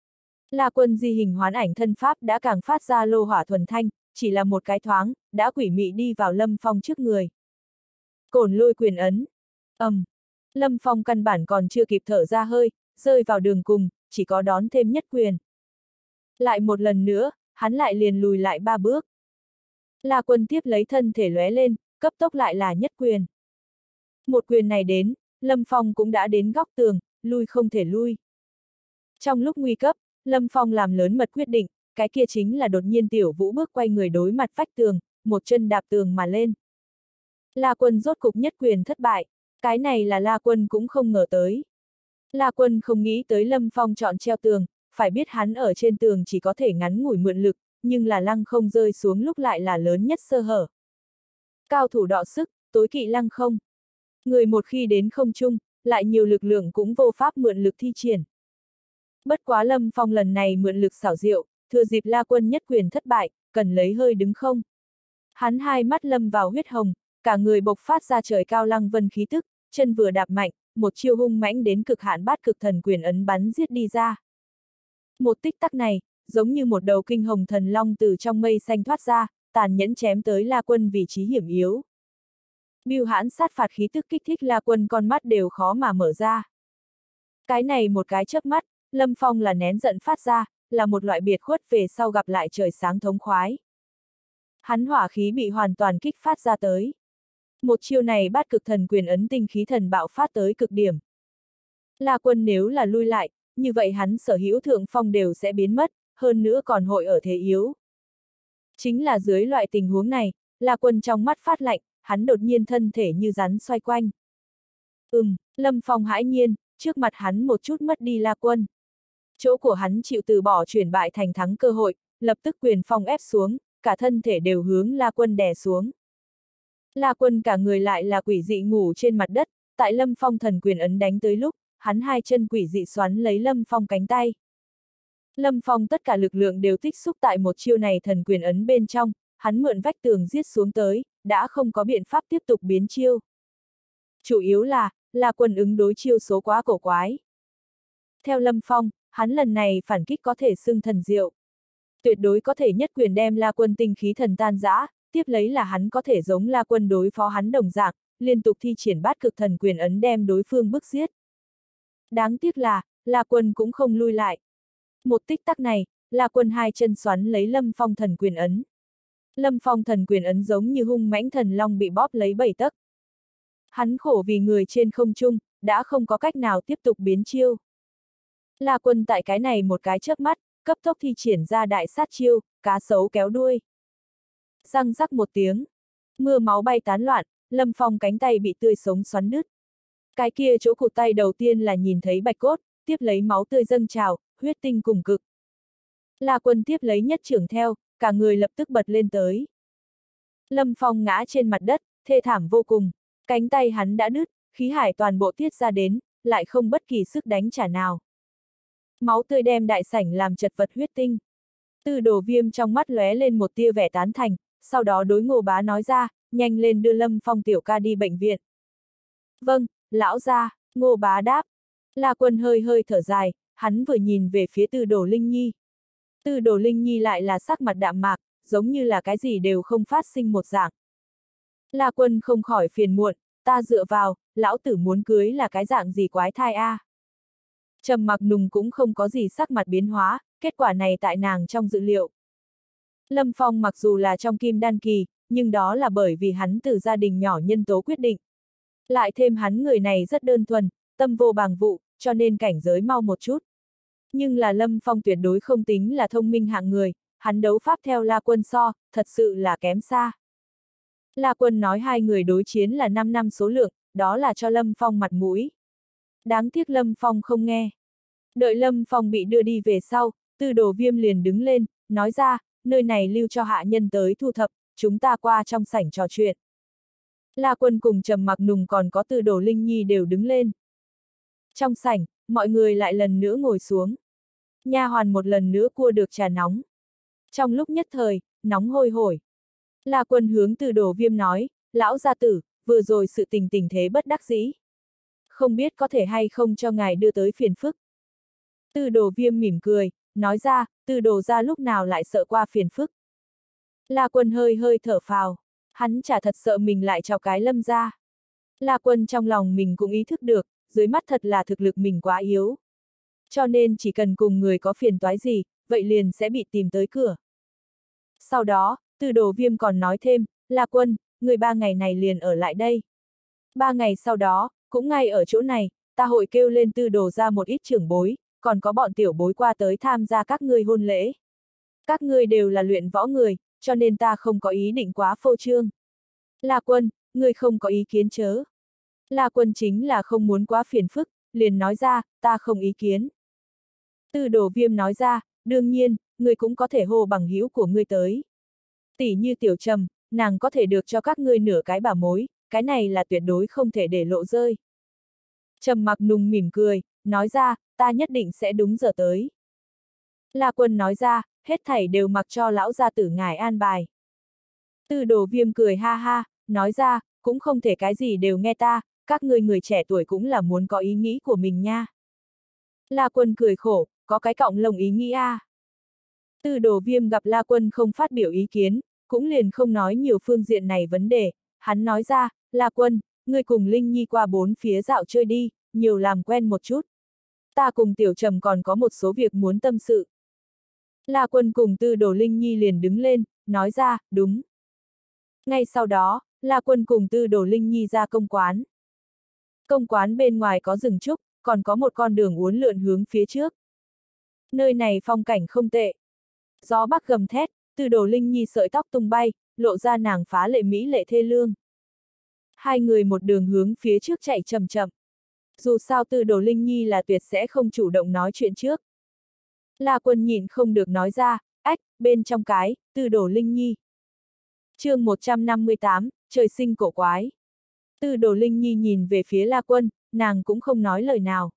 La Quân di hình hoán ảnh thân pháp đã càng phát ra lô hỏa thuần thanh, chỉ là một cái thoáng, đã quỷ mị đi vào Lâm Phong trước người. Cổn lôi quyền ấn. Lâm Phong căn bản còn chưa kịp thở ra hơi, rơi vào đường cùng, chỉ có đón thêm nhất quyền. Lại một lần nữa, hắn lại liền lùi lại 3 bước. La Quân tiếp lấy thân thể lóe lên, cấp tốc lại là nhất quyền. Một quyền này đến, Lâm Phong cũng đã đến góc tường, lui không thể lui. Trong lúc nguy cấp, Lâm Phong làm lớn mật quyết định, cái kia chính là đột nhiên tiểu vũ bước quay người đối mặt vách tường, một chân đạp tường mà lên. La Quân rốt cục nhất quyền thất bại, cái này là La Quân cũng không ngờ tới. La Quân không nghĩ tới Lâm Phong chọn treo tường, phải biết hắn ở trên tường chỉ có thể ngắn ngủi mượn lực, nhưng là lăng không rơi xuống lúc lại là lớn nhất sơ hở. Cao thủ đọ sức, tối kỵ lăng không. Người một khi đến không trung, lại nhiều lực lượng cũng vô pháp mượn lực thi triển. Bất quá Lâm Phong lần này mượn lực xảo diệu, thừa dịp La Quân nhất quyền thất bại, cần lấy hơi đứng không. Hắn hai mắt lâm vào huyết hồng, cả người bộc phát ra trời cao lăng vân khí tức, chân vừa đạp mạnh, một chiêu hung mãnh đến cực hạn bát cực thần quyền ấn bắn giết đi ra. Một tích tắc này, giống như một đầu kinh hồng thần long từ trong mây xanh thoát ra, tàn nhẫn chém tới La Quân vị trí hiểm yếu. Bưu hãn sát phạt khí tức kích thích La Quân con mắt đều khó mà mở ra. Cái này một cái chớp mắt, Lâm Phong là nén giận phát ra, là một loại biệt khuất về sau gặp lại trời sáng thống khoái. Hắn hỏa khí bị hoàn toàn kích phát ra tới. Một chiêu này Bát Cực Thần Quyền ấn tinh khí thần bạo phát tới cực điểm. La Quân nếu là lui lại, như vậy hắn sở hữu thượng phong đều sẽ biến mất, hơn nữa còn hội ở thế yếu. Chính là dưới loại tình huống này, La Quân trong mắt phát lạnh, hắn đột nhiên thân thể như rắn xoay quanh. Lâm Phong hãi nhiên, trước mặt hắn một chút mất đi La Quân. Chỗ của hắn chịu từ bỏ chuyển bại thành thắng cơ hội, lập tức quyền phong ép xuống, cả thân thể đều hướng La Quân đè xuống. La Quân cả người lại là quỷ dị ngủ trên mặt đất, tại Lâm Phong thần quyền ấn đánh tới lúc, hắn hai chân quỷ dị xoắn lấy Lâm Phong cánh tay. Lâm Phong tất cả lực lượng đều tích xúc tại một chiêu này thần quyền ấn bên trong, hắn mượn vách tường giết xuống tới, đã không có biện pháp tiếp tục biến chiêu. Chủ yếu là La Quân ứng đối chiêu số quá cổ quái. Theo Lâm Phong, hắn lần này phản kích có thể xưng thần diệu. Tuyệt đối có thể nhất quyền đem La Quân tinh khí thần tan rã, tiếp lấy là hắn có thể giống La Quân đối phó hắn đồng dạng, liên tục thi triển Bát Cực Thần Quyền ấn đem đối phương bức giết. Đáng tiếc là, La Quân cũng không lui lại. Một tích tắc này, La Quân hai chân xoắn lấy Lâm Phong thần quyền ấn. Lâm Phong thần quyền ấn giống như hung mãnh thần long bị bóp lấy 7 tấc. Hắn khổ vì người trên không trung, đã không có cách nào tiếp tục biến chiêu. La Quân tại cái này một cái chớp mắt, cấp tốc thi triển ra đại sát chiêu, cá sấu kéo đuôi. Răng rắc một tiếng, mưa máu bay tán loạn, Lâm Phong cánh tay bị tươi sống xoắn đứt. Cái kia chỗ cụt tay đầu tiên là nhìn thấy bạch cốt, tiếp lấy máu tươi dâng trào, huyết tinh cùng cực. La Quân tiếp lấy nhất trưởng theo, cả người lập tức bật lên tới. Lâm Phong ngã trên mặt đất, thê thảm vô cùng, cánh tay hắn đã đứt, khí hải toàn bộ tiết ra đến, lại không bất kỳ sức đánh trả nào. Máu tươi đem đại sảnh làm chật vật huyết tinh. Tư Đồ Viêm trong mắt lóe lên một tia vẻ tán thành, sau đó đối Ngô Bá nói ra, nhanh lên đưa Lâm Phong tiểu ca đi bệnh viện. Vâng, lão gia, Ngô Bá đáp. La Quân hơi hơi thở dài, hắn vừa nhìn về phía Tư Đồ Linh Nhi. Tư Đồ Linh Nhi lại là sắc mặt đạm mạc, giống như là cái gì đều không phát sinh một dạng. La Quân không khỏi phiền muộn, ta dựa vào, lão tử muốn cưới là cái dạng gì quái thai a? Trầm Mặc Nùng cũng không có gì sắc mặt biến hóa, kết quả này tại nàng trong dự liệu. Lâm Phong mặc dù là trong kim đan kỳ, nhưng đó là bởi vì hắn từ gia đình nhỏ nhân tố quyết định. Lại thêm hắn người này rất đơn thuần, tâm vô bàng vụ, cho nên cảnh giới mau một chút. Nhưng là Lâm Phong tuyệt đối không tính là thông minh hạng người, hắn đấu pháp theo La Quân so, thật sự là kém xa. La Quân nói hai người đối chiến là 5 năm số lượng, đó là cho Lâm Phong mặt mũi. Đáng tiếc Lâm Phong không nghe. Đợi Lâm Phong bị đưa đi về sau, Tư Đồ Viêm liền đứng lên, nói ra, nơi này lưu cho hạ nhân tới thu thập, chúng ta qua trong sảnh trò chuyện. La Quân cùng Trầm Mặc Nùng còn có Tư Đồ Linh Nhi đều đứng lên. Trong sảnh, mọi người lại lần nữa ngồi xuống. Nha hoàn một lần nữa cua được trà nóng. Trong lúc nhất thời, nóng hôi hổi. La Quân hướng Tư Đồ Viêm nói, lão gia tử, vừa rồi sự tình thế bất đắc dĩ. Không biết có thể hay không cho ngài đưa tới phiền phức. Tư Đồ Viêm mỉm cười, nói ra, Tư Đồ gia lúc nào lại sợ qua phiền phức. La Quân hơi hơi thở phào, hắn chả thật sợ mình lại chọc cái Lâm gia. La Quân trong lòng mình cũng ý thức được, dưới mắt thật là thực lực mình quá yếu. Cho nên chỉ cần cùng người có phiền toái gì, vậy liền sẽ bị tìm tới cửa. Sau đó, Tư Đồ Viêm còn nói thêm, La Quân, người 3 ngày này liền ở lại đây. 3 ngày sau đó, cũng ngay ở chỗ này, ta hội kêu lên Tư Đồ ra một ít trưởng bối, còn có bọn tiểu bối qua tới tham gia các ngươi hôn lễ. Các ngươi đều là luyện võ người, cho nên ta không có ý định quá phô trương. La Quân, ngươi không có ý kiến chớ. La Quân chính là không muốn quá phiền phức, liền nói ra, ta không ý kiến. Tư Đồ Viêm nói ra, đương nhiên, ngươi cũng có thể hô bằng hữu của ngươi tới. Tỷ như Tiểu Trầm, nàng có thể được cho các ngươi nửa cái bảo mối, cái này là tuyệt đối không thể để lộ rơi. Trầm Mặc Nùng mỉm cười, nói ra, ta nhất định sẽ đúng giờ tới. La Quân nói ra, hết thảy đều mặc cho lão gia tử ngài an bài. Tư Đồ Viêm cười ha ha, nói ra, cũng không thể cái gì đều nghe ta, các ngươi người trẻ tuổi cũng là muốn có ý nghĩ của mình nha. La Quân cười khổ, có cái cọng lông ý nghĩ a. Tư Đồ Viêm gặp La Quân không phát biểu ý kiến, cũng liền không nói nhiều phương diện này vấn đề, hắn nói ra, La Quân, ngươi cùng Linh Nhi qua bốn phía dạo chơi đi, nhiều làm quen một chút. Ta cùng Tiểu Trầm còn có một số việc muốn tâm sự. La Quân cùng Tư Đồ Linh Nhi liền đứng lên, nói ra, đúng. Ngay sau đó, La Quân cùng Tư Đồ Linh Nhi ra công quán. Công quán bên ngoài có rừng trúc, còn có một con đường uốn lượn hướng phía trước. Nơi này phong cảnh không tệ. Gió bắc gầm thét, Tư Đồ Linh Nhi sợi tóc tung bay, lộ ra nàng phá lệ mỹ lệ thê lương. Hai người một đường hướng phía trước chạy chậm chậm. Dù sao Tư Đồ Linh Nhi là tuyệt sẽ không chủ động nói chuyện trước. La Quân nhịn không được nói ra, ách, bên trong cái, Tư Đồ Linh Nhi. Chương 158, trời sinh cổ quái. Tư Đồ Linh Nhi nhìn về phía La Quân, nàng cũng không nói lời nào.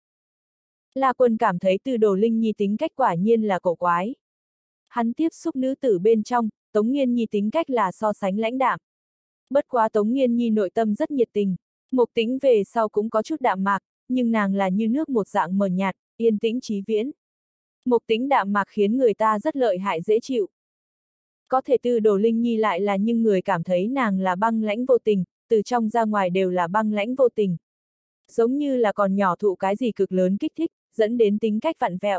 La Quân cảm thấy Tư Đồ Linh Nhi tính cách quả nhiên là cổ quái. Hắn tiếp xúc nữ tử bên trong, Tống Nghiên Nhi tính cách là so sánh lãnh đạm. Bất quá Tống Nghiên Nhi nội tâm rất nhiệt tình, Mộc Tĩnh về sau cũng có chút đạm mạc, nhưng nàng là như nước một dạng mờ nhạt, yên tĩnh chí viễn. Mộc Tĩnh đạm mạc khiến người ta rất lợi hại dễ chịu. Có thể Tư Đồ Linh Nhi lại là những người cảm thấy nàng là băng lãnh vô tình, từ trong ra ngoài đều là băng lãnh vô tình. Giống như là còn nhỏ thụ cái gì cực lớn kích thích, dẫn đến tính cách vặn vẹo.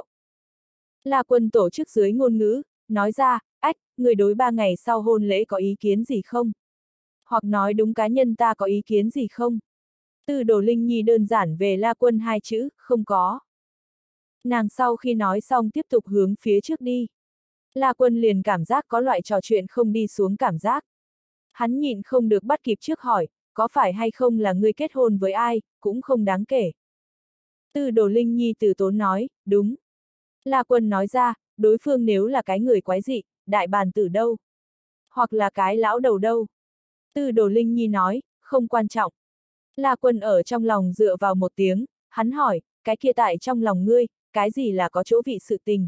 La Quân tổ chức dưới ngôn ngữ, nói ra, ách, người đối 3 ngày sau hôn lễ có ý kiến gì không? Hoặc nói đúng cá nhân ta có ý kiến gì không? Tư Đồ Linh Nhi đơn giản về La Quân 2 chữ, không có. Nàng sau khi nói xong tiếp tục hướng phía trước đi. La Quân liền cảm giác có loại trò chuyện không đi xuống cảm giác. Hắn nhịn không được bắt kịp trước hỏi, có phải hay không là ngươi kết hôn với ai, cũng không đáng kể. Tư Đồ Linh Nhi từ tốn nói, đúng. La Quân nói ra, đối phương nếu là cái người quái dị, đại bàn tử đâu? Hoặc là cái lão đầu đâu? Tư Đồ Linh Nhi nói, không quan trọng. La Quân ở trong lòng dựa vào một tiếng, hắn hỏi, cái kia tại trong lòng ngươi, cái gì là có chỗ vị sự tình?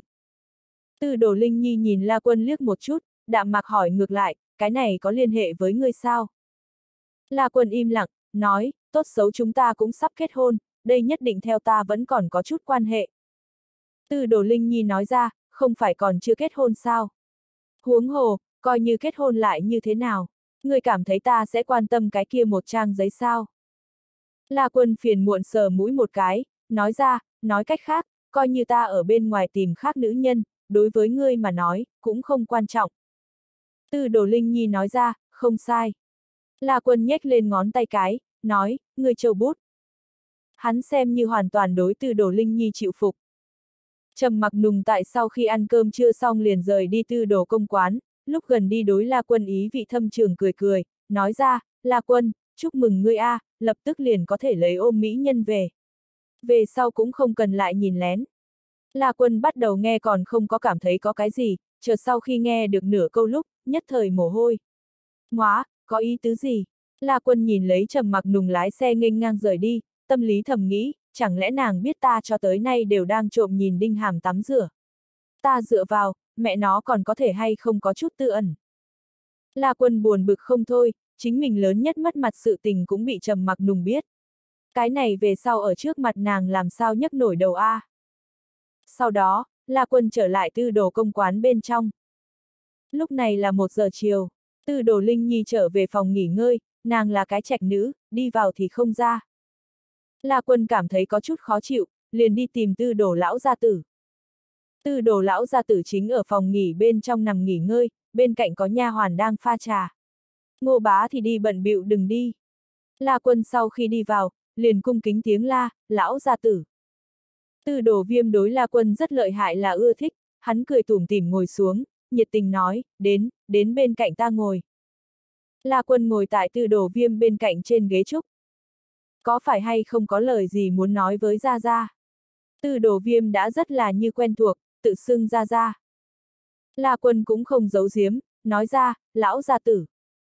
Tư Đồ Linh Nhi nhìn La Quân liếc một chút, đạm mạc hỏi ngược lại, cái này có liên hệ với ngươi sao? La Quân im lặng, nói, tốt xấu chúng ta cũng sắp kết hôn, đây nhất định theo ta vẫn còn có chút quan hệ. Tư Đồ Linh Nhi nói ra, không phải còn chưa kết hôn sao? Huống hồ, coi như kết hôn lại như thế nào? Ngươi cảm thấy ta sẽ quan tâm cái kia một trang giấy sao? La Quân phiền muộn sờ mũi một cái, nói ra, nói cách khác, coi như ta ở bên ngoài tìm khác nữ nhân, đối với ngươi mà nói, cũng không quan trọng. Tư Đồ Linh Nhi nói ra, không sai. La Quân nhếch lên ngón tay cái, nói, ngươi trâu bút. Hắn xem như hoàn toàn đối Tư Đồ Linh Nhi chịu phục. Trầm Mặc Nùng tại sau khi ăn cơm trưa xong liền rời đi Tư Đồ công quán, lúc gần đi đối La Quân ý vị thâm trường cười cười, nói ra, La Quân, chúc mừng ngươi a, lập tức liền có thể lấy ôm mỹ nhân về. Về sau cũng không cần lại nhìn lén. La Quân bắt đầu nghe còn không có cảm thấy có cái gì, chợt sau khi nghe được nửa câu lúc, nhất thời mồ hôi. Ngoá, có ý tứ gì? La Quân nhìn lấy Trầm Mặc Nùng lái xe nghênh ngang rời đi, tâm lý thầm nghĩ, chẳng lẽ nàng biết ta cho tới nay đều đang trộm nhìn Đinh Hàm tắm rửa. Ta dựa vào, mẹ nó còn có thể hay không có chút tư ẩn. La Quân buồn bực không thôi, chính mình lớn nhất mất mặt sự tình cũng bị Trầm Mặc Nùng biết. Cái này về sau ở trước mặt nàng làm sao nhấc nổi đầu a. Sau đó, La Quân trở lại Tư Đồ công quán bên trong. Lúc này là 1 giờ chiều, Tư Đồ Linh Nhi trở về phòng nghỉ ngơi, nàng là cái trạch nữ, đi vào thì không ra. La Quân cảm thấy có chút khó chịu, liền đi tìm Tư Đồ lão gia tử. Tư Đồ lão gia tử chính ở phòng nghỉ bên trong nằm nghỉ ngơi, bên cạnh có nha hoàn đang pha trà. Ngô bá thì đi bận bịu đừng đi. La Quân sau khi đi vào, liền cung kính tiếng la, lão gia tử. Tư Đồ Viêm đối La Quân rất lợi hại là ưa thích, hắn cười tủm tỉm ngồi xuống, nhiệt tình nói, đến bên cạnh ta ngồi. La Quân ngồi tại Tư Đồ Viêm bên cạnh trên ghế trúc. Có phải hay không có lời gì muốn nói với Gia Gia? Tư Đồ Viêm đã rất là như quen thuộc, tự xưng Gia Gia. La Quân cũng không giấu giếm, nói ra, lão gia tử.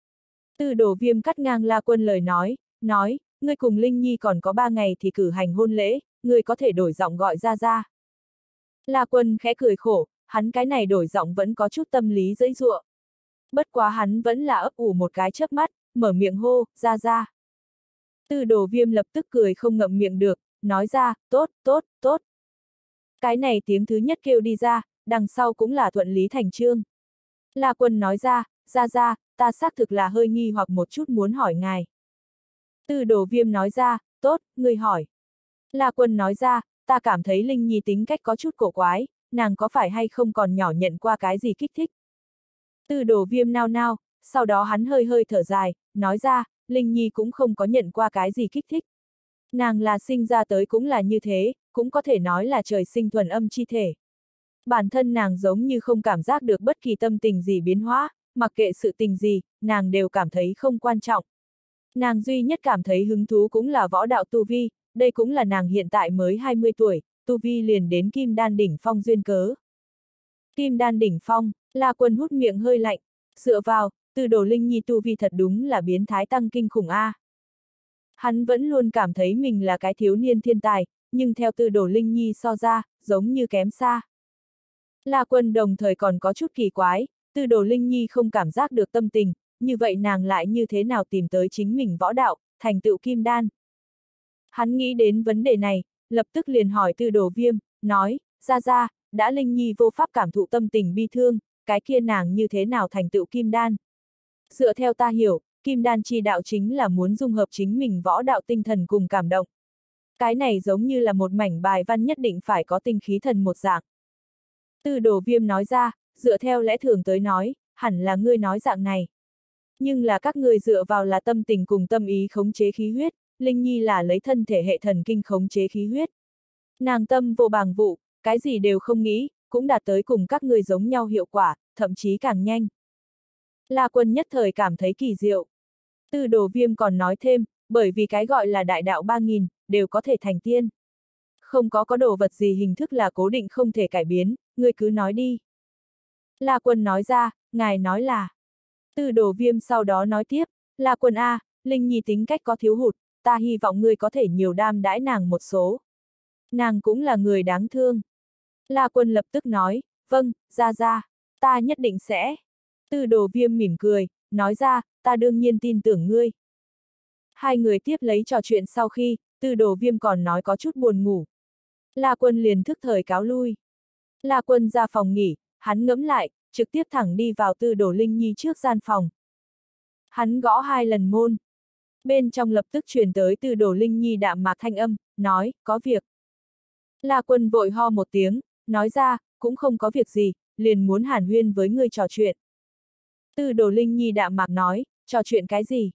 Tư Đồ Viêm cắt ngang La Quân lời nói, ngươi cùng Linh Nhi còn có 3 ngày thì cử hành hôn lễ, ngươi có thể đổi giọng gọi Gia Gia. La Quân khẽ cười khổ, hắn cái này đổi giọng vẫn có chút tâm lý dãy dụa. Bất quá hắn vẫn là ấp ủ một cái chớp mắt, mở miệng hô, Gia Gia. Tư Đồ Viêm lập tức cười không ngậm miệng được, nói ra, tốt. Cái này tiếng thứ nhất kêu đi ra, đằng sau cũng là thuận lý thành chương. La Quân nói ra, ra, ta xác thực là hơi nghi hoặc một chút muốn hỏi ngài. Tư Đồ Viêm nói ra, tốt, ngươi hỏi. La Quân nói ra, ta cảm thấy Linh Nhi tính cách có chút cổ quái, nàng có phải hay không còn nhỏ nhận qua cái gì kích thích. Tư Đồ Viêm nao nao, sau đó hắn hơi hơi thở dài, nói ra, Linh Nhi cũng không có nhận qua cái gì kích thích. Nàng là sinh ra tới cũng là như thế, cũng có thể nói là trời sinh thuần âm chi thể. Bản thân nàng giống như không cảm giác được bất kỳ tâm tình gì biến hóa, mặc kệ sự tình gì, nàng đều cảm thấy không quan trọng. Nàng duy nhất cảm thấy hứng thú cũng là võ đạo tu vi, đây cũng là nàng hiện tại mới 20 tuổi, tu vi liền đến Kim Đan đỉnh phong duyên cớ. Kim Đan đỉnh phong, La Quân hút miệng hơi lạnh, dựa vào, Tư Đồ Linh Nhi tu vi thật đúng là biến thái tăng kinh khủng a. Hắn vẫn luôn cảm thấy mình là cái thiếu niên thiên tài, nhưng theo Tư Đồ Linh Nhi so ra, giống như kém xa. La Quân đồng thời còn có chút kỳ quái, Tư Đồ Linh Nhi không cảm giác được tâm tình, như vậy nàng lại như thế nào tìm tới chính mình võ đạo, thành tựu kim đan. Hắn nghĩ đến vấn đề này, lập tức liền hỏi Tư Đồ Viêm, nói, ra, đã Linh Nhi vô pháp cảm thụ tâm tình bi thương, cái kia nàng như thế nào thành tựu kim đan. Dựa theo ta hiểu, kim đan chi đạo chính là muốn dung hợp chính mình võ đạo tinh thần cùng cảm động. Cái này giống như là một mảnh bài văn nhất định phải có tinh khí thần một dạng. Tư Đồ Viêm nói ra, dựa theo lẽ thường tới nói, hẳn là ngươi nói dạng này. Nhưng là các ngươi dựa vào là tâm tình cùng tâm ý khống chế khí huyết, Linh Nhi là lấy thân thể hệ thần kinh khống chế khí huyết. Nàng tâm vô bàng vụ, cái gì đều không nghĩ, cũng đạt tới cùng các ngươi giống nhau hiệu quả, thậm chí càng nhanh. La Quân nhất thời cảm thấy kỳ diệu. Tư Đồ Viêm còn nói thêm, bởi vì cái gọi là đại đạo 3000, đều có thể thành tiên. Không có đồ vật gì hình thức là cố định không thể cải biến, ngươi cứ nói đi. La Quân nói ra, ngài nói là. Tư Đồ Viêm sau đó nói tiếp, La Quân A, Linh Nhi tính cách có thiếu hụt, ta hy vọng ngươi có thể nhiều đam đãi nàng một số. Nàng cũng là người đáng thương. La Quân lập tức nói, vâng, ra, ta nhất định sẽ. Tư Đồ Viêm mỉm cười, nói ra, ta đương nhiên tin tưởng ngươi. Hai người tiếp lấy trò chuyện sau khi, Tư Đồ Viêm còn nói có chút buồn ngủ. La Quân liền thức thời cáo lui. La Quân ra phòng nghỉ, hắn ngẫm lại, trực tiếp thẳng đi vào Tư Đồ Linh Nhi trước gian phòng. Hắn gõ 2 lần môn. Bên trong lập tức truyền tới Tư Đồ Linh Nhi đạm mạc thanh âm, nói, có việc. La Quân vội ho một tiếng, nói ra, cũng không có việc gì, liền muốn hàn huyên với ngươi trò chuyện. Tư Đồ Linh Nhi đạm mạc nói, trò chuyện cái gì?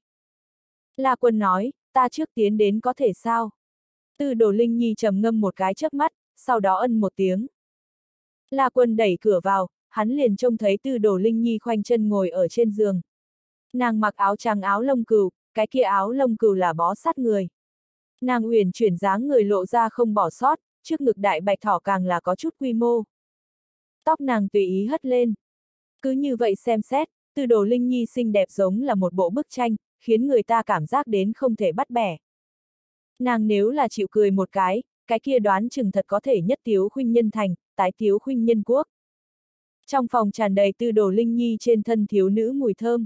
La Quân nói, ta trước tiến đến có thể sao? Tư Đồ Linh Nhi trầm ngâm một cái chớp mắt, sau đó ân một tiếng. La Quân đẩy cửa vào, hắn liền trông thấy Tư Đồ Linh Nhi khoanh chân ngồi ở trên giường. Nàng mặc áo trắng áo lông cừu, cái kia áo lông cừu là bó sát người. Nàng uyển chuyển dáng người lộ ra không bỏ sót, trước ngực đại bạch thỏ càng là có chút quy mô. Tóc nàng tùy ý hất lên. Cứ như vậy xem xét, Tư Đồ Linh Nhi xinh đẹp giống là một bộ bức tranh, khiến người ta cảm giác đến không thể bắt bẻ. Nàng nếu là chịu cười một cái kia đoán chừng thật có thể nhất tiếu khuynh nhân thành, tái tiếu khuynh nhân quốc. Trong phòng tràn đầy Tư Đồ Linh Nhi trên thân thiếu nữ mùi thơm.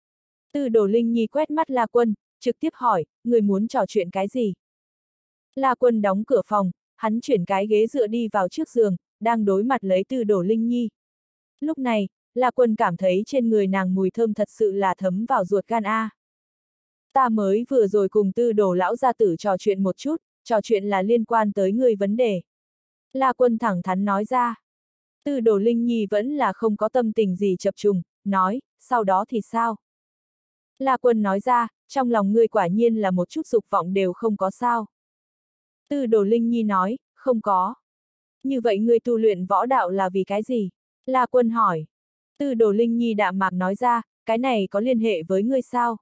Tư Đồ Linh Nhi quét mắt La Quân, trực tiếp hỏi, người muốn trò chuyện cái gì? La Quân đóng cửa phòng, hắn chuyển cái ghế dựa đi vào trước giường, đang đối mặt lấy Tư Đồ Linh Nhi. Lúc này, La Quân cảm thấy trên người nàng mùi thơm thật sự là thấm vào ruột gan a. Ta mới vừa rồi cùng Tư Đồ lão gia tử trò chuyện một chút, trò chuyện là liên quan tới người vấn đề. La Quân thẳng thắn nói ra. Tư Đồ Linh Nhi vẫn là không có tâm tình gì chập trùng, nói, sau đó thì sao? La Quân nói ra, trong lòng ngươi quả nhiên là một chút dục vọng đều không có sao. Tư Đồ Linh Nhi nói, không có. Như vậy ngươi tu luyện võ đạo là vì cái gì? La Quân hỏi. Tư Đồ Linh Nhi đạm mạc nói ra, cái này có liên hệ với ngươi sao?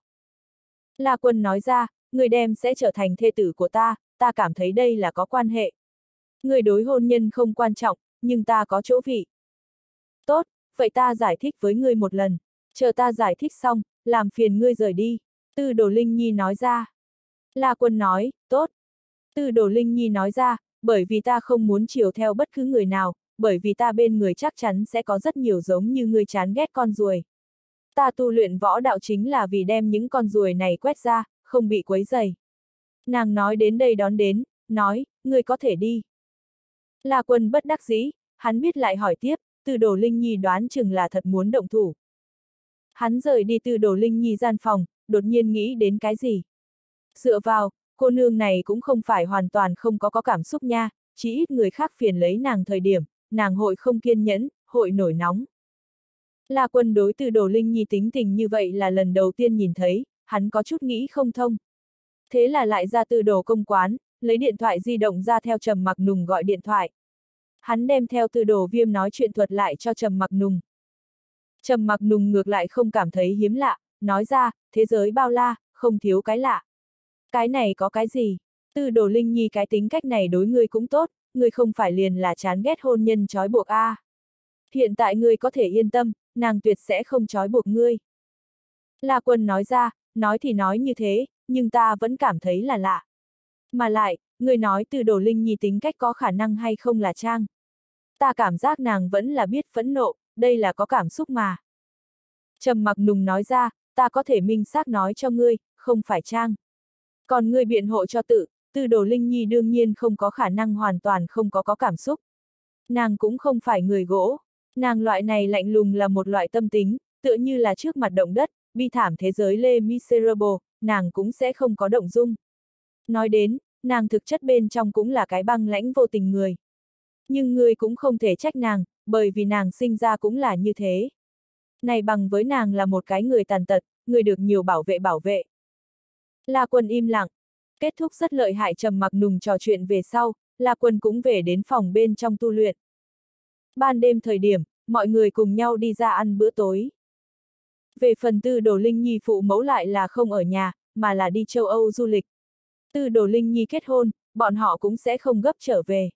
La Quân nói ra, ngươi đem sẽ trở thành thê tử của ta cảm thấy đây là có quan hệ. Ngươi đối hôn nhân không quan trọng, nhưng ta có chỗ vị. Tốt, vậy ta giải thích với ngươi một lần, chờ ta giải thích xong, làm phiền ngươi rời đi. Tư Đồ Linh Nhi nói ra. La Quân nói, tốt. Tư Đồ Linh Nhi nói ra, bởi vì ta không muốn chiều theo bất cứ người nào, bởi vì ta bên người chắc chắn sẽ có rất nhiều giống như ngươi chán ghét con ruồi. Ta tu luyện võ đạo chính là vì đem những con ruồi này quét ra, không bị quấy rầy. Nàng nói đến đây đón đến, nói, ngươi có thể đi. La Quân bất đắc dĩ, hắn biết lại hỏi tiếp, Tư Đồ Linh Nhi đoán chừng là thật muốn động thủ. Hắn rời đi Tư Đồ Linh Nhi gian phòng, đột nhiên nghĩ đến cái gì. Dựa vào, cô nương này cũng không phải hoàn toàn không có cảm xúc nha, chỉ ít người khác phiền lấy nàng thời điểm, nàng hội không kiên nhẫn, hội nổi nóng. La Quân đối Tư Đồ Linh Nhi tính tình như vậy là lần đầu tiên nhìn thấy, hắn có chút nghĩ không thông. Thế là lại ra Tư Đồ công quán, lấy điện thoại di động ra theo Trầm Mặc Nùng gọi điện thoại. Hắn đem theo Tư Đồ Viêm nói chuyện thuật lại cho Trầm Mặc Nùng. Trầm Mặc Nùng ngược lại không cảm thấy hiếm lạ, nói ra, thế giới bao la, không thiếu cái lạ. Cái này có cái gì? Tư Đồ Linh Nhi cái tính cách này đối ngươi cũng tốt, ngươi không phải liền là chán ghét hôn nhân trói buộc a. Hiện tại ngươi có thể yên tâm, nàng tuyệt sẽ không trói buộc ngươi. La Quân nói ra, nói thì nói như thế, nhưng ta vẫn cảm thấy là lạ. Mà lại, ngươi nói Tư Đồ Linh Nhi tính cách có khả năng hay không là trang. Ta cảm giác nàng vẫn là biết phẫn nộ, đây là có cảm xúc mà. Trầm Mặc Nùng nói ra, ta có thể minh xác nói cho ngươi, không phải trang. Còn ngươi biện hộ cho Tư Đồ Linh Nhi đương nhiên không có khả năng hoàn toàn không có cảm xúc. Nàng cũng không phải người gỗ. Nàng loại này lạnh lùng là một loại tâm tính, tựa như là trước mặt động đất, bi thảm thế giới Les Miserables, nàng cũng sẽ không có động dung. Nói đến, nàng thực chất bên trong cũng là cái băng lãnh vô tình người. Nhưng ngươi cũng không thể trách nàng, bởi vì nàng sinh ra cũng là như thế. Này bằng với nàng là một cái người tàn tật, người được nhiều bảo vệ. La Quân im lặng. Kết thúc rất lợi hại Trầm Mặc Nùng trò chuyện về sau, La Quân cũng về đến phòng bên trong tu luyện. Ban đêm thời điểm, mọi người cùng nhau đi ra ăn bữa tối. Về phần Tư Đồ Linh Nhi phụ mẫu lại là không ở nhà, mà là đi châu Âu du lịch. Tư Đồ Linh Nhi kết hôn, bọn họ cũng sẽ không gấp trở về.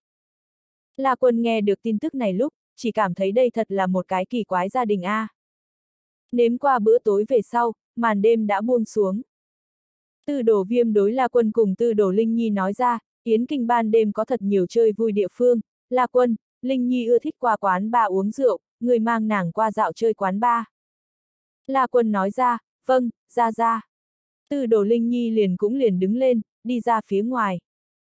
La Quân nghe được tin tức này lúc, chỉ cảm thấy đây thật là một cái kỳ quái gia đình a. Nếm qua bữa tối về sau, màn đêm đã buông xuống. Tư Đồ Viêm đối La Quân cùng Tư Đồ Linh Nhi nói ra, Yến Kinh ban đêm có thật nhiều chơi vui địa phương, La Quân, Linh Nhi ưa thích qua quán bar uống rượu, người mang nàng qua dạo chơi quán bar. La Quân nói ra, vâng, ra. Tư Đồ Linh Nhi liền đứng lên, đi ra phía ngoài.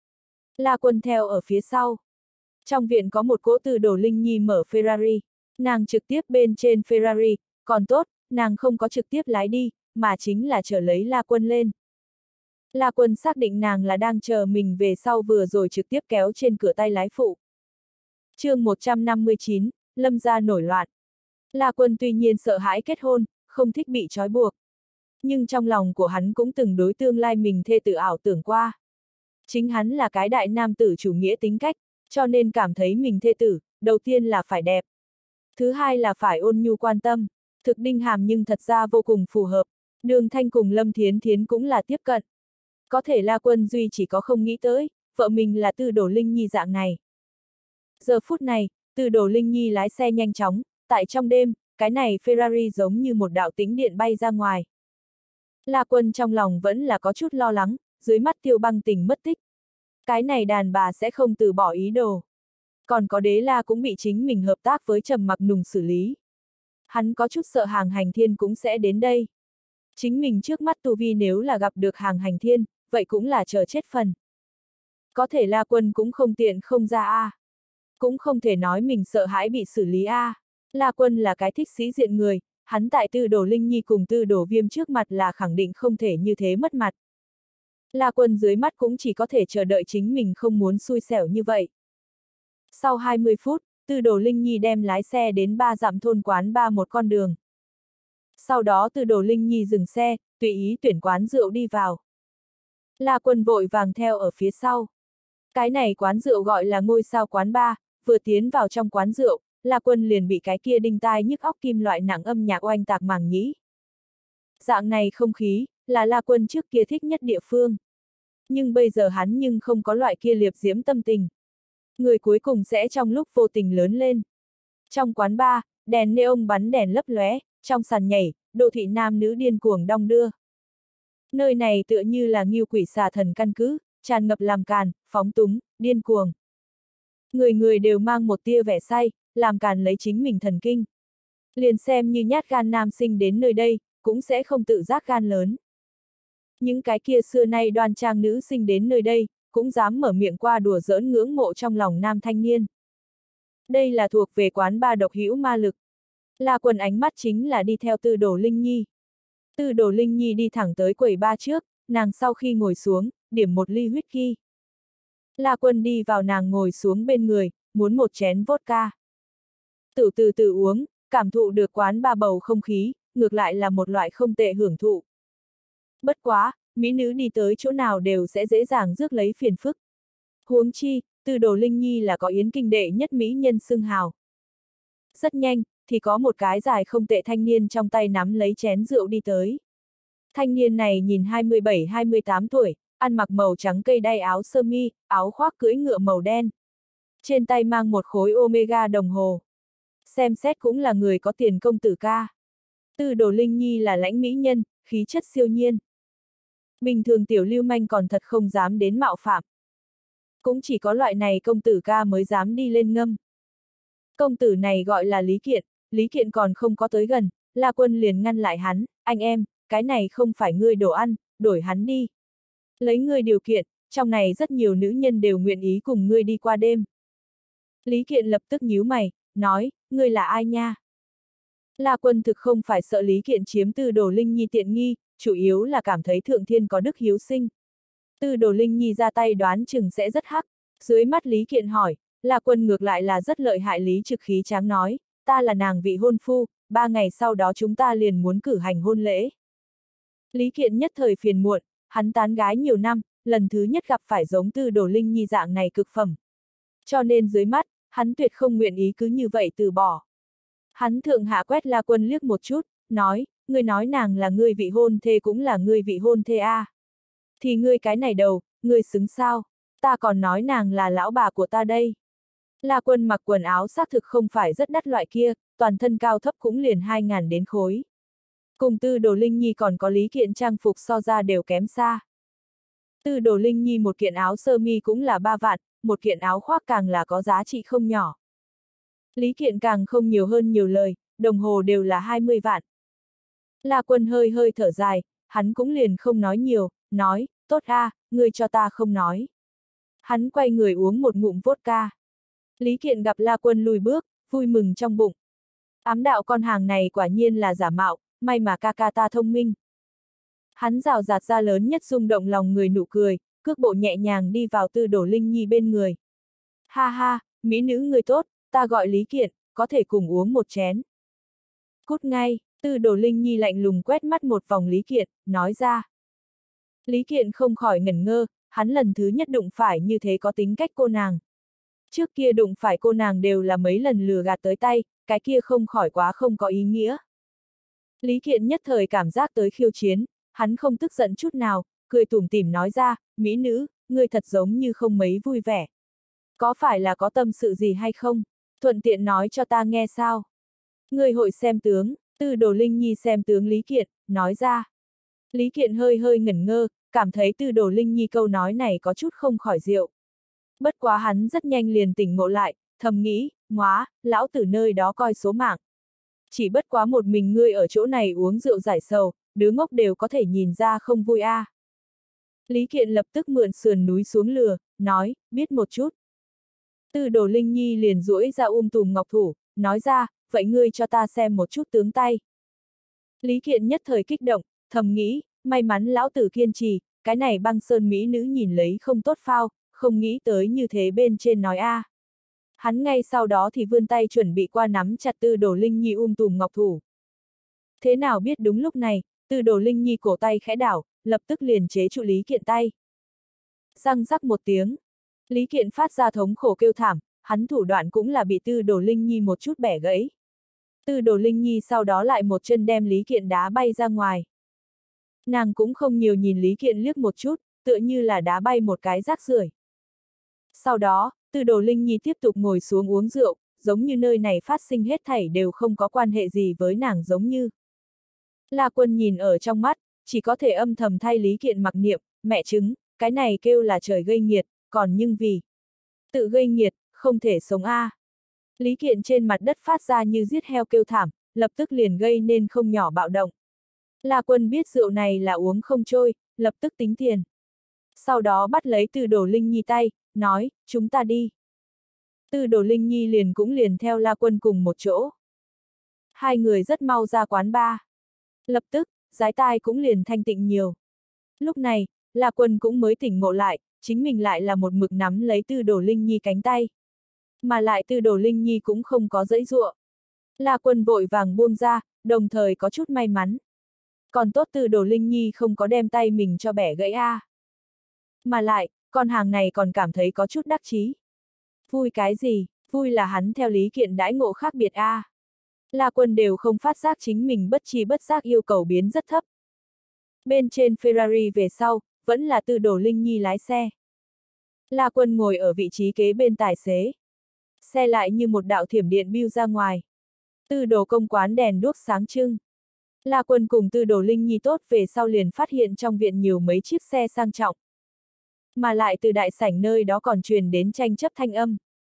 La Quân theo ở phía sau. Trong viện có một cỗ Tư Đồ Linh Nhi mở Ferrari, nàng trực tiếp bên trên Ferrari, còn tốt, nàng không có trực tiếp lái đi, mà chính là chờ lấy La Quân lên. La Quân xác định nàng là đang chờ mình về sau vừa rồi trực tiếp kéo trên cửa tay lái phụ. Chương 159, Lâm gia nổi loạn. La Quân tuy nhiên sợ hãi kết hôn, không thích bị trói buộc. Nhưng trong lòng của hắn cũng từng đối tương lai mình thê tử ảo tưởng qua. Chính hắn là cái đại nam tử chủ nghĩa tính cách, cho nên cảm thấy mình thê tử, đầu tiên là phải đẹp. Thứ hai là phải ôn nhu quan tâm, thực Đinh Hàm nhưng thật ra vô cùng phù hợp. Đường Thanh cùng Lâm Thiến Thiến cũng là tiếp cận. Có thể La Quân duy chỉ có không nghĩ tới, vợ mình là Tư Đồ Linh Nhi dạng này. Giờ phút này, Tư Đồ Linh Nhi lái xe nhanh chóng, tại trong đêm, cái này Ferrari giống như một đạo tĩnh điện bay ra ngoài. La Quân trong lòng vẫn là có chút lo lắng, dưới mắt Tiêu Băng Tình mất tích. Cái này đàn bà sẽ không từ bỏ ý đồ. Còn có Đế La cũng bị chính mình hợp tác với Trầm Mặc Nùng xử lý. Hắn có chút sợ Hàng Hành Thiên cũng sẽ đến đây. Chính mình trước mắt tu vi nếu là gặp được Hàng Hành Thiên, vậy cũng là chờ chết phần. Có thể La Quân cũng không tiện không ra a. Cũng không thể nói mình sợ hãi bị xử lý a. La Quân là cái thích sĩ diện người, hắn tại Tư Đồ Linh Nhi cùng Tư Đồ Viêm trước mặt là khẳng định không thể như thế mất mặt. La Quân dưới mắt cũng chỉ có thể chờ đợi chính mình không muốn xui xẻo như vậy. Sau 20 phút, Tư Đồ Linh Nhi đem lái xe đến 3 dặm thôn quán ba một con đường. Sau đó Tư Đồ Linh Nhi dừng xe, tùy ý tuyển quán rượu đi vào. La Quân vội vàng theo ở phía sau. Cái này quán rượu gọi là Ngôi Sao Quán Ba, vừa tiến vào trong quán rượu, La Quân liền bị cái kia đinh tai nhức óc kim loại nặng âm nhạc oanh tạc màng nhĩ. Dạng này không khí, là La Quân trước kia thích nhất địa phương. Nhưng bây giờ hắn nhưng không có loại kia liệp diễm tâm tình. Người cuối cùng sẽ trong lúc vô tình lớn lên. Trong quán bar, đèn neon bắn đèn lấp lóe, trong sàn nhảy, đô thị nam nữ điên cuồng đong đưa. Nơi này tựa như là Ngưu Quỷ Xà Thần căn cứ, tràn ngập làm càn, phóng túng, điên cuồng. Người người đều mang một tia vẻ say, làm càn lấy chính mình thần kinh. Liền xem như nhát gan nam sinh đến nơi đây, cũng sẽ không tự giác gan lớn. Những cái kia xưa nay đoan trang nữ sinh đến nơi đây, cũng dám mở miệng qua đùa giỡn ngưỡng mộ trong lòng nam thanh niên. Đây là thuộc về quán bar độc hữu ma lực. La Quân ánh mắt chính là đi theo Tư Đồ Linh Nhi. Tư Đồ Linh Nhi đi thẳng tới quầy bar trước, nàng sau khi ngồi xuống, điểm một ly whisky. La Quân đi vào nàng ngồi xuống bên người, muốn một chén vodka. Từ từ uống, cảm thụ được quán bar bầu không khí, ngược lại là một loại không tệ hưởng thụ. Bất quá, mỹ nữ đi tới chỗ nào đều sẽ dễ dàng rước lấy phiền phức. Huống chi, Tư Đồ Linh Nhi là có Yến Kinh đệ nhất mỹ nhân xưng hào. Rất nhanh, thì có một cái dài không tệ thanh niên trong tay nắm lấy chén rượu đi tới. Thanh niên này nhìn 27-28 tuổi, ăn mặc màu trắng cây đay áo sơ mi, áo khoác cưỡi ngựa màu đen. Trên tay mang một khối Omega đồng hồ. Xem xét cũng là người có tiền công tử ca. Tư Đồ Linh Nhi là lãnh mỹ nhân, khí chất siêu nhiên. Bình thường tiểu lưu manh còn thật không dám đến mạo phạm. Cũng chỉ có loại này công tử ca mới dám đi lên ngâm. Công tử này gọi là Lý Kiện còn không có tới gần, La Quân liền ngăn lại hắn, anh em, cái này không phải ngươi đồ ăn, đổi hắn đi. Lấy ngươi điều kiện, trong này rất nhiều nữ nhân đều nguyện ý cùng ngươi đi qua đêm. Lý Kiện lập tức nhíu mày, nói, ngươi là ai nha? La Quân thực không phải sợ Lý Kiện chiếm Tư Đồ Linh Nhi tiện nghi, chủ yếu là cảm thấy Thượng Thiên có đức hiếu sinh. Tư Đồ Linh Nhi ra tay đoán chừng sẽ rất hắc. Dưới mắt Lý Kiện hỏi, La Quân ngược lại là rất lợi hại Lý Trực khí tráng nói, ta là nàng vị hôn phu, 3 ngày sau đó chúng ta liền muốn cử hành hôn lễ. Lý Kiện nhất thời phiền muộn, hắn tán gái nhiều năm, lần thứ nhất gặp phải giống Tư Đồ Linh Nhi dạng này cực phẩm. Cho nên dưới mắt, hắn tuyệt không nguyện ý cứ như vậy từ bỏ. Hắn thượng hạ quét La Quân liếc một chút, nói, ngươi nói nàng là ngươi vị hôn thê cũng là ngươi vị hôn thê a. Thì ngươi cái này đầu, ngươi xứng sao? Ta còn nói nàng là lão bà của ta đây. La Quân mặc quần áo xác thực không phải rất đắt loại kia, toàn thân cao thấp cũng liền 2.000 đến khối. Cùng Tư Đồ Linh Nhi còn có Lý Kiện trang phục so ra đều kém xa. Tư Đồ Linh Nhi một kiện áo sơ mi cũng là 3 vạn, một kiện áo khoác càng là có giá trị không nhỏ. Lý Kiện càng không nhiều hơn nhiều lời, đồng hồ đều là 20 vạn. La Quân hơi hơi thở dài, hắn cũng liền không nói nhiều, nói, tốt a, ngươi cho ta không nói. Hắn quay người uống một ngụm vodka. Lý Kiện gặp La Quân lùi bước, vui mừng trong bụng. Ám đạo con hàng này quả nhiên là giả mạo, may mà ca ca ta thông minh. Hắn rào rạt ra lớn nhất rung động lòng người nụ cười, cước bộ nhẹ nhàng đi vào Tư Đồ Linh Nhi bên người. Ha ha, mỹ nữ người tốt, ta gọi Lý Kiện, có thể cùng uống một chén. Cút ngay, Tư Đồ Linh Nhi lạnh lùng quét mắt một vòng Lý Kiện, nói ra. Lý Kiện không khỏi ngẩn ngơ, hắn lần thứ nhất đụng phải như thế có tính cách cô nàng. Trước kia đụng phải cô nàng đều là mấy lần lừa gạt tới tay, cái kia không khỏi quá không có ý nghĩa. Lý Kiện nhất thời cảm giác tới khiêu chiến, hắn không tức giận chút nào, cười tủm tỉm nói ra, mỹ nữ, ngươi thật giống như không mấy vui vẻ. Có phải là có tâm sự gì hay không? Thuận tiện nói cho ta nghe sao? Ngươi hội xem tướng, Tư Đồ Linh Nhi xem tướng Lý Kiện, nói ra. Lý Kiện hơi hơi ngẩn ngơ, cảm thấy Tư Đồ Linh Nhi câu nói này có chút không khỏi diệu. Bất quá hắn rất nhanh liền tỉnh ngộ lại, thầm nghĩ, ngóa, lão tử nơi đó coi số mạng. Chỉ bất quá một mình ngươi ở chỗ này uống rượu giải sầu, đứa ngốc đều có thể nhìn ra không vui a. Lý Kiện lập tức mượn sườn núi xuống lừa, nói, biết một chút. Tư Đồ Linh Nhi liền duỗi ra tùm ngọc thủ, nói ra, vậy ngươi cho ta xem một chút tướng tay. Lý Kiện nhất thời kích động, thầm nghĩ, may mắn lão tử kiên trì, cái này băng sơn mỹ nữ nhìn lấy không tốt phao, không nghĩ tới như thế bên trên nói a. Hắn ngay sau đó thì vươn tay chuẩn bị qua nắm chặt Tư Đồ Linh Nhi tùm ngọc thủ. Thế nào biết đúng lúc này, Tư Đồ Linh Nhi cổ tay khẽ đảo, lập tức liền chế trụ Lý Kiện tay. Răng rắc một tiếng. Lý Kiện phát ra thống khổ kêu thảm, hắn thủ đoạn cũng là bị Tư Đồ Linh Nhi một chút bẻ gãy. Tư Đồ Linh Nhi sau đó lại một chân đem Lý Kiện đá bay ra ngoài. Nàng cũng không nhiều nhìn Lý Kiện liếc một chút, tựa như là đá bay một cái rác rưởi. Sau đó, Tư Đồ Linh Nhi tiếp tục ngồi xuống uống rượu, giống như nơi này phát sinh hết thảy đều không có quan hệ gì với nàng giống như. La Quân nhìn ở trong mắt, chỉ có thể âm thầm thay Lý Kiện mặc niệm, mẹ chứng, cái này kêu là trời gây nghiệt, còn nhưng vì tự gây nghiệt, không thể sống a. Lý Kiện trên mặt đất phát ra như giết heo kêu thảm, lập tức liền gây nên không nhỏ bạo động. La Quân biết rượu này là uống không trôi, lập tức tính tiền. Sau đó bắt lấy Tư Đồ Linh Nhi tay, nói, chúng ta đi. Tư Đồ Linh Nhi cũng liền theo La Quân cùng một chỗ. Hai người rất mau ra quán bar. Lập tức, dái tai cũng liền thanh tịnh nhiều. Lúc này, La Quân cũng mới tỉnh ngộ lại, chính mình lại là một mực nắm lấy Tư Đồ Linh Nhi cánh tay. Mà lại Tư Đồ Linh Nhi cũng không có giãy giụa. La Quân vội vàng buông ra, đồng thời có chút may mắn. Còn tốt Tư Đồ Linh Nhi không có đem tay mình cho bẻ gãy a. Mà lại, con hàng này còn cảm thấy có chút đắc chí. Vui cái gì, vui là hắn theo lý kiện đãi ngộ khác biệt a. La Quân đều không phát giác chính mình bất tri bất giác yêu cầu biến rất thấp. Bên trên Ferrari về sau, vẫn là Tư Đồ Linh Nhi lái xe. La Quân ngồi ở vị trí kế bên tài xế. Xe lại như một đạo thiểm điện biu ra ngoài. Tư Đồ công quán đèn đuốc sáng trưng. La Quân cùng Tư Đồ Linh Nhi tốt về sau liền phát hiện trong viện nhiều mấy chiếc xe sang trọng. Mà lại từ đại sảnh nơi đó còn truyền đến tranh chấp thanh âm.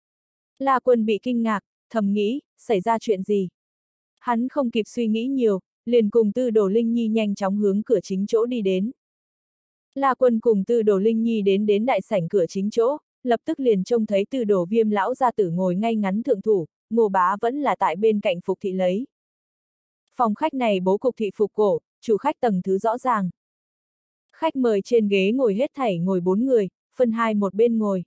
La Quân bị kinh ngạc, thầm nghĩ, xảy ra chuyện gì? Hắn không kịp suy nghĩ nhiều, liền cùng Tư Đồ Linh Nhi nhanh chóng hướng cửa chính chỗ đi đến. La Quân cùng Tư Đồ Linh Nhi đến đại sảnh cửa chính chỗ, lập tức liền trông thấy Tư Đồ Viêm lão gia tử ngồi ngay ngắn thượng thủ, Ngô Bá vẫn là tại bên cạnh phục thị lấy. Phòng khách này bố cục thị phục cổ, chủ khách tầng thứ rõ ràng. Khách mời trên ghế ngồi hết thảy ngồi 4 người, phân hai một bên ngồi.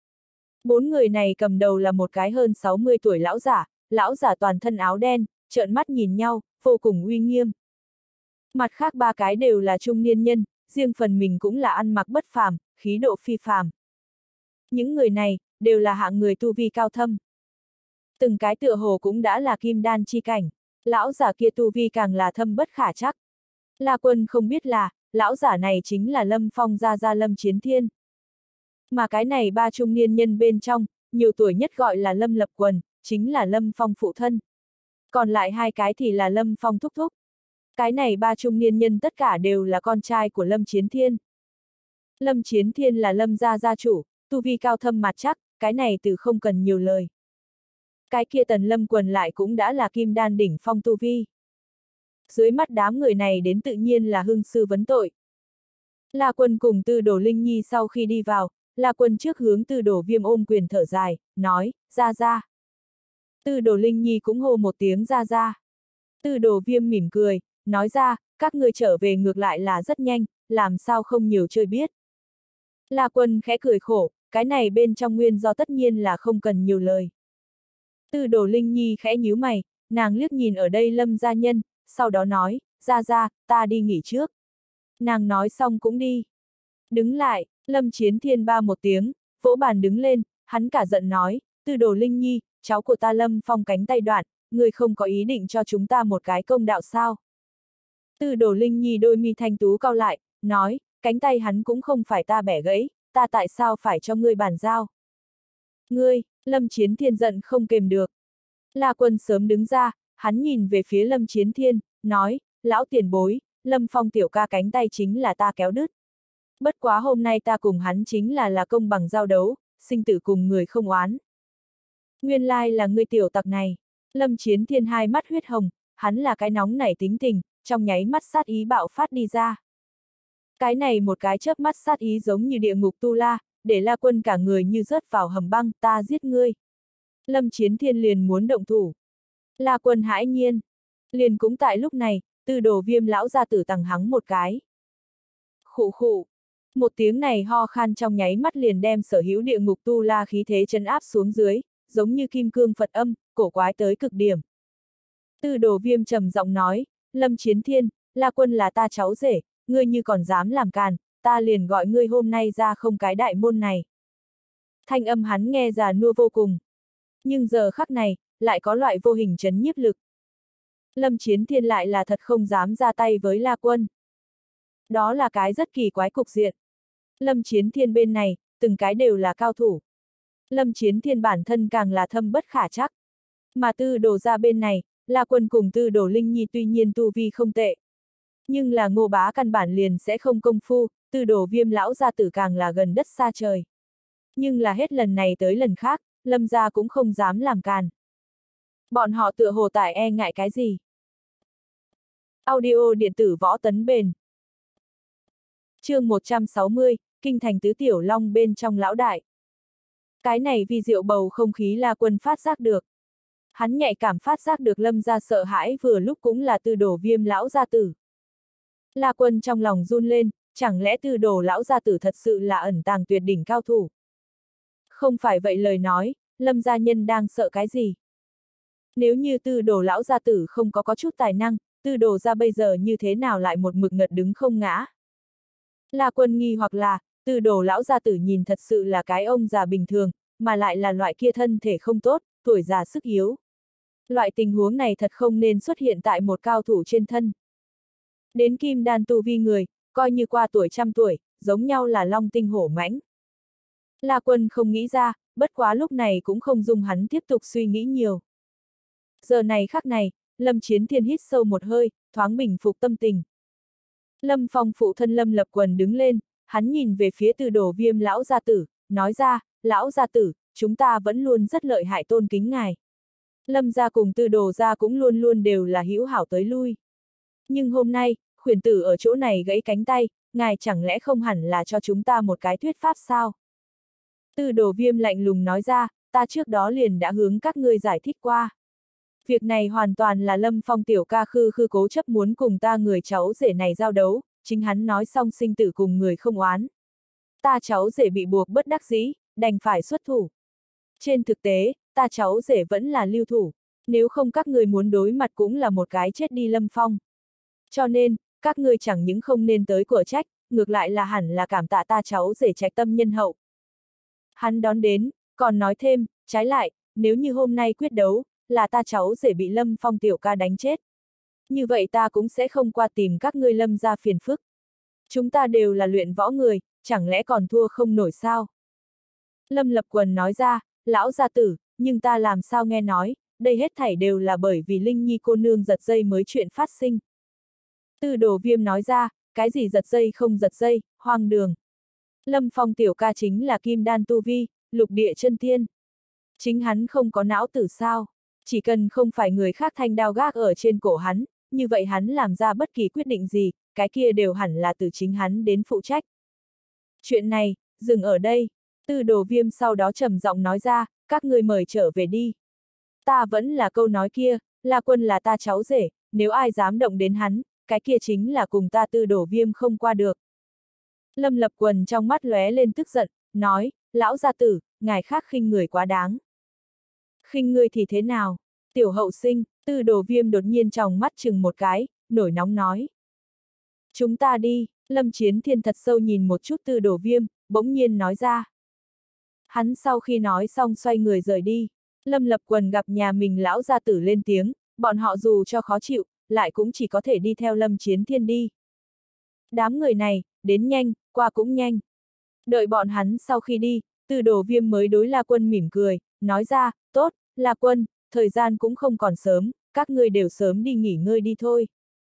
4 người này cầm đầu là một cái hơn 60 tuổi lão giả toàn thân áo đen, trợn mắt nhìn nhau, vô cùng uy nghiêm. Mặt khác 3 cái đều là trung niên nhân, riêng phần mình cũng là ăn mặc bất phàm, khí độ phi phàm. Những người này, đều là hạng người tu vi cao thâm. Từng cái tựa hồ cũng đã là kim đan chi cảnh, lão giả kia tu vi càng là thâm bất khả trắc. La Quân không biết là, lão giả này chính là Lâm Phong gia Lâm Chiến Thiên. Mà cái này 3 trung niên nhân bên trong, nhiều tuổi nhất gọi là Lâm Lập Quần, chính là Lâm Phong phụ thân. Còn lại 2 cái thì là Lâm Phong thúc thúc. Cái này 3 trung niên nhân tất cả đều là con trai của Lâm Chiến Thiên. Lâm Chiến Thiên là Lâm gia gia chủ, tu vi cao thâm mặt chắc, cái này từ không cần nhiều lời. Cái kia Tần Lâm Quần lại cũng đã là kim đan đỉnh phong tu vi. Dưới mắt đám người này đến tự nhiên là hưng sư vấn tội. La Quân cùng Tư Đồ Linh Nhi sau khi đi vào, La Quân trước hướng Tư Đồ Viêm ôm quyền thở dài, nói, ra. Tư Đồ Linh Nhi cũng hô một tiếng ra. Tư Đồ Viêm mỉm cười, nói ra, các ngươi trở về ngược lại là rất nhanh, làm sao không nhiều chơi biết. La Quân khẽ cười khổ, cái này bên trong nguyên do tất nhiên là không cần nhiều lời. Tư Đồ Linh Nhi khẽ nhíu mày, nàng liếc nhìn ở đây Lâm gia nhân, sau đó nói, ra, ta đi nghỉ trước. Nàng nói xong cũng đi. Đứng lại, Lâm Chiến Thiên ba một tiếng, vỗ bàn đứng lên, hắn cả giận nói, Tư Đồ Linh Nhi, cháu của ta Lâm Phong cánh tay đoạn, người không có ý định cho chúng ta một cái công đạo sao? Tư Đồ Linh Nhi đôi mi thanh tú cau lại, nói, cánh tay hắn cũng không phải ta bẻ gãy, ta tại sao phải cho ngươi bàn giao? Ngươi, Lâm Chiến Thiên giận không kềm được. La Quân sớm đứng ra, hắn nhìn về phía Lâm Chiến Thiên, nói, lão tiền bối, Lâm Phong tiểu ca cánh tay chính là ta kéo đứt. Bất quá hôm nay ta cùng hắn chính là công bằng giao đấu, sinh tử cùng người không oán. Nguyên lai là ngươi tiểu tặc này. Lâm Chiến Thiên hai mắt huyết hồng, hắn là cái nóng nảy tính tình, trong nháy mắt sát ý bạo phát đi ra. Cái này một cái chớp mắt sát ý giống như địa ngục tu la, để La Quân cả người như rớt vào hầm băng, ta giết ngươi. Lâm Chiến Thiên liền muốn động thủ. La Quân hãi nhiên. Liền cũng tại lúc này, Tư Đồ Viêm lão gia tử tằng hắng một cái. Khụ. Một tiếng này ho khan trong nháy mắt liền đem sở hữu địa ngục tu la khí thế trấn áp xuống dưới, giống như kim cương Phật âm, cổ quái tới cực điểm. Tư Đồ Viêm trầm giọng nói, Lâm Chiến Thiên, La Quân là ta cháu rể, ngươi như còn dám làm càn, ta liền gọi ngươi hôm nay ra không cái đại môn này. Thanh âm hắn nghe già nua vô cùng. Nhưng giờ khắc này, lại có loại vô hình trấn nhiếp lực. Lâm Chiến Thiên lại là thật không dám ra tay với La Quân. Đó là cái rất kỳ quái cục diện. Lâm Chiến Thiên bên này, từng cái đều là cao thủ. Lâm Chiến Thiên bản thân càng là thâm bất khả trắc. Mà Tư Đồ ra bên này, La Quân cùng Tư Đồ Linh Nhi tuy nhiên tu vi không tệ. Nhưng là Ngô Bá căn bản liền sẽ không công phu, Tư Đồ Viêm lão gia tử càng là gần đất xa trời. Nhưng là hết lần này tới lần khác, Lâm gia cũng không dám làm càn. Bọn họ tựa hồ tại e ngại cái gì? Audio điện tử võ tấn bền. Chương 160, Kinh thành tứ tiểu long bên trong lão đại. Cái này vì diệu bầu không khí La Quân phát giác được. Hắn nhạy cảm phát giác được Lâm gia sợ hãi vừa lúc cũng là Tư Đồ Viêm lão gia tử. La Quân trong lòng run lên, chẳng lẽ Tư Đồ lão gia tử thật sự là ẩn tàng tuyệt đỉnh cao thủ? Không phải vậy lời nói, Lâm gia nhân đang sợ cái gì? Nếu như Tư Đồ lão gia tử không có chút tài năng, Tư Đồ gia bây giờ như thế nào lại một mực ngật đứng không ngã? La Quân nghi hoặc là, Tư Đồ lão gia tử nhìn thật sự là cái ông già bình thường, mà lại là loại kia thân thể không tốt, tuổi già sức yếu. Loại tình huống này thật không nên xuất hiện tại một cao thủ trên thân. Đến kim đan tu vi người, coi như qua tuổi trăm tuổi, giống nhau là long tinh hổ mãnh. La Quân không nghĩ ra, bất quá lúc này cũng không dung hắn tiếp tục suy nghĩ nhiều. Giờ này khắc này, Lâm Chiến Thiên hít sâu một hơi, thoáng bình phục tâm tình. Lâm Phong phụ thân Lâm Lập Quần đứng lên, hắn nhìn về phía Tư Đồ Viêm lão gia tử, nói ra, lão gia tử, chúng ta vẫn luôn rất lợi hại tôn kính ngài. Lâm gia cùng Tư Đồ gia cũng luôn luôn đều là hữu hảo tới lui. Nhưng hôm nay, khuyển tử ở chỗ này gãy cánh tay, ngài chẳng lẽ không hẳn là cho chúng ta một cái thuyết pháp sao? Tư Đồ Viêm lạnh lùng nói ra, ta trước đó liền đã hướng các ngươi giải thích qua. Việc này hoàn toàn là Lâm Phong tiểu ca khư cố chấp muốn cùng ta người cháu rể này giao đấu, chính hắn nói xong sinh tử cùng người không oán. Ta cháu rể bị buộc bất đắc dĩ, đành phải xuất thủ. Trên thực tế, ta cháu rể vẫn là lưu thủ, nếu không các người muốn đối mặt cũng là một cái chết đi Lâm Phong. Cho nên, các ngươi chẳng những không nên tới của trách, ngược lại là hẳn là cảm tạ ta cháu rể trạch tâm nhân hậu. Hắn đón đến, còn nói thêm, trái lại, nếu như hôm nay quyết đấu, là ta cháu rể bị Lâm Phong tiểu ca đánh chết. Như vậy ta cũng sẽ không qua tìm các ngươi Lâm ra phiền phức. Chúng ta đều là luyện võ người, chẳng lẽ còn thua không nổi sao? Lâm Lập Quần nói ra, lão gia tử, nhưng ta làm sao nghe nói, đây hết thảy đều là bởi vì Linh Nhi cô nương giật dây mới chuyện phát sinh. Tư Đồ Viêm nói ra, cái gì giật dây không giật dây, hoang đường. Lâm Phong tiểu ca chính là kim đan tu vi, lục địa chân tiên. Chính hắn không có não tử sao? Chỉ cần không phải người khác thanh đao gác ở trên cổ hắn, như vậy hắn làm ra bất kỳ quyết định gì, cái kia đều hẳn là từ chính hắn đến phụ trách. Chuyện này, dừng ở đây. Tư Đồ Viêm sau đó trầm giọng nói ra, các ngươi mời trở về đi. Ta vẫn là câu nói kia, La Quân là ta cháu rể, nếu ai dám động đến hắn, cái kia chính là cùng ta Tư Đồ Viêm không qua được. Lâm Lập Quần trong mắt lóe lên tức giận, nói, lão gia tử, ngài khác khinh người quá đáng. Khinh ngươi thì thế nào? Tiểu hậu sinh, Tư Đồ Viêm đột nhiên tròng mắt chừng một cái, nổi nóng nói. Chúng ta đi, Lâm Chiến Thiên thật sâu nhìn một chút Tư Đồ Viêm, bỗng nhiên nói ra. Hắn sau khi nói xong xoay người rời đi, Lâm Lập Quần gặp nhà mình lão gia tử lên tiếng, bọn họ dù cho khó chịu, lại cũng chỉ có thể đi theo Lâm Chiến Thiên đi. Đám người này, đến nhanh, qua cũng nhanh. Đợi bọn hắn sau khi đi, Tư Đồ Viêm mới đối La Quân mỉm cười, nói ra, tốt, La Quân, thời gian cũng không còn sớm, các ngươi đều sớm đi nghỉ ngơi đi thôi.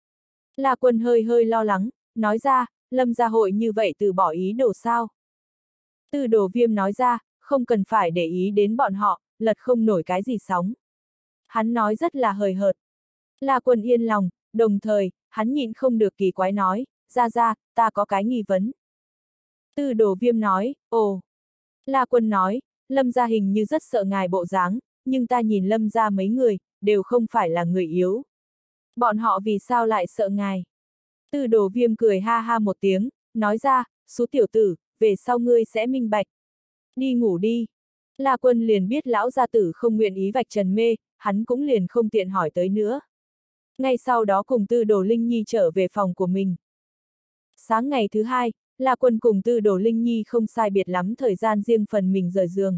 La Quân hơi hơi lo lắng, nói ra, Lâm gia hội như vậy từ bỏ ý đồ sao? Tư Đồ Viêm nói ra, không cần phải để ý đến bọn họ, lật không nổi cái gì sóng. Hắn nói rất là hời hợt. La Quân yên lòng, đồng thời, hắn nhịn không được kỳ quái nói, ra, ta có cái nghi vấn. Tư Đồ Viêm nói, ồ. La Quân nói, Lâm gia hình như rất sợ ngài bộ dáng, nhưng ta nhìn Lâm gia mấy người, đều không phải là người yếu. Bọn họ vì sao lại sợ ngài? Tư Đồ Viêm cười ha ha một tiếng, nói ra, số tiểu tử, về sau ngươi sẽ minh bạch. Đi ngủ đi. La Quân liền biết lão gia tử không nguyện ý vạch trần mê, hắn cũng liền không tiện hỏi tới nữa. Ngay sau đó cùng Tư Đồ Linh Nhi trở về phòng của mình. Sáng ngày thứ hai, La Quân cùng Tư Đồ Linh Nhi không sai biệt lắm thời gian riêng phần mình rời giường.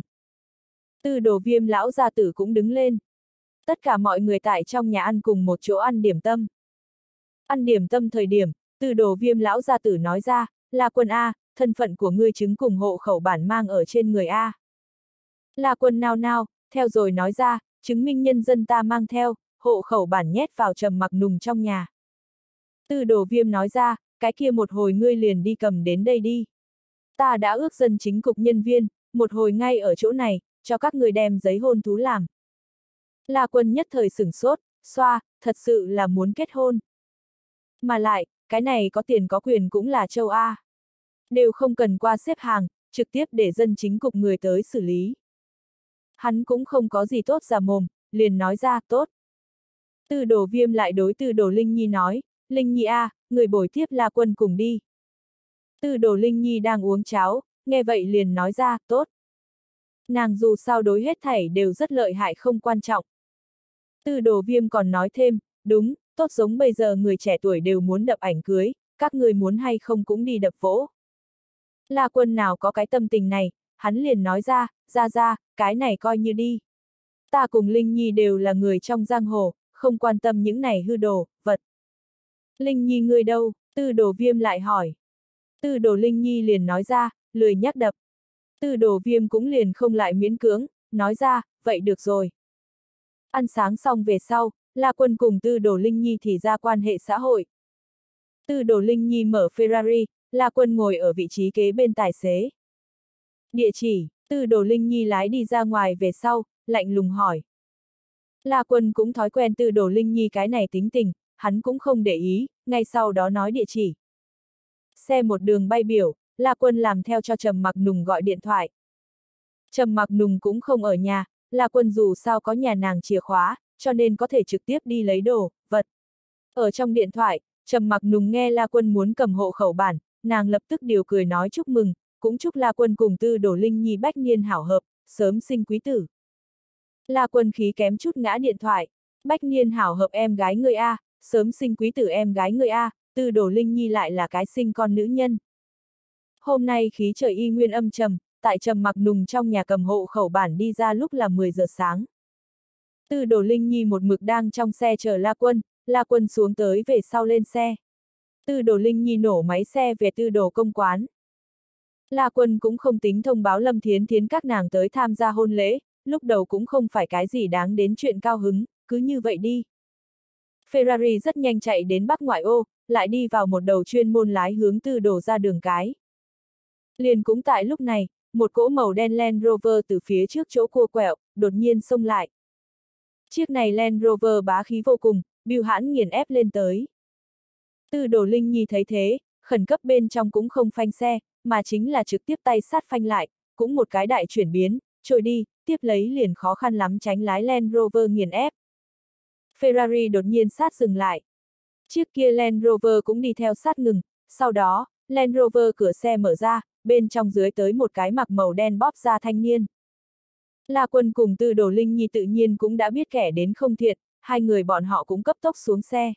Tư Đồ Viêm lão gia tử cũng đứng lên. Tất cả mọi người tại trong nhà ăn cùng một chỗ ăn điểm tâm. Ăn điểm tâm thời điểm, Tư Đồ Viêm lão gia tử nói ra, La Quân A, thân phận của ngươi chứng cùng hộ khẩu bản mang ở trên người A. La Quân nao nao, theo rồi nói ra, chứng minh nhân dân ta mang theo, hộ khẩu bản nhét vào Trầm Mặc Nùng trong nhà. Tư Đồ Viêm nói ra, cái kia một hồi ngươi liền đi cầm đến đây đi. Ta đã ước dân chính cục nhân viên, một hồi ngay ở chỗ này, cho các người đem giấy hôn thú làm. La Quân nhất thời sửng sốt, xoa, thật sự là muốn kết hôn. Mà lại, cái này có tiền có quyền cũng là châu A. Đều không cần qua xếp hàng, trực tiếp để dân chính cục người tới xử lý. Hắn cũng không có gì tốt ra mồm, liền nói ra, tốt. Tư Đồ Viêm lại đối Tư Đồ Linh Nhi nói, Linh Nhi a, người bồi tiếp La Quân cùng đi. Tư Đồ Linh Nhi đang uống cháo, nghe vậy liền nói ra, tốt. Nàng dù sao đối hết thảy đều rất lợi hại không quan trọng. Tư Đồ Viêm còn nói thêm, đúng, tốt giống bây giờ người trẻ tuổi đều muốn đập ảnh cưới, các người muốn hay không cũng đi đập vỗ. La Quân nào có cái tâm tình này, hắn liền nói ra, cái này coi như đi. Ta cùng Linh Nhi đều là người trong giang hồ, không quan tâm những này hư đồ, vật. Linh Nhi ngươi đâu? Tư Đồ Viêm lại hỏi. Tư Đồ Linh Nhi liền nói ra, lười nhắc đập. Tư Đồ Viêm cũng liền không lại miễn cưỡng, nói ra, vậy được rồi. Ăn sáng xong về sau, La Quân cùng Tư Đồ Linh Nhi thì ra quan hệ xã hội. Tư Đồ Linh Nhi mở Ferrari, La Quân ngồi ở vị trí kế bên tài xế. Địa chỉ, Tư Đồ Linh Nhi lái đi ra ngoài về sau, lạnh lùng hỏi. La Quân cũng thói quen Tư Đồ Linh Nhi cái này tính tình, hắn cũng không để ý, ngay sau đó nói địa chỉ. Xe một đường bay biểu, La Quân làm theo cho Trầm Mặc Nùng gọi điện thoại. Trầm Mặc Nùng cũng không ở nhà, La Quân dù sao có nhà nàng chìa khóa, cho nên có thể trực tiếp đi lấy đồ, vật. Ở trong điện thoại, Trầm Mặc Nùng nghe La Quân muốn cầm hộ khẩu bản, nàng lập tức điều cười nói chúc mừng, cũng chúc La Quân cùng Tư Đồ Linh Nhi bách niên hảo hợp, sớm sinh quý tử. La Quân khí kém chút ngã điện thoại, bách niên hảo hợp em gái ngươi a, sớm sinh quý tử em gái ngươi a, Tư Đồ Linh Nhi lại là cái sinh con nữ nhân. Hôm nay khí trời y nguyên âm trầm, tại Trầm Mặc Nùng trong nhà cầm hộ khẩu bản đi ra lúc là 10 giờ sáng. Tư Đồ Linh Nhi một mực đang trong xe chờ La Quân xuống tới về sau lên xe. Tư Đồ Linh Nhi nổ máy xe về Tư Đồ công quán. La Quân cũng không tính thông báo Lâm Thiến Thiến các nàng tới tham gia hôn lễ, lúc đầu cũng không phải cái gì đáng đến chuyện cao hứng, cứ như vậy đi. Ferrari rất nhanh chạy đến Bắc ngoại ô, lại đi vào một đầu chuyên môn lái hướng Tư Đồ ra đường cái. Liền cũng tại lúc này, một cỗ màu đen Land Rover từ phía trước chỗ cua quẹo, đột nhiên xông lại. Chiếc này Land Rover bá khí vô cùng, bưu hãn nghiền ép lên tới. Tư Đồ Linh Nhi thấy thế, khẩn cấp bên trong cũng không phanh xe, mà chính là trực tiếp tay sát phanh lại, cũng một cái đại chuyển biến, trôi đi, tiếp lấy liền khó khăn lắm tránh lái Land Rover nghiền ép. Ferrari đột nhiên sát dừng lại. Chiếc kia Land Rover cũng đi theo sát ngừng, sau đó, Land Rover cửa xe mở ra, bên trong dưới tới một cái mặc màu đen bóp da thanh niên. La Quân cùng Tư Đồ Linh Nhi tự nhiên cũng đã biết kẻ đến không thiện, hai người bọn họ cũng cấp tốc xuống xe.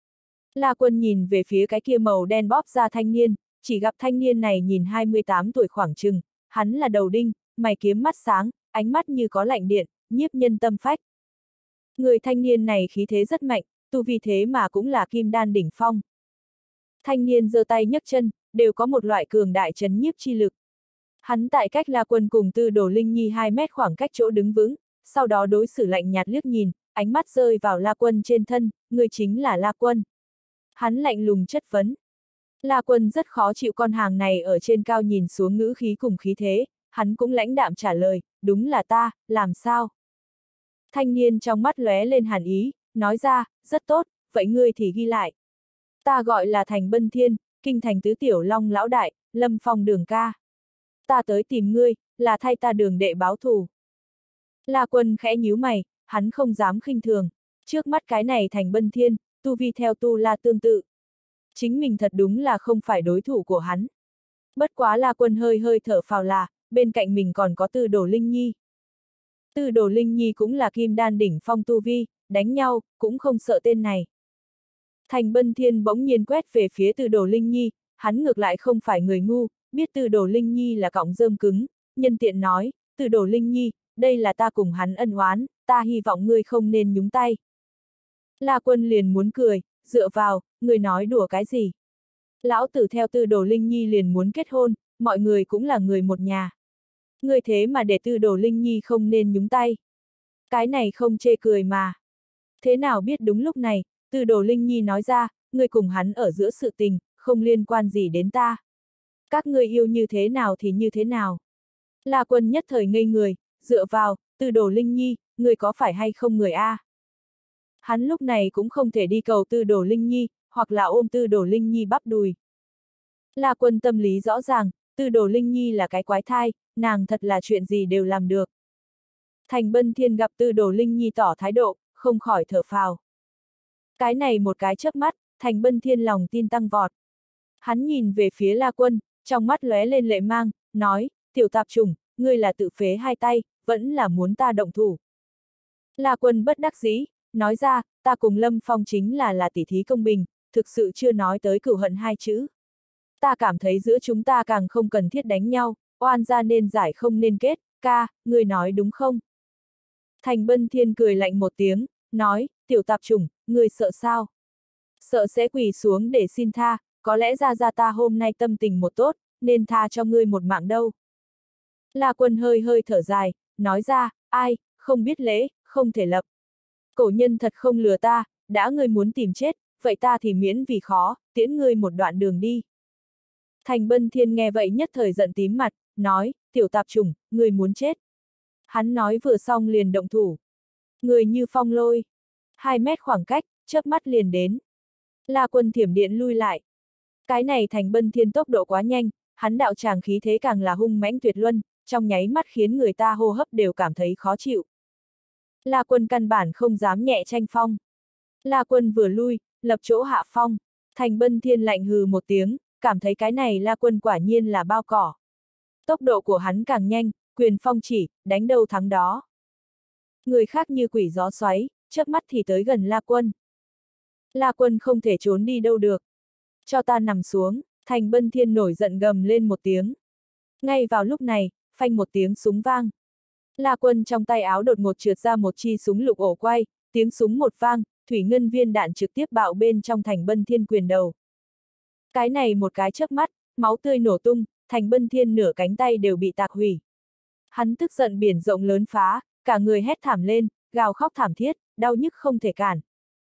La Quân nhìn về phía cái kia màu đen bóp da thanh niên, chỉ gặp thanh niên này nhìn 28 tuổi khoảng chừng, hắn là đầu đinh, mày kiếm mắt sáng, ánh mắt như có lạnh điện, nhiếp nhân tâm phách. Người thanh niên này khí thế rất mạnh, tu vi thế mà cũng là kim đan đỉnh phong. Thanh niên giơ tay nhấc chân, đều có một loại cường đại chấn nhiếp chi lực. Hắn tại cách La Quân cùng Tư Đồ Linh Nhi 2 mét khoảng cách chỗ đứng vững, sau đó đối xử lạnh nhạt liếc nhìn, ánh mắt rơi vào La Quân trên thân, người chính là La Quân. Hắn lạnh lùng chất vấn. La Quân rất khó chịu con hàng này ở trên cao nhìn xuống ngữ khí cùng khí thế, hắn cũng lãnh đạm trả lời, đúng là ta, làm sao? Thanh niên trong mắt lóe lên hàn ý, nói ra, rất tốt, vậy ngươi thì ghi lại. Ta gọi là Thành Bân Thiên, kinh thành tứ tiểu long lão đại, Lâm Phong Đường ca. Ta tới tìm ngươi, là thay ta Đường đệ báo thù. La Quân khẽ nhíu mày, hắn không dám khinh thường. Trước mắt cái này Thành Bân Thiên, tu vi theo Tu La tương tự. Chính mình thật đúng là không phải đối thủ của hắn. Bất quá La Quân hơi hơi thở phào là, bên cạnh mình còn có Tư Đồ Linh Nhi. Tư Đồ Linh Nhi cũng là kim đan đỉnh phong tu vi, đánh nhau, cũng không sợ tên này. Thành Bân Thiên bỗng nhiên quét về phía Tư Đồ Linh Nhi, hắn ngược lại không phải người ngu, biết Tư Đồ Linh Nhi là cọng rơm cứng, nhân tiện nói, Tư Đồ Linh Nhi, đây là ta cùng hắn ân oán, ta hy vọng ngươi không nên nhúng tay. La Quân liền muốn cười, dựa vào, người nói đùa cái gì? Lão tử theo Tư Đồ Linh Nhi liền muốn kết hôn, mọi người cũng là người một nhà. Người thế mà để Tư Đồ Linh Nhi không nên nhúng tay. Cái này không chê cười mà. Thế nào biết đúng lúc này, Tư Đồ Linh Nhi nói ra, người cùng hắn ở giữa sự tình, không liên quan gì đến ta. Các người yêu như thế nào thì như thế nào. La Quân nhất thời ngây người, dựa vào, Tư Đồ Linh Nhi, người có phải hay không người a? Hắn lúc này cũng không thể đi cầu Tư Đồ Linh Nhi, hoặc là ôm Tư Đồ Linh Nhi bắp đùi. La Quân tâm lý rõ ràng, Tư Đồ Linh Nhi là cái quái thai, nàng thật là chuyện gì đều làm được. Thành Bân Thiên gặp Tư Đồ Linh Nhi tỏ thái độ, không khỏi thở phào. Cái này một cái chớp mắt, Thành Bân Thiên lòng tin tăng vọt. Hắn nhìn về phía La Quân, trong mắt lóe lên lệ mang, nói, tiểu tạp chủng, ngươi là tự phế hai tay, vẫn là muốn ta động thủ. La Quân bất đắc dĩ, nói ra, ta cùng Lâm Phong chính là tỉ thí công bình, thực sự chưa nói tới cửu hận hai chữ. Ta cảm thấy giữa chúng ta càng không cần thiết đánh nhau, oan ra nên giải không nên kết, ca, ngươi nói đúng không? Thành Bân Thiên cười lạnh một tiếng, nói, tiểu tạp chủng, ngươi sợ sao? Sợ sẽ quỳ xuống để xin tha, có lẽ ra ta hôm nay tâm tình một tốt, nên tha cho ngươi một mạng đâu. La Quân hơi hơi thở dài, nói ra, ai, không biết lễ, không thể lập. Cổ nhân thật không lừa ta, đã ngươi muốn tìm chết, vậy ta thì miễn vì khó, tiễn ngươi một đoạn đường đi. Thành Bân Thiên nghe vậy nhất thời giận tím mặt, nói, tiểu tạp chủng, ngươi muốn chết. Hắn nói vừa xong liền động thủ. Người như phong lôi. 2 mét khoảng cách, chớp mắt liền đến. La Quân thiểm điện lui lại. Cái này Thành Bân Thiên tốc độ quá nhanh, hắn đạo tràng khí thế càng là hung mãnh tuyệt luân, trong nháy mắt khiến người ta hô hấp đều cảm thấy khó chịu. La Quân căn bản không dám nhẹ tranh phong. La Quân vừa lui, lập chỗ hạ phong. Thành Bân Thiên lạnh hừ một tiếng, cảm thấy cái này La Quân quả nhiên là bao cỏ. Tốc độ của hắn càng nhanh, quyền phong chỉ, đánh đâu thắng đó. Người khác như quỷ gió xoáy, chớp mắt thì tới gần La Quân. La Quân không thể trốn đi đâu được. Cho ta nằm xuống, Thành Bân Thiên nổi giận gầm lên một tiếng. Ngay vào lúc này, phanh một tiếng súng vang. La Quân trong tay áo đột ngột trượt ra một chi súng lục ổ quay, tiếng súng một vang, thủy ngân viên đạn trực tiếp bạo bên trong Thành Bân Thiên quyền đầu. Cái này một cái chớp mắt, máu tươi nổ tung, Thành Bân Thiên nửa cánh tay đều bị tạc hủy. Hắn tức giận biển rộng lớn phá, cả người hét thảm lên, gào khóc thảm thiết, đau nhức không thể cản.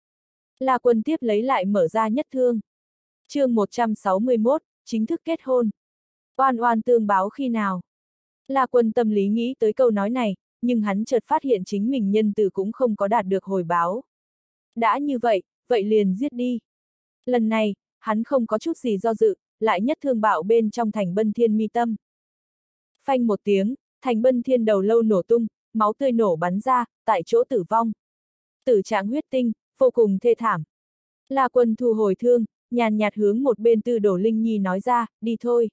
La Quân tiếp lấy lại mở ra nhất thương. Chương 161, chính thức kết hôn. Oan oan tương báo khi nào? La Quân tâm lý nghĩ tới câu nói này, nhưng hắn chợt phát hiện chính mình nhân từ cũng không có đạt được hồi báo. Đã như vậy, vậy liền giết đi. Lần này, hắn không có chút gì do dự, lại nhất thương bạo bên trong Thành Bân Thiên mi tâm. Phanh một tiếng, Thành Bân Thiên đầu lâu nổ tung, máu tươi nổ bắn ra, tại chỗ tử vong. Tử trạng huyết tinh, vô cùng thê thảm. La Quân thu hồi thương, nhàn nhạt hướng một bên Tư Đồ Linh Nhi nói ra, đi thôi.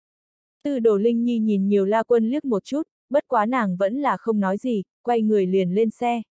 Tư Đồ Linh Nhi nhìn nhiều La Quân liếc một chút, bất quá nàng vẫn là không nói gì, quay người liền lên xe.